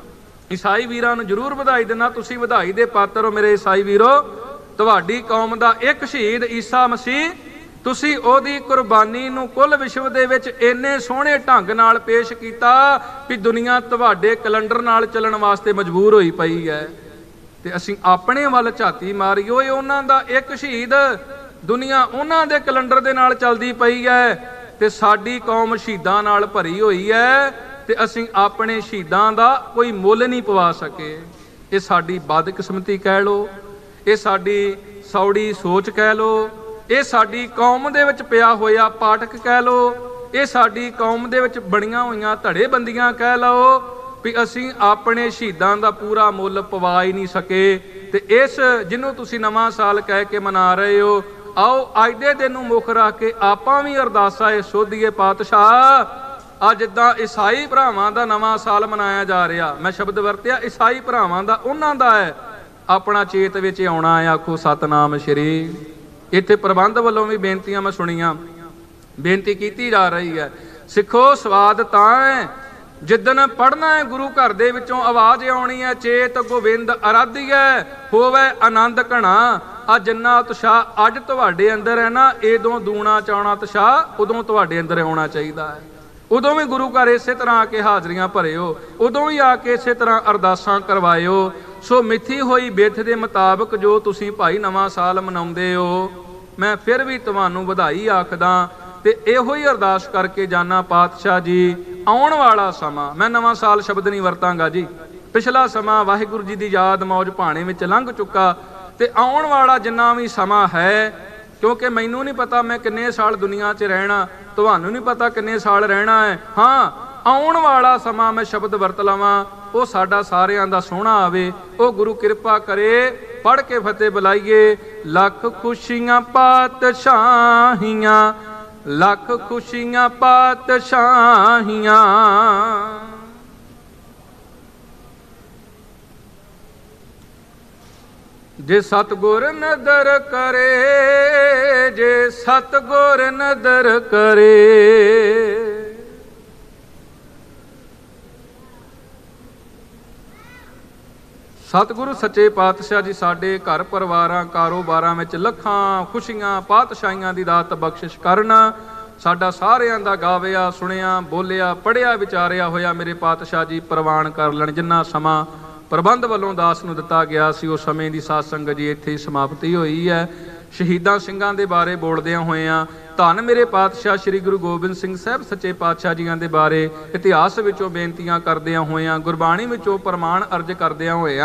ईसाई वीरां नूं जरूर वधाई दिना। तुसीं वधाई दे पात्र हो मेरे ईसाई वीरो। तुहाडी कौम दा एक शहीद ईसा मसीह, ਤੁਸੀਂ ਉਹਦੀ ਕੁਰਬਾਨੀ ਨੂੰ ਕੁੱਲ ਵਿਸ਼ਵ ਦੇ ਵਿੱਚ ਇੰਨੇ ਸੋਹਣੇ ਢੰਗ ਨਾਲ ਪੇਸ਼ ਕੀਤਾ ਵੀ ਦੁਨੀਆ ਤੁਹਾਡੇ ਕੈਲੰਡਰ ਨਾਲ ਚੱਲਣ ਵਾਸਤੇ ਮਜਬੂਰ ਹੋਈ ਪਈ ਹੈ। ਤੇ ਅਸੀਂ ਆਪਣੇ ਵੱਲ ਝਾਤੀ ਮਾਰੀਓ, ਇਹ ਉਹਨਾਂ ਦਾ ਇੱਕ ਸ਼ਹੀਦ, ਦੁਨੀਆ ਉਹਨਾਂ ਦੇ ਕੈਲੰਡਰ ਦੇ ਨਾਲ ਚੱਲਦੀ ਪਈ ਹੈ ਤੇ ਸਾਡੀ ਕੌਮ ਸ਼ਹੀਦਾਂ ਨਾਲ ਭਰੀ ਹੋਈ ਹੈ ਤੇ ਅਸੀਂ ਆਪਣੇ ਸ਼ਹੀਦਾਂ ਦਾ ਕੋਈ ਮੁੱਲ ਨਹੀਂ ਪਵਾ ਸਕੇ। ਇਹ ਸਾਡੀ ਬਦਕਿਸਮਤੀ ਕਹਿ ਲਓ, ਇਹ ਸਾਡੀ ਸੌੜੀ ਸੋਚ ਕਹਿ ਲਓ, ਇਹ ਸਾਡੀ ਕੌਮ ਦੇ ਵਿੱਚ ਪਿਆ ਹੋਇਆ ਪਾਠਕ ਕਹਿ ਲਓ, ਇਹ ਸਾਡੀ ਕੌਮ ਦੇ ਵਿੱਚ ਬਣੀਆਂ ਹੋਈਆਂ ਧੜੇਬੰਦੀਆਂ ਕਹਿ ਲਓ ਵੀ ਅਸੀਂ ਆਪਣੇ ਸ਼ਹੀਦਾਂ ਦਾ ਪੂਰਾ ਮੁੱਲ ਪਵਾ ਹੀ ਨਹੀਂ ਸਕੇ। ਤੇ ਇਸ ਜਿਹਨੂੰ ਤੁਸੀਂ ਨਵਾਂ ਸਾਲ ਕਹਿ ਕੇ ਮਨਾ ਰਹੇ ਹੋ, ਆਓ ਅੱਜ ਦੇ ਦਿਨ ਨੂੰ ਮੁੱਖ ਰੱਖ ਕੇ ਆਪਾਂ ਵੀ ਅਰਦਾਸਾਂ ਇਹ ਸੋਧੀਏ ਪਾਤਸ਼ਾਹ। ਅੱਜ ਜਿੱਦਾਂ ਈਸਾਈ ਭਰਾਵਾਂ ਦਾ ਨਵਾਂ ਸਾਲ ਮਨਾਇਆ ਜਾ ਰਿਹਾ, ਮੈਂ ਸ਼ਬਦ ਵਰਤਿਆ ਈਸਾਈ ਭਰਾਵਾਂ ਦਾ, ਉਹਨਾਂ ਦਾ ਹੈ, ਆਪਣਾ ਚੇਤ ਵਿੱਚ ਆਉਣਾ ਹੈ। ਆਖੋ ਸਤਨਾਮ ਸ਼੍ਰੀ। ਇੱਥੇ ਪ੍ਰਬੰਧ ਵੱਲੋਂ ਵੀ ਬੇਨਤੀਆਂ ਮੈਂ ਸੁਣੀਆਂ, ਬੇਨਤੀ ਕੀਤੀ ਜਾ ਰਹੀ ਹੈ, ਸਿੱਖੋ ਸਵਾਦ ਤਾਂ ਹੈ ਜਿੱਦਣ ਪੜ੍ਹਨਾ ਹੈ ਗੁਰੂ ਘਰ ਦੇ ਵਿੱਚੋਂ ਆਵਾਜ਼ ਆਉਣੀ ਹੈ, ਚੇਤ ਗੋਬਿੰਦ ਅਰਾਧੀਐ ਹੋਵੇ ਆਨੰਦ ਘਣਾ। ਆ ਜਿੰਨਾ ਉਤਸ਼ਾਹ ਅੱਜ ਤੁਹਾਡੇ ਅੰਦਰ ਹੈ ਨਾ, ਇਦੋਂ ਦੂਣਾ ਚਾਉਣਾ ਉਤਸ਼ਾਹ ਉਦੋਂ ਤੁਹਾਡੇ ਅੰਦਰ ਆਉਣਾ ਚਾਹੀਦਾ ਹੈ। ਉਦੋਂ ਵੀ ਗੁਰੂ ਘਰ ਇਸੇ ਤਰ੍ਹਾਂ ਆ ਕੇ ਹਾਜ਼ਰੀਆਂ ਭਰਿਓ, ਉਦੋਂ ਵੀ ਆ ਕੇ ਇਸੇ ਤਰ੍ਹਾਂ ਅਰਦਾਸਾਂ ਕਰਵਾਇਓ। ਸੋ ਮਿੱਥੀ ਹੋਈ ਬਿੱਥ ਦੇ ਮੁਤਾਬਕ ਜੋ ਤੁਸੀਂ ਭਾਈ ਨਵਾਂ ਸਾਲ ਮਨਾਉਂਦੇ ਹੋ, ਮੈਂ ਫਿਰ ਵੀ ਤੁਹਾਨੂੰ ਵਧਾਈ ਆਖਦਾ ਤੇ ਇਹੋ ਹੀ ਅਰਦਾਸ ਕਰਕੇ ਜਾਣਾ ਪਾਤਸ਼ਾਹ ਜੀ, ਆਉਣ ਵਾਲਾ ਸਮਾਂ, ਮੈਂ ਨਵਾਂ ਸਾਲ ਸ਼ਬਦ ਨਹੀਂ ਵਰਤਾਂਗਾ ਜੀ, ਪਿਛਲਾ ਸਮਾਂ ਵਾਹਿਗੁਰੂ ਜੀ ਦੀ ਯਾਦ ਮੌਜ ਭਾਣੇ ਵਿੱਚ ਲੰਘ ਚੁੱਕਾ ਤੇ ਆਉਣ ਵਾਲਾ ਜਿੰਨਾ ਵੀ ਸਮਾਂ ਹੈ, ਕਿਉਂਕਿ ਮੈਨੂੰ ਨਹੀਂ ਪਤਾ ਮੈਂ ਕਿੰਨੇ ਸਾਲ ਦੁਨੀਆ 'ਚ ਰਹਿਣਾ, ਤੁਹਾਨੂੰ ਨਹੀਂ ਪਤਾ ਕਿੰਨੇ ਸਾਲ ਰਹਿਣਾ ਹੈ। ਹਾਂ, ਆਉਣ ਵਾਲਾ ਸਮਾਂ ਮੈਂ ਸ਼ਬਦ ਵਰਤ ਲਵਾਂ, ਉਹ ਸਾਡਾ ਸਾਰਿਆਂ ਦਾ ਸੋਹਣਾ ਆਵੇ, ਉਹ ਗੁਰੂ ਕਿਰਪਾ ਕਰੇ। ਪੜ੍ਹ ਕੇ ਫਤਿਹ ਬੁਲਾਈਏ। ਲੱਖ ਖੁਸ਼ੀਆਂ ਪਾਤਸ਼ਾਹੀਆਂ, ਲੱਖ ਖੁਸ਼ੀਆਂ ਪਾਤਸ਼ਾਹੀਆਂ, ਜੇ ਸਤਿਗੁਰ ਨਦਰ ਕਰੇ, ਜੇ ਸਤਿਗੁਰ ਨਦਰ ਕਰੇ। ਸਤਿਗੁਰੂ ਸੱਚੇ ਪਾਤਸ਼ਾਹ ਜੀ ਸਾਡੇ ਘਰ ਪਰਿਵਾਰਾਂ ਕਾਰੋਬਾਰਾਂ ਵਿੱਚ ਲੱਖਾਂ ਖੁਸ਼ੀਆਂ ਪਾਤਸ਼ਾਹੀਆਂ ਦੀ ਦਾਤ ਬਖਸ਼ਿਸ਼ ਕਰਨ। ਸਾਡਾ ਸਾਰਿਆਂ ਦਾ ਗਾਵਿਆ ਸੁਣਿਆ ਬੋਲਿਆ ਪੜ੍ਹਿਆ ਵਿਚਾਰਿਆ ਹੋਇਆ ਮੇਰੇ ਪਾਤਸ਼ਾਹ ਜੀ ਪ੍ਰਵਾਨ ਕਰ ਲੈਣ। ਜਿੰਨਾ ਸਮਾਂ ਪ੍ਰਬੰਧ ਵੱਲੋਂ ਦਾਸ ਨੂੰ ਦਿੱਤਾ ਗਿਆ ਸੀ, ਉਸ ਸਮੇਂ ਦੀ ਸਾਧ ਸੰਗਤ ਜੀ ਇੱਥੇ ਸਮਾਪਤੀ ਹੋਈ ਹੈ। ਸ਼ਹੀਦਾਂ ਸਿੰਘਾਂ ਦੇ ਬਾਰੇ ਬੋਲਦਿਆਂ ਹੋਇਆਂ ਧੰਨ ਮੇਰੇ ਪਾਤਸ਼ਾਹ ਸ੍ਰੀ ਗੁਰੂ ਗੋਬਿੰਦ ਸਿੰਘ ਸਾਹਿਬ ਸੱਚੇ ਪਾਤਸ਼ਾਹ ਜੀਆਂ ਦੇ ਬਾਰੇ ਇਤਿਹਾਸ ਵਿੱਚੋਂ ਬੇਨਤੀਆਂ ਕਰਦਿਆਂ ਹੋਇਆਂ, ਗੁਰਬਾਣੀ ਵਿੱਚੋਂ ਪ੍ਰਮਾਣ ਅਰਜ ਕਰਦਿਆਂ ਹੋਇਆਂ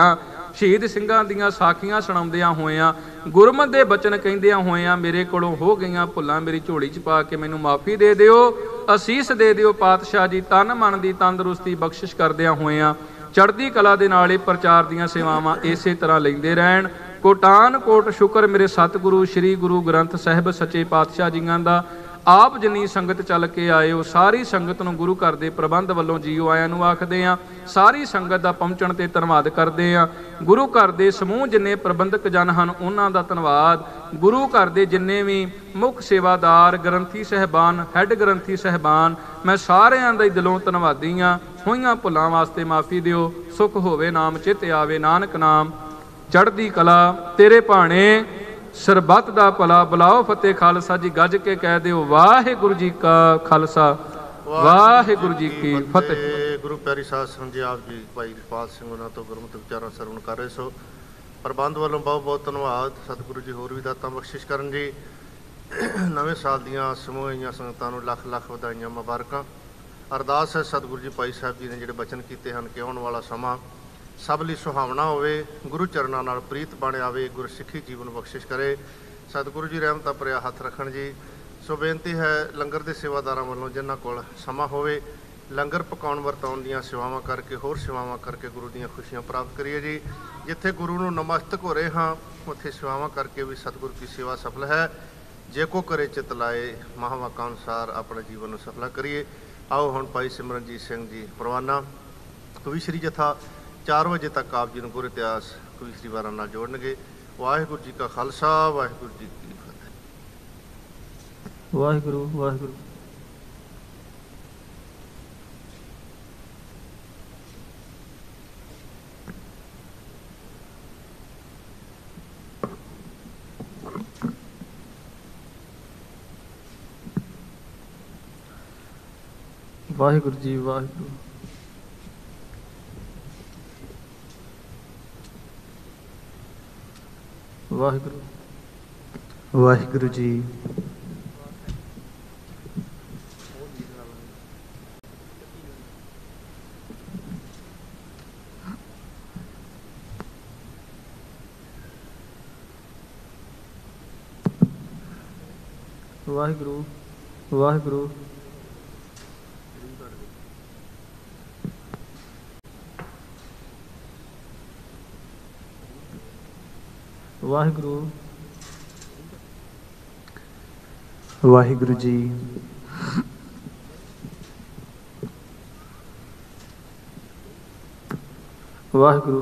ਸ਼ਹੀਦ ਸਿੰਘਾਂ ਦੀਆਂ ਸਾਖੀਆਂ ਸੁਣਾਉਂਦਿਆਂ ਹੋਇਆਂ, ਗੁਰਮਤਿ ਦੇ ਬਚਨ ਕਹਿੰਦਿਆਂ ਹੋਇਆਂ, ਮੇਰੇ ਕੋਲੋਂ ਹੋ ਗਈਆਂ ਭੁੱਲਾਂ ਮੇਰੀ ਝੋਲੀ 'ਚ ਪਾ ਕੇ ਮੈਨੂੰ ਮਾਫੀ ਦੇ ਦਿਓ, ਅਸੀਸ ਦੇ ਦਿਓ ਪਾਤਸ਼ਾਹ ਜੀ। ਤਨ ਮਨ ਦੀ ਤੰਦਰੁਸਤੀ ਬਖਸ਼ਿਸ਼ ਕਰਦਿਆਂ ਹੋਇਆਂ ਚੜ੍ਹਦੀ ਕਲਾ ਦੇ ਨਾਲ ਇਹ ਪ੍ਰਚਾਰ ਦੀਆਂ ਸੇਵਾਵਾਂ ਇਸੇ ਤਰ੍ਹਾਂ ਲੈਂਦੇ ਰਹਿਣ। ਕੋਟਾਨ ਕੋਟ ਸ਼ੁਕਰ ਮੇਰੇ ਸਤਿਗੁਰੂ ਸ੍ਰੀ ਗੁਰੂ ਗ੍ਰੰਥ ਸਾਹਿਬ ਸੱਚੇ ਪਾਤਸ਼ਾਹ ਜੀਆਂ ਦਾ। ਆਪ ਜਿੰਨੀ ਸੰਗਤ ਚੱਲ ਕੇ ਆਏ ਹੋ ਸਾਰੀ ਸੰਗਤ ਨੂੰ ਗੁਰੂ ਘਰ ਦੇ ਪ੍ਰਬੰਧ ਵੱਲੋਂ ਜੀਓ ਆਇਆਂ ਨੂੰ ਆਖਦੇ ਹਾਂ। ਸਾਰੀ ਸੰਗਤ ਦਾ ਪਹੁੰਚਣ ਤੇ ਧੰਨਵਾਦ ਕਰਦੇ ਹਾਂ। ਗੁਰੂ ਘਰ ਦੇ ਸਮੂਹ ਜਿੰਨੇ ਪ੍ਰਬੰਧਕ ਜਨ ਹਨ ਉਹਨਾਂ ਦਾ ਧੰਨਵਾਦ। ਗੁਰੂ ਘਰ ਦੇ ਜਿੰਨੇ ਵੀ ਮੁੱਖ ਸੇਵਾਦਾਰ, ਗ੍ਰੰਥੀ ਸਹਿਬਾਨ, ਹੈੱਡ ਗ੍ਰੰਥੀ ਸਹਿਬਾਨ, ਮੈਂ ਸਾਰਿਆਂ ਦਾ ਹੀ ਦਿਲੋਂ ਧੰਨਵਾਦੀ ਹਾਂ। ਹੋਈਆਂ ਭੁੱਲਾਂ ਵਾਸਤੇ ਮਾਫੀ ਦਿਓ। ਸੁਖ ਹੋਵੇ ਨਾਮ ਚਿੱਤ ਆਵੇ, ਨਾਨਕ ਨਾਮ ਚੜ੍ਹਦੀ ਕਲਾ ਤੇਰੇ ਭਾਣੇ, ਸਰਬੱਤ ਦਾ ਭਲਾ ਬੁਲਾਓ ਫਤਿਹ ਖਾਲਸਾ ਜੀ। ਗੱਜ ਕੇ ਕਹਿ ਦਿਓ ਵਾਹਿਗੁਰੂ ਜੀ ਕਾ ਖਾਲਸਾ, ਵਾਹਿਗੁਰੂ ਜੀ ਕੀ ਫਤਿਹ। ਗੁਰੂ ਪਿਆਰੀ ਸਾਧ ਸੰਗਤ ਜੀ, ਆਪ ਜੀ ਭਾਈ ਰਿਸ਼ਪਾਲ ਸਿੰਘ ਉਹਨਾਂ ਤੋਂ ਗੁਰਮਤਿ ਵਿਚਾਰਾਂ ਸਰਵਣ ਕਰ ਰਹੇ ਸੋ। ਪ੍ਰਬੰਧ ਵੱਲੋਂ ਬਹੁਤ ਬਹੁਤ ਧੰਨਵਾਦ। ਸਤਿਗੁਰੂ ਜੀ ਹੋਰ ਵੀ ਦਾਤਾਂ ਬਖਸ਼ਿਸ਼ ਕਰਨ ਜੀ। ਨਵੇਂ ਸਾਲ ਦੀਆਂ ਸਮੂਹ ਹੋਈਆਂ ਸੰਗਤਾਂ ਨੂੰ ਲੱਖ ਲੱਖ ਵਧਾਈਆਂ, ਮੁਬਾਰਕਾਂ। ਅਰਦਾਸ ਹੈ ਸਤਿਗੁਰੂ ਜੀ ਭਾਈ ਸਾਹਿਬ ਜੀ ਨੇ ਜਿਹੜੇ ਬਚਨ ਕੀਤੇ ਹਨ ਕਿ ਆਉਣ ਵਾਲਾ ਸਮਾਂ ਸਭ ਲਈ ਸੁਹਾਵਣਾ ਹੋਵੇ, ਗੁਰੂ ਚਰਨਾਂ ਨਾਲ ਪ੍ਰੀਤ ਬਣ ਆਵੇ, ਗੁਰਸਿੱਖੀ ਜੀਵਨ ਬਖਸ਼ਿਸ਼ ਕਰੇ। ਸਤਿਗੁਰੂ ਜੀ ਰਹਿਮਤਾਂ ਭਰਿਆ ਹੱਥ ਰੱਖਣ ਜੀ। ਸੋ ਬੇਨਤੀ ਹੈ ਲੰਗਰ ਦੇ ਸੇਵਾਦਾਰਾਂ ਵੱਲੋਂ ਜਿਨ੍ਹਾਂ ਕੋਲ ਸਮਾਂ ਹੋਵੇ ਲੰਗਰ ਪਕਾਉਣ ਵਰਤਾਉਣ ਦੀਆਂ ਸੇਵਾਵਾਂ ਕਰਕੇ, ਹੋਰ ਸੇਵਾਵਾਂ ਕਰਕੇ ਗੁਰੂ ਦੀਆਂ ਖੁਸ਼ੀਆਂ ਪ੍ਰਾਪਤ ਕਰੀਏ ਜੀ। ਜਿੱਥੇ ਗੁਰੂ ਨੂੰ ਨਮਸਤਕ ਹੋ ਰਹੇ ਹਾਂ ਉੱਥੇ ਸੇਵਾਵਾਂ ਕਰਕੇ ਵੀ ਸਤਿਗੁਰੂ ਦੀ ਸੇਵਾ ਸਫਲ ਹੈ। ਜੇ ਕੋ ਕਰੇ ਚਿਤ ਲਾਏ ਮਹਾਵਾਕਾਂ ਅਨੁਸਾਰ ਆਪਣੇ ਜੀਵਨ ਨੂੰ ਸਫਲਾ ਕਰੀਏ। ਆਓ ਹੁਣ ਭਾਈ ਸਿਮਰਨਜੀਤ ਸਿੰਘ ਜੀ ਪਰਵਾਨਾ ਕਵੀ ਸ਼੍ਰੀ ਜਥਾ ਚਾਰ ਵਜੇ ਤੱਕ ਆਪ ਜੀ ਨੂੰ ਗੁਰ ਇਤਿਹਾਸ ਕਵੀ ਸ਼੍ਰੀ ਵਾਰਾਂ ਨਾਲ ਜੋੜਨਗੇ। ਵਾਹਿਗੁਰੂ ਜੀ ਕਾ ਖਾਲਸਾ, ਵਾਹਿਗੁਰੂ ਜੀ ਕੀ ਫਤਿਹ। ਵਾਹਿਗੁਰੂ ਵਾਹਿਗੁਰੂ। ਵਾਹਿਗੁਰੂ ਜੀ ਵਾਹਿਗੁਰੂ। ਵਾਹਿਗੁਰੂ ਵਾਹਿਗੁਰੂ ਜੀ। ਵਾਹਿਗੁਰੂ ਵਾਹਿਗੁਰੂ। ਵਾਹਿਗੁਰੂ ਵਾਹਿਗੁਰੂ ਜੀ। ਵਾਹਿਗੁਰੂ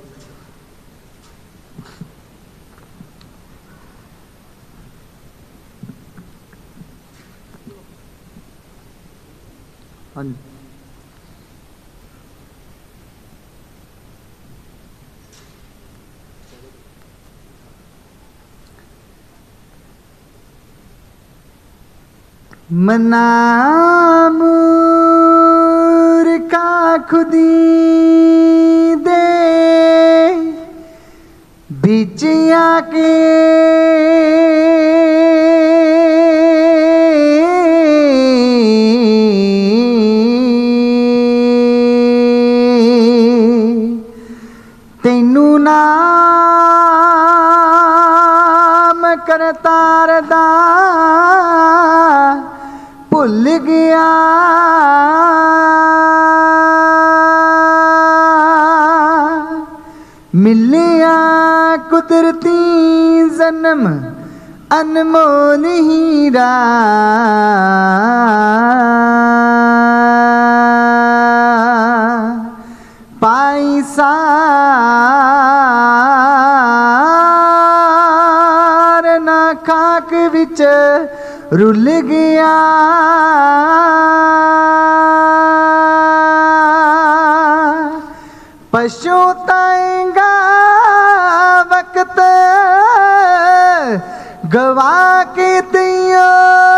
ਹਾਂਜੀ। मना मूर्खा खुदी दे बीच आके तैनू नाम करतार दा भुल गया। मिलिया कुदरती जन्म अनमोल हीरा। पाई सार ना खाक विच रुल गया। पछताएगा वक्त गवा के दियो।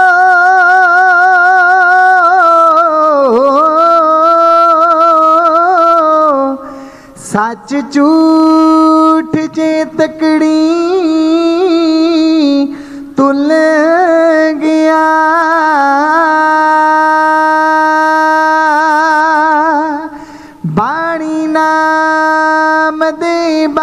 सच झूठ जे तकड़ी तुल गया। बाणी नाम दे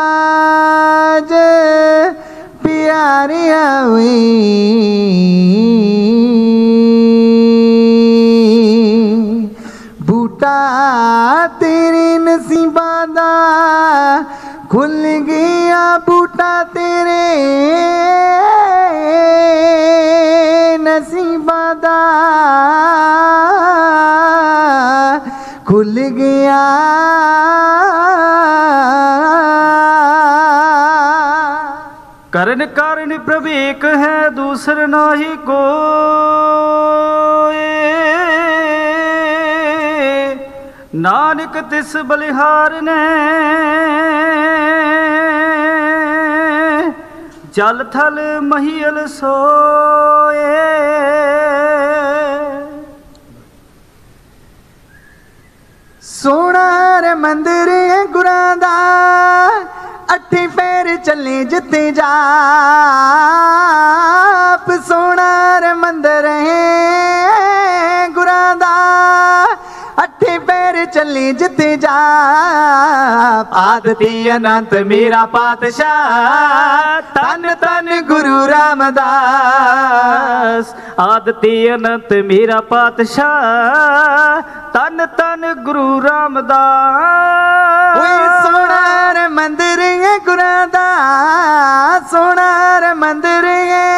बूटा तेरे नसीबां दा खुल गया, बूटा तेरे नसीबां दा खुल गया। करण कारण प्रभु एक है, दूसर नाही कोई। नानक तिस बलिहार ने जल थल महियल सोए। सोना रे मंदिर है गुरां दा, अठी पैर चले जिते जाप। सोना रे मंदिर है गुरां दा, अठे पैर चले जिते जाप। आदती अनंत मेरा पातशाह, तन तन गुरु रामदास। आदती अनंत मेरा पातशाह, तन तन गुरु रामदास। ओए सोना रे मंदिर है गुरां दा, सोना रे मंदिर है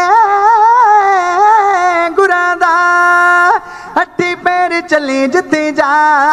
गुरां दा, अट्ठी पैर चले जिते जा।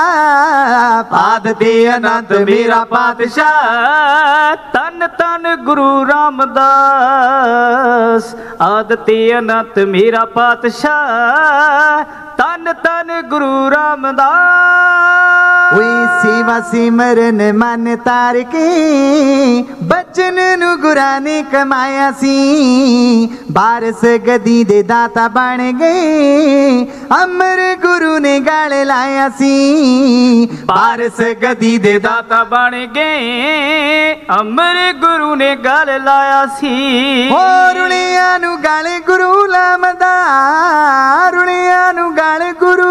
आदती अनंत मेरा पातशाह, तन तन गुरु रामदास। आदती अनंत मेरा पातशाह, तन तन गुरु रामदास। ओए सेवा सिमरन मन तार के, बचन नु गुरा ने कमाया सी। बारस गदी दे दाता बन गए, अमर गुरु ने गल लाया सी। बारस गदी दे दाता बन गए, अमर गुरु ने गल लाया सी। हो रुणिया नु गल गुरु लामदा, रुणिया नु गल गुरु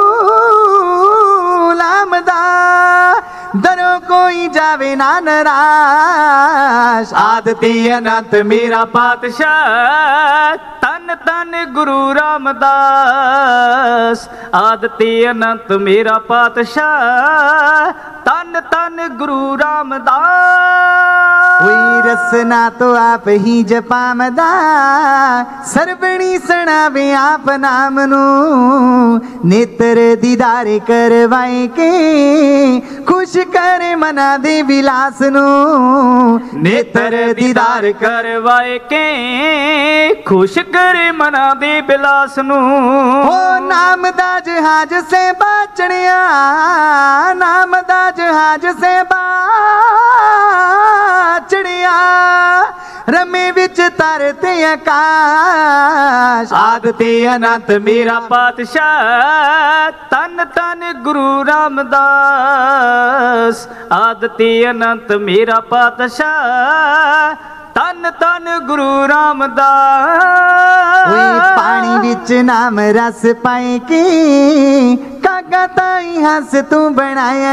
लामदा। दरो कोई जावे ना नराश। आदती अनंत मेरा पातशाह, तन तन गुरु रामदास। आदती अनंत मेरा पातशाह, तन तन गुरु रामदास। कोई रसना तो आप ही जपामदा, सरबणी सणावे आप नाम नु। नेत्र दीदार करवाए के, खुश करे मना दे विलास नु। नेत्र दीदार करवाए के, खुश करे मना दे बिलास नु। हो नाम दा जहाज से बाचणिया, नाम दा जहाज से बाचणिया। रमे विच तरते आकाश। आदती अनंत मेरा पातशाह, तन तन गुरु रामदास। आदती अनंत मेरा पातशाह, तन तन गुरु रामदास। ओए पानी विच नाम रस पाए के, कागा ताई हंस तू बनाया।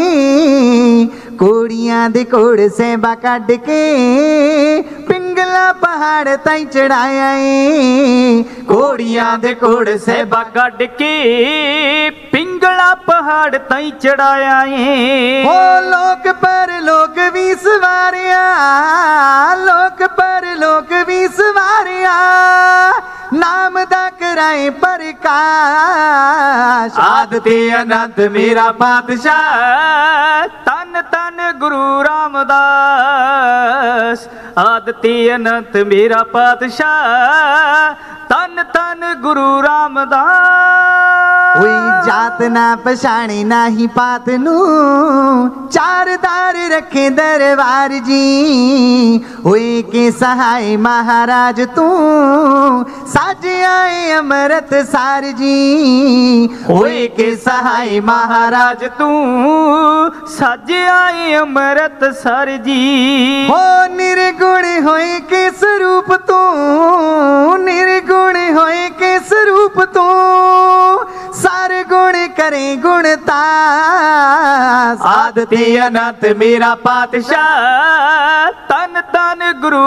कोड़ियां दे कोड़ सेबा कड के, पिंगला पहाड़ ताई चढ़ाया। कोड़ियां दे कोड़ सेबा कड के, पिंगला पहाड़ ताई चढ़ाया। हो लोक पर लोक भी सवारिया, लोक पर लोक भी सवारिया। नाम दा कराए प्रकाश। आदती अनंत मेरा पातशाह, तन तन गुरु रामदास। आदती अनंत मेरा पातशाह, तन तन गुरु रामदास। ओए जात ना पछाणे ना ही पात नू, चार दार रखे दरबार जी। ओए के सहाय महाराज तू, साज आए अमृत सार जी। ओए के सहाय महाराज तू, साज आए अमृत सर जी। हो निर्गुण होए के स्वरूप तू, निर्गुण होए के स्वरूप तू। सारे गुण करे गुणतास। आदती अनंत मेरा पातशाह तन तन गुरु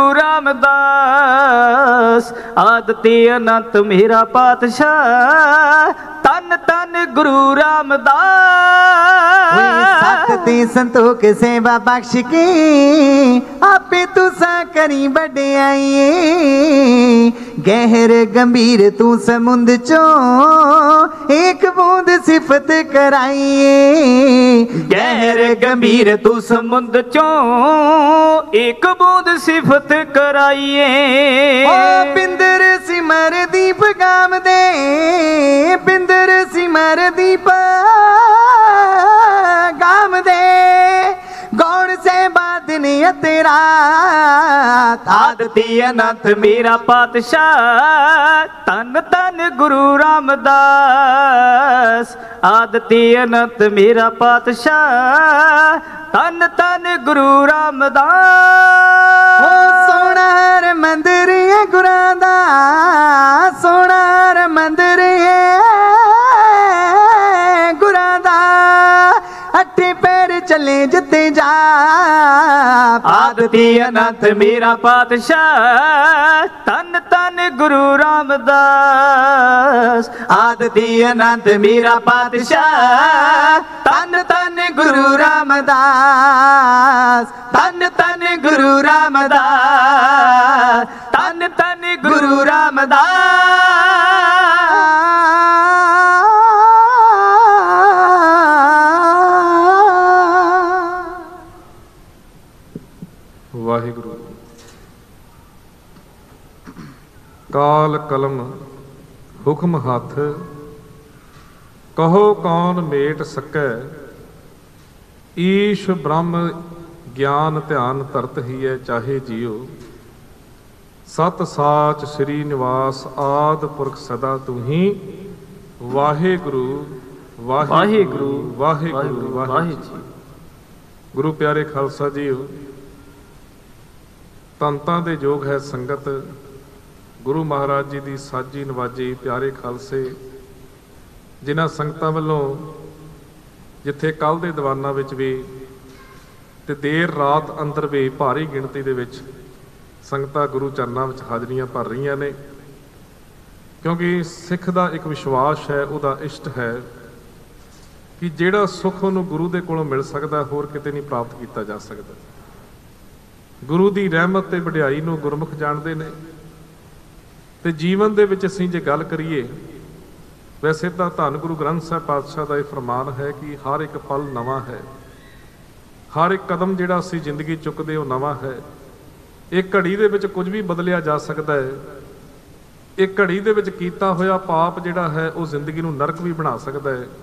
रामदास आदती अनंत मेरा पातशाह तन तन गुरु रामदास सतते संतोख सेवा बख्श के आपे तुसा करी बड़े आइए गहर गंभीर तू समुंद चो एक बूंद सिफत कराइए गहर गंभीर तू समुंद चो एक बूंद सिफत कराइए ओ बिंदर सिमर दीप गाम दे बिंदर सिमर दीप गाम दे गौण से बादने तेरा आदती अनंत मेरा पातशाह तन तन गुरु रामदास आदती अनंत मेरा पातशाह तन तन गुरु रामदास ओ सोना हर मंदिर है गुरां दा सोना हर मंदिर है गुरां दा अठे पैर चले जिते जा आदती अनंत मेरा पातशाह तन तन गुरु रामदास आदती अनंत मेरा पातशाह तन तन गुरु रामदास तन तन गुरु रामदास तन तन गुरु रामदास वाहिगुरु। काल कलम हुक्म हाथ कहो कौन मेट सकै ईश ब्रह्म ज्ञान ध्यान तरत ही है चाहे जियो सत साच श्री निवास आद पुरख सदा तू ही वाहिगुरु वाहिगुरु वाहिगुरु वाहिगुरु। गुरु प्यारे खालसा जीओ तंतां दे जोग है संगत गुरु महाराज जी की साजी नवाजी प्यारे खालसे जिन्हां संगतां वल्लों जिथे कल दे दीवानां विच भी ते देर रात अंदर भी भारी गिणती दे विच संगतां गुरु चरनां विच हाजरियां भर रहीआं ने क्योंकि सिख दा एक विश्वास है उहदा इष्ट है कि जिहड़ा सुख उहनूं गुरु दे कोलों मिल सकदा होर किते नहीं प्राप्त किया जा सकदा। गुरु की रहमत ते वडियाई नूं गुरमुख जाणदे ने ते जीवन दे विच असीं जे गल करिए वैसे तो धन गुरु ग्रंथ साहिब पातशाह का यह फरमान है कि हर एक पल नवां है हर एक कदम जिहड़ा असीं जिंदगी चुकदे वो नवां है। एक घड़ी दे विच कुछ भी बदलिया जा सकता है। एक घड़ी दे विच कीता होया पाप जिहड़ा है वो जिंदगी नूं नरक भी बना सकता है।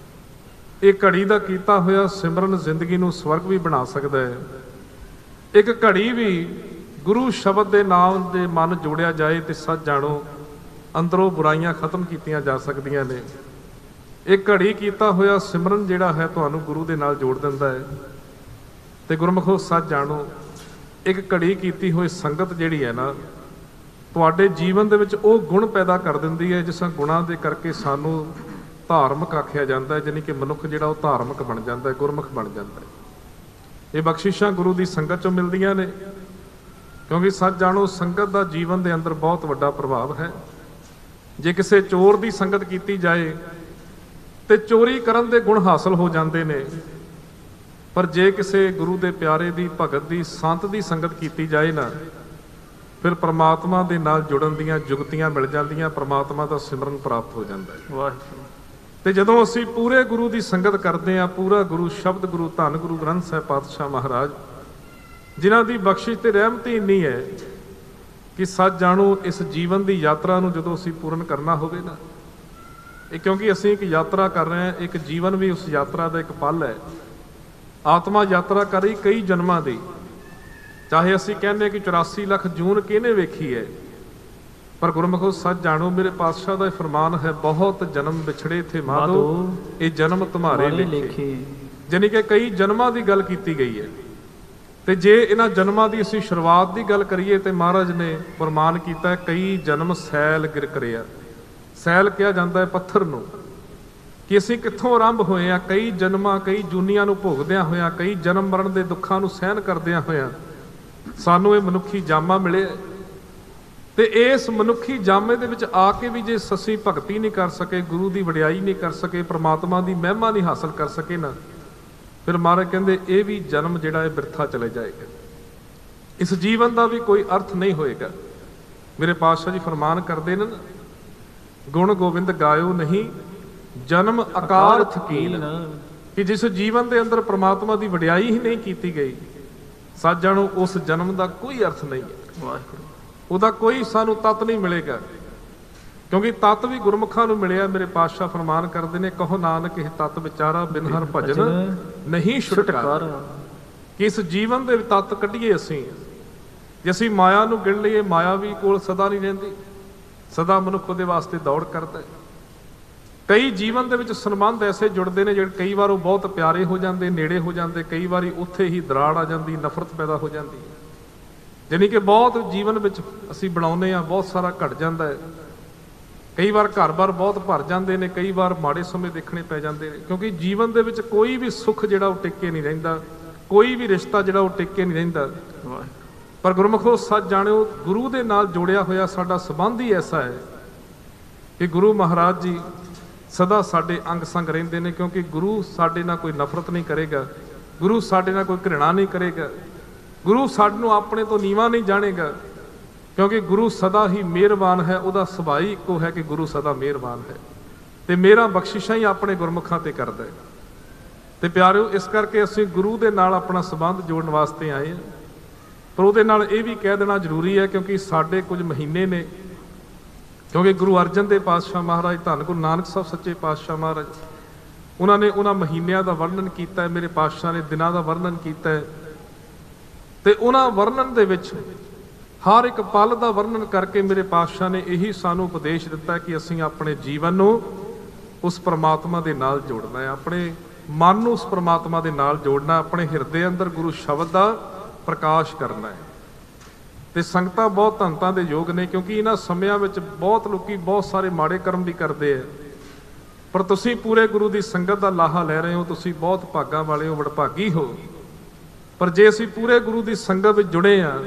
एक घड़ी का कीता होया सिमरन जिंदगी नूं स्वर्ग भी बना सकता है। एक घड़ी भी गुरु शब्द के नाम दे मन जोड़िया जाए तो सच जानो अंदरों बुराइयां खत्म कीतियां जा सकदियां ने। एक घड़ी कीता होया सिमरन जिहड़ा है तुहानूं गुरु दे नाल जोड़ दिंदा है ते गुरमुखो सच जानो एक घड़ी कीती हुई संगत जिहड़ी है ना तुहाडे जीवन दे विच ओह गुण पैदा कर दिंदी है जिस गुणां दे करके सानूं धार्मिक आखिया जाता है जानी कि मनुख जिहड़ा ओह धार्मिक बन जाता है गुरमुख बन जाता है। ये बख्शिशां गुरु की संगत चों मिलदियां ने क्योंकि सच जानो संगत का जीवन के अंदर बहुत वड्डा प्रभाव है। जे किसी चोर की संगत की जाए तो चोरी करन दे गुण हासिल हो जाते हैं पर जे किसी गुरु के प्यारे की भगत की संत की संगत की जाए ना फिर परमात्मा के नाल जुड़न दीयां जुगतियां मिल जांदियां परमात्मा का सिमरन प्राप्त हो जाता है। वाहिगुरू तो जदों असीं पूरे गुरु की संगत करते हैं पूरा गुरु शब्द गुरु धन गुरु ग्रंथ साहिब पातशाह महाराज जिन्हां दी बख्शिश ते रहमत ही इन्नी है कि सच जानो इस जीवन की यात्रा नूं जदों असीं पूर्ण करना होवे ना ये क्योंकि असीं एक यात्रा कर रहे हैं एक जीवन भी उस यात्रा का एक पल है। आत्मा यात्रा करी कई जन्मां दी चाहे असीं कहने कि चौरासी लख जून किहने वेखी है पर गुरमुखो सच जानो मेरे पातशाह का फरमान है बहुत जन्म बिछड़े थे माधो ये जन्म तुम्हारे लिखे जानी कि कई जन्मां की गल की गई है। तो जे इन्हां जन्मां की असीं शुरुआत की गल करिए तो महाराज ने फरमान किया कई जन्म सैल गिर करिया। सैल कहा जाता है पत्थर नूं ਕਿ ਅਸੀਂ ਕਿੱਥੋਂ ਆਰੰਭ ਹੋਏ ਆ, ਕਈ ਜਨਮਾਂ ਕਈ ਜੂਨੀਆਂ ਨੂੰ ਭੋਗਦਿਆਂ ਹੋਇਆਂ, ਕਈ ਜਨਮ ਮਰਨ ਦੇ ਦੁੱਖਾਂ ਨੂੰ ਸਹਿਣ ਕਰਦਿਆਂ ਹੋਇਆਂ ਸਾਨੂੰ ਇਹ ਮਨੁੱਖੀ ਜਾਮਾ ਮਿਲਿਆ। ਤੇ ਇਸ ਮਨੁੱਖੀ ਜਾਮੇ ਦੇ ਵਿੱਚ ਆ ਕੇ ਵੀ ਜੇ ਅਸੀਂ ਭਗਤੀ ਨਹੀਂ ਕਰ ਸਕੇ, ਗੁਰੂ ਦੀ ਵਡਿਆਈ ਨਹੀਂ ਕਰ ਸਕੇ, ਪ੍ਰਮਾਤਮਾ ਦੀ ਮਹਿਮਾ ਨਹੀਂ ਹਾਸਲ ਕਰ ਸਕੇ ਨਾ, ਫਿਰ ਮਹਾਰਾਜ ਕਹਿੰਦੇ ਇਹ ਵੀ ਜਨਮ ਜਿਹੜਾ ਹੈ ਬਿਰਥਾ ਚਲੇ ਜਾਏਗਾ, ਇਸ ਜੀਵਨ ਦਾ ਵੀ ਕੋਈ ਅਰਥ ਨਹੀਂ ਹੋਏਗਾ। ਮੇਰੇ ਪਾਤਸ਼ਾਹ ਜੀ ਫਰਮਾਨ ਕਰਦੇ ਨੇ ਨਾ, ਗੁਣ ਗੋਬਿੰਦ ਗਾਇਓ ਨਹੀਂ ਜਨਮ ਆਕਾਰ ਥਕੀਨ, ਕਿ ਜਿਸ ਜੀਵਨ ਦੇ ਅੰਦਰ ਪ੍ਰਮਾਤਮਾ ਦੀ ਵਡਿਆਈ ਹੀ ਨਹੀਂ ਕੀਤੀ ਗਈ, ਸਾਜਾਂ ਨੂੰ ਉਸ ਜਨਮ ਦਾ ਕੋਈ ਅਰਥ ਨਹੀਂ ਹੈ। ਵਾਹਿਗੁਰੂ ਉਹਦਾ ਕੋਈ ਸਾਨੂੰ ਤੱਤ ਨਹੀਂ ਮਿਲੇਗਾ, ਕਿਉਂਕਿ ਤੱਤ ਵੀ ਗੁਰਮੁਖਾਂ ਨੂੰ ਮਿਲਿਆ। ਮੇਰੇ ਪਾਤਸ਼ਾਹ ਫਰਮਾਨ ਕਰਦੇ ਨੇ, ਕਹੋ ਨਾਨਕ ਇਹ ਤੱਤ ਵਿਚਾਰਾ ਬਿਨ ਹਰ ਭਜਨ ਨਹੀਂ ਛੁਟਕਾਰਾ, ਕਿ ਇਸ ਜੀਵਨ ਦੇ ਤੱਤ ਕੱਢੀਏ ਅਸੀਂ। ਜੇ ਅਸੀਂ ਮਾਇਆ ਨੂੰ ਗਿਣ ਲਈਏ, ਮਾਇਆ ਵੀ ਕੋਲ ਸਦਾ ਨਹੀਂ ਰਹਿੰਦੀ, ਸਦਾ ਮਨੁੱਖ ਉਹਦੇ ਵਾਸਤੇ ਦੌੜ ਕਰਦਾ। ਕਈ ਜੀਵਨ ਦੇ ਵਿੱਚ ਸੰਬੰਧ ਐਸੇ ਜੁੜਦੇ ਨੇ ਜਿਹੜੇ ਕਈ ਵਾਰ ਉਹ ਬਹੁਤ ਪਿਆਰੇ ਹੋ ਜਾਂਦੇ, ਨੇੜੇ ਹੋ ਜਾਂਦੇ, ਕਈ ਵਾਰੀ ਉੱਥੇ ਹੀ ਦਰਾੜ ਆ ਜਾਂਦੀ, ਨਫ਼ਰਤ ਪੈਦਾ ਹੋ ਜਾਂਦੀ ਹੈ। ਜਾਣੀ ਕਿ ਬਹੁਤ ਜੀਵਨ ਵਿੱਚ ਅਸੀਂ ਬਣਾਉਂਦੇ ਹਾਂ, ਬਹੁਤ ਸਾਰਾ ਘਟ ਜਾਂਦਾ ਹੈ। ਕਈ ਵਾਰ ਘਰ-ਬਾਰ ਬਹੁਤ ਭਰ ਜਾਂਦੇ ਨੇ, ਕਈ ਵਾਰ ਮਾੜੇ ਸਮੇਂ ਦੇਖਣੇ ਪੈ ਜਾਂਦੇ ਨੇ, ਕਿਉਂਕਿ ਜੀਵਨ ਦੇ ਵਿੱਚ ਕੋਈ ਵੀ ਸੁੱਖ ਜਿਹੜਾ ਉਹ ਟਿੱਕੇ ਨਹੀਂ ਰਹਿੰਦਾ, ਕੋਈ ਵੀ ਰਿਸ਼ਤਾ ਜਿਹੜਾ ਉਹ ਟਿੱਕੇ ਨਹੀਂ ਰਹਿੰਦਾ। ਪਰ ਗੁਰਮੁਖੋ ਸੱਚ ਜਾਣਿਓ, ਗੁਰੂ ਦੇ ਨਾਲ ਜੋੜਿਆ ਹੋਇਆ ਸਾਡਾ ਸੰਬੰਧ ਹੀ ਐਸਾ ਹੈ ਕਿ ਗੁਰੂ ਮਹਾਰਾਜ ਜੀ ਸਦਾ ਸਾਡੇ ਅੰਗ ਸੰਗ ਰਹਿੰਦੇ ਨੇ, ਕਿਉਂਕਿ ਗੁਰੂ ਸਾਡੇ ਨਾਲ ਕੋਈ ਨਫ਼ਰਤ ਨਹੀਂ ਕਰੇਗਾ, ਗੁਰੂ ਸਾਡੇ ਨਾਲ ਕੋਈ ਘ੍ਰਿਣਾ ਨਹੀਂ ਕਰੇਗਾ, ਗੁਰੂ ਸਾਨੂੰ ਆਪਣੇ ਤੋਂ ਨੀਵਾਂ ਨਹੀਂ ਜਾਣੇਗਾ, ਕਿਉਂਕਿ ਗੁਰੂ ਸਦਾ ਹੀ ਮਿਹਰਬਾਨ ਹੈ। ਉਹਦਾ ਸੁਭਾਅ ਹੀ ਇੱਕੋ ਹੈ ਕਿ ਗੁਰੂ ਸਦਾ ਮਿਹਰਬਾਨ ਹੈ ਤੇ ਮੇਰਾ ਬਖਸ਼ਿਸ਼ਾਂ ਹੀ ਆਪਣੇ ਗੁਰਮੁਖਾਂ ਤੇ ਕਰਦਾ ਹੈ। ਤੇ ਪਿਆਰਿਓ, ਇਸ ਕਰਕੇ ਅਸੀਂ ਗੁਰੂ ਦੇ ਨਾਲ ਆਪਣਾ ਸੰਬੰਧ ਜੋੜਨ ਵਾਸਤੇ ਆਏ ਹਾਂ। ਪਰ ਉਹਦੇ ਨਾਲ ਇਹ ਵੀ ਕਹਿ ਦੇਣਾ ਜ਼ਰੂਰੀ ਹੈ, ਕਿਉਂਕਿ ਸਾਡੇ ਕੁਝ ਮਹੀਨੇ ਨੇ, ਕਿਉਂਕਿ ਗੁਰੂ ਅਰਜਨ ਦੇਵ ਪਾਤਸ਼ਾਹ ਮਹਾਰਾਜ, ਧੰਨ ਗੁਰੂ ਨਾਨਕ ਸਾਹਿਬ ਸੱਚੇ ਪਾਤਸ਼ਾਹ ਮਹਾਰਾਜ, ਉਹਨਾਂ ਨੇ ਉਹਨਾਂ ਮਹੀਨਿਆਂ ਦਾ ਵਰਣਨ ਕੀਤਾ ਹੈ, ਮੇਰੇ ਪਾਤਸ਼ਾਹ ਨੇ ਦਿਨਾਂ ਦਾ ਵਰਣਨ ਕੀਤਾ ਹੈ। ਤੇ ਉਹਨਾਂ ਵਰਣਨ ਦੇ ਵਿੱਚ ਹਰ ਇੱਕ ਪਲ ਦਾ ਵਰਣਨ ਕਰਕੇ ਮੇਰੇ ਪਾਤਸ਼ਾਹ ਨੇ ਇਹੀ ਸਾਨੂੰ ਉਪਦੇਸ਼ ਦਿੱਤਾ ਕਿ ਅਸੀਂ ਆਪਣੇ ਜੀਵਨ ਨੂੰ ਉਸ ਪ੍ਰਮਾਤਮਾ ਦੇ ਨਾਲ ਜੋੜਨਾ ਹੈ, ਆਪਣੇ ਮਨ ਨੂੰ ਉਸ ਪ੍ਰਮਾਤਮਾ ਦੇ ਨਾਲ ਜੋੜਨਾ, ਆਪਣੇ ਹਿਰਦੇ ਅੰਦਰ ਗੁਰੂ ਸ਼ਬਦ ਦਾ ਪ੍ਰਕਾਸ਼ ਕਰਨਾ ਹੈ। ਤੇ ਸੰਗਤਾਂ ਬਹੁਤ ਧੰਨਤਾ ਦੇ ਯੋਗ ਨੇ, ਕਿਉਂਕਿ ਇਹਨਾਂ ਸਮਿਆਂ ਵਿੱਚ ਬਹੁਤ ਲੋਕੀ ਬਹੁਤ ਸਾਰੇ ਮਾੜੇ ਕਰਮ ਵੀ ਕਰਦੇ ਆ, ਪਰ ਤੁਸੀਂ ਪੂਰੇ ਗੁਰੂ ਦੀ ਸੰਗਤ ਦਾ ਲਾਹਾ ਲੈ ਰਹੇ ਹੋ, ਤੁਸੀਂ ਬਹੁਤ ਭਾਗਾਂ ਵਾਲੇ ਹੋ, ਵਡਭਾਗੀ ਹੋ। ਪਰ ਜੇ ਅਸੀਂ ਪੂਰੇ ਗੁਰੂ ਦੀ ਸੰਗਤ ਵਿੱਚ ਜੁੜੇ ਆ,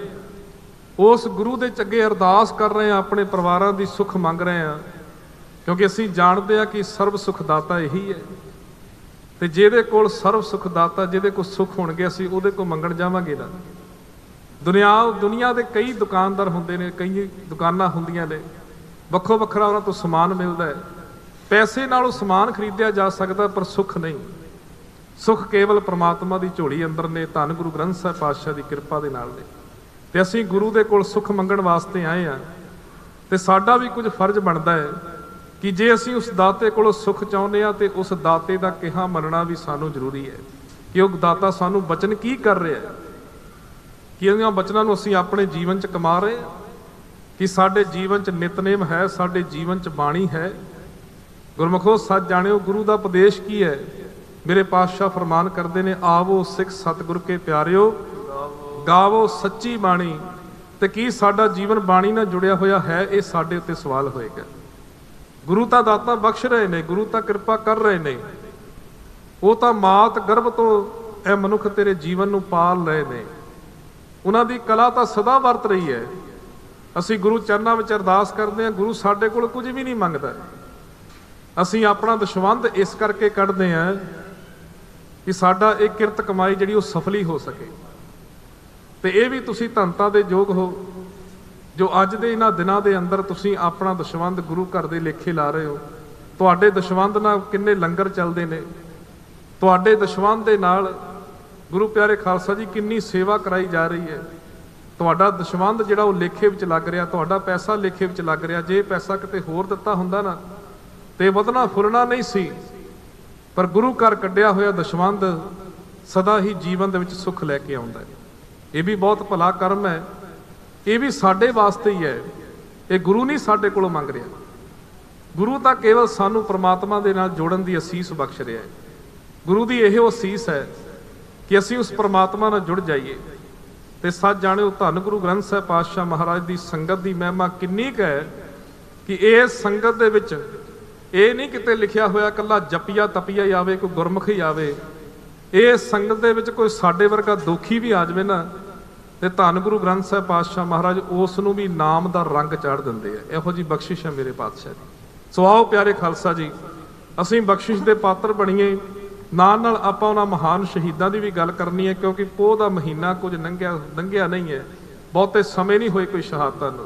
ਉਸ ਗੁਰੂ ਦੇ ਅੱਗੇ ਅਰਦਾਸ ਕਰ ਰਹੇ ਆ, ਆਪਣੇ ਪਰਿਵਾਰਾਂ ਦੀ ਸੁੱਖ ਮੰਗ ਰਹੇ ਆ, ਕਿਉਂਕਿ ਅਸੀਂ ਜਾਣਦੇ ਆ ਕਿ ਸਰਬ ਸੁਖ ਦਾਤਾ ਇਹੀ ਹੈ। ਤੇ ਜਿਹਦੇ ਕੋਲ ਸਰਬ ਸੁਖ ਦਾਤਾ, ਜਿਹਦੇ ਕੋਲ ਸੁੱਖ ਹੋਣਗੇ, ਅਸੀਂ ਉਹਦੇ ਕੋਲ ਮੰਗਣ ਜਾਵਾਂਗੇ ਨਾ। ਦੁਨੀਆ ਦੁਨੀਆ ਦੇ ਕਈ ਦੁਕਾਨਦਾਰ ਹੁੰਦੇ ਨੇ, ਕਈ ਦੁਕਾਨਾਂ ਹੁੰਦੀਆਂ ਨੇ, ਵੱਖੋ ਵੱਖਰਾ ਉਹਨਾਂ ਤੋਂ ਸਮਾਨ ਮਿਲਦਾ ਹੈ। ਪੈਸੇ ਨਾਲ ਉਹ ਸਮਾਨ ਖਰੀਦਿਆ ਜਾ ਸਕਦਾ, ਪਰ ਸੁੱਖ ਨਹੀਂ। ਸੁੱਖ ਕੇਵਲ ਪ੍ਰਮਾਤਮਾ ਦੀ ਝੋਲੀ ਅੰਦਰ ਨੇ, ਧੰਨ ਗੁਰੂ ਗ੍ਰੰਥ ਸਾਹਿਬ ਪਾਤਸ਼ਾਹ ਦੀ ਕਿਰਪਾ ਦੇ ਨਾਲ ਨੇ। ਤੇ ਅਸੀਂ ਗੁਰੂ ਦੇ ਕੋਲ ਸੁੱਖ ਮੰਗਣ ਵਾਸਤੇ ਆਏ ਹਾਂ। ਤੇ ਸਾਡਾ ਵੀ ਕੁਝ ਫਰਜ਼ ਬਣਦਾ ਹੈ ਕਿ ਜੇ ਅਸੀਂ ਉਸ ਦਾਤੇ ਕੋਲੋਂ ਸੁੱਖ ਚਾਹੁੰਦੇ ਹਾਂ, ਤੇ ਉਸ ਦਾਤੇ ਦਾ ਕਿਹਾ ਮੰਨਣਾ ਵੀ ਸਾਨੂੰ ਜ਼ਰੂਰੀ ਹੈ ਕਿ ਉਹ ਦਾਤਾ ਸਾਨੂੰ ਬਚਨ ਕੀ ਕਰ ਰਿਹਾ ਹੈ, ਕਿ ਉਹਨਾਂ ਬਚਨਾਂ ਨੂੰ ਅਸੀਂ ਆਪਣੇ ਜੀਵਨ 'ਚ ਕਮਾ ਰਹੇ ਹਾਂ, ਕਿ ਸਾਡੇ ਜੀਵਨ 'ਚ ਨਿਤਨੇਮ ਹੈ, ਸਾਡੇ ਜੀਵਨ 'ਚ ਬਾਣੀ ਹੈ। ਗੁਰਮੁਖੋ ਸੱਚ ਜਾਣਿਓ, ਗੁਰੂ ਦਾ ਉਪਦੇਸ਼ ਕੀ ਹੈ। ਮੇਰੇ ਪਾਤਸ਼ਾਹ ਫਰਮਾਨ ਕਰਦੇ ਨੇ, ਆਵੋ ਸਿੱਖ ਸਤਿਗੁਰ ਕੇ ਪਿਆਰਿਓ, ਗਾਵੋ ਸੱਚੀ ਬਾਣੀ। ਤੇ ਕੀ ਸਾਡਾ ਜੀਵਨ ਬਾਣੀ ਨਾਲ ਜੁੜਿਆ ਹੋਇਆ ਹੈ, ਇਹ ਸਾਡੇ ਉੱਤੇ ਸਵਾਲ ਹੋਏਗਾ। ਗੁਰੂ ਤਾਂ ਦਾਤਾ ਬਖਸ਼ ਰਹੇ ਨੇ, ਗੁਰੂ ਤਾਂ ਕਿਰਪਾ ਕਰ ਰਹੇ ਨੇ, ਉਹ ਤਾਂ ਮਾਤ ਗਰਭ ਤੋਂ ਇਹ ਮਨੁੱਖ ਤੇਰੇ ਜੀਵਨ ਨੂੰ ਪਾਲ ਰਹੇ ਨੇ, ਉਹਨਾਂ ਦੀ ਕਲਾ ਤਾਂ ਸਦਾ ਵਰਤ ਰਹੀ ਹੈ। ਅਸੀਂ ਗੁਰੂ ਚਰਨਾਂ ਵਿੱਚ ਅਰਦਾਸ ਕਰਦੇ ਹਾਂ, ਗੁਰੂ ਸਾਡੇ ਕੋਲ ਕੁਝ ਵੀ ਨਹੀਂ ਮੰਗਦਾ। ਅਸੀਂ ਆਪਣਾ ਦਸ਼ਵੰਧ ਇਸ ਕਰਕੇ ਕੱਢਦੇ ਹਾਂ ਕਿ ਸਾਡਾ ਇਹ ਕਿਰਤ ਕਮਾਈ ਜਿਹੜੀ ਉਹ ਸਫਲੀ ਹੋ ਸਕੇ। ਤੇ ਇਹ ਵੀ ਤੁਸੀਂ ਧੰਨਤਾ ਦੇ ਯੋਗ ਹੋ ਜੋ ਅੱਜ ਦੇ ਇਹਨਾਂ ਦਿਨਾਂ ਦੇ ਅੰਦਰ ਤੁਸੀਂ ਆਪਣਾ ਦਸ਼ਵੰਧ ਗੁਰੂ ਘਰ ਦੇ ਲੇਖੇ ਲਾ ਰਹੇ ਹੋ। ਤੁਹਾਡੇ ਦਸ਼ਵੰਧ ਨਾਲ ਕਿੰਨੇ ਲੰਗਰ ਚੱਲਦੇ ਨੇ, ਤੁਹਾਡੇ ਦਸ਼ਵੰਧ ਦੇ ਨਾਲ ਗੁਰੂ ਪਿਆਰੇ ਖਾਲਸਾ ਜੀ ਕਿੰਨੀ ਸੇਵਾ ਕਰਾਈ ਜਾ ਰਹੀ ਹੈ। ਤੁਹਾਡਾ ਦਸ਼ਵੰਧ ਜਿਹੜਾ ਉਹ ਲੇਖੇ ਵਿੱਚ ਲੱਗ ਰਿਹਾ, ਤੁਹਾਡਾ ਪੈਸਾ ਲੇਖੇ ਵਿੱਚ ਲੱਗ ਰਿਹਾ। ਜੇ ਪੈਸਾ ਕਿਤੇ ਹੋਰ ਦਿੱਤਾ ਹੁੰਦਾ ਨਾ ਤੇ ਵਧਣਾ ਫੁੱਲਣਾ ਨਹੀਂ ਸੀ, ਪਰ ਗੁਰੂ ਘਰ ਕੱਢਿਆ ਹੋਇਆ ਦਸ਼ਵੰਧ ਸਦਾ ਹੀ ਜੀਵਨ ਦੇ ਵਿੱਚ ਸੁੱਖ ਲੈ ਕੇ ਆਉਂਦਾ ਹੈ। ਇਹ ਵੀ ਬਹੁਤ ਭਲਾ ਕਰਮ ਹੈ, ਇਹ ਵੀ ਸਾਡੇ ਵਾਸਤੇ ਹੀ ਹੈ। ਇਹ ਗੁਰੂ ਨਹੀਂ ਸਾਡੇ ਕੋਲੋਂ ਮੰਗ ਰਿਹਾ, ਗੁਰੂ ਤਾਂ ਕੇਵਲ ਸਾਨੂੰ ਪ੍ਰਮਾਤਮਾ ਦੇ ਨਾਲ ਜੋੜਨ ਦੀ ਅਸੀਸ ਬਖਸ਼ ਰਿਹਾ ਹੈ। ਗੁਰੂ ਦੀ ਇਹੋ ਅਸੀਸ ਹੈ ਕਿ ਅਸੀਂ ਉਸ ਪ੍ਰਮਾਤਮਾ ਨਾਲ ਜੁੜ ਜਾਈਏ। ਤੇ ਸੱਚ ਜਾਣਿਓ, ਧੰਨ ਗੁਰੂ ਗ੍ਰੰਥ ਸਾਹਿਬ ਪਾਤਸ਼ਾਹ ਮਹਾਰਾਜ ਦੀ ਸੰਗਤ ਦੀ ਮਹਿਮਾ ਕਿੰਨੀ ਕੁ ਹੈ ਕਿ ਇਸ ਸੰਗਤ ਦੇ ਵਿੱਚ ਇਹ ਨਹੀਂ ਕਿਤੇ ਲਿਖਿਆ ਹੋਇਆ ਇਕੱਲਾ ਜਪੀਆ ਤਪੀਆ ਹੀ ਆਵੇ, ਕੋਈ ਗੁਰਮੁਖ ਹੀ ਆਵੇ। ਇਹ ਸੰਗਤ ਦੇ ਵਿੱਚ ਕੋਈ ਸਾਡੇ ਵਰਗਾ ਦੁਖੀ ਵੀ ਆ ਜਾਵੇ ਨਾ, ਤੇ ਧੰਨ ਗੁਰੂ ਗ੍ਰੰਥ ਸਾਹਿਬ ਪਾਤਸ਼ਾਹ ਮਹਾਰਾਜ ਉਸ ਨੂੰ ਵੀ ਨਾਮ ਦਾ ਰੰਗ ਚਾੜ ਦਿੰਦੇ ਆ। ਇਹੋ ਜੀ ਬਖਸ਼ਿਸ਼ ਹੈ ਮੇਰੇ ਪਾਤਸ਼ਾਹ ਦੀ। ਸੋ ਆਓ ਪਿਆਰੇ ਖਾਲਸਾ ਜੀ, ਅਸੀਂ ਬਖਸ਼ਿਸ਼ ਦੇ ਪਾਤਰ ਬਣੀਏ। ਨਾਲ ਨਾਲ ਆਪਾਂ ਉਹਨਾਂ ਮਹਾਨ ਸ਼ਹੀਦਾਂ ਦੀ ਵੀ ਗੱਲ ਕਰਨੀ ਹੈ, ਕਿਉਂਕਿ ਪੋਹ ਦਾ ਮਹੀਨਾ ਕੁਝ ਲੰਘਿਆ ਲੰਘਿਆ ਨਹੀਂ ਹੈ, ਬਹੁਤੇ ਸਮੇਂ ਨਹੀਂ ਹੋਏ ਕੋਈ ਸ਼ਹਾਦਤਾਂ ਨੂੰ।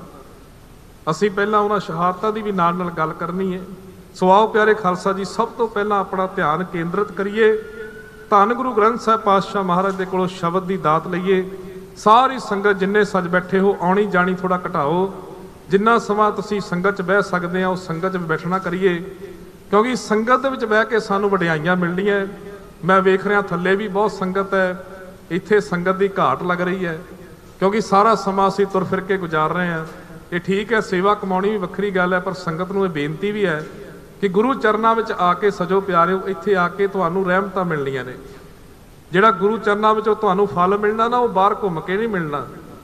ਅਸੀਂ ਪਹਿਲਾਂ ਉਹਨਾਂ ਸ਼ਹਾਦਤਾਂ ਦੀ ਵੀ ਨਾਲ ਨਾਲ ਗੱਲ ਕਰਨੀ ਹੈ। ਸੋ ਆਓ ਪਿਆਰੇ ਖਾਲਸਾ ਜੀ, ਸਭ ਤੋਂ ਪਹਿਲਾਂ ਆਪਣਾ ਧਿਆਨ ਕੇਂਦਰਿਤ ਕਰੀਏ, ਧੰਨ ਗੁਰੂ ਗ੍ਰੰਥ ਸਾਹਿਬ ਪਾਤਸ਼ਾਹ ਮਹਾਰਾਜ ਦੇ ਕੋਲੋਂ ਸ਼ਬਦ ਦੀ ਦਾਤ ਲਈਏ। ਸਾਰੀ ਸੰਗਤ ਜਿੰਨੇ ਸੱਜ ਬੈਠੇ ਹੋ, ਆਉਣੀ ਜਾਣੀ ਥੋੜਾ ਘਟਾਓ। ਜਿੰਨਾ ਸਮਾਂ ਤੁਸੀਂ ਸੰਗਤ 'ਚ ਬਹਿ ਸਕਦੇ ਆ, ਉਹ ਸੰਗਤ 'ਚ ਬੈਠਣਾ ਕਰੀਏ, ਕਿਉਂਕਿ ਸੰਗਤ ਦੇ ਵਿੱਚ ਬਹਿ ਕੇ ਸਾਨੂੰ ਵਡਿਆਈਆਂ ਮਿਲਣੀਆਂ। ਮੈਂ ਵੇਖ ਰਿਹਾ ਥੱਲੇ ਵੀ ਬਹੁਤ ਸੰਗਤ ਹੈ, ਇੱਥੇ ਸੰਗਤ ਦੀ ਘਾਟ ਲੱਗ ਰਹੀ ਹੈ, ਕਿਉਂਕਿ ਸਾਰਾ ਸਮਾਂ ਅਸੀਂ ਤੁਰ ਫਿਰ ਕੇ ਗੁਜ਼ਾਰ ਰਹੇ ਹਾਂ। ਇਹ ਠੀਕ ਹੈ, ਸੇਵਾ ਕਮਾਉਣੀ ਵੀ ਵੱਖਰੀ ਗੱਲ ਹੈ, ਪਰ ਸੰਗਤ ਨੂੰ ਇਹ ਬੇਨਤੀ ਵੀ ਹੈ ਕਿ ਗੁਰੂ ਚਰਨਾਂ ਵਿੱਚ ਆ ਕੇ ਸਜੋ ਪਿਆਰਿਓ। ਇੱਥੇ ਆ ਕੇ ਤੁਹਾਨੂੰ ਰਹਿਮਤਾਂ ਮਿਲਣੀਆਂ ਨੇ। ਜਿਹੜਾ ਗੁਰੂ ਚਰਨਾਂ ਵਿੱਚੋਂ ਤੁਹਾਨੂੰ ਫਲ ਮਿਲਣਾ ਨਾ, ਉਹ ਬਾਹਰ ਘੁੰਮ ਕੇ ਨਹੀਂ ਮਿਲਣਾ।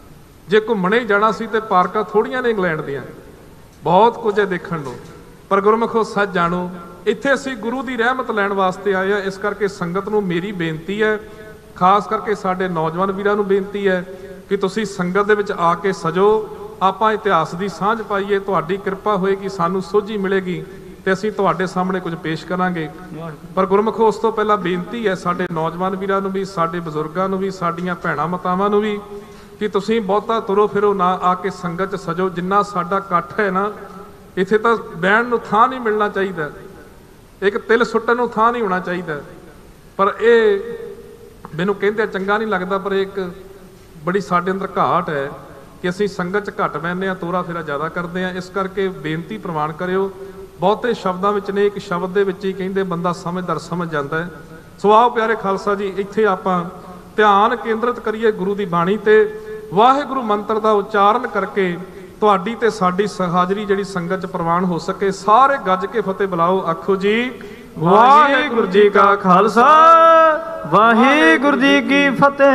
ਜੇ ਘੁੰਮਣੇ ਹੀ ਜਾਣਾ ਸੀ ਤੇ ਪਾਰਕਾਂ ਥੋੜੀਆਂ ਨੇ ਇੰਗਲੈਂਡ ਦੀਆਂ, ਬਹੁਤ ਕੁਝ ਹੈ ਦੇਖਣ ਨੂੰ। ਪਰ ਗੁਰਮੁਖੋ ਸੱਚ ਜਾਣੋ, ਇੱਥੇ ਅਸੀਂ ਗੁਰੂ ਦੀ ਰਹਿਮਤ ਲੈਣ ਵਾਸਤੇ ਆਏ ਆ। ਇਸ ਕਰਕੇ ਸੰਗਤ ਨੂੰ ਮੇਰੀ ਬੇਨਤੀ ਹੈ, ਖਾਸ ਕਰਕੇ ਸਾਡੇ ਨੌਜਵਾਨ ਵੀਰਾਂ ਨੂੰ ਬੇਨਤੀ ਹੈ ਕਿ ਤੁਸੀਂ ਸੰਗਤ ਦੇ ਵਿੱਚ ਆ ਕੇ ਸਜੋ। ਆਪਾਂ ਇਤਿਹਾਸ ਦੀ ਸਾਂਝ ਪਾਈਏ। ਤੁਹਾਡੀ ਕਿਰਪਾ ਹੋਏਗੀ, ਸਾਨੂੰ ਸੋਝੀ ਮਿਲੇਗੀ ਤੇ ਅਸੀਂ ਤੁਹਾਡੇ ਸਾਹਮਣੇ ਕੁਝ ਪੇਸ਼ ਕਰਾਂਗੇ। ਪਰ ਗੁਰਮੁਖੋ ਉਸ ਤੋਂ ਪਹਿਲਾਂ ਬੇਨਤੀ ਹੈ ਸਾਡੇ ਨੌਜਵਾਨ ਵੀਰਾਂ ਨੂੰ ਵੀ, ਸਾਡੇ ਬਜ਼ੁਰਗਾਂ ਨੂੰ ਵੀ, ਸਾਡੀਆਂ ਭੈਣਾਂ ਮਾਤਾਵਾਂ ਨੂੰ ਵੀ, ਕਿ ਤੁਸੀਂ ਬਹੁਤਾ ਤੁਰੋ ਫਿਰੋ ਨਾ, ਆ ਕੇ ਸੰਗਤ 'ਚ ਸਜੋ। ਜਿੰਨਾ ਸਾਡਾ ਇਕੱਠ ਹੈ ਨਾ, ਇੱਥੇ ਤਾਂ ਬਹਿਣ ਨੂੰ ਥਾਂ ਨਹੀਂ ਮਿਲਣਾ ਚਾਹੀਦਾ, ਇੱਕ ਤਿਲ ਸੁੱਟਣ ਨੂੰ ਥਾਂ ਨਹੀਂ ਹੋਣਾ ਚਾਹੀਦਾ। ਪਰ ਇਹ ਮੈਨੂੰ ਕਹਿੰਦੇ ਚੰਗਾ ਨਹੀਂ ਲੱਗਦਾ, ਪਰ ਇੱਕ ਬੜੀ ਸਾਡੇ ਅੰਦਰ ਘਾਟ ਹੈ ਕਿ ਅਸੀਂ ਸੰਗਤ 'ਚ ਘੱਟ ਬਹਿੰਦੇ ਹਾਂ, ਤੋਰਾ ਫੇਰਾ ਜ਼ਿਆਦਾ ਕਰਦੇ ਹਾਂ। ਇਸ ਕਰਕੇ ਬੇਨਤੀ ਪ੍ਰਵਾਨ ਕਰਿਓ। ਬਹੁਤੇ ਸ਼ਬਦਾਂ ਵਿੱਚ ਨੇ, ਇੱਕ ਸ਼ਬਦ ਦੇ ਵਿੱਚ ਹੀ ਕਹਿੰਦੇ ਬੰਦਾ ਸਮਝਦਾਰ ਸਮਝ ਜਾਂਦਾ ਹੈ। ਸੋ ਆਓ ਪਿਆਰੇ ਖਾਲਸਾ ਜੀ, ਇੱਥੇ ਆਪਾਂ ਧਿਆਨ ਕੇਂਦਰਿਤ ਕਰੀਏ ਗੁਰੂ ਦੀ ਬਾਣੀ ਤੇ। ਵਾਹਿਗੁਰੂ ਮੰਤਰ ਦਾ ਉਚਾਰਨ ਕਰਕੇ ਤੁਹਾਡੀ ਤੇ ਸਾਡੀ ਹਾਜ਼ਰੀ ਜਿਹੜੀ ਸੰਗਤ 'ਚ ਪ੍ਰਵਾਨ ਹੋ ਸਕੇ। ਸਾਰੇ ਗੱਜ ਕੇ ਫਤਿਹ ਬੁਲਾਓ, ਆਖੋ ਜੀ ਵਾਹਿਗੁਰੂ ਜੀ ਕਾ ਖਾਲਸਾ, ਵਾਹਿਗੁਰੂ ਜੀ ਕੀ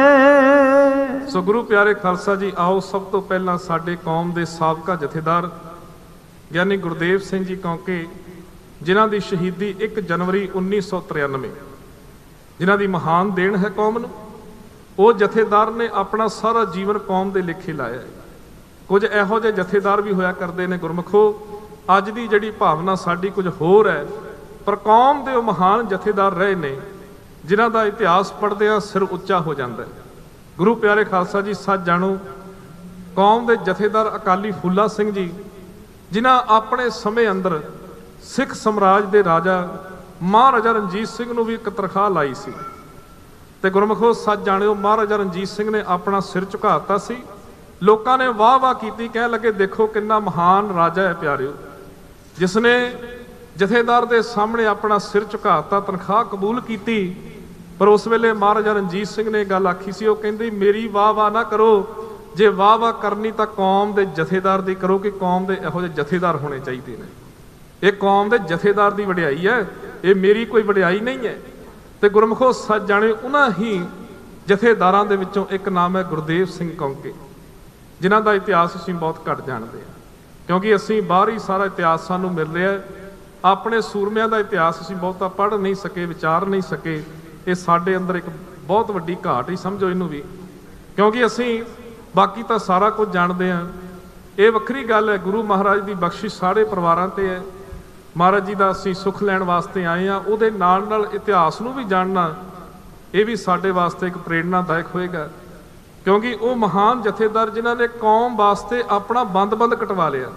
ਫਤਿਹ। ਸੋ ਗੁਰੂ ਪਿਆਰੇ ਖਾਲਸਾ ਜੀ, ਆਓ ਸਭ ਤੋਂ ਪਹਿਲਾਂ ਸਾਡੇ ਕੌਮ ਦੇ ਸਾਬਕਾ ਜਥੇਦਾਰ ਗਿਆਨੀ ਗੁਰਦੇਵ ਸਿੰਘ ਜੀ ਕੌਂਕੇ, ਜਿਨ੍ਹਾਂ ਦੀ ਸ਼ਹੀਦੀ ਇੱਕ ਜਨਵਰੀ ਉੱਨੀ ਸੌ ਤਰਿਆਨਵੇਂ, ਜਿਨ੍ਹਾਂ ਦੀ ਮਹਾਨ ਦੇਣ ਹੈ ਕੌਮ ਨੂੰ। ਉਹ ਜਥੇਦਾਰ ਨੇ ਆਪਣਾ ਸਾਰਾ ਜੀਵਨ ਕੌਮ ਦੇ ਲੇਖੇ ਲਾਇਆ ਹੈ। ਕੁਝ ਇਹੋ ਜਿਹੇ ਜਥੇਦਾਰ ਵੀ ਹੋਇਆ ਕਰਦੇ ਨੇ ਗੁਰਮੁਖੋ। ਅੱਜ ਦੀ ਜਿਹੜੀ ਭਾਵਨਾ ਸਾਡੀ ਕੁਝ ਹੋਰ ਹੈ, ਪਰ ਕੌਮ ਦੇ ਉਹ ਮਹਾਨ ਜਥੇਦਾਰ ਰਹੇ ਨੇ ਜਿਨ੍ਹਾਂ ਦਾ ਇਤਿਹਾਸ ਪੜ੍ਹਦਿਆਂ ਸਿਰ ਉੱਚਾ ਹੋ ਜਾਂਦਾ ਹੈ। ਗੁਰੂ ਪਿਆਰੇ ਖਾਲਸਾ ਜੀ, ਸੱਚ ਜਾਣੋ, ਕੌਮ ਦੇ ਜਥੇਦਾਰ ਅਕਾਲੀ ਫੂਲਾ ਸਿੰਘ ਜੀ, ਜਿਨ੍ਹਾਂ ਆਪਣੇ ਸਮੇਂ ਅੰਦਰ ਸਿੱਖ ਸਮਰਾਜ ਦੇ ਰਾਜਾ ਮਹਾਰਾਜਾ ਰਣਜੀਤ ਸਿੰਘ ਨੂੰ ਵੀ ਇੱਕ ਤਰਖਾਹ ਲਾਈ ਸੀ। ਤੇ ਗੁਰਮੁਖੋ ਸੱਚ ਜਾਣਿਓ, ਮਹਾਰਾਜਾ ਰਣਜੀਤ ਸਿੰਘ ਨੇ ਆਪਣਾ ਸਿਰ ਝੁਕਾਤਾ ਸੀ। ਲੋਕਾਂ ਨੇ ਵਾਹ ਵਾਹ ਕੀਤੀ, ਕਹਿਣ ਲੱਗੇ ਦੇਖੋ ਕਿੰਨਾ ਮਹਾਨ ਰਾਜਾ ਹੈ ਪਿਆਰਿਓ, ਜਿਸ ਨੇ ਜਥੇਦਾਰ ਦੇ ਸਾਹਮਣੇ ਆਪਣਾ ਸਿਰ ਝੁਕਾਤਾ, ਤਨਖਾਹ ਕਬੂਲ ਕੀਤੀ। ਪਰ ਉਸ ਵੇਲੇ ਮਹਾਰਾਜਾ ਰਣਜੀਤ ਸਿੰਘ ਨੇ ਗੱਲ ਆਖੀ ਸੀ, ਉਹ ਕਹਿੰਦੀ ਮੇਰੀ ਵਾਹ ਵਾਹ ਨਾ ਕਰੋ, ਜੇ ਵਾਹ ਵਾਹ ਕਰਨੀ ਤਾਂ ਕੌਮ ਦੇ ਜਥੇਦਾਰ ਦੀ ਕਰੋ, ਕਿ ਕੌਮ ਦੇ ਇਹੋ ਜਿਹੇ ਜਥੇਦਾਰ ਹੋਣੇ ਚਾਹੀਦੇ ਨੇ। ਇਹ ਕੌਮ ਦੇ ਜਥੇਦਾਰ ਦੀ ਵਡਿਆਈ ਹੈ, ਇਹ ਮੇਰੀ ਕੋਈ ਵਡਿਆਈ ਨਹੀਂ ਹੈ। ਤੇ ਗੁਰਮੁਖੋ ਸੱਚ ਜਾਣੇ, ਉਹਨਾਂ ਹੀ ਜਥੇਦਾਰਾਂ ਦੇ ਵਿੱਚੋਂ ਇੱਕ ਨਾਮ ਹੈ ਗੁਰਦੇਵ ਸਿੰਘ ਕੌਂਕੇ, ਜਿਨ੍ਹਾਂ ਦਾ ਇਤਿਹਾਸ ਅਸੀਂ ਬਹੁਤ ਘੱਟ ਜਾਣਦੇ ਹਾਂ, ਕਿਉਂਕਿ ਅਸੀਂ ਬਾਹਰੀ ਸਾਰਾ ਇਤਿਹਾਸ ਸਾਨੂੰ ਮਿਲ ਰਿਹਾ ਹੈ। ਆਪਣੇ ਸੂਰਮਿਆਂ ਦਾ ਇਤਿਹਾਸ ਅਸੀਂ ਬਹੁਤਾ ਪੜ੍ਹ ਨਹੀਂ ਸਕੇ, ਵਿਚਾਰ ਨਹੀਂ ਸਕੇ। ਇਹ ਸਾਡੇ ਅੰਦਰ ਇੱਕ ਬਹੁਤ ਵੱਡੀ ਘਾਟ ਹੀ ਸਮਝੋ ਇਹਨੂੰ ਵੀ, ਕਿਉਂਕਿ ਅਸੀਂ ਬਾਕੀ ਤਾਂ ਸਾਰਾ ਕੁਝ ਜਾਣਦੇ ਹਾਂ। ਇਹ ਵੱਖਰੀ ਗੱਲ ਹੈ, ਗੁਰੂ ਮਹਾਰਾਜ ਦੀ ਬਖਸ਼ਿਸ਼ ਸਾਰੇ ਪਰਿਵਾਰਾਂ ਤੇ ਹੈ। ਮਹਾਰਾਜ ਜੀ ਦਾ ਅਸੀਂ ਸੁੱਖ ਲੈਣ ਵਾਸਤੇ ਆਏ ਹਾਂ, ਉਹਦੇ ਨਾਲ ਨਾਲ ਇਤਿਹਾਸ ਨੂੰ ਵੀ ਜਾਣਨਾ ਇਹ ਵੀ ਸਾਡੇ ਵਾਸਤੇ ਇੱਕ ਪ੍ਰੇਰਨਾਦਾਇਕ ਹੋਏਗਾ, ਕਿਉਂਕਿ ਉਹ ਮਹਾਨ ਜਥੇਦਾਰ ਜਿਨ੍ਹਾਂ ਨੇ ਕੌਮ ਵਾਸਤੇ ਆਪਣਾ ਬੰਦ-ਬੰਦ ਕਟਵਾ ਲਿਆ।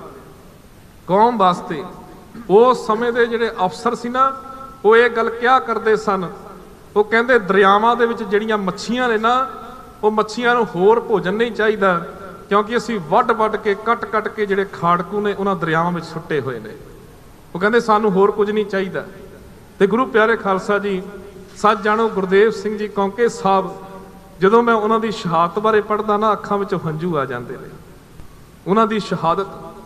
ਕੌਮ ਵਾਸਤੇ ਉਸ ਸਮੇਂ ਦੇ ਜਿਹੜੇ ਅਫਸਰ ਸੀ ਨਾ, ਉਹ ਇਹ ਗੱਲ ਕਿਹਾ ਕਰਦੇ ਸਨ, ਉਹ ਕਹਿੰਦੇ ਦਰਿਆਵਾਂ ਦੇ ਵਿੱਚ ਜਿਹੜੀਆਂ ਮੱਛੀਆਂ ਨੇ ਨਾ, ਉਹ ਮੱਛੀਆਂ ਨੂੰ ਹੋਰ ਭੋਜਨ ਨਹੀਂ ਚਾਹੀਦਾ, ਕਿਉਂਕਿ ਅਸੀਂ ਵੱਢ ਵੱਢ ਕੇ ਕੱਟ ਕੱਟ ਕੇ ਜਿਹੜੇ ਖਾੜਕੂ ਨੇ ਉਹਨਾਂ ਦਰਿਆਵਾਂ ਵਿੱਚ ਸੁੱਟੇ ਹੋਏ ਨੇ। ਉਹ ਕਹਿੰਦੇ ਸਾਨੂੰ ਹੋਰ ਕੁਝ ਨਹੀਂ ਚਾਹੀਦਾ। ਤੇ ਗੁਰੂ ਪਿਆਰੇ ਖਾਲਸਾ ਜੀ, ਸੱਚ ਜਾਣੋ, ਗੁਰਦੇਵ ਸਿੰਘ ਜੀ ਕੌਂਕੇ ਸਾਹਿਬ, ਜਦੋਂ ਮੈਂ ਉਹਨਾਂ ਦੀ ਸ਼ਹਾਦਤ ਬਾਰੇ ਪੜ੍ਹਦਾ ਨਾ, ਅੱਖਾਂ ਵਿੱਚੋਂ ਹੰਝੂ ਆ ਜਾਂਦੇ ਨੇ। ਉਹਨਾਂ ਦੀ ਸ਼ਹਾਦਤ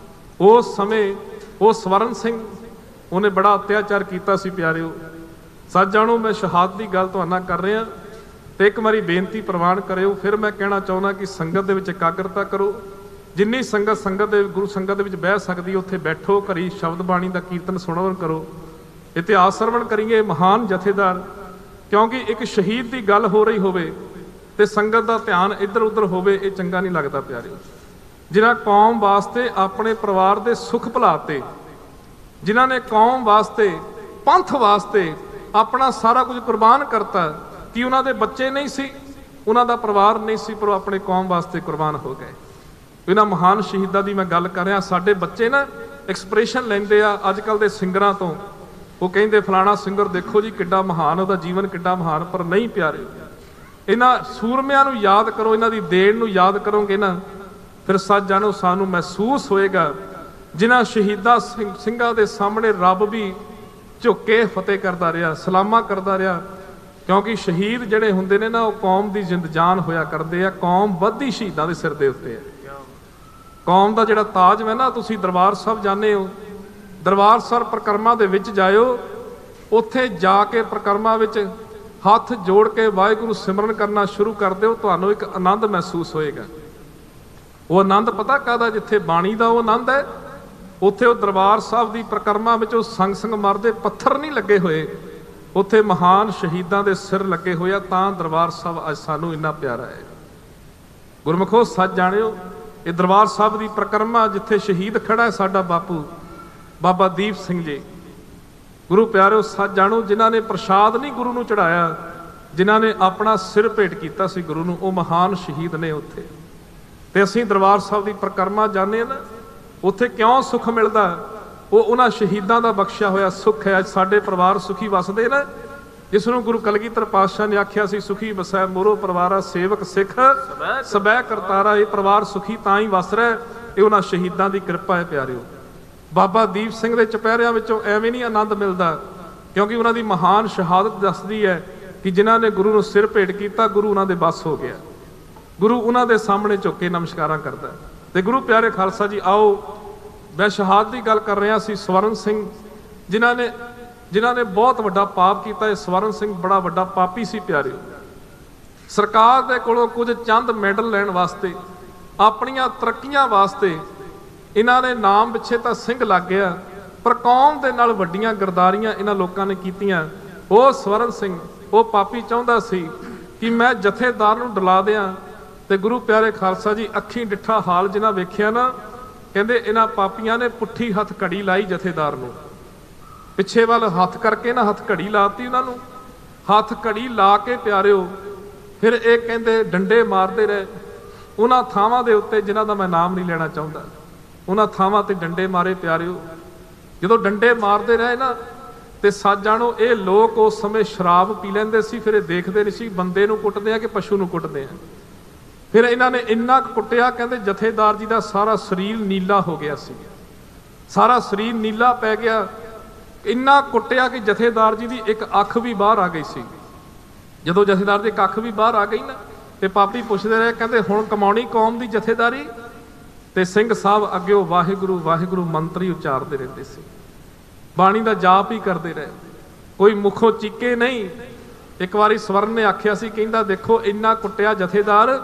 ਉਸ ਸਮੇਂ, ਉਹ ਸਵਰਨ ਸਿੰਘ, ਉਹਨੇ ਬੜਾ ਅਤਿਆਚਾਰ ਕੀਤਾ ਸੀ ਪਿਆਰਿਓ। ਸੱਚ ਜਾਣੋ, ਮੈਂ ਸ਼ਹਾਦਤ ਦੀ ਗੱਲ ਤੁਹਾਡੇ ਨਾਲ ਕਰ ਰਿਹਾ, ਤੇ ਇੱਕ ਵਾਰੀ ਬੇਨਤੀ ਪ੍ਰਵਾਨ ਕਰਿਓ। ਫਿਰ ਮੈਂ ਕਹਿਣਾ ਚਾਹੁੰਦਾ ਕਿ ਸੰਗਤ ਦੇ ਵਿੱਚ ਇਕਾਗਰਤਾ ਕਰੋ। ਜਿੰਨੀ ਸੰਗਤ ਸੰਗਤ ਦੇ ਗੁਰੂ ਸੰਗਤ ਦੇ ਵਿੱਚ ਬਹਿ ਸਕਦੀ ਉੱਥੇ ਬੈਠੋ, ਘਰੀ ਸ਼ਬਦ ਬਾਣੀ ਦਾ ਕੀਰਤਨ ਸੁਣਨ ਕਰੋ, ਇਤਿਹਾਸ ਸਰਵਣ ਕਰੀਏ ਮਹਾਨ ਜਥੇਦਾਰ। ਕਿਉਂਕਿ ਇੱਕ ਸ਼ਹੀਦ ਦੀ ਗੱਲ ਹੋ ਰਹੀ ਹੋਵੇ ਤੇ ਸੰਗਤ ਦਾ ਧਿਆਨ ਇੱਧਰ ਉੱਧਰ ਹੋਵੇ, ਇਹ ਚੰਗਾ ਨਹੀਂ ਲੱਗਦਾ ਪਿਆਰਿਓ। ਜਿਨ੍ਹਾਂ ਕੌਮ ਵਾਸਤੇ ਆਪਣੇ ਪਰਿਵਾਰ ਦੇ ਸੁੱਖ ਭੁਲਾਤੇ, ਜਿਨ੍ਹਾਂ ਨੇ ਕੌਮ ਵਾਸਤੇ ਪੰਥ ਵਾਸਤੇ ਆਪਣਾ ਸਾਰਾ ਕੁਝ ਕੁਰਬਾਨ ਕਰਤਾ, ਕਿ ਉਹਨਾਂ ਦੇ ਬੱਚੇ ਨਹੀਂ ਸੀ, ਉਹਨਾਂ ਦਾ ਪਰਿਵਾਰ ਨਹੀਂ ਸੀ, ਪਰ ਉਹ ਆਪਣੇ ਕੌਮ ਵਾਸਤੇ ਕੁਰਬਾਨ ਹੋ ਗਏ। ਇਹਨਾਂ ਮਹਾਨ ਸ਼ਹੀਦਾਂ ਦੀ ਮੈਂ ਗੱਲ ਕਰ ਰਿਹਾ। ਸਾਡੇ ਬੱਚੇ ਨਾ ਐਕਸਪ੍ਰੈਸ਼ਨ ਲੈਂਦੇ ਆ ਅੱਜ ਕੱਲ੍ਹ ਦੇ ਸਿੰਗਰਾਂ ਤੋਂ, ਉਹ ਕਹਿੰਦੇ ਫਲਾਣਾ ਸਿੰਗਰ ਦੇਖੋ ਜੀ ਕਿੱਡਾ ਮਹਾਨ, ਉਹਦਾ ਜੀਵਨ ਕਿੱਡਾ ਮਹਾਨ, ਪਰ ਨਹੀਂ ਪਿਆਰੇ। ਇਹਨਾਂ ਸੂਰਮਿਆਂ ਨੂੰ ਯਾਦ ਕਰੋ, ਇਹਨਾਂ ਦੀ ਦੇਣ ਨੂੰ ਯਾਦ ਕਰੋਗੇ ਨਾ, ਫਿਰ ਸੱਚ ਜਾਣੋ ਸਾਨੂੰ ਮਹਿਸੂਸ ਹੋਏਗਾ ਜਿਨ੍ਹਾਂ ਸ਼ਹੀਦਾਂ ਸਿੰਘ ਸਿੰਘਾਂ ਦੇ ਸਾਹਮਣੇ ਰੱਬ ਵੀ ਝੁੱਕ ਕੇ ਫਤਿਹ ਕਰਦਾ ਰਿਹਾ, ਸਲਾਮਾਂ ਕਰਦਾ ਰਿਹਾ। ਕਿਉਂਕਿ ਸ਼ਹੀਦ ਜਿਹੜੇ ਹੁੰਦੇ ਨੇ ਨਾ, ਉਹ ਕੌਮ ਦੀ ਜਿੰਦ ਜਾਨ ਹੋਇਆ ਕਰਦੇ ਆ। ਕੌਮ ਵੱਧਦੀ ਸ਼ਹੀਦਾਂ ਦੇ ਸਿਰ ਦੇ ਉੱਤੇ ਹੈ। ਕੌਮ ਦਾ ਜਿਹੜਾ ਤਾਜ ਹੈ ਨਾ, ਤੁਸੀਂ ਦਰਬਾਰ ਸਾਹਿਬ ਜਾਂਦੇ ਹੋ, ਦਰਬਾਰ ਸਾਹਿਬ ਪ੍ਰਕਰਮਾ ਦੇ ਵਿੱਚ ਜਾਇਓ, ਉੱਥੇ ਜਾ ਕੇ ਪ੍ਰਕਰਮਾ ਵਿੱਚ ਹੱਥ ਜੋੜ ਕੇ ਵਾਹਿਗੁਰੂ ਸਿਮਰਨ ਕਰਨਾ ਸ਼ੁਰੂ ਕਰ ਦਿਓ, ਤੁਹਾਨੂੰ ਇੱਕ ਆਨੰਦ ਮਹਿਸੂਸ ਹੋਏਗਾ। ਉਹ ਆਨੰਦ ਪਤਾ ਕਾਹਦਾ? ਜਿੱਥੇ ਬਾਣੀ ਦਾ ਉਹ ਆਨੰਦ ਹੈ, ਉੱਥੇ ਉਹ ਦਰਬਾਰ ਸਾਹਿਬ ਦੀ ਪ੍ਰਕਰਮਾ ਵਿੱਚ ਉਹ ਸੰਗ ਸੰਗ ਮਰਦੇ ਪੱਥਰ ਨਹੀਂ ਲੱਗੇ ਹੋਏ, ਉੱਥੇ ਮਹਾਨ ਸ਼ਹੀਦਾਂ ਦੇ ਸਿਰ ਲੱਗੇ ਹੋਏ ਆ। ਤਾਂ ਦਰਬਾਰ ਸਾਹਿਬ ਅੱਜ ਸਾਨੂੰ ਇੰਨਾ ਪਿਆਰਾ ਹੈ। ਗੁਰਮੁਖੋ ਸੱਚ ਜਾਣਿਓ, ਇਹ ਦਰਬਾਰ ਸਾਹਿਬ ਦੀ ਪ੍ਰਕਰਮਾ ਜਿੱਥੇ ਸ਼ਹੀਦ ਖੜਾ ਹੈ ਸਾਡਾ ਬਾਪੂ ਬਾਬਾ ਦੀਪ ਸਿੰਘ ਜੀ, ਗੁਰੂ ਪਿਆਰਿਓ ਸੱਚ ਜਾਣੋ, ਜਿਨ੍ਹਾਂ ਨੇ ਪ੍ਰਸ਼ਾਦ ਨਹੀਂ ਗੁਰੂ ਨੂੰ ਚੜਾਇਆ, ਜਿਨ੍ਹਾਂ ਨੇ ਆਪਣਾ ਸਿਰ ਭੇਟ ਕੀਤਾ ਸੀ ਗੁਰੂ ਨੂੰ, ਉਹ ਮਹਾਨ ਸ਼ਹੀਦ ਨੇ ਉੱਥੇ। ਤੇ ਅਸੀਂ ਦਰਬਾਰ ਸਾਹਿਬ ਦੀ ਪ੍ਰਕਰਮਾ ਜਾਂਦੇ ਹਾਂ ਨਾ, ਉੱਥੇ ਕਿਉਂ ਸੁੱਖ ਮਿਲਦਾ? ਉਹ ਉਹਨਾਂ ਸ਼ਹੀਦਾਂ ਦਾ ਬਖਸ਼ਿਆ ਹੋਇਆ ਸੁੱਖ ਹੈ। ਅੱਜ ਸਾਡੇ ਪਰਿਵਾਰ ਸੁਖੀ ਵਸਦੇ ਨਾ, ਜਿਸ ਨੂੰ ਗੁਰੂ ਕਲਗੀਧਰ ਪਾਤਸ਼ਾਹ ਨੇ ਆਖਿਆ ਸੀ, ਸੁਖੀ ਵਸੈ ਮੋਰੋ ਪਰਿਵਾਰਾ ਸੇਵਕ ਸਿੱਖ ਸਬੈ ਕਰਤਾਰਾ। ਇਹ ਪਰਿਵਾਰ ਸੁਖੀ ਤਾਂ ਹੀ ਵਸ ਰਿਹਾ, ਇਹ ਉਹਨਾਂ ਸ਼ਹੀਦਾਂ ਦੀ ਕਿਰਪਾ ਹੈ ਪਿਆਰਿਓ। ਬਾਬਾ ਦੀਪ ਸਿੰਘ ਦੇ ਚੁਪਹਿਰਿਆਂ ਵਿੱਚੋਂ ਐਵੇਂ ਨਹੀਂ ਆਨੰਦ ਮਿਲਦਾ, ਕਿਉਂਕਿ ਉਹਨਾਂ ਦੀ ਮਹਾਨ ਸ਼ਹਾਦਤ ਦੱਸਦੀ ਹੈ ਕਿ ਜਿਨ੍ਹਾਂ ਨੇ ਗੁਰੂ ਨੂੰ ਸਿਰ ਭੇਟ ਕੀਤਾ, ਗੁਰੂ ਉਹਨਾਂ ਦੇ ਬਸ ਹੋ ਗਿਆ। ਗੁਰੂ ਉਹਨਾਂ ਦੇ ਸਾਹਮਣੇ ਝੁੱਕ ਕੇ ਨਮਸਕਾਰਾਂ ਕਰਦਾ। ਤੇ ਗੁਰੂ ਪਿਆਰੇ ਖਾਲਸਾ ਜੀ, ਆਓ ਮੈਂ ਸ਼ਹਾਦਤ ਦੀ ਗੱਲ ਕਰ ਰਿਹਾ ਸੀ। ਸਵਰਨ ਸਿੰਘ ਜਿਨ੍ਹਾਂ ਨੇ ਜਿਨ੍ਹਾਂ ਨੇ ਬਹੁਤ ਵੱਡਾ ਪਾਪ ਕੀਤਾ। ਇਹ ਸਵਰਨ ਸਿੰਘ ਬੜਾ ਵੱਡਾ ਪਾਪੀ ਸੀ ਪਿਆਰਿਓ। ਸਰਕਾਰ ਦੇ ਕੋਲੋਂ ਕੁਝ ਚੰਦ ਮੈਡਲ ਲੈਣ ਵਾਸਤੇ, ਆਪਣੀਆਂ ਤਰੱਕੀਆਂ ਵਾਸਤੇ ਇਹਨਾਂ ਨੇ ਨਾਮ ਪਿੱਛੇ ਤਾਂ ਸਿੰਘ ਲੱਗ ਗਿਆ, ਪਰ ਕੌਮ ਦੇ ਨਾਲ ਵੱਡੀਆਂ ਗਰਦਾਰੀਆਂ ਇਹਨਾਂ ਲੋਕਾਂ ਨੇ ਕੀਤੀਆਂ। ਉਹ ਸਵਰਨ ਸਿੰਘ, ਉਹ ਪਾਪੀ ਚਾਹੁੰਦਾ ਸੀ ਕਿ ਮੈਂ ਜਥੇਦਾਰ ਨੂੰ ਡਲਾ ਦਿਆਂ। ਤੇ ਗੁਰੂ ਪਿਆਰੇ ਖਾਲਸਾ ਜੀ, ਅੱਖੀਂ ਡਿੱਠਾ ਹਾਲ ਜਿਨ੍ਹਾਂ ਵੇਖਿਆ ਨਾ, ਕਹਿੰਦੇ ਇਹਨਾਂ ਪਾਪੀਆਂ ਨੇ ਪੁੱਠੀ ਹੱਥ ਘੜੀ ਲਾਈ ਜਥੇਦਾਰ ਨੂੰ, ਪਿੱਛੇ ਵੱਲ ਹੱਥ ਕਰਕੇ ਨਾ ਹੱਥ ਘੜੀ ਲਾਤੀ ਉਹਨਾਂ ਨੂੰ। ਹੱਥ ਘੜੀ ਲਾ ਕੇ ਪਿਆਰਿਓ ਫਿਰ ਇਹ ਕਹਿੰਦੇ ਡੰਡੇ ਮਾਰਦੇ ਰਹੇ ਉਹਨਾਂ ਥਾਵਾਂ ਦੇ ਉੱਤੇ ਜਿਨ੍ਹਾਂ ਦਾ ਮੈਂ ਨਾਮ ਨਹੀਂ ਲੈਣਾ ਚਾਹੁੰਦਾ। ਉਹਨਾਂ ਥਾਵਾਂ ਤੇ ਡੰਡੇ ਮਾਰੇ ਪਿਆਰਿਓ। ਜਦੋਂ ਡੰਡੇ ਮਾਰਦੇ ਰਹੇ ਨਾ, ਤੇ ਸੱਚ ਜਾਣੋ ਇਹ ਲੋਕ ਉਸ ਸਮੇਂ ਸ਼ਰਾਬ ਪੀ ਲੈਂਦੇ ਸੀ। ਫਿਰ ਇਹ ਦੇਖਦੇ ਨਹੀਂ ਸੀ ਬੰਦੇ ਨੂੰ ਕੁੱਟਦੇ ਆ ਕਿ ਪਸ਼ੂ ਨੂੰ ਕੁੱਟਦੇ ਆ। ਫਿਰ ਇਹਨਾਂ ਨੇ ਇੰਨਾ ਕੁੱਟਿਆ, ਕਹਿੰਦੇ ਜਥੇਦਾਰ ਜੀ ਦਾ ਸਾਰਾ ਸਰੀਰ ਨੀਲਾ ਹੋ ਗਿਆ ਸੀ, ਸਾਰਾ ਸਰੀਰ ਨੀਲਾ ਪੈ ਗਿਆ। ਇੰਨਾ ਕੁੱਟਿਆ ਕਿ ਜਥੇਦਾਰ ਜੀ ਦੀ ਇੱਕ ਅੱਖ ਵੀ ਬਾਹਰ ਆ ਗਈ ਸੀ। ਜਦੋਂ ਜਥੇਦਾਰ ਦੀ ਇੱਕ ਅੱਖ ਵੀ ਬਾਹਰ ਆ ਗਈ ਨਾ, ਤੇ ਪਾਪੀ ਪੁੱਛਦੇ ਰਹੇ, ਕਹਿੰਦੇ ਹੁਣ ਕਮਾਉਣੀ ਕੌਮ ਦੀ ਜਥੇਦਾਰੀ? ਤੇ ਸਿੰਘ ਸਾਹਿਬ ਅੱਗੇ ਵਾਹਿਗੁਰੂ ਵਾਹਿਗੁਰੂ ਮੰਤਰੀ ਉਚਾਰਦੇ ਰਹਿੰਦੇ ਸੀ, ਬਾਣੀ ਦਾ ਜਾਪ ਹੀ ਕਰਦੇ ਰਹੇ, ਕੋਈ ਮੁਖੋਂ ਚੀਕੇ ਨਹੀਂ। ਇੱਕ ਵਾਰੀ ਸਵਰਨ ਨੇ ਆਖਿਆ ਸੀ, ਕਹਿੰਦਾ ਦੇਖੋ ਇੰਨਾ ਕੁੱਟਿਆ ਜਥੇਦਾਰ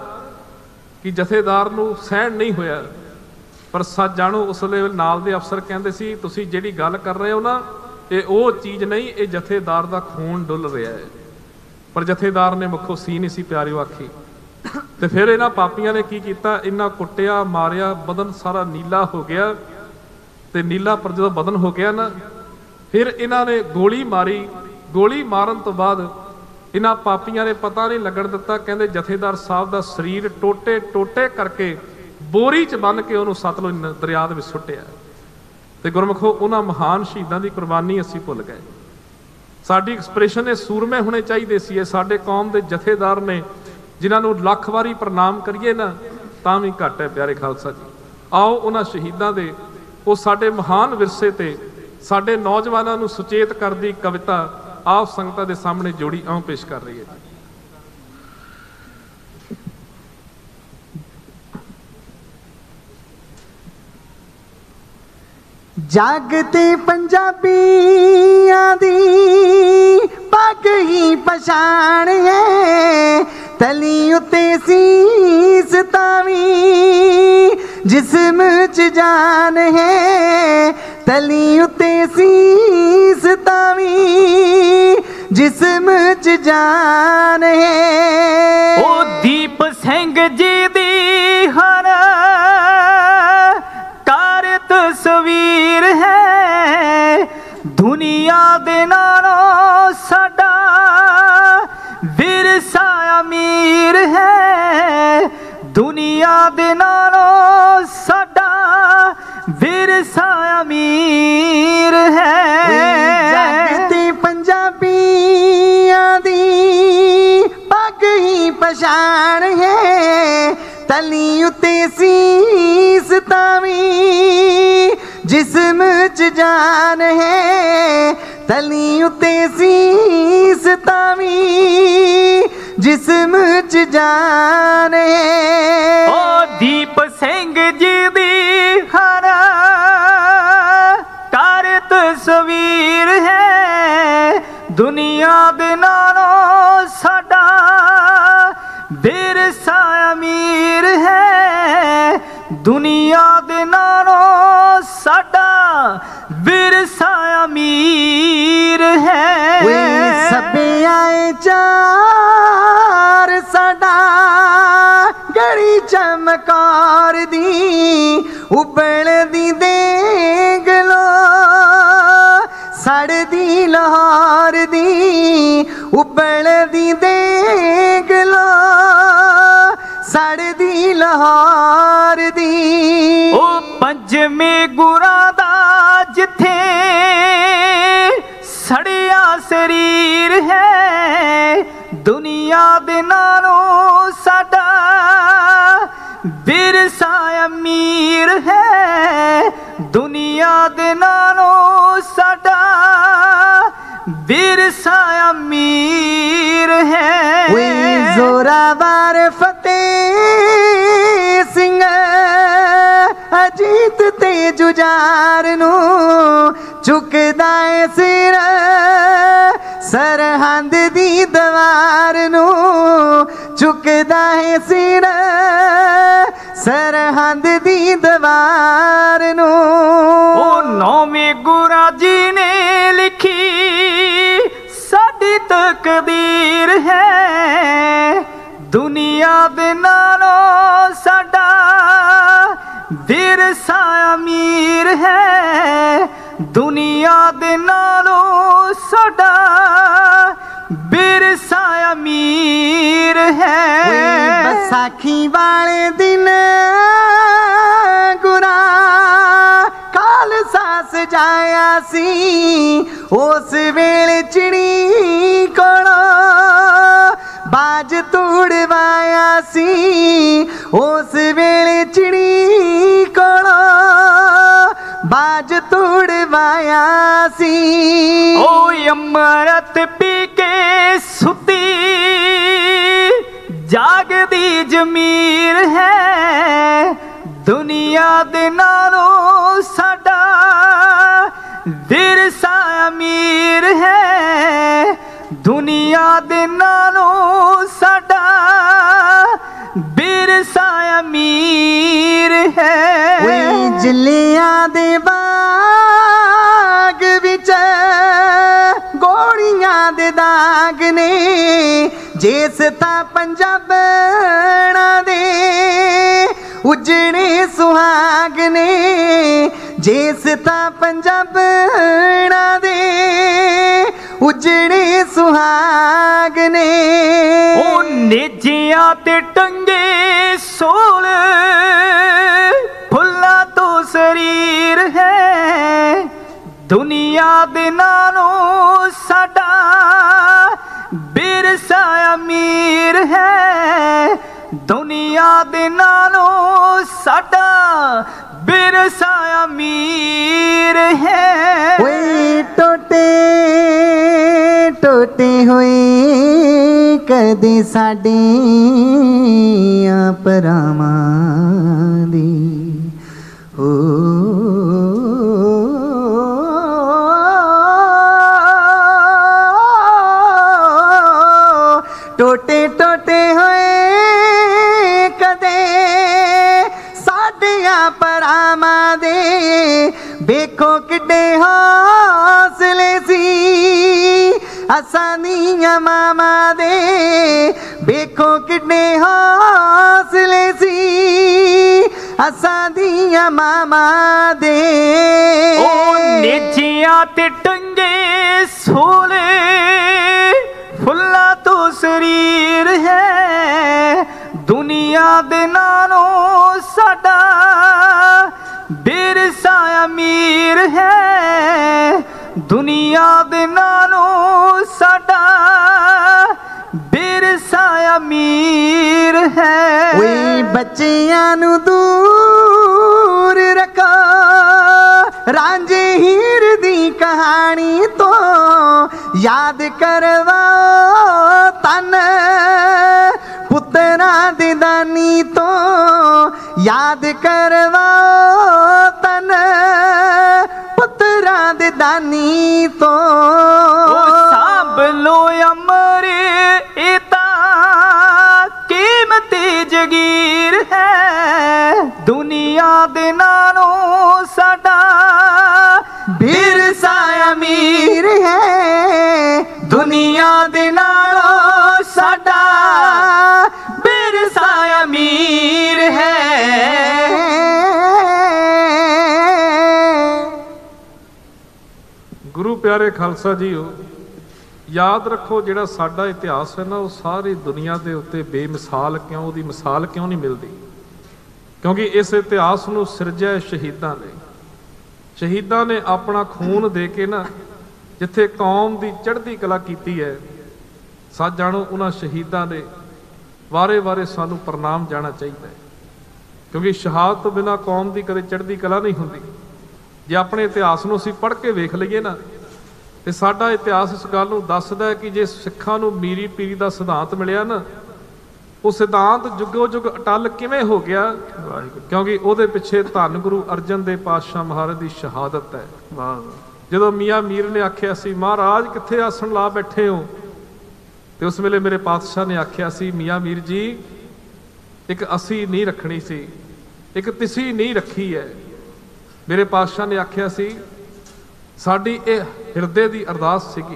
ਕਿ ਜਥੇਦਾਰ ਨੂੰ ਸਹਿਣ ਨਹੀਂ ਹੋਇਆ। ਪਰ ਸੱਚ ਜਾਣੋ, ਉਸ ਵੇਲੇ ਨਾਲ ਦੇ ਅਫਸਰ ਕਹਿੰਦੇ ਸੀ, ਤੁਸੀਂ ਜਿਹੜੀ ਗੱਲ ਕਰ ਰਹੇ ਹੋ ਨਾ, ਇਹ ਉਹ ਚੀਜ਼ ਨਹੀਂ, ਇਹ ਜਥੇਦਾਰ ਦਾ ਖੂਨ ਡੁੱਲ ਰਿਹਾ ਹੈ। ਪਰ ਜਥੇਦਾਰ ਨੇ ਮੁੱਖੋਂ ਸੀ ਨਹੀਂ ਸੀ ਪਿਆਰਿਓ ਆਖੀ। ਤੇ ਫਿਰ ਇਹਨਾਂ ਪਾਪੀਆਂ ਨੇ ਕੀ ਕੀਤਾ, ਇੰਨਾ ਕੁੱਟਿਆ ਮਾਰਿਆ, ਬਦਨ ਸਾਰਾ ਨੀਲਾ ਹੋ ਗਿਆ। ਤੇ ਨੀਲਾ ਪਰ ਜਦੋਂ ਬਦਨ ਹੋ ਗਿਆ ਨਾ, ਫਿਰ ਇਹਨਾਂ ਨੇ ਗੋਲੀ ਮਾਰੀ। ਗੋਲੀ ਮਾਰਨ ਤੋਂ ਬਾਅਦ ਇਹਨਾਂ ਪਾਪੀਆਂ ਨੇ ਪਤਾ ਨਹੀਂ ਲੱਗਣ ਦਿੱਤਾ, ਕਹਿੰਦੇ ਜਥੇਦਾਰ ਸਾਹਿਬ ਦਾ ਸਰੀਰ ਟੋਟੇ ਟੋਟੇ ਕਰਕੇ ਬੋਰੀ 'ਚ ਬੰਨ੍ਹ ਕੇ ਉਹਨੂੰ ਸਤਲੁਜ ਦਰਿਆ ਦੇ ਵਿੱਚ ਸੁੱਟਿਆ। ਤੇ ਗੁਰਮੁਖੋ, ਉਹਨਾਂ ਮਹਾਨ ਸ਼ਹੀਦਾਂ ਦੀ ਕੁਰਬਾਨੀ ਅਸੀਂ ਭੁੱਲ ਗਏ। ਸਾਡੀ ਐਕਸਪ੍ਰੈਸ਼ਨ ਇਹ ਸੂਰਮੇ ਹੋਣੇ ਚਾਹੀਦੇ ਸੀ। ਇਹ ਸਾਡੇ ਕੌਮ ਦੇ ਜਥੇਦਾਰ ਨੇ, ਜਿਨ੍ਹਾਂ ਨੂੰ ਲੱਖ ਵਾਰੀ ਪ੍ਰਣਾਮ ਕਰੀਏ ਨਾ ਤਾਂ ਵੀ ਘੱਟ ਹੈ ਪਿਆਰੇ ਖਾਲਸਾ ਜੀ। ਆਓ ਉਹਨਾਂ ਸ਼ਹੀਦਾਂ ਦੇ, ਉਹ ਸਾਡੇ ਮਹਾਨ ਵਿਰਸੇ ਤੇ ਸਾਡੇ ਨੌਜਵਾਨਾਂ ਨੂੰ ਸੁਚੇਤ ਕਰਦੀ ਕਵਿਤਾ ਆਪ ਸੰਗਤਾਂ ਦੇ ਸਾਹਮਣੇ ਜੋੜੀ ਆਉਂ ਪੇਸ਼ ਕਰ ਰਹੀ ਹੈ। जागते पंजाबियां दी पग ही पछाण है, तली उत्ते सीस तावी जिस्म च जान है तली उते सीस तावी जिस्म च जान है। ओ दीप सिंह जी दी हर कार तस्वीर है दुनिया दे नालों साडा विरसा अमीर है दुनिया दे नालों साडा विरसा अमीर है। जागते पंजाबियां दी पग ही पछाण है तली उते सीस तावी जिस्म च जान है तली उते सीस तावी जिस्म च जान है। ओ दीप सिंह जी दी हर कार तस्वीर है दुनिया दे नालों साडा विरसा अमीर है दुनिया दे नालों साडा विरसा अमीर है। सबे आए चार साडा गड़ी चमकार दी उबल दी देग लो सड़ दी लाहौर दी उबल दी देग लो सड़ दी लाहौर दी। ओ पंजमे गुरा दा जिथे सड़िया शरीर है दुनिया दे नालों साडा विरसा अमीर है दुनिया दे नालों साडा विरसा अमीर है। वे जोरावर फतेह सिंह अजीत ते जुजार नू चुकदा है सिर सरहंद दी दवार नू चुकदा है सिर सरहंद दी दवार नू। ओ नौवें गुरा जी ने लिखी साडी तकदीर है दुनिया दे नालों साडा विरसा अमीर है दुनिया दे नालों साडा विरसा अमीर है। बैसाखी वाले दिन गुरा खालसा सजाया सी उस वेले चिड़ी कोलो बाज तोड़वाया सी उस वेले चिड़ी कोलो बाज तोड़वाया सी। ओ अमृत पी के सुती जागदी जमीर है दुनिया दे नालों साडा विरसा अमीर है दुनिया दे नालों साडा विरसा अमीर है। जिलिया दे बाग विच गोलियां दे दाग ने जिस ता पंजाबना दे उजड़े सुहाग ने जिस ता पंजाबना दे उजड़े सुहाग ने। ओ नेजिया ते टंगे सोल फुल्ला तो शरीर है दुनिया दे नालों साडा विरसा अमीर है दुनिया दे नालों साडा विरसा अमीर है। ओए टोटे टोटे हुए कदे साडे परावां दी ओ टोटे टोटे होए कदे साडियां बेखो किड्डे हौसले सी असां दियां मामा दे, बेखो किड्डे हौसले सी असां दियां मामा दे। ओ नेजियां ते टंगे सोले फुल्ला तो शरीर है, दुनिया दे नालों साडा बिरसा अमीर है, दुनिया दे नालों साडा बिरसा अमीर है। ओए बच्चियां नू दूर रखो रांझे हीर दी कहानी तो, याद करवाओ तन पुत्रा दी दानी तो, याद करवाओ तन पुत्रा दी दानी तो। ओ सांभ लो अमर इता कीमती जगीर है, दुनिया दे नालों साडा बिरसा अमीर है, दुनिया दे नालों साडा बिरसा अमीर है। गुरु प्यारे खालसा जीओ, याद रखो ਜਿਹੜਾ ਸਾਡਾ ਇਤਿਹਾਸ ਹੈ ਨਾ ਉਹ ਸਾਰੀ ਦੁਨੀਆ ਦੇ ਉੱਤੇ ਬੇਮਿਸਾਲ ਕਿਉਂ, ਉਹਦੀ ਮਿਸਾਲ ਕਿਉਂ ਨਹੀਂ ਮਿਲਦੀ? ਕਿਉਂਕਿ ਇਸ ਇਤਿਹਾਸ ਨੂੰ ਸਿਰਜਿਆ ਸ਼ਹੀਦਾਂ ਨੇ। ਸ਼ਹੀਦਾਂ ਨੇ ਆਪਣਾ ਖੂਨ ਦੇ ਕੇ ਨਾ ਜਿੱਥੇ ਕੌਮ ਦੀ ਚੜ੍ਹਦੀ ਕਲਾ ਕੀਤੀ ਹੈ, ਸੱਚ ਜਾਣੋ ਉਹਨਾਂ ਸ਼ਹੀਦਾਂ ਦੇ ਵਾਰੇ-ਵਾਰੇ ਸਾਨੂੰ ਪ੍ਰਣਾਮ ਜਾਣਾ ਚਾਹੀਦਾ ਹੈ। ਕਿਉਂਕਿ ਸ਼ਹਾਦਤ ਤੋਂ ਬਿਨਾਂ ਕੌਮ ਦੀ ਕਦੇ ਚੜ੍ਹਦੀ ਕਲਾ ਨਹੀਂ ਹੁੰਦੀ। ਜੇ ਆਪਣੇ ਇਤਿਹਾਸ ਨੂੰ ਅਸੀਂ ਪੜ੍ਹ ਕੇ ਵੇਖ ਲਈਏ ਨਾ ਤੇ ਸਾਡਾ ਇਤਿਹਾਸ ਇਸ ਗੱਲ ਨੂੰ ਦੱਸਦਾ ਹੈ ਕਿ ਜੇ ਸਿੱਖਾਂ ਨੂੰ ਮੀਰੀ ਪੀਰੀ ਦਾ ਸਿਧਾਂਤ ਮਿਲਿਆ ਨਾ, ਉਹ ਸਿਧਾਂਤ ਜੁਗੋ ਜੁਗ ਅਟਲ ਕਿਵੇਂ ਹੋ ਗਿਆ? ਕਿਉਂਕਿ ਉਹਦੇ ਪਿੱਛੇ ਧੰਨ ਗੁਰੂ ਅਰਜਨ ਦੇਵ ਪਾਤਸ਼ਾਹ ਮਹਾਰਾਜ ਦੀ ਸ਼ਹਾਦਤ ਹੈ। ਜਦੋਂ ਮੀਆਂ ਮੀਰ ਨੇ ਆਖਿਆ ਸੀ ਮਹਾਰਾਜ ਕਿੱਥੇ ਆਸਣ ਲਾ ਬੈਠੇ ਹੋ, ਤੇ ਉਸ ਵੇਲੇ ਮੇਰੇ ਪਾਤਸ਼ਾਹ ਨੇ ਆਖਿਆ ਸੀ ਮੀਆਂ ਮੀਰ ਜੀ ਇੱਕ ਅਸੀਂ ਨਹੀਂ ਰੱਖਣੀ ਸੀ, ਇੱਕ ਤੁਸੀਂ ਨਹੀਂ ਰੱਖੀ ਹੈ। ਮੇਰੇ ਪਾਤਸ਼ਾਹ ਨੇ ਆਖਿਆ ਸੀ ਸਾਡੀ ਇਹ ਹਿਰਦੇ ਦੀ ਅਰਦਾਸ ਸੀਗੀ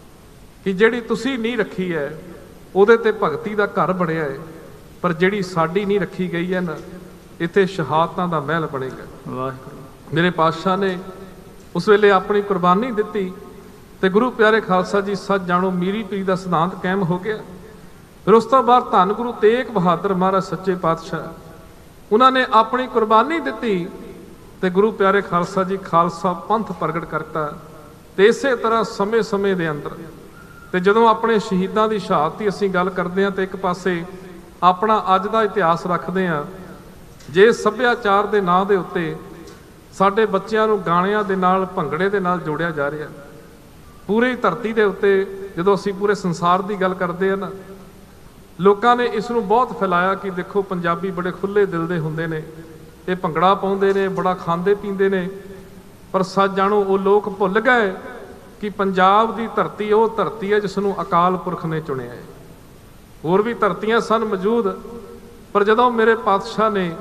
ਕਿ ਜਿਹੜੀ ਤੁਸੀਂ ਨਹੀਂ ਰੱਖੀ ਹੈ ਉਹਦੇ ਤੇ ਭਗਤੀ ਦਾ ਘਰ ਬਣਿਆ ਹੈ, ਪਰ ਜਿਹੜੀ ਸਾਡੀ ਨਹੀਂ ਰੱਖੀ ਗਈ ਹੈ ਨਾ ਇੱਥੇ ਸ਼ਹਾਦਤਾਂ ਦਾ ਮਹਿਲ ਬਣੇਗਾ। ਵਾਹਿਗੁਰੂ। ਮੇਰੇ ਪਾਤਸ਼ਾਹ ਨੇ ਉਸ ਵੇਲੇ ਆਪਣੀ ਕੁਰਬਾਨੀ ਦਿੱਤੀ ਤੇ ਗੁਰੂ ਪਿਆਰੇ ਖਾਲਸਾ ਜੀ ਸੱਚ ਜਾਣੋ ਮੀਰੀ ਪੀਰੀ ਦਾ ਸਿਧਾਂਤ ਕਾਇਮ ਹੋ ਗਿਆ। ਫਿਰ ਉਸ ਤੋਂ ਬਾਅਦ ਧੰਨ ਗੁਰੂ ਤੇਗ ਬਹਾਦਰ ਮਹਾਰਾਜ ਸੱਚੇ ਪਾਤਸ਼ਾਹ ਉਹਨਾਂ ਨੇ ਆਪਣੀ ਕੁਰਬਾਨੀ ਦਿੱਤੀ ਤੇ ਗੁਰੂ ਪਿਆਰੇ ਖਾਲਸਾ ਜੀ ਖਾਲਸਾ ਪੰਥ ਪ੍ਰਗਟ ਕਰਤਾ। ਤੇ ਇਸੇ ਤਰ੍ਹਾਂ ਸਮੇਂ ਸਮੇਂ ਦੇ ਅੰਦਰ ਤੇ ਜਦੋਂ ਆਪਣੇ ਸ਼ਹੀਦਾਂ ਦੀ ਸ਼ਹਾਦਤ ਦੀ ਅਸੀਂ ਗੱਲ ਕਰਦੇ ਹਾਂ ਤੇ ਇੱਕ ਪਾਸੇ ਆਪਣਾ ਅੱਜ ਦਾ ਇਤਿਹਾਸ ਰੱਖਦੇ ਹਾਂ। ਜੇ ਸੱਭਿਆਚਾਰ ਦੇ ਨਾਂ ਦੇ ਉੱਤੇ ਸਾਡੇ ਬੱਚਿਆਂ ਨੂੰ ਗਾਣਿਆਂ ਦੇ ਨਾਲ ਭੰਗੜੇ ਦੇ ਨਾਲ ਜੋੜਿਆ ਜਾ ਰਿਹਾ, ਪੂਰੀ ਧਰਤੀ ਦੇ ਉੱਤੇ ਜਦੋਂ ਅਸੀਂ ਪੂਰੇ ਸੰਸਾਰ ਦੀ ਗੱਲ ਕਰਦੇ ਹਾਂ ਨਾ, ਲੋਕਾਂ ਨੇ ਇਸ ਨੂੰ ਬਹੁਤ ਫੈਲਾਇਆ ਕਿ ਦੇਖੋ ਪੰਜਾਬੀ ਬੜੇ ਖੁੱਲੇ ਦਿਲ ਦੇ ਹੁੰਦੇ ਨੇ, ਇਹ ਭੰਗੜਾ ਪਾਉਂਦੇ ਨੇ, ਬੜਾ ਖਾਂਦੇ ਪੀਂਦੇ ਨੇ। ਪਰ ਸੱਚ ਜਾਣੋ ਉਹ ਲੋਕ ਭੁੱਲ ਗਏ ਕਿ ਪੰਜਾਬ ਦੀ ਧਰਤੀ ਉਹ ਧਰਤੀ ਹੈ ਜਿਸ ਨੂੰ ਅਕਾਲ ਪੁਰਖ ਨੇ ਚੁਣਿਆ ਹੈ। ਹੋਰ ਵੀ ਧਰਤੀਆਂ ਸਨ ਮੌਜੂਦ, ਪਰ ਜਦੋਂ ਮੇਰੇ ਪਾਤਸ਼ਾਹ ਨੇ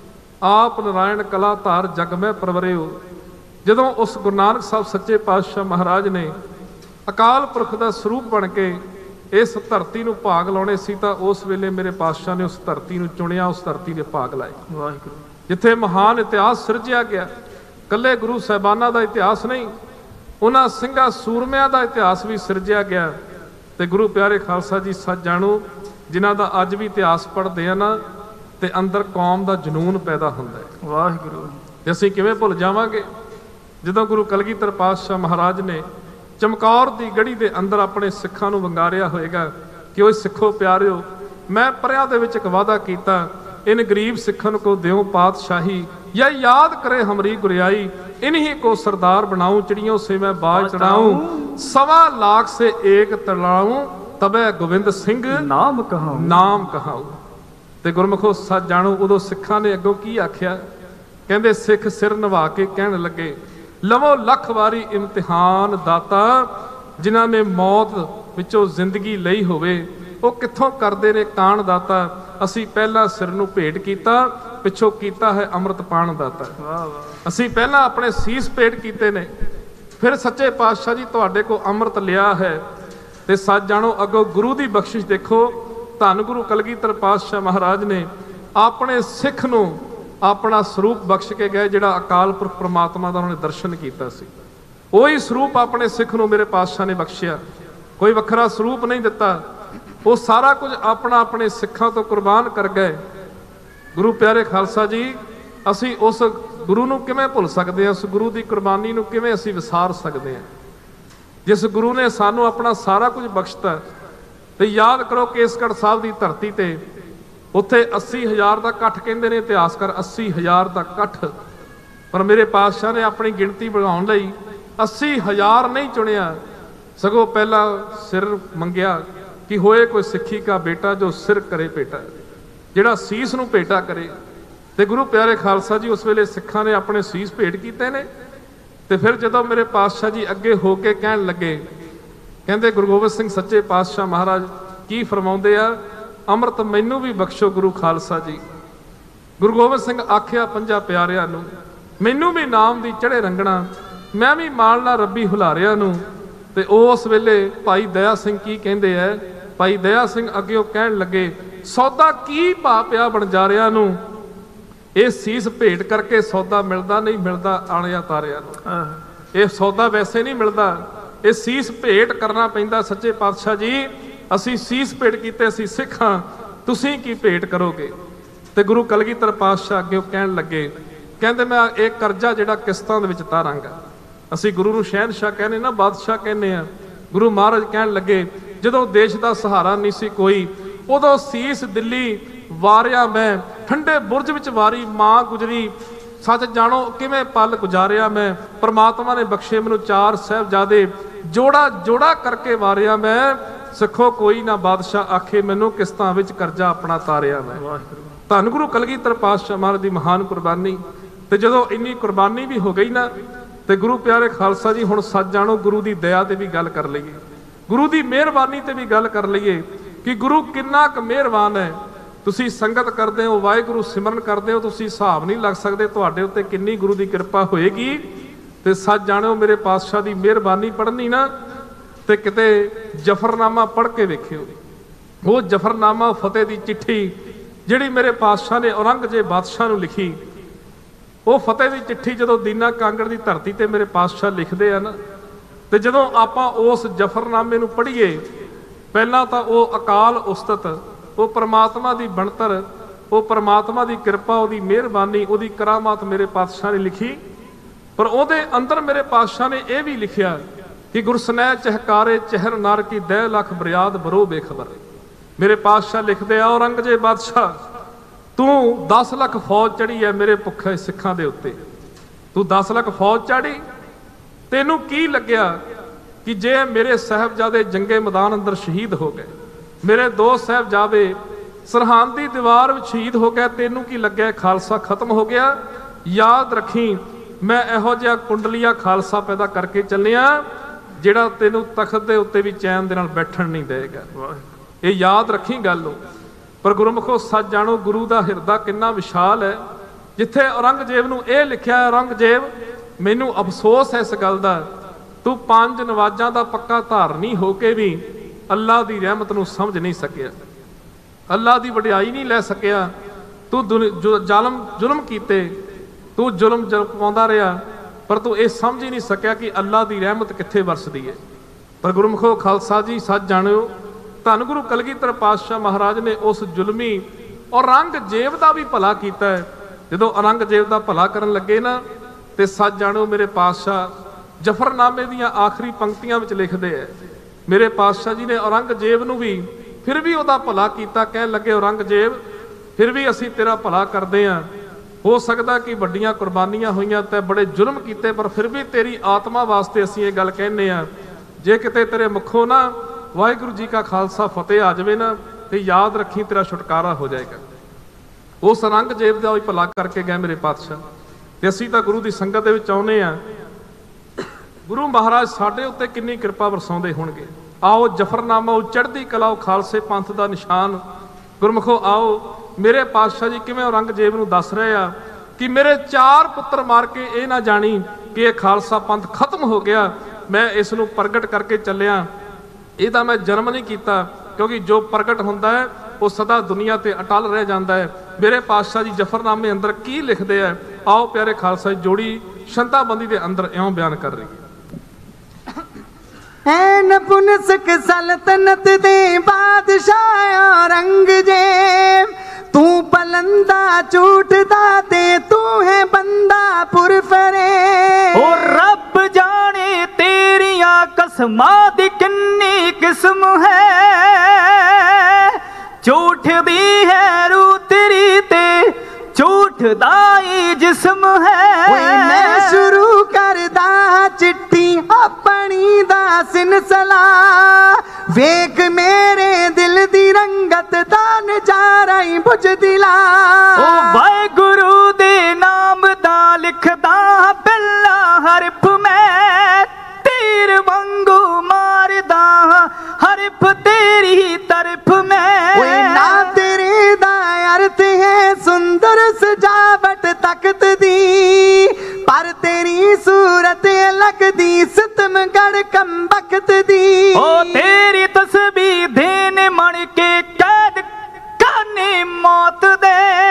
ਆਪ ਨਾਰਾਇਣ ਕਲਾ ਧਾਰ ਜਗ ਮੈਂ ਪਰਵਰਿਓ, ਜਦੋਂ ਉਸ ਗੁਰੂ ਨਾਨਕ ਸਾਹਿਬ ਸੱਚੇ ਪਾਤਸ਼ਾਹ ਮਹਾਰਾਜ ਨੇ ਅਕਾਲ ਪੁਰਖ ਦਾ ਸਰੂਪ ਬਣ ਕੇ ਇਸ ਧਰਤੀ ਨੂੰ ਭਾਗ ਲਾਉਣੇ ਸੀ ਤਾਂ ਉਸ ਵੇਲੇ ਮੇਰੇ ਪਾਤਸ਼ਾਹ ਨੇ ਉਸ ਧਰਤੀ ਨੂੰ ਚੁਣਿਆ, ਉਸ ਧਰਤੀ ਦੇ ਭਾਗ ਲਾਏ। ਵਾਹਿਗੁਰੂ। ਜਿੱਥੇ ਮਹਾਨ ਇਤਿਹਾਸ ਸਿਰਜਿਆ ਗਿਆ, ਕੱਲੇ ਗੁਰੂ ਸਾਹਿਬਾਨਾਂ ਦਾ ਇਤਿਹਾਸ ਨਹੀਂ, ਉਹਨਾਂ ਸਿੰਘਾਂ ਸੂਰਮਿਆਂ ਦਾ ਇਤਿਹਾਸ ਵੀ ਸਿਰਜਿਆ ਗਿਆ। ਤੇ ਗੁਰੂ ਪਿਆਰੇ ਖਾਲਸਾ ਜੀ ਸੱਚ ਜਾਣੋ ਜਿਨ੍ਹਾਂ ਦਾ ਅੱਜ ਵੀ ਇਤਿਹਾਸ ਪੜ੍ਹਦੇ ਆ ਨਾ ਤੇ ਅੰਦਰ ਕੌਮ ਦਾ ਜਨੂਨ ਪੈਦਾ ਹੁੰਦਾ ਹੈ। ਵਾਹਿਗੁਰੂ। ਤੇ ਅਸੀਂ ਕਿਵੇਂ ਭੁੱਲ ਜਾਵਾਂਗੇ ਜਦੋਂ ਗੁਰੂ ਕਲਗੀਧਰ ਪਾਤਸ਼ਾਹ ਮਹਾਰਾਜ ਨੇ ਚਮਕੌਰ ਦੀ ਗੜੀ ਦੇ ਅੰਦਰ ਆਪਣੇ ਸਿੱਖਾਂ ਨੂੰ ਵੰਗਾਰਿਆ ਹੋਏਗਾ ਕਿ ਉਹ ਸਿੱਖੋ ਪਿਆਰਿਓ, ਮੈਂ ਪਰਿਆਂ ਦੇ ਵਿੱਚ ਇੱਕ ਵਾਅਦਾ ਕੀਤਾ, इन गरीब सिखन को देव पातशाही, या याद करे हमारी गुरियाई, इन्हीं को सरदार बनाऊं, चिड़ियों से मैं बाज चढ़ाऊं, सवा लाख से एक तड़ाऊं, तबे गोविंद सिंह नाम कहाऊं नाम कहाऊं। ते गुरमुखो सच जानो उदों सिखां ने अगों की आख्या, कहंदे सिख सिर नवा के कहण लगे, लवो लख वारी इम्तिहान दाता, जिन्हां ने मौत विचों जिंदगी लई होवे, ਉਹ ਕਿੱਥੋਂ ਕਰਦੇ ਨੇ ਕਾਣ ਦਾਤਾ। ਅਸੀਂ ਪਹਿਲਾਂ ਸਿਰ ਨੂੰ ਭੇਟ ਕੀਤਾ, ਪਿੱਛੋਂ ਕੀਤਾ ਹੈ ਅੰਮ੍ਰਿਤ ਪਾਣ ਦਾਤਾ। ਅਸੀਂ ਪਹਿਲਾਂ ਆਪਣੇ ਸੀਸ ਭੇਟ ਕੀਤੇ ਨੇ, ਫਿਰ ਸੱਚੇ ਪਾਤਸ਼ਾਹ ਜੀ ਤੁਹਾਡੇ ਕੋਲ ਅੰਮ੍ਰਿਤ ਲਿਆ ਹੈ। ਤੇ ਸੱਚ ਜਾਣੋ ਅੱਗੋਂ ਗੁਰੂ ਦੀ ਬਖਸ਼ਿਸ਼ ਦੇਖੋ, ਧੰਨ ਗੁਰੂ ਕਲਗੀਧਰ ਪਾਤਸ਼ਾਹ ਮਹਾਰਾਜ ਨੇ ਆਪਣੇ ਸਿੱਖ ਨੂੰ ਆਪਣਾ ਸਰੂਪ ਬਖਸ਼ ਕੇ ਗਏ, ਜਿਹੜਾ ਅਕਾਲ ਪੁਰਖ ਪ੍ਰਮਾਤਮਾ ਦਾ ਉਹਨਾਂ ਨੇ ਦਰਸ਼ਨ ਕੀਤਾ ਸੀ। ਉਹੀ ਸਰੂਪ ਆਪਣੇ ਸਿੱਖ ਨੂੰ ਮੇਰੇ ਪਾਤਸ਼ਾਹ ਨੇ ਬਖਸ਼ਿਆ, ਕੋਈ ਵੱਖਰਾ ਸਰੂਪ ਨਹੀਂ ਦਿੱਤਾ। ਉਹ ਸਾਰਾ ਕੁਝ ਆਪਣਾ ਆਪਣੇ ਸਿੱਖਾਂ ਤੋਂ ਕੁਰਬਾਨ ਕਰ ਗਏ। ਗੁਰੂ ਪਿਆਰੇ ਖਾਲਸਾ ਜੀ, ਅਸੀਂ ਉਸ ਗੁਰੂ ਨੂੰ ਕਿਵੇਂ ਭੁੱਲ ਸਕਦੇ ਹਾਂ? ਉਸ ਗੁਰੂ ਦੀ ਕੁਰਬਾਨੀ ਨੂੰ ਕਿਵੇਂ ਅਸੀਂ ਵਿਸਾਰ ਸਕਦੇ ਹਾਂ, ਜਿਸ ਗੁਰੂ ਨੇ ਸਾਨੂੰ ਆਪਣਾ ਸਾਰਾ ਕੁਝ ਬਖਸ਼ਤਾ। ਤੇ ਯਾਦ ਕਰੋ ਕੇਸਗੜ੍ਹ ਸਾਹਿਬ ਦੀ ਧਰਤੀ ਤੇ ਉੱਥੇ ਅੱਸੀ ਹਜ਼ਾਰ ਦਾ ਇਕੱਠ, ਕਹਿੰਦੇ ਨੇ ਇਤਿਹਾਸਕਾਰ ਅੱਸੀ ਹਜ਼ਾਰ ਦਾ ਇਕੱਠ, ਪਰ ਮੇਰੇ ਪਾਤਸ਼ਾਹ ਨੇ ਆਪਣੀ ਗਿਣਤੀ ਵਧਾਉਣ ਲਈ ਅੱਸੀ ਹਜ਼ਾਰ ਨਹੀਂ ਚੁਣਿਆ, ਸਗੋਂ ਪਹਿਲਾਂ ਸਿਰ ਮੰਗਿਆ ਕਿ ਹੋਏ ਕੋਈ ਸਿੱਖੀ ਕਾ ਬੇਟਾ ਜੋ ਸਿਰ ਕਰੇ ਭੇਟਾ, ਜਿਹੜਾ ਸੀਸ ਨੂੰ ਭੇਟਾ ਕਰੇ। ਤੇ ਗੁਰੂ ਪਿਆਰੇ ਖਾਲਸਾ ਜੀ, ਉਸ ਵੇਲੇ ਸਿੱਖਾਂ ਨੇ ਆਪਣੇ ਸੀਸ ਭੇਟ ਕੀਤੇ ਨੇ। ਤੇ ਫਿਰ ਜਦੋਂ ਮੇਰੇ ਪਾਤਸ਼ਾਹ ਜੀ ਅੱਗੇ ਹੋ ਕੇ ਕਹਿਣ ਲੱਗੇ, ਕਹਿੰਦੇ ਗੁਰੂ ਗੋਬਿੰਦ ਸਿੰਘ ਸੱਚੇ ਪਾਤਸ਼ਾਹ ਮਹਾਰਾਜ ਕੀ ਫਰਮਾਉਂਦੇ ਆ, ਅੰਮ੍ਰਿਤ ਮੈਨੂੰ ਵੀ ਬਖਸ਼ੋ ਗੁਰੂ ਖਾਲਸਾ ਜੀ। ਗੁਰੂ ਗੋਬਿੰਦ ਸਿੰਘ ਆਖਿਆ ਪੰਜਾਂ ਪਿਆਰਿਆਂ ਨੂੰ, ਮੈਨੂੰ ਵੀ ਨਾਮ ਦੀ ਚੜ੍ਹੇ ਰੰਗਣਾ, ਮੈਂ ਵੀ ਮਾਲਣਾ ਰੱਬੀ ਹੁਲਾਰਿਆਂ ਨੂੰ। ਤੇ ਉਸ ਵੇਲੇ ਭਾਈ ਦਇਆ ਸਿੰਘ ਕੀ ਕਹਿੰਦੇ ਐ, ਭਾਈ ਦਇਆ ਸਿੰਘ ਅੱਗੇ ਉਹ ਕਹਿਣ ਲੱਗੇ, ਸੌਦਾ ਕੀ ਭਾ ਪਿਆ ਬਣਜਾਰਿਆਂ ਨੂੰ, ਇਹ ਸੀਸ ਭੇਟ ਕਰਕੇ ਸੌਦਾ ਮਿਲਦਾ ਨਹੀਂ, ਮਿਲਦਾ ਆਣਿਆ ਤਾਰਿਆਂ ਨੂੰ। ਇਹ ਸੌਦਾ ਵੈਸੇ ਨਹੀਂ ਮਿਲਦਾ, ਇਹ ਸੀਸ ਭੇਟ ਕਰਨਾ ਪੈਂਦਾ। ਸੱਚੇ ਪਾਤਸ਼ਾਹ ਜੀ, ਅਸੀਂ ਸੀਸ ਭੇਟ ਕੀਤੇ, ਅਸੀਂ ਸਿੱਖ ਹਾਂ, ਤੁਸੀਂ ਕੀ ਭੇਟ ਕਰੋਗੇ? ਤੇ ਗੁਰੂ ਕਲਗੀਧਰ ਪਾਤਸ਼ਾਹ ਅੱਗੇ ਉਹ ਕਹਿਣ ਲੱਗੇ, ਕਹਿੰਦੇ ਮੈਂ ਇਹ ਕਰਜ਼ਾ ਜਿਹੜਾ ਕਿਸ਼ਤਾਂ ਦੇ ਵਿੱਚ ਤਾਰਾਂਗਾ। ਅਸੀਂ ਗੁਰੂ ਨੂੰ ਸ਼ਹਿਨਸ਼ਾਹ ਕਹਿੰਦੇ ਨਾ, ਬਾਦਸ਼ਾਹ ਕਹਿੰਦੇ ਆ। ਗੁਰੂ ਮਹਾਰਾਜ ਕਹਿਣ ਲੱਗੇ, ਜਦੋਂ ਦੇਸ਼ ਦਾ ਸਹਾਰਾ ਨਹੀਂ ਸੀ ਕੋਈ, ਉਦੋਂ ਸੀਸ ਦਿੱਲੀ ਵਾਰਿਆ ਮੈਂ, ਠੰਡੇ ਬੁਰਜ ਵਿੱਚ ਵਾਰੀ ਮਾਂ ਗੁਜਰੀ, ਸੱਚ ਜਾਣੋ ਕਿਵੇਂ ਪਲ ਗੁਜ਼ਾਰਿਆ ਮੈਂ। ਪਰਮਾਤਮਾ ਨੇ ਬਖਸ਼ੇ ਮੈਨੂੰ ਚਾਰ ਸਾਹਿਬਜ਼ਾਦੇ, ਜੋੜਾ ਜੋੜਾ ਕਰਕੇ ਵਾਰਿਆ ਮੈਂ, ਸਿੱਖੋ ਕੋਈ ਨਾ ਬਾਦਸ਼ਾਹ ਆਖੇ ਮੈਨੂੰ, ਕਿਸ਼ਤਾਂ ਵਿੱਚ ਕਰਜ਼ਾ ਆਪਣਾ ਤਾਰਿਆ ਮੈਂ। ਧੰਨ ਗੁਰੂ ਕਲਗੀਧਰ ਪਾਤਸ਼ਾਹ ਮਹਾਰਾਜ ਦੀ ਮਹਾਨ ਕੁਰਬਾਨੀ। ਤੇ ਜਦੋਂ ਇੰਨੀ ਕੁਰਬਾਨੀ ਵੀ ਹੋ ਗਈ ਨਾ, ਤੇ ਗੁਰੂ ਪਿਆਰੇ ਖਾਲਸਾ ਜੀ, ਹੁਣ ਸੱਚ ਜਾਣੋ ਗੁਰੂ ਦੀ ਦਇਆ ਤੇ ਵੀ ਗੱਲ ਕਰ ਲਈਏ, ਗੁਰੂ ਦੀ ਮਿਹਰਬਾਨੀ ਤੇ ਵੀ ਗੱਲ ਕਰ ਲਈਏ ਕਿ ਗੁਰੂ ਕਿੰਨਾ ਕੁ ਮਿਹਰਬਾਨ ਹੈ। ਤੁਸੀਂ ਸੰਗਤ ਕਰਦੇ ਹੋ, ਵਾਹਿਗੁਰੂ ਸਿਮਰਨ ਕਰਦੇ ਹੋ, ਤੁਸੀਂ ਹਿਸਾਬ ਨਹੀਂ ਲੱਗ ਸਕਦੇ ਤੁਹਾਡੇ ਉੱਤੇ ਕਿੰਨੀ ਗੁਰੂ ਦੀ ਕਿਰਪਾ ਹੋਏਗੀ। ਤੇ ਸੱਚ ਜਾਣਿਓ ਮੇਰੇ ਪਾਤਸ਼ਾਹ ਦੀ ਮਿਹਰਬਾਨੀ ਪੜ੍ਹਨੀ ਨਾ, ਤੇ ਕਿਤੇ ਜਫਰਨਾਮਾ ਪੜ੍ਹ ਕੇ ਵੇਖਿਓ। ਉਹ ਜਫਰਨਾਮਾ ਫਤਿਹ ਦੀ ਚਿੱਠੀ ਜਿਹੜੀ ਮੇਰੇ ਪਾਤਸ਼ਾਹ ਨੇ ਔਰੰਗਜ਼ੇਬ ਬਾਦਸ਼ਾਹ ਨੂੰ ਲਿਖੀ, ਉਹ ਫਤਿਹ ਦੀ ਚਿੱਠੀ ਜਦੋਂ ਦੀਨਾ ਕਾਂਗੜ ਦੀ ਧਰਤੀ ਤੇ ਮੇਰੇ ਪਾਤਸ਼ਾਹ ਲਿਖਦੇ ਆ ਨਾ, ਤੇ ਜਦੋਂ ਆਪਾਂ ਉਸ ਜਫਰਨਾਮੇ ਨੂੰ ਪੜ੍ਹੀਏ, ਪਹਿਲਾਂ ਤਾਂ ਉਹ ਅਕਾਲ ਉਸਤਤ, ਉਹ ਪਰਮਾਤਮਾ ਦੀ ਬਣਤਰ, ਉਹ ਪਰਮਾਤਮਾ ਦੀ ਕਿਰਪਾ, ਉਹਦੀ ਮਿਹਰਬਾਨੀ, ਉਹਦੀ ਕਰਾਮਾਤ ਮੇਰੇ ਪਾਤਸ਼ਾਹ ਨੇ ਲਿਖੀ। ਪਰ ਉਹਦੇ ਅੰਦਰ ਮੇਰੇ ਪਾਤਸ਼ਾਹ ਨੇ ਇਹ ਵੀ ਲਿਖਿਆ ਕਿ ਗੁਰਸਨੈ ਚਹਕਾਰੇ ਚਹਿਰ ਨਰ ਕੀ ਦਹਿ ਲੱਖ ਬਰਿਆਦ ਬਰੋ ਬੇਖਬਰ। ਮੇਰੇ ਪਾਤਸ਼ਾਹ ਲਿਖਦੇ ਆ, ਔਰੰਗਜ਼ੇਬ ਬਾਦਸ਼ਾਹ ਤੂੰ ਦਸ ਲੱਖ ਫੌਜ ਚੜੀ ਹੈ ਮੇਰੇ ਭੁੱਖੇ ਸਿੱਖਾਂ ਦੇ ਉੱਤੇ, ਤੂੰ ਦਸ ਲੱਖ ਫੌਜ ਚੜੀ, ਤੈਨੂੰ ਕੀ ਲੱਗਿਆ ਕਿ ਜੇ ਮੇਰੇ ਸਾਹਿਬਜ਼ਾਦੇ ਜੰਗੇ ਮੈਦਾਨ ਅੰਦਰ ਸ਼ਹੀਦ ਹੋ ਗਏ, ਮੇਰੇ ਦੋ ਸਾਹਿਬਜ਼ਾਦੇ ਸਰਹੰਦ ਦੀ ਦੀਵਾਰ ਵਿੱਚ ਸ਼ਹੀਦ ਹੋ ਗਏ, ਤੈਨੂੰ ਕੀ ਲੱਗਿਆ ਖਾਲਸਾ ਖਤਮ ਹੋ ਗਿਆ? ਯਾਦ ਰੱਖੀ, ਮੈਂ ਇਹੋ ਜਿਹਾ ਕੁੰਡਲੀਆ ਖਾਲਸਾ ਪੈਦਾ ਕਰਕੇ ਚੱਲਿਆ ਜਿਹੜਾ ਤੈਨੂੰ ਤਖਤ ਦੇ ਉੱਤੇ ਵੀ ਚੈਨ ਦੇ ਨਾਲ ਬੈਠਣ ਨਹੀਂ ਦੇਗਾ। ਇਹ ਯਾਦ ਰੱਖੀ ਗੱਲ ਨੂੰ। ਪਰ ਗੁਰਮੁਖੋ ਸੱਚ ਜਾਣੋ ਗੁਰੂ ਦਾ ਹਿਰਦਾ ਕਿੰਨਾ ਵਿਸ਼ਾਲ ਹੈ। ਜਿੱਥੇ ਔਰੰਗਜ਼ੇਬ ਨੂੰ ਇਹ ਲਿਖਿਆ, ਔਰੰਗਜ਼ੇਬ ਮੈਨੂੰ ਅਫਸੋਸ ਹੈ ਇਸ ਗੱਲ ਦਾ, ਤੂੰ ਪੰਜ ਨਵਾਜ਼ਾਂ ਦਾ ਪੱਕਾ ਧਾਰਨੀ ਹੋ ਕੇ ਵੀ ਅੱਲਾ ਦੀ ਰਹਿਮਤ ਨੂੰ ਸਮਝ ਨਹੀਂ ਸਕਿਆ, ਅੱਲਾ ਦੀ ਵਡਿਆਈ ਨਹੀਂ ਲੈ ਸਕਿਆ। ਤੂੰ ਜ਼ਾਲਮ ਜ਼ੁਲਮ ਕੀਤੇ, ਤੂੰ ਜ਼ੁਲਮ ਪਾਉਂਦਾ ਰਿਹਾ, ਪਰ ਤੂੰ ਇਹ ਸਮਝ ਹੀ ਨਹੀਂ ਸਕਿਆ ਕਿ ਅੱਲਾ ਦੀ ਰਹਿਮਤ ਕਿੱਥੇ ਵਰਸਦੀ ਹੈ। ਪਰ ਗੁਰਮੁਖੋ ਖਾਲਸਾ ਜੀ ਸੱਚ ਜਾਣਿਓ, ਧੰਨ ਗੁਰੂ ਕਲਗੀਧਰ ਪਾਤਸ਼ਾਹ ਮਹਾਰਾਜ ਨੇ ਉਸ ਜ਼ੁਲਮੀ ਔਰੰਗਜ਼ੇਬ ਦਾ ਵੀ ਭਲਾ ਕੀਤਾ ਹੈ। ਜਦੋਂ ਔਰੰਗਜ਼ੇਬ ਦਾ ਭਲਾ ਕਰਨ ਲੱਗੇ ਨਾ, ਤੇ ਸੱਚ ਜਾਣਿਓ ਮੇਰੇ ਪਾਤਸ਼ਾਹ ਜਫਰਨਾਮੇ ਦੀਆਂ ਆਖਰੀ ਪੰਕਤੀਆਂ ਵਿੱਚ ਲਿਖਦੇ ਹੈ, ਮੇਰੇ ਪਾਤਸ਼ਾਹ ਜੀ ਨੇ ਔਰੰਗਜ਼ੇਬ ਨੂੰ ਵੀ ਫਿਰ ਵੀ ਉਹਦਾ ਭਲਾ ਕੀਤਾ। ਕਹਿਣ ਲੱਗੇ, ਔਰੰਗਜ਼ੇਬ ਫਿਰ ਵੀ ਅਸੀਂ ਤੇਰਾ ਭਲਾ ਕਰਦੇ ਹਾਂ, ਹੋ ਸਕਦਾ ਕਿ ਵੱਡੀਆਂ ਕੁਰਬਾਨੀਆਂ ਹੋਈਆਂ ਤੇ ਬੜੇ ਜ਼ੁਲਮ ਕੀਤੇ, ਪਰ ਫਿਰ ਵੀ ਤੇਰੀ ਆਤਮਾ ਵਾਸਤੇ ਅਸੀਂ ਇਹ ਗੱਲ ਕਹਿੰਦੇ ਹਾਂ, ਜੇ ਕਿਤੇ ਤੇਰੇ ਮੁਖੋਂ ਨਾ ਵਾਹਿਗੁਰੂ ਜੀ ਕਾ ਖਾਲਸਾ ਫਤਿਹ ਆ ਜਾਵੇ ਨਾ, ਤੇ ਯਾਦ ਰੱਖੀ ਤੇਰਾ ਛੁਟਕਾਰਾ ਹੋ ਜਾਏਗਾ। ਉਸ ਔਰੰਗਜ਼ੇਬ ਦਾ ਵੀ ਭਲਾ ਕਰਕੇ ਗਏ ਮੇਰੇ ਪਾਤਸ਼ਾਹ। ਤੇ ਅਸੀਂ ਤਾਂ ਗੁਰੂ ਦੀ ਸੰਗਤ ਦੇ ਵਿੱਚ ਆਉਨੇ ਆ, ਗੁਰੂ ਮਹਾਰਾਜ ਸਾਡੇ ਉੱਤੇ ਕਿੰਨੀ ਕਿਰਪਾ ਵਰਸਾਉਂਦੇ ਹੋਣਗੇ। ਆਓ ਜਫਰਨਾਮਾ, ਉਹ ਚੜ੍ਹਦੀ ਕਲਾ, ਉਹ ਖਾਲਸੇ ਪੰਥ ਦਾ ਨਿਸ਼ਾਨ। ਗੁਰਮੁਖੋ ਆਓ ਮੇਰੇ ਪਾਤਸ਼ਾਹ ਜੀ ਕਿਵੇਂ ਔਰੰਗਜ਼ੇਬ ਨੂੰ ਦੱਸ ਰਹੇ ਆ ਕਿ ਮੇਰੇ ਚਾਰ ਪੁੱਤਰ ਮਾਰ ਕੇ ਇਹ ਨਾ ਜਾਣੀ ਕਿ ਇਹ ਖਾਲਸਾ ਪੰਥ ਖਤਮ ਹੋ ਗਿਆ, ਮੈਂ ਇਸ ਨੂੰ ਪ੍ਰਗਟ ਕਰਕੇ ਚੱਲਿਆ। ਇਹਦਾ ਮੈਂ ਜਨਮ ਨਹੀਂ ਕੀਤਾ, ਕਿਉਂਕਿ ਜੋ ਪ੍ਰਗਟ ਹੁੰਦਾ ਹੈ ਉਹ ਸਦਾ ਦੁਨੀਆ ਤੇ ਅਟਲ ਰਹਿ ਜਾਂਦਾ ਹੈ। ਮੇਰੇ ਪਾਤਸ਼ਾਹ ਜੀ ਜਫਰਨਾਮੇ ਅੰਦਰ ਕੀ ਲਿਖਦੇ ਆ, ਆਓ ਪਿਆਰੇ ਖਾਲਸਾ ਜੀ ਜੋੜੀ ਸ਼ੰਤਾਬੰਦੀ ਦੇ ਅੰਦਰ ਇਉਂ ਬਿਆਨ ਕਰ ਰਹੀ ਹੈ। ऐ नपुंसक सल्तनत दे बादशाह औरंगजेब, तू पलंदा झूठदा ते तू है बंदा पुरफरे। ओ रब जाने तेरिया कसमां दी किन्नी किस्म है, झूठ दी है रू तेरी ते झूठ दाई जिस्म है। मैं शुरू करदा चिट्ठी अपनी दा सिलसिला, वेख मेरे दिल दी रंगत दा नजारा ही बुझदिला। ओ वाहेगुरु दे नाम दा लिखदा पहला हरफ मैं, तीर वांगू मारदा हरफ तेरी तरफ मैं। ओए ना तेरे दा अर्थ है सुंदर सजावट तख्त दी, पर तेरी सूरत लगदी सितमगढ़ कम बख्त दी। ओ तेरी तस्बीह देने मन के कैद खाने मौत दे,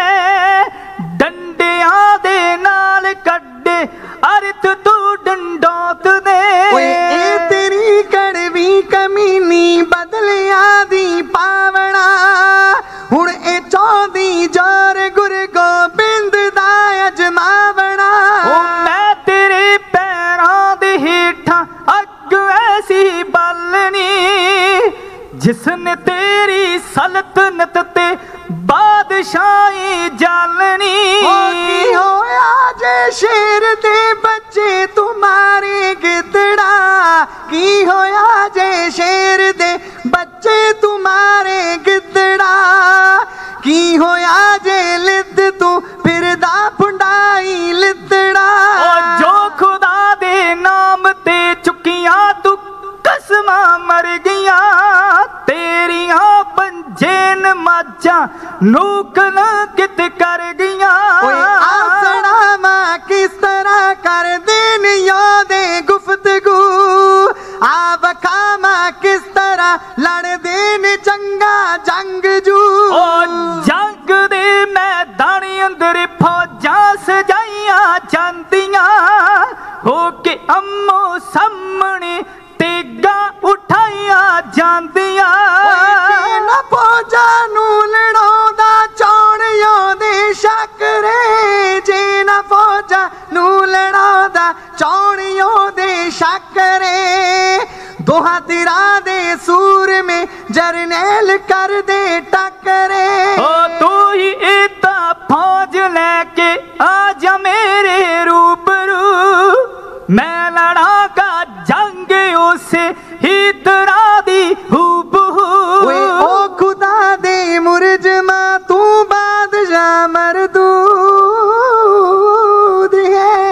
डंडियां दे नाल कड्डे अर्थ तू डंडौत दे। ओए ए तेरी कड़वी कमीनी बदलिया दी पावना, हुण ए चौंदी जोर गुर गोबिंद दा अजमावना। ओ मैं तेरे पैरां दे हेठां अग ऐसी बालनी, जिसने तेरी सल्तनत ते बादशाही जालनी। ओ की होया जे शेर दे बच्चे तुम्हारे गिदड़ा, की होया जे शेर दे बच्चे तुम्हारे गिदड़ा, की होया जे लिद तू फिरदा फुंडाई लिदड़ा। ओ जो खुदा दे नाम ते चुकिया तू कसमा मर गया, तेरिया पंजेन माजा नूकन कित कर गया। आसना मां किस तरह कर देन यादे गुफ्तगू, आब खामा किस तरह लड़ देन चंगा जंग जू। ओ जंग दे मैदान अंदर फौजा सजाइया जांदियां, होके अम्मो सामने तेगा उठाइया जांदियां। ना फौजा नू लड़ाउंदा चौड़ियों दे शकरे, जे ना फौजा नू लड़ाउंदा चौड़ियों दे शकरे। दोहा तिरा दे सूर में जरनैल कर दे टकरे। ओ तू ही इता फौज लेके आजा मेरे रूबरू, मैं लड़ागा जंग उसे ही तरा दी हूबहू। ओ खुदा दे मुरजमा तू बादशाह मरदूद है,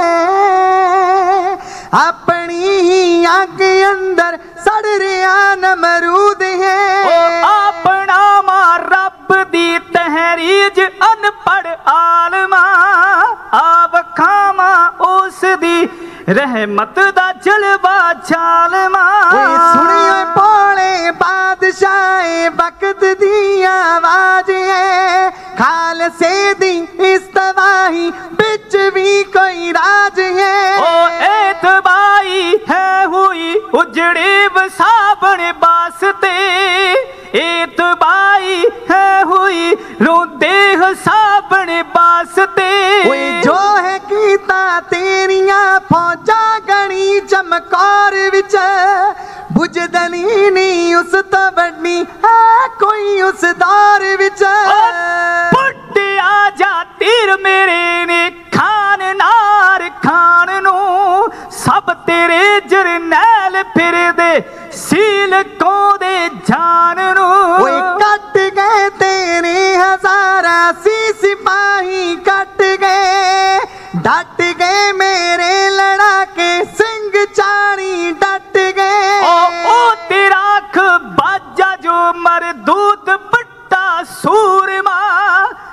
अपनी ही आग अंदर सड़ रहा नमरूद है। ओ अपना मां रब दी तहरीज अनपढ़ आलमा, आव खामा उस दी रहमत दा जलवा चालमा। सुनियो पौड़े बादशाह वक्त दी आवाज है, खालसे दी इस तबाही बिच भी कोई राज है। ओ एतबाई है हुई उजड़े वसाबने बासते, एतबाई है हुई रोंदे हसाबने बासते। जो है कीता तेरिया फौजा गणी चमकौर विच, बुझदनी नहीं उस तो बड़नी है कोई उस दौर विच। पुट्टिया जा तीर मेरे ने खान नार खान नू, सब तेरे जरनैल फिर दे सील को दे जान नू। कट गए तेरे हजारा सी सिपाही कट गए, डट गए मेरे लड़ाके सिंह चाणी डट गए। ओ ओ तेरा बाजा जो मर दूत पट्टा सूरमा,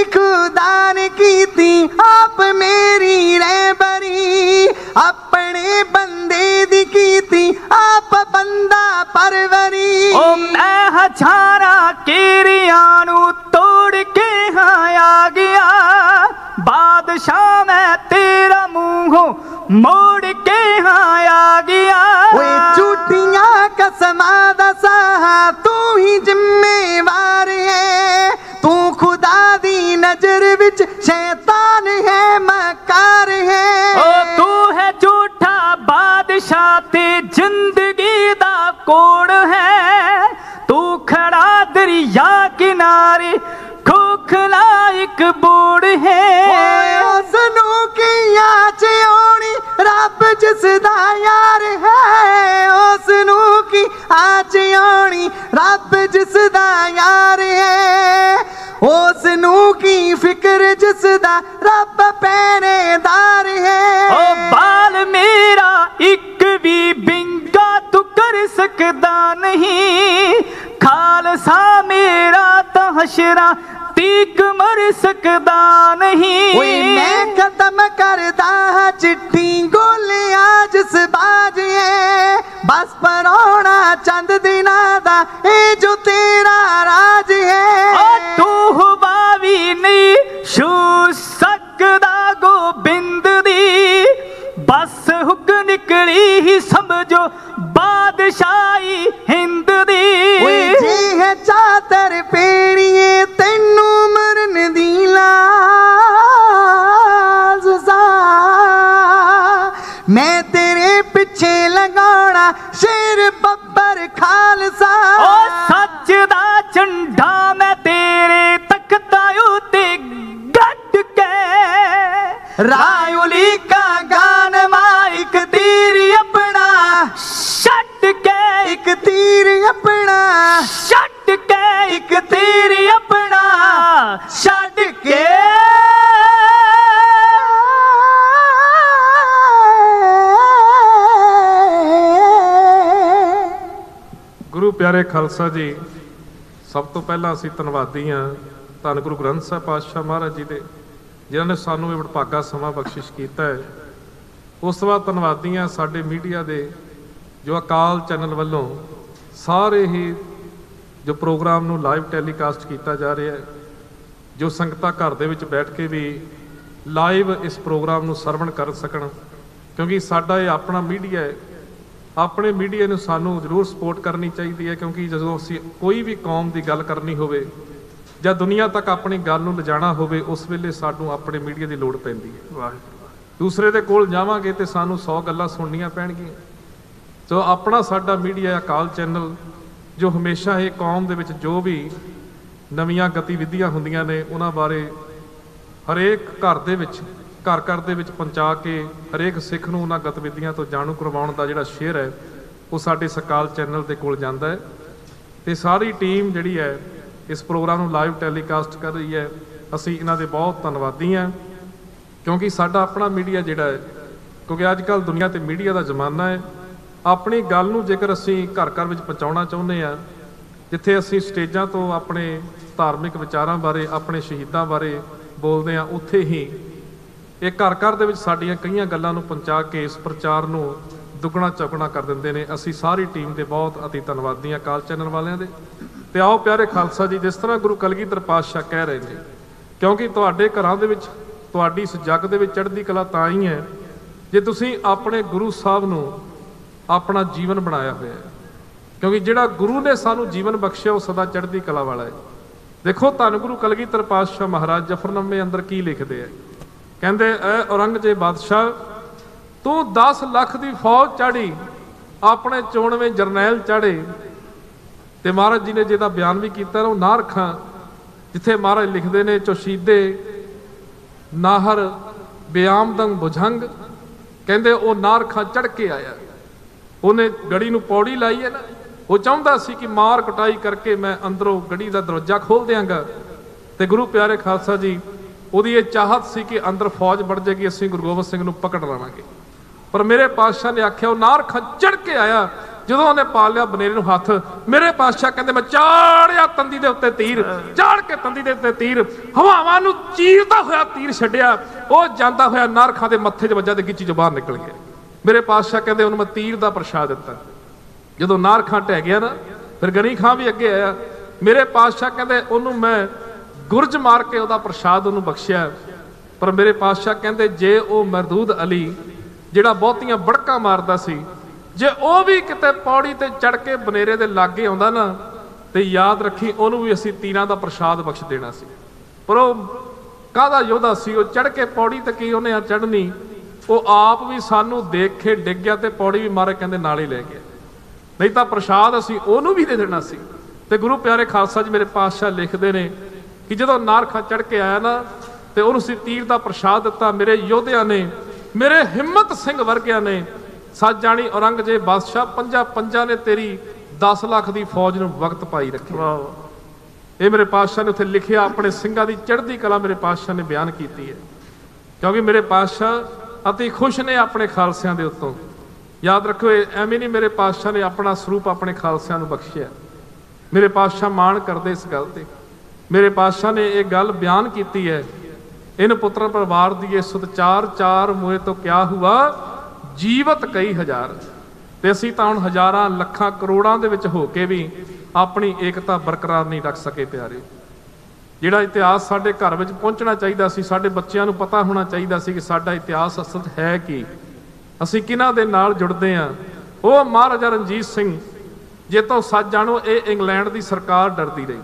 खुदा ने की थी आप मेरी रहबरी, अपने बंदे दी की थी आप बंदा परवरी। ओ मैं हजारा केरियानू तोड़ के हाँ आ गया, बादशाह मैं तेरा मुंहों मोड़ के हाँ आ गया। ओए झूठियां कसमां दा साहा तू ही जिम्मेवार है, तू खुदा दी नजर विच शैतान है मकार है। ओ तू है झूठा बादशाह ते जिंदगी दा कोड़ है, तू खड़ा दरिया किनारे खोखला एक बोड़ है। उसनू की आच आनी रब जिसदा यार है, उसनू की आच आनी रब जिसदा यार है, उसनू की फिक्र जिसदा रब पहरेदार है। ओ बाल मेरा एक भी बिंगा तू कर सकदा नहीं, खालसा मेरा तो हशरा तीक मर सकदा नहीं। ओए मैं खत्म करदा चिट्ठी गोलियां जिस बाज है, बस परोना चंद दिना दा ए जो तेरा राज है। ओ तू हुबावी नहीं छू सकदा गोबिंद दी, बस हुक निकली ही समझो बादशाही हिंद दी। ओए जे है चादर पेड़िए तेनू मरन दी लाज सा, मैं तेरे पिछे लगाना शेर बब्बर खालसा। ओ सच दा झंडा मैं तेरे तख्ता उत्ते गड़ के, रायुली का गान माइक तीर अपना छट के, एक तीर अपना छट के, एक तीर अपना छट के। ਗੁਰੂ ਪਿਆਰੇ ਖਾਲਸਾ ਜੀ, ਸਭ ਤੋਂ ਪਹਿਲਾਂ ਅਸੀਂ ਧੰਨਵਾਦੀ ਹਾਂ ਧੰਨ ਗੁਰੂ ਗ੍ਰੰਥ ਸਾਹਿਬ ਪਾਤਸ਼ਾਹ ਮਹਾਰਾਜ ਜੀ ਦੇ, ਜਿਨ੍ਹਾਂ ਨੇ ਸਾਨੂੰ ਇਹ ਵਡਭਾਗਾ ਸਮਾਂ ਬਖਸ਼ਿਸ਼ ਕੀਤਾ ਹੈ। ਉਸ ਤੋਂ ਬਾਅਦ ਧੰਨਵਾਦੀ ਹਾਂ ਸਾਡੇ ਮੀਡੀਆ ਦੇ, ਜੋ ਅਕਾਲ ਚੈਨਲ ਵੱਲੋਂ ਸਾਰੇ ਹੀ ਜੋ ਪ੍ਰੋਗਰਾਮ ਨੂੰ ਲਾਈਵ ਟੈਲੀਕਾਸਟ ਕੀਤਾ ਜਾ ਰਿਹਾ ਹੈ, ਜੋ ਸੰਗਤਾਂ ਘਰ ਦੇ ਵਿੱਚ ਬੈਠ ਕੇ ਵੀ ਲਾਈਵ ਇਸ ਪ੍ਰੋਗਰਾਮ ਨੂੰ ਸਰਵਣ ਕਰ ਸਕਣ, ਕਿਉਂਕਿ ਸਾਡਾ ਇਹ ਆਪਣਾ ਮੀਡੀਆ ਹੈ। ਆਪਣੇ ਮੀਡੀਆ ਨੂੰ ਸਾਨੂੰ ਜ਼ਰੂਰ ਸਪੋਰਟ ਕਰਨੀ ਚਾਹੀਦੀ ਹੈ, ਕਿਉਂਕਿ ਜਦੋਂ ਅਸੀਂ ਕੋਈ ਵੀ ਕੌਮ ਦੀ ਗੱਲ ਕਰਨੀ ਹੋਵੇ ਜਾਂ ਦੁਨੀਆ ਤੱਕ ਆਪਣੀ ਗੱਲ ਨੂੰ ਲਿਜਾਣਾ ਹੋਵੇ, ਉਸ ਵੇਲੇ ਸਾਨੂੰ ਆਪਣੇ ਮੀਡੀਆ ਦੀ ਲੋੜ ਪੈਂਦੀ ਹੈ। ਵਾਹਿਗੁਰੂ, ਦੂਸਰੇ ਦੇ ਕੋਲ ਜਾਵਾਂਗੇ ਤੇ ਸਾਨੂੰ ਸੌ ਗੱਲਾਂ ਸੁਣਨੀਆਂ ਪੈਣਗੀਆਂ। ਸੋ ਆਪਣਾ ਸਾਡਾ ਮੀਡੀਆ ਅਕਾਲ ਚੈਨਲ, ਜੋ ਹਮੇਸ਼ਾ ਇਹ ਕੌਮ ਦੇ ਵਿੱਚ ਜੋ ਵੀ ਨਵੀਆਂ ਗਤੀਵਿਧੀਆਂ ਹੁੰਦੀਆਂ ਨੇ ਉਹਨਾਂ ਬਾਰੇ ਹਰੇਕ ਘਰ ਦੇ ਵਿੱਚ ਘਰ ਘਰ ਦੇ ਵਿੱਚ ਪਹੁੰਚਾ ਕੇ ਹਰੇਕ ਸਿੱਖ ਨੂੰ ਉਹਨਾਂ ਗਤੀਵਿਧੀਆਂ ਤੋਂ ਜਾਣੂ ਕਰਵਾਉਣ ਦਾ ਜਿਹੜਾ ਸ਼ੇਅਰ ਹੈ ਉਹ ਸਾਡੇ ਸਕਾਲ ਚੈਨਲ ਦੇ ਕੋਲ ਜਾਂਦਾ ਹੈ। ਤੇ ਸਾਰੀ ਟੀਮ ਜਿਹੜੀ ਹੈ ਇਸ ਪ੍ਰੋਗਰਾਮ ਨੂੰ ਲਾਈਵ ਟੈਲੀਕਾਸਟ ਕਰ ਰਹੀ ਹੈ। ਅਸੀਂ ਇਹਨਾਂ ਦੇ ਬਹੁਤ ਧੰਨਵਾਦੀ ਹਾਂ, ਕਿਉਂਕਿ ਸਾਡਾ ਆਪਣਾ ਮੀਡੀਆ ਜਿਹੜਾ ਹੈ, ਕਿਉਂਕਿ ਅੱਜ ਕੱਲ੍ਹ ਦੁਨੀਆ 'ਤੇ ਮੀਡੀਆ ਦਾ ਜ਼ਮਾਨਾ ਹੈ। ਆਪਣੀ ਗੱਲ ਨੂੰ ਜੇਕਰ ਅਸੀਂ ਘਰ ਘਰ ਵਿੱਚ ਪਹੁੰਚਾਉਣਾ ਚਾਹੁੰਦੇ ਹਾਂ, ਜਿੱਥੇ ਅਸੀਂ ਸਟੇਜਾਂ ਤੋਂ ਆਪਣੇ ਧਾਰਮਿਕ ਵਿਚਾਰਾਂ ਬਾਰੇ, ਆਪਣੇ ਸ਼ਹੀਦਾਂ ਬਾਰੇ ਬੋਲਦੇ ਹਾਂ, ਉੱਥੇ ਹੀ ਇਹ ਘਰ ਘਰ ਦੇ ਵਿੱਚ ਸਾਡੀਆਂ ਕਈਆਂ ਗੱਲਾਂ ਨੂੰ ਪਹੁੰਚਾ ਕੇ ਇਸ ਪ੍ਰਚਾਰ ਨੂੰ ਦੁੱਗਣਾ ਚੌਗਣਾ ਕਰ ਦਿੰਦੇ ਨੇ। ਅਸੀਂ ਸਾਰੀ ਟੀਮ ਦੇ ਬਹੁਤ ਅਤੀ ਧੰਨਵਾਦੀ ਹਾਂ ਅਕਾਲ ਚੈਨਲ ਵਾਲਿਆਂ ਦੇ। ਤੇ ਆਓ ਪਿਆਰੇ ਖਾਲਸਾ ਜੀ, ਜਿਸ ਤਰ੍ਹਾਂ ਗੁਰੂ ਕਲਗੀਧਰ ਪਾਤਸ਼ਾਹ ਕਹਿ ਰਹੇ ਨੇ, ਕਿਉਂਕਿ ਤੁਹਾਡੇ ਘਰਾਂ ਦੇ ਵਿੱਚ, ਤੁਹਾਡੀ ਇਸ ਜੱਗ ਦੇ ਵਿੱਚ ਚੜ੍ਹਦੀ ਕਲਾ ਤਾਂ ਹੀ ਹੈ ਜੇ ਤੁਸੀਂ ਆਪਣੇ ਗੁਰੂ ਸਾਹਿਬ ਨੂੰ ਆਪਣਾ ਜੀਵਨ ਬਣਾਇਆ ਹੋਇਆ ਹੈ, ਕਿਉਂਕਿ ਜਿਹੜਾ ਗੁਰੂ ਨੇ ਸਾਨੂੰ ਜੀਵਨ ਬਖਸ਼ਿਆ ਉਹ ਸਦਾ ਚੜ੍ਹਦੀ ਕਲਾ ਵਾਲਾ ਹੈ। ਦੇਖੋ ਧੰਨ ਗੁਰੂ ਕਲਗੀਧਰ ਪਾਤਸ਼ਾਹ ਮਹਾਰਾਜ ਜਫਰਨਾਮੇ ਅੰਦਰ ਕੀ ਲਿਖਦੇ ਹੈ, ਕਹਿੰਦੇ ਐ ਔਰੰਗਜ਼ੇਬ ਬਾਦਸ਼ਾਹ, ਤੂੰ ਦਸ ਲੱਖ ਦੀ ਫੌਜ ਚਾੜੀ, ਆਪਣੇ ਚੋਣਵੇਂ ਜਰਨੈਲ ਚਾੜੇ। ਤੇ ਮਹਾਰਾਜ ਜੀ ਨੇ ਜਿਹਦਾ ਬਿਆਨ ਵੀ ਕੀਤਾ ਉਹ ਨਾ ਰੱਖਾਂ, ਜਿੱਥੇ ਮਹਾਰਾਜ ਲਿਖਦੇ ਨੇ ਚੋਸ਼ੀਦੇ ਨਾਹਰ ਬਿਆਮਦੰਗ ਭੁਜੰਗ, ਕਹਿੰਦੇ ਉਹ ਨਾਰਖਾਂ ਚੜ ਕੇ ਆਇਆ। ਉਹਨੇ ਗੜੀ ਨੂੰ ਪੌੜੀ ਲਾਈ ਹੈ ਨਾ, ਉਹ ਚਾਹੁੰਦਾ ਸੀ ਕਿ ਮਾਰ ਕੁਟਾਈ ਕਰਕੇ ਮੈਂ ਅੰਦਰੋਂ ਗੜੀ ਦਾ ਦਰਵਾਜ਼ਾ ਖੋਲ ਦਿਆਂਗਾ। ਤੇ ਗੁਰੂ ਪਿਆਰੇ ਖਾਲਸਾ ਜੀ, ਉਹਦੀ ਇਹ ਚਾਹਤ ਸੀ ਕਿ ਅੰਦਰ ਫੌਜ ਵੜ ਜਾਏਗੀ, ਅਸੀਂ ਗੁਰੂ ਗੋਬਿੰਦ ਸਿੰਘ ਨੂੰ ਪਕੜ ਲਵਾਂਗੇ। ਪਰ ਮੇਰੇ ਪਾਤਸ਼ਾਹ ਨੇ ਆਖਿਆ ਉਹ ਨਾਰਖਾਂ ਚੜ ਕੇ ਆਇਆ ਜਦੋਂ ਉਹਨੇ ਪਾ ਲਿਆ ਬਨੇਰੇ ਨੂੰ ਹੱਥ, ਮੇਰੇ ਪਾਤਸ਼ਾਹ ਕਹਿੰਦੇ ਮੈਂ ਚਾੜਿਆ ਤੰਦੀ ਦੇ ਉੱਤੇ ਤੀਰ, ਚਾੜ ਕੇ ਤੰਦੀ ਦੇ ਉੱਤੇ ਤੀਰ, ਹਵਾਵਾਂ ਨੂੰ ਚੀਰਦਾ ਹੋਇਆ ਤੀਰ ਛੱਡਿਆ, ਉਹ ਜਾਂਦਾ ਹੋਇਆ ਨਾਰਖਾਂ ਦੇ ਮੱਥੇ 'ਚ ਵੱਜਾ ਤੇ ਗਿੱਚੀ 'ਚੋਂ ਬਾਹਰ ਨਿਕਲ ਗਿਆ। ਮੇਰੇ ਪਾਤਸ਼ਾਹ ਕਹਿੰਦੇ ਉਹਨੂੰ ਮੈਂ ਤੀਰ ਦਾ ਪ੍ਰਸ਼ਾਦ ਦਿੱਤਾ। ਜਦੋਂ ਨਾਰਖਾਂ ਢਹਿ ਗਿਆ ਨਾ, ਫਿਰ ਗਨੀ ਖਾਂ ਵੀ ਅੱਗੇ ਆਇਆ। ਮੇਰੇ ਪਾਤਸ਼ਾਹ ਕਹਿੰਦੇ ਉਹਨੂੰ ਮੈਂ ਗੁਰਜ ਮਾਰ ਕੇ ਉਹਦਾ ਪ੍ਰਸ਼ਾਦ ਉਹਨੂੰ ਬਖਸ਼ਿਆ। ਪਰ ਮੇਰੇ ਪਾਤਸ਼ਾਹ ਕਹਿੰਦੇ ਜੇ ਉਹ ਮਰਦੂਦ ਅਲੀ ਜਿਹੜਾ ਬਹੁਤੀਆਂ ਬੜਕਾਂ ਮਾਰਦਾ ਸੀ, ਜੇ ਉਹ ਵੀ ਕਿਤੇ ਪੌੜੀ ਤੇ ਚੜ ਕੇ ਬਨੇਰੇ ਦੇ ਲਾਗੇ ਆਉਂਦਾ ਨਾ, ਤੇ ਯਾਦ ਰੱਖੀ ਉਹਨੂੰ ਵੀ ਅਸੀਂ ਤੀਰਾਂ ਦਾ ਪ੍ਰਸ਼ਾਦ ਬਖਸ਼ ਦੇਣਾ ਸੀ। ਪਰ ਉਹ ਕਾਹਦਾ ਯੋਧਾ ਸੀ, ਉਹ ਚੜ ਕੇ ਪੌੜੀ ਤੇ ਕੀ ਉਹਨੇ ਚੜ੍ਹਨੀ, ਉਹ ਆਪ ਵੀ ਸਾਨੂੰ ਦੇਖ ਕੇ ਡਿੱਗ ਗਿਆ ਤੇ ਪੌੜੀ ਵੀ ਮਾਰੇ ਕਹਿੰਦੇ ਨਾਲ ਹੀ ਲੈ ਗਿਆ, ਨਹੀਂ ਤਾਂ ਪ੍ਰਸ਼ਾਦ ਅਸੀਂ ਉਹਨੂੰ ਵੀ ਦੇ ਦੇਣਾ ਸੀ। ਤੇ ਗੁਰੂ ਪਿਆਰੇ ਖਾਲਸਾ ਜੀ ਮੇਰੇ ਪਾਤਸ਼ਾਹ ਲਿਖਦੇ ਨੇ ਕਿ ਜਦੋਂ ਨਾਰਖਾਂ ਚੜ ਕੇ ਆਇਆ ਨਾ, ਤੇ ਉਹਨੂੰ ਅਸੀਂ ਤੀਰ ਦਾ ਪ੍ਰਸ਼ਾਦ ਦਿੱਤਾ। ਮੇਰੇ ਯੋਧਿਆਂ ਨੇ, ਮੇਰੇ ਹਿੰਮਤ ਸਿੰਘ ਵਰਗਿਆਂ ਨੇ, ਸੱਚ ਜਾਣੀ ਔਰੰਗਜ਼ੇਬ ਬਾਦਸ਼ਾਹ ਪੰਜਾਂ ਪੰਜਾਂ ਨੇ ਤੇਰੀ ਦਸ ਲੱਖ ਦੀ ਫੌਜ ਨੂੰ ਵਕਤ ਪਾਈ ਰੱਖਿਆ। ਇਹ ਮੇਰੇ ਪਾਤਸ਼ਾਹ ਨੇ ਉੱਥੇ ਲਿਖਿਆ, ਆਪਣੇ ਸਿੰਘਾਂ ਦੀ ਚੜ੍ਹਦੀ ਕਲਾ ਮੇਰੇ ਪਾਤਸ਼ਾਹ ਨੇ ਬਿਆਨ ਕੀਤੀ ਹੈ। ਕਿਉਂਕਿ ਮੇਰੇ ਪਾਤਸ਼ਾਹ ਅਤੀ ਖੁਸ਼ ਨੇ ਆਪਣੇ ਖਾਲਸਿਆਂ ਦੇ ਉੱਤੋਂ। ਯਾਦ ਰੱਖੋ, ਐਵੇਂ ਨਹੀਂ ਮੇਰੇ ਪਾਤਸ਼ਾਹ ਨੇ ਆਪਣਾ ਸਰੂਪ ਆਪਣੇ ਖਾਲਸਿਆਂ ਨੂੰ ਬਖਸ਼ਿਆ। ਮੇਰੇ ਪਾਤਸ਼ਾਹ ਮਾਣ ਕਰਦੇ ਇਸ ਗੱਲ ਤੇ। ਮੇਰੇ ਪਾਤਸ਼ਾਹ ਨੇ ਇਹ ਗੱਲ ਬਿਆਨ ਕੀਤੀ ਹੈ, ਇਨ ਪੁੱਤਰ ਪਰਿਵਾਰ ਦੀ ਇਹ ਸੁਤਚਾਰ ਚਾਰ ਮੋਏ ਤੋਂ ਕਿਆ ਹੁਆ, ਜੀਵਤ ਕਈ ਹਜ਼ਾਰ। ਤੇ ਅਸੀਂ ਤਾਂ ਹੁਣ ਹਜ਼ਾਰਾਂ ਲੱਖਾਂ ਕਰੋੜਾਂ ਦੇ ਵਿੱਚ ਹੋ ਕੇ ਵੀ ਆਪਣੀ ਏਕਤਾ ਬਰਕਰਾਰ ਨਹੀਂ ਰੱਖ ਸਕੇ। ਪਿਆਰੇ, ਜਿਹੜਾ ਇਤਿਹਾਸ ਸਾਡੇ ਘਰ ਵਿੱਚ ਪਹੁੰਚਣਾ ਚਾਹੀਦਾ ਸੀ, ਸਾਡੇ ਬੱਚਿਆਂ ਨੂੰ ਪਤਾ ਹੋਣਾ ਚਾਹੀਦਾ ਸੀ ਕਿ ਸਾਡਾ ਇਤਿਹਾਸ ਅਸਲ ਹੈ ਕੀ, ਅਸੀਂ ਕਿਹਨਾਂ ਦੇ ਨਾਲ ਜੁੜਦੇ ਹਾਂ। ਉਹ ਮਹਾਰਾਜਾ ਰਣਜੀਤ ਸਿੰਘ ਜੇ ਤੋਂ ਸੱਚ ਜਾਣੋ, ਇਹ ਇੰਗਲੈਂਡ ਦੀ ਸਰਕਾਰ ਡਰਦੀ ਰਹੀ।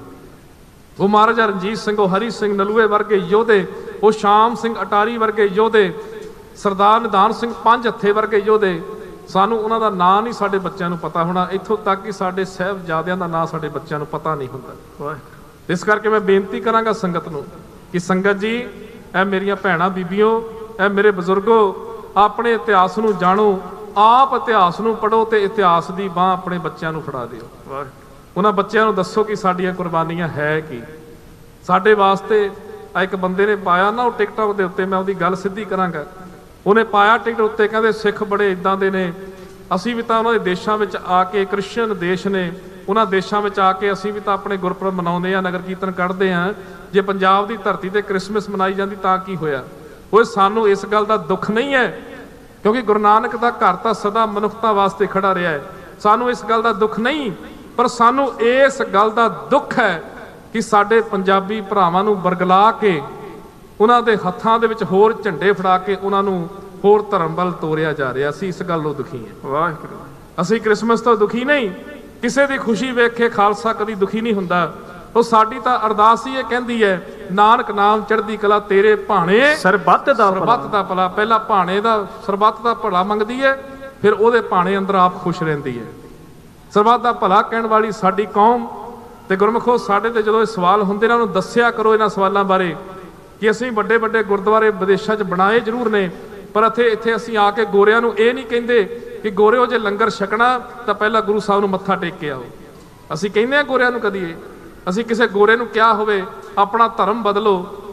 ਉਹ ਮਹਾਰਾਜਾ ਰਣਜੀਤ ਸਿੰਘ, ਉਹ ਹਰੀ ਸਿੰਘ ਨਲੂਏ ਵਰਗੇ ਯੋਧੇ, ਉਹ ਸ਼ਾਮ ਸਿੰਘ ਅਟਾਰੀ ਵਰਗੇ ਯੋਧੇ, ਸਰਦਾਰ ਨਿਧਾਨ ਸਿੰਘ ਪੰਜ ਹੱਥੇ ਵਰਗੇ ਯੋਧੇ, ਸਾਨੂੰ ਉਹਨਾਂ ਦਾ ਨਾਂ ਨਹੀਂ ਸਾਡੇ ਬੱਚਿਆਂ ਨੂੰ ਪਤਾ ਹੋਣਾ। ਇੱਥੋਂ ਤੱਕ ਕਿ ਸਾਡੇ ਸਾਹਿਬਜ਼ਾਦਿਆਂ ਦਾ ਨਾਂ ਸਾਡੇ ਬੱਚਿਆਂ ਨੂੰ ਪਤਾ ਨਹੀਂ ਹੁੰਦਾ। ਇਸ ਕਰਕੇ ਮੈਂ ਬੇਨਤੀ ਕਰਾਂਗਾ ਸੰਗਤ ਨੂੰ ਕਿ ਸੰਗਤ ਜੀ, ਇਹ ਮੇਰੀਆਂ ਭੈਣਾਂ ਬੀਬੀਓ, ਇਹ ਮੇਰੇ ਬਜ਼ੁਰਗੋ, ਆਪਣੇ ਇਤਿਹਾਸ ਨੂੰ ਜਾਣੋ, ਆਪ ਇਤਿਹਾਸ ਨੂੰ ਪੜ੍ਹੋ ਤੇ ਇਤਿਹਾਸ ਦੀ ਬਾਂਹ ਆਪਣੇ ਬੱਚਿਆਂ ਨੂੰ ਫੜਾ ਦਿਓ। ਉਹਨਾਂ ਬੱਚਿਆਂ ਨੂੰ ਦੱਸੋ ਕਿ ਸਾਡੀਆਂ ਕੁਰਬਾਨੀਆਂ ਹੈ ਕੀ। ਸਾਡੇ ਵਾਸਤੇ ਇੱਕ ਬੰਦੇ ਨੇ ਪਾਇਆ ਨਾ ਉਹ ਟਿਕਟੌਕ ਦੇ ਉੱਤੇ, ਮੈਂ ਉਹਦੀ ਗੱਲ ਸਿੱਧੀ ਕਰਾਂਗਾ। ਉਹਨੇ ਪਾਇਆ ਟਿਕਟ ਉੱਤੇ, ਕਹਿੰਦੇ ਸਿੱਖ ਬੜੇ ਇਦਾਂ ਦੇ ਨੇ, ਅਸੀਂ ਵੀ ਤਾਂ ਉਹਨਾਂ ਦੇ ਦੇਸ਼ਾਂ ਵਿੱਚ ਆ ਕੇ, ਕ੍ਰਿਸਚਨ ਦੇਸ਼ ਨੇ, ਉਹਨਾਂ ਦੇਸ਼ਾਂ ਵਿੱਚ ਆ ਕੇ ਅਸੀਂ ਵੀ ਤਾਂ ਆਪਣੇ ਗੁਰਪੁਰਬ ਮਨਾਉਂਦੇ ਹਾਂ, ਨਗਰ ਕੀਰਤਨ ਕੱਢਦੇ ਹਾਂ। ਜੇ ਪੰਜਾਬ ਦੀ ਧਰਤੀ ਤੇ ਕ੍ਰਿਸਮਸ ਮਨਾਈ ਜਾਂਦੀ ਤਾਂ ਕੀ ਹੋਇਆ। ਉਹ ਸਾਨੂੰ ਇਸ ਗੱਲ ਦਾ ਦੁੱਖ ਨਹੀਂ ਹੈ, ਕਿਉਂਕਿ ਗੁਰੂ ਨਾਨਕ ਦਾ ਘਰ ਤਾਂ ਸਦਾ ਮਨੁੱਖਤਾ ਵਾਸਤੇ ਖੜਾ ਰਿਹਾ ਹੈ। ਸਾਨੂੰ ਇਸ ਗੱਲ ਦਾ ਦੁੱਖ ਨਹੀਂ, ਪਰ ਸਾਨੂੰ ਇਸ ਗੱਲ ਦਾ ਦੁੱਖ ਹੈ ਕਿ ਸਾਡੇ ਪੰਜਾਬੀ ਭਰਾਵਾਂ ਨੂੰ ਬਰਗਲਾ ਕੇ, ਉਹਨਾਂ ਦੇ ਹੱਥਾਂ ਦੇ ਵਿੱਚ ਹੋਰ ਝੰਡੇ ਫੜਾ ਕੇ ਉਹਨਾਂ ਨੂੰ ਹੋਰ ਧਰਮ ਵੱਲ ਤੋਰਿਆ ਜਾ ਰਿਹਾ। ਅਸੀਂ ਇਸ ਗੱਲ ਤੋਂ ਦੁਖੀ ਹਾਂ। ਵਾਹਿਗੁਰੂ, ਅਸੀਂ ਕ੍ਰਿਸਮਸ ਤੋਂ ਦੁਖੀ ਨਹੀਂ। ਕਿਸੇ ਦੀ ਖੁਸ਼ੀ ਵੇਖ ਕੇ ਖਾਲਸਾ ਕਦੀ ਦੁਖੀ ਨਹੀਂ ਹੁੰਦਾ। ਉਹ ਸਾਡੀ ਤਾਂ ਅਰਦਾਸ ਹੀ ਇਹ ਕਹਿੰਦੀ ਹੈ, ਨਾਨਕ ਨਾਮ ਚੜ੍ਹਦੀ ਕਲਾ ਤੇਰੇ ਭਾਣੇ ਸਰਬੱਤ ਦਾ ਸਰਬੱਤ ਦਾ ਭਲਾ। ਪਹਿਲਾਂ ਭਾਣੇ ਦਾ ਸਰਬੱਤ ਦਾ ਭਲਾ ਮੰਗਦੀ ਹੈ, ਫਿਰ ਉਹਦੇ ਭਾਣੇ ਅੰਦਰ ਆਪ ਖੁਸ਼ ਰਹਿੰਦੀ ਹੈ। ਸਰਬੱਤ ਦਾ ਭਲਾ ਕਹਿਣ ਵਾਲੀ ਸਾਡੀ ਕੌਮ। ਤੇ ਗੁਰਮੁਖੋ, ਸਾਡੇ ਤੇ ਜਦੋਂ ਇਹ ਸਵਾਲ ਹੁੰਦੇ ਨੇ, ਉਹਨੂੰ ਦੱਸਿਆ ਕਰੋ ਇਹਨਾਂ ਸਵਾਲਾਂ ਬਾਰੇ ਕਿ ਅਸੀਂ ਵੱਡੇ ਵੱਡੇ ਗੁਰਦੁਆਰੇ ਵਿਦੇਸ਼ਾਂ 'ਚ ਬਣਾਏ ਜ਼ਰੂਰ ਨੇ, ਪਰ ਇੱਥੇ ਇੱਥੇ ਅਸੀਂ ਆ ਕੇ ਗੋਰਿਆਂ ਨੂੰ ਇਹ ਨਹੀਂ ਕਹਿੰਦੇ ਕਿ ਗੋਰਿਓ ਜੇ ਲੰਗਰ ਛਕਣਾ ਤਾਂ ਪਹਿਲਾਂ ਗੁਰੂ ਸਾਹਿਬ ਨੂੰ ਮੱਥਾ ਟੇਕ ਕੇ ਆਓ। ਅਸੀਂ ਕਹਿੰਦੇ ਹਾਂ ਗੋਰਿਆਂ ਨੂੰ ਕਦੀ ਇਹ, ਅਸੀਂ ਕਿਸੇ ਗੋਰੇ ਨੂੰ ਕਿਹਾ ਹੋਵੇ ਆਪਣਾ ਧਰਮ ਬਦਲੋ,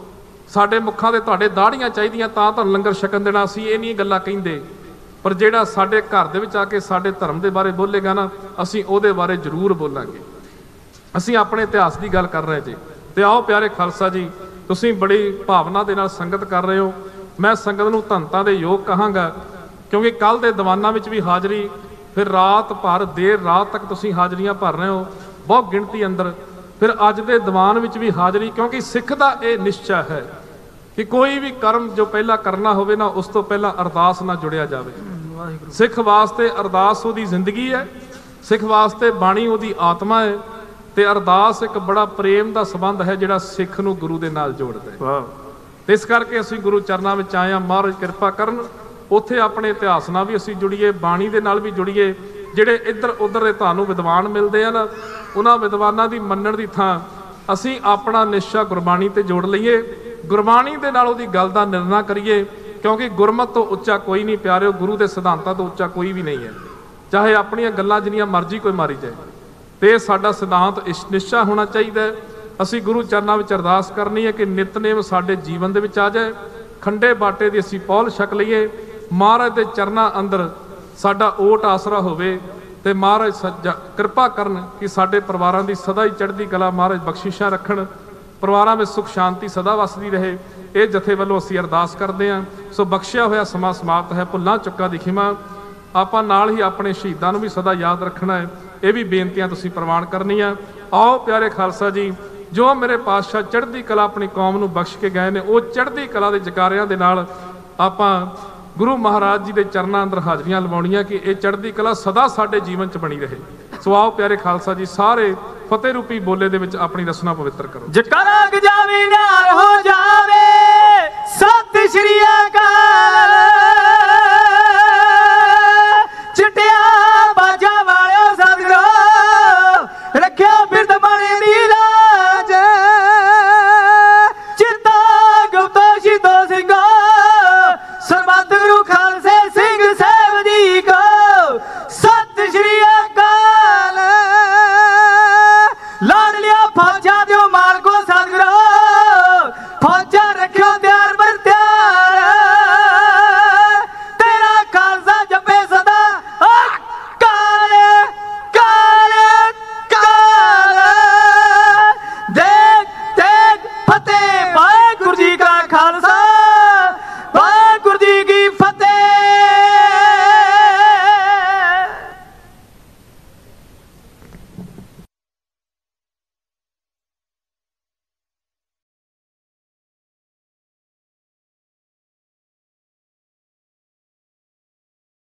ਸਾਡੇ ਮੁੱਖਾਂ ਦੇ ਤੁਹਾਡੇ ਦਾੜੀਆਂ ਚਾਹੀਦੀਆਂ ਤਾਂ ਤੁਹਾਨੂੰ ਲੰਗਰ ਛਕਣ ਦੇਣਾ, ਅਸੀਂ ਇਹ ਨਹੀਂ ਗੱਲਾਂ ਕਹਿੰਦੇ। ਪਰ ਜਿਹੜਾ ਸਾਡੇ ਘਰ ਦੇ ਵਿੱਚ ਆ ਕੇ ਸਾਡੇ ਧਰਮ ਦੇ ਬਾਰੇ ਬੋਲੇਗਾ ਨਾ, ਅਸੀਂ ਉਹਦੇ ਬਾਰੇ ਜ਼ਰੂਰ ਬੋਲਾਂਗੇ। ਅਸੀਂ ਆਪਣੇ ਇਤਿਹਾਸ ਦੀ ਗੱਲ ਕਰ ਰਹੇ ਜੀ। ਤੇ ਆਓ ਪਿਆਰੇ ਖਾਲਸਾ ਜੀ, ਤੁਸੀਂ ਬੜੀ ਭਾਵਨਾ ਦੇ ਨਾਲ ਸੰਗਤ ਕਰ ਰਹੇ ਹੋ। ਮੈਂ ਸੰਗਤ ਨੂੰ ਧੰਨਤਾ ਦੇ ਯੋਗ ਕਹਾਂਗਾ, ਕਿਉਂਕਿ ਕੱਲ ਦੇ ਦੀਵਾਨਾਂ ਵਿੱਚ ਵੀ ਹਾਜ਼ਰੀ, ਫਿਰ ਰਾਤ ਭਰ ਦੇਰ ਰਾਤ ਤੱਕ ਤੁਸੀਂ ਹਾਜ਼ਰੀਆਂ ਭਰ ਰਹੇ ਹੋ ਬਹੁਤ ਗਿਣਤੀ ਅੰਦਰ, ਫਿਰ ਅੱਜ ਦੇ ਦੀਵਾਨ ਵਿੱਚ ਵੀ ਹਾਜ਼ਰੀ। ਕਿਉਂਕਿ ਸਿੱਖ ਦਾ ਇਹ ਨਿਸ਼ਚਾ ਹੈ ਕਿ ਕੋਈ ਵੀ ਕਰਮ ਜੋ ਪਹਿਲਾਂ ਕਰਨਾ ਹੋਵੇ ਨਾ, ਉਸ ਤੋਂ ਪਹਿਲਾਂ ਅਰਦਾਸ ਨਾਲ ਜੁੜਿਆ ਜਾਵੇ। ਸਿੱਖ ਵਾਸਤੇ ਅਰਦਾਸ ਉਹਦੀ ਜ਼ਿੰਦਗੀ ਹੈ, ਸਿੱਖ ਵਾਸਤੇ ਬਾਣੀ ਉਹਦੀ ਆਤਮਾ ਹੈ, ਤੇ ਅਰਦਾਸ ਇੱਕ ਬੜਾ ਪ੍ਰੇਮ ਦਾ ਸੰਬੰਧ ਹੈ ਜਿਹੜਾ ਸਿੱਖ ਨੂੰ ਗੁਰੂ ਦੇ ਨਾਲ ਜੋੜਦਾ ਹੈ। ਤੇ ਇਸ ਕਰਕੇ ਅਸੀਂ ਗੁਰੂ ਚਰਨਾਂ ਵਿੱਚ ਆਏ ਹਾਂ। ਮਹਾਰਾਜ ਕਿਰਪਾ ਕਰਨ ਉੱਥੇ ਆਪਣੇ ਇਤਿਹਾਸ ਨਾਲ ਵੀ ਅਸੀਂ ਜੁੜੀਏ, ਬਾਣੀ ਦੇ ਨਾਲ ਵੀ ਜੁੜੀਏ। ਜਿਹੜੇ ਇੱਧਰ ਉੱਧਰ ਦੇ ਤੁਹਾਨੂੰ ਵਿਦਵਾਨ ਮਿਲਦੇ ਆ ਨਾ, ਉਹਨਾਂ ਵਿਦਵਾਨਾਂ ਦੀ ਮੰਨਣ ਦੀ ਥਾਂ ਅਸੀਂ ਆਪਣਾ ਨਿਸ਼ਚਾ ਗੁਰਬਾਣੀ ਤੇ ਜੋੜ ਲਈਏ, ਗੁਰਬਾਣੀ ਦੇ ਨਾਲ ਉਹਦੀ ਗੱਲ ਦਾ ਨਿਰਣਾ ਕਰੀਏ। ਕਿਉਂਕਿ ਗੁਰਮਤ ਤੋਂ ਉੱਚਾ ਕੋਈ ਨਹੀਂ ਪਿਆਰਿਓ, ਗੁਰੂ ਦੇ ਸਿਧਾਂਤਾਂ ਤੋਂ ਉੱਚਾ ਕੋਈ ਵੀ ਨਹੀਂ ਹੈ। ਚਾਹੇ ਆਪਣੀਆਂ ਗੱਲਾਂ ਜਿੰਨੀਆਂ ਮਰਜ਼ੀ ਕੋਈ ਮਾਰੀ ਜਾਏ, ਤੇ ਸਾਡਾ ਸਿਧਾਂਤ ਇਸ ਨਿਸ਼ਚਾ ਹੋਣਾ ਚਾਹੀਦਾ। ਅਸੀਂ ਗੁਰੂ ਚਰਨਾਂ ਵਿੱਚ ਅਰਦਾਸ ਕਰਨੀ ਹੈ ਕਿ ਨਿਤਨੇਮ ਸਾਡੇ ਜੀਵਨ ਦੇ ਵਿੱਚ ਆ ਜਾਏ, ਖੰਡੇ ਬਾਟੇ ਦੀ ਅਸੀਂ ਪੌਲ ਛਕ ਲਈਏ, ਮਹਾਰਾਜ ਦੇ ਚਰਨਾਂ ਅੰਦਰ ਸਾਡਾ ਓਟ ਆਸਰਾ ਹੋਵੇ। ਤੇ ਮਹਾਰਾਜ ਸੱਜਾ ਕਿਰਪਾ ਕਰਨ ਕਿ ਸਾਡੇ ਪਰਿਵਾਰਾਂ ਦੀ ਸਦਾ ਹੀ ਚੜ੍ਹਦੀ ਕਲਾ ਮਹਾਰਾਜ ਬਖਸ਼ਿਸ਼ਾਂ ਰੱਖਣ, ਪਰਿਵਾਰਾਂ ਵਿੱਚ ਸੁਖ ਸ਼ਾਂਤੀ ਸਦਾ ਵਸਦੀ ਰਹੇ। ਇਹ ਜਥੇ ਵੱਲੋਂ ਅਸੀਂ ਅਰਦਾਸ ਕਰਦੇ ਹਾਂ। ਸੋ ਬਖਸ਼ਿਆ ਹੋਇਆ ਸਮਾਂ ਸਮਾਪਤ ਹੈ। ਭੁੱਲਾਂ ਚੁੱਕਾਂ ਦੀ ਖਿਮਾ। ਆਪਾਂ ਨਾਲ ਹੀ ਆਪਣੇ ਸ਼ਹੀਦਾਂ ਨੂੰ ਵੀ ਸਦਾ ਯਾਦ ਰੱਖਣਾ ਹੈ। ਇਹ ਵੀ ਬੇਨਤੀਆਂ ਤੁਸੀਂ ਪ੍ਰਵਾਨ ਕਰਨੀਆਂ। ਆਓ ਪਿਆਰੇ ਖਾਲਸਾ ਜੀ, ਜੋ ਮੇਰੇ ਪਾਤਸ਼ਾਹ ਚੜ੍ਹਦੀ ਕਲਾ ਆਪਣੀ ਕੌਮ ਨੂੰ ਬਖਸ਼ ਕੇ ਗਏ ਨੇ, ਉਹ ਚੜ੍ਹਦੀ ਕਲਾ ਦੇ ਜਕਾਰਿਆਂ ਦੇ ਨਾਲ ਆਪਾਂ ਗੁਰੂ ਮਹਾਰਾਜ ਜੀ ਦੇ ਚਰਨਾਂ ਅੰਦਰ ਹਾਜ਼ਰੀਆਂ ਲਵਾਉਣੀਆਂ ਕਿ ਇਹ ਚੜ੍ਹਦੀ ਕਲਾ ਸਦਾ ਸਾਡੇ ਜੀਵਨ 'ਚ ਬਣੀ ਰਹੇ। ਸੋ ਆਓ ਪਿਆਰੇ ਖਾਲਸਾ ਜੀ, ਸਾਰੇ ਫਤਿਹ ਰੂਪੀ ਬੋਲੇ ਦੇ ਵਿੱਚ ਆਪਣੀ ਰਸਨਾ ਪਵਿੱਤਰ ਕਰੋ। ਜਕਾਰਾ ਗਜਾਵੇ ਨਾਰ ਹੋ ਜਾਵੇ।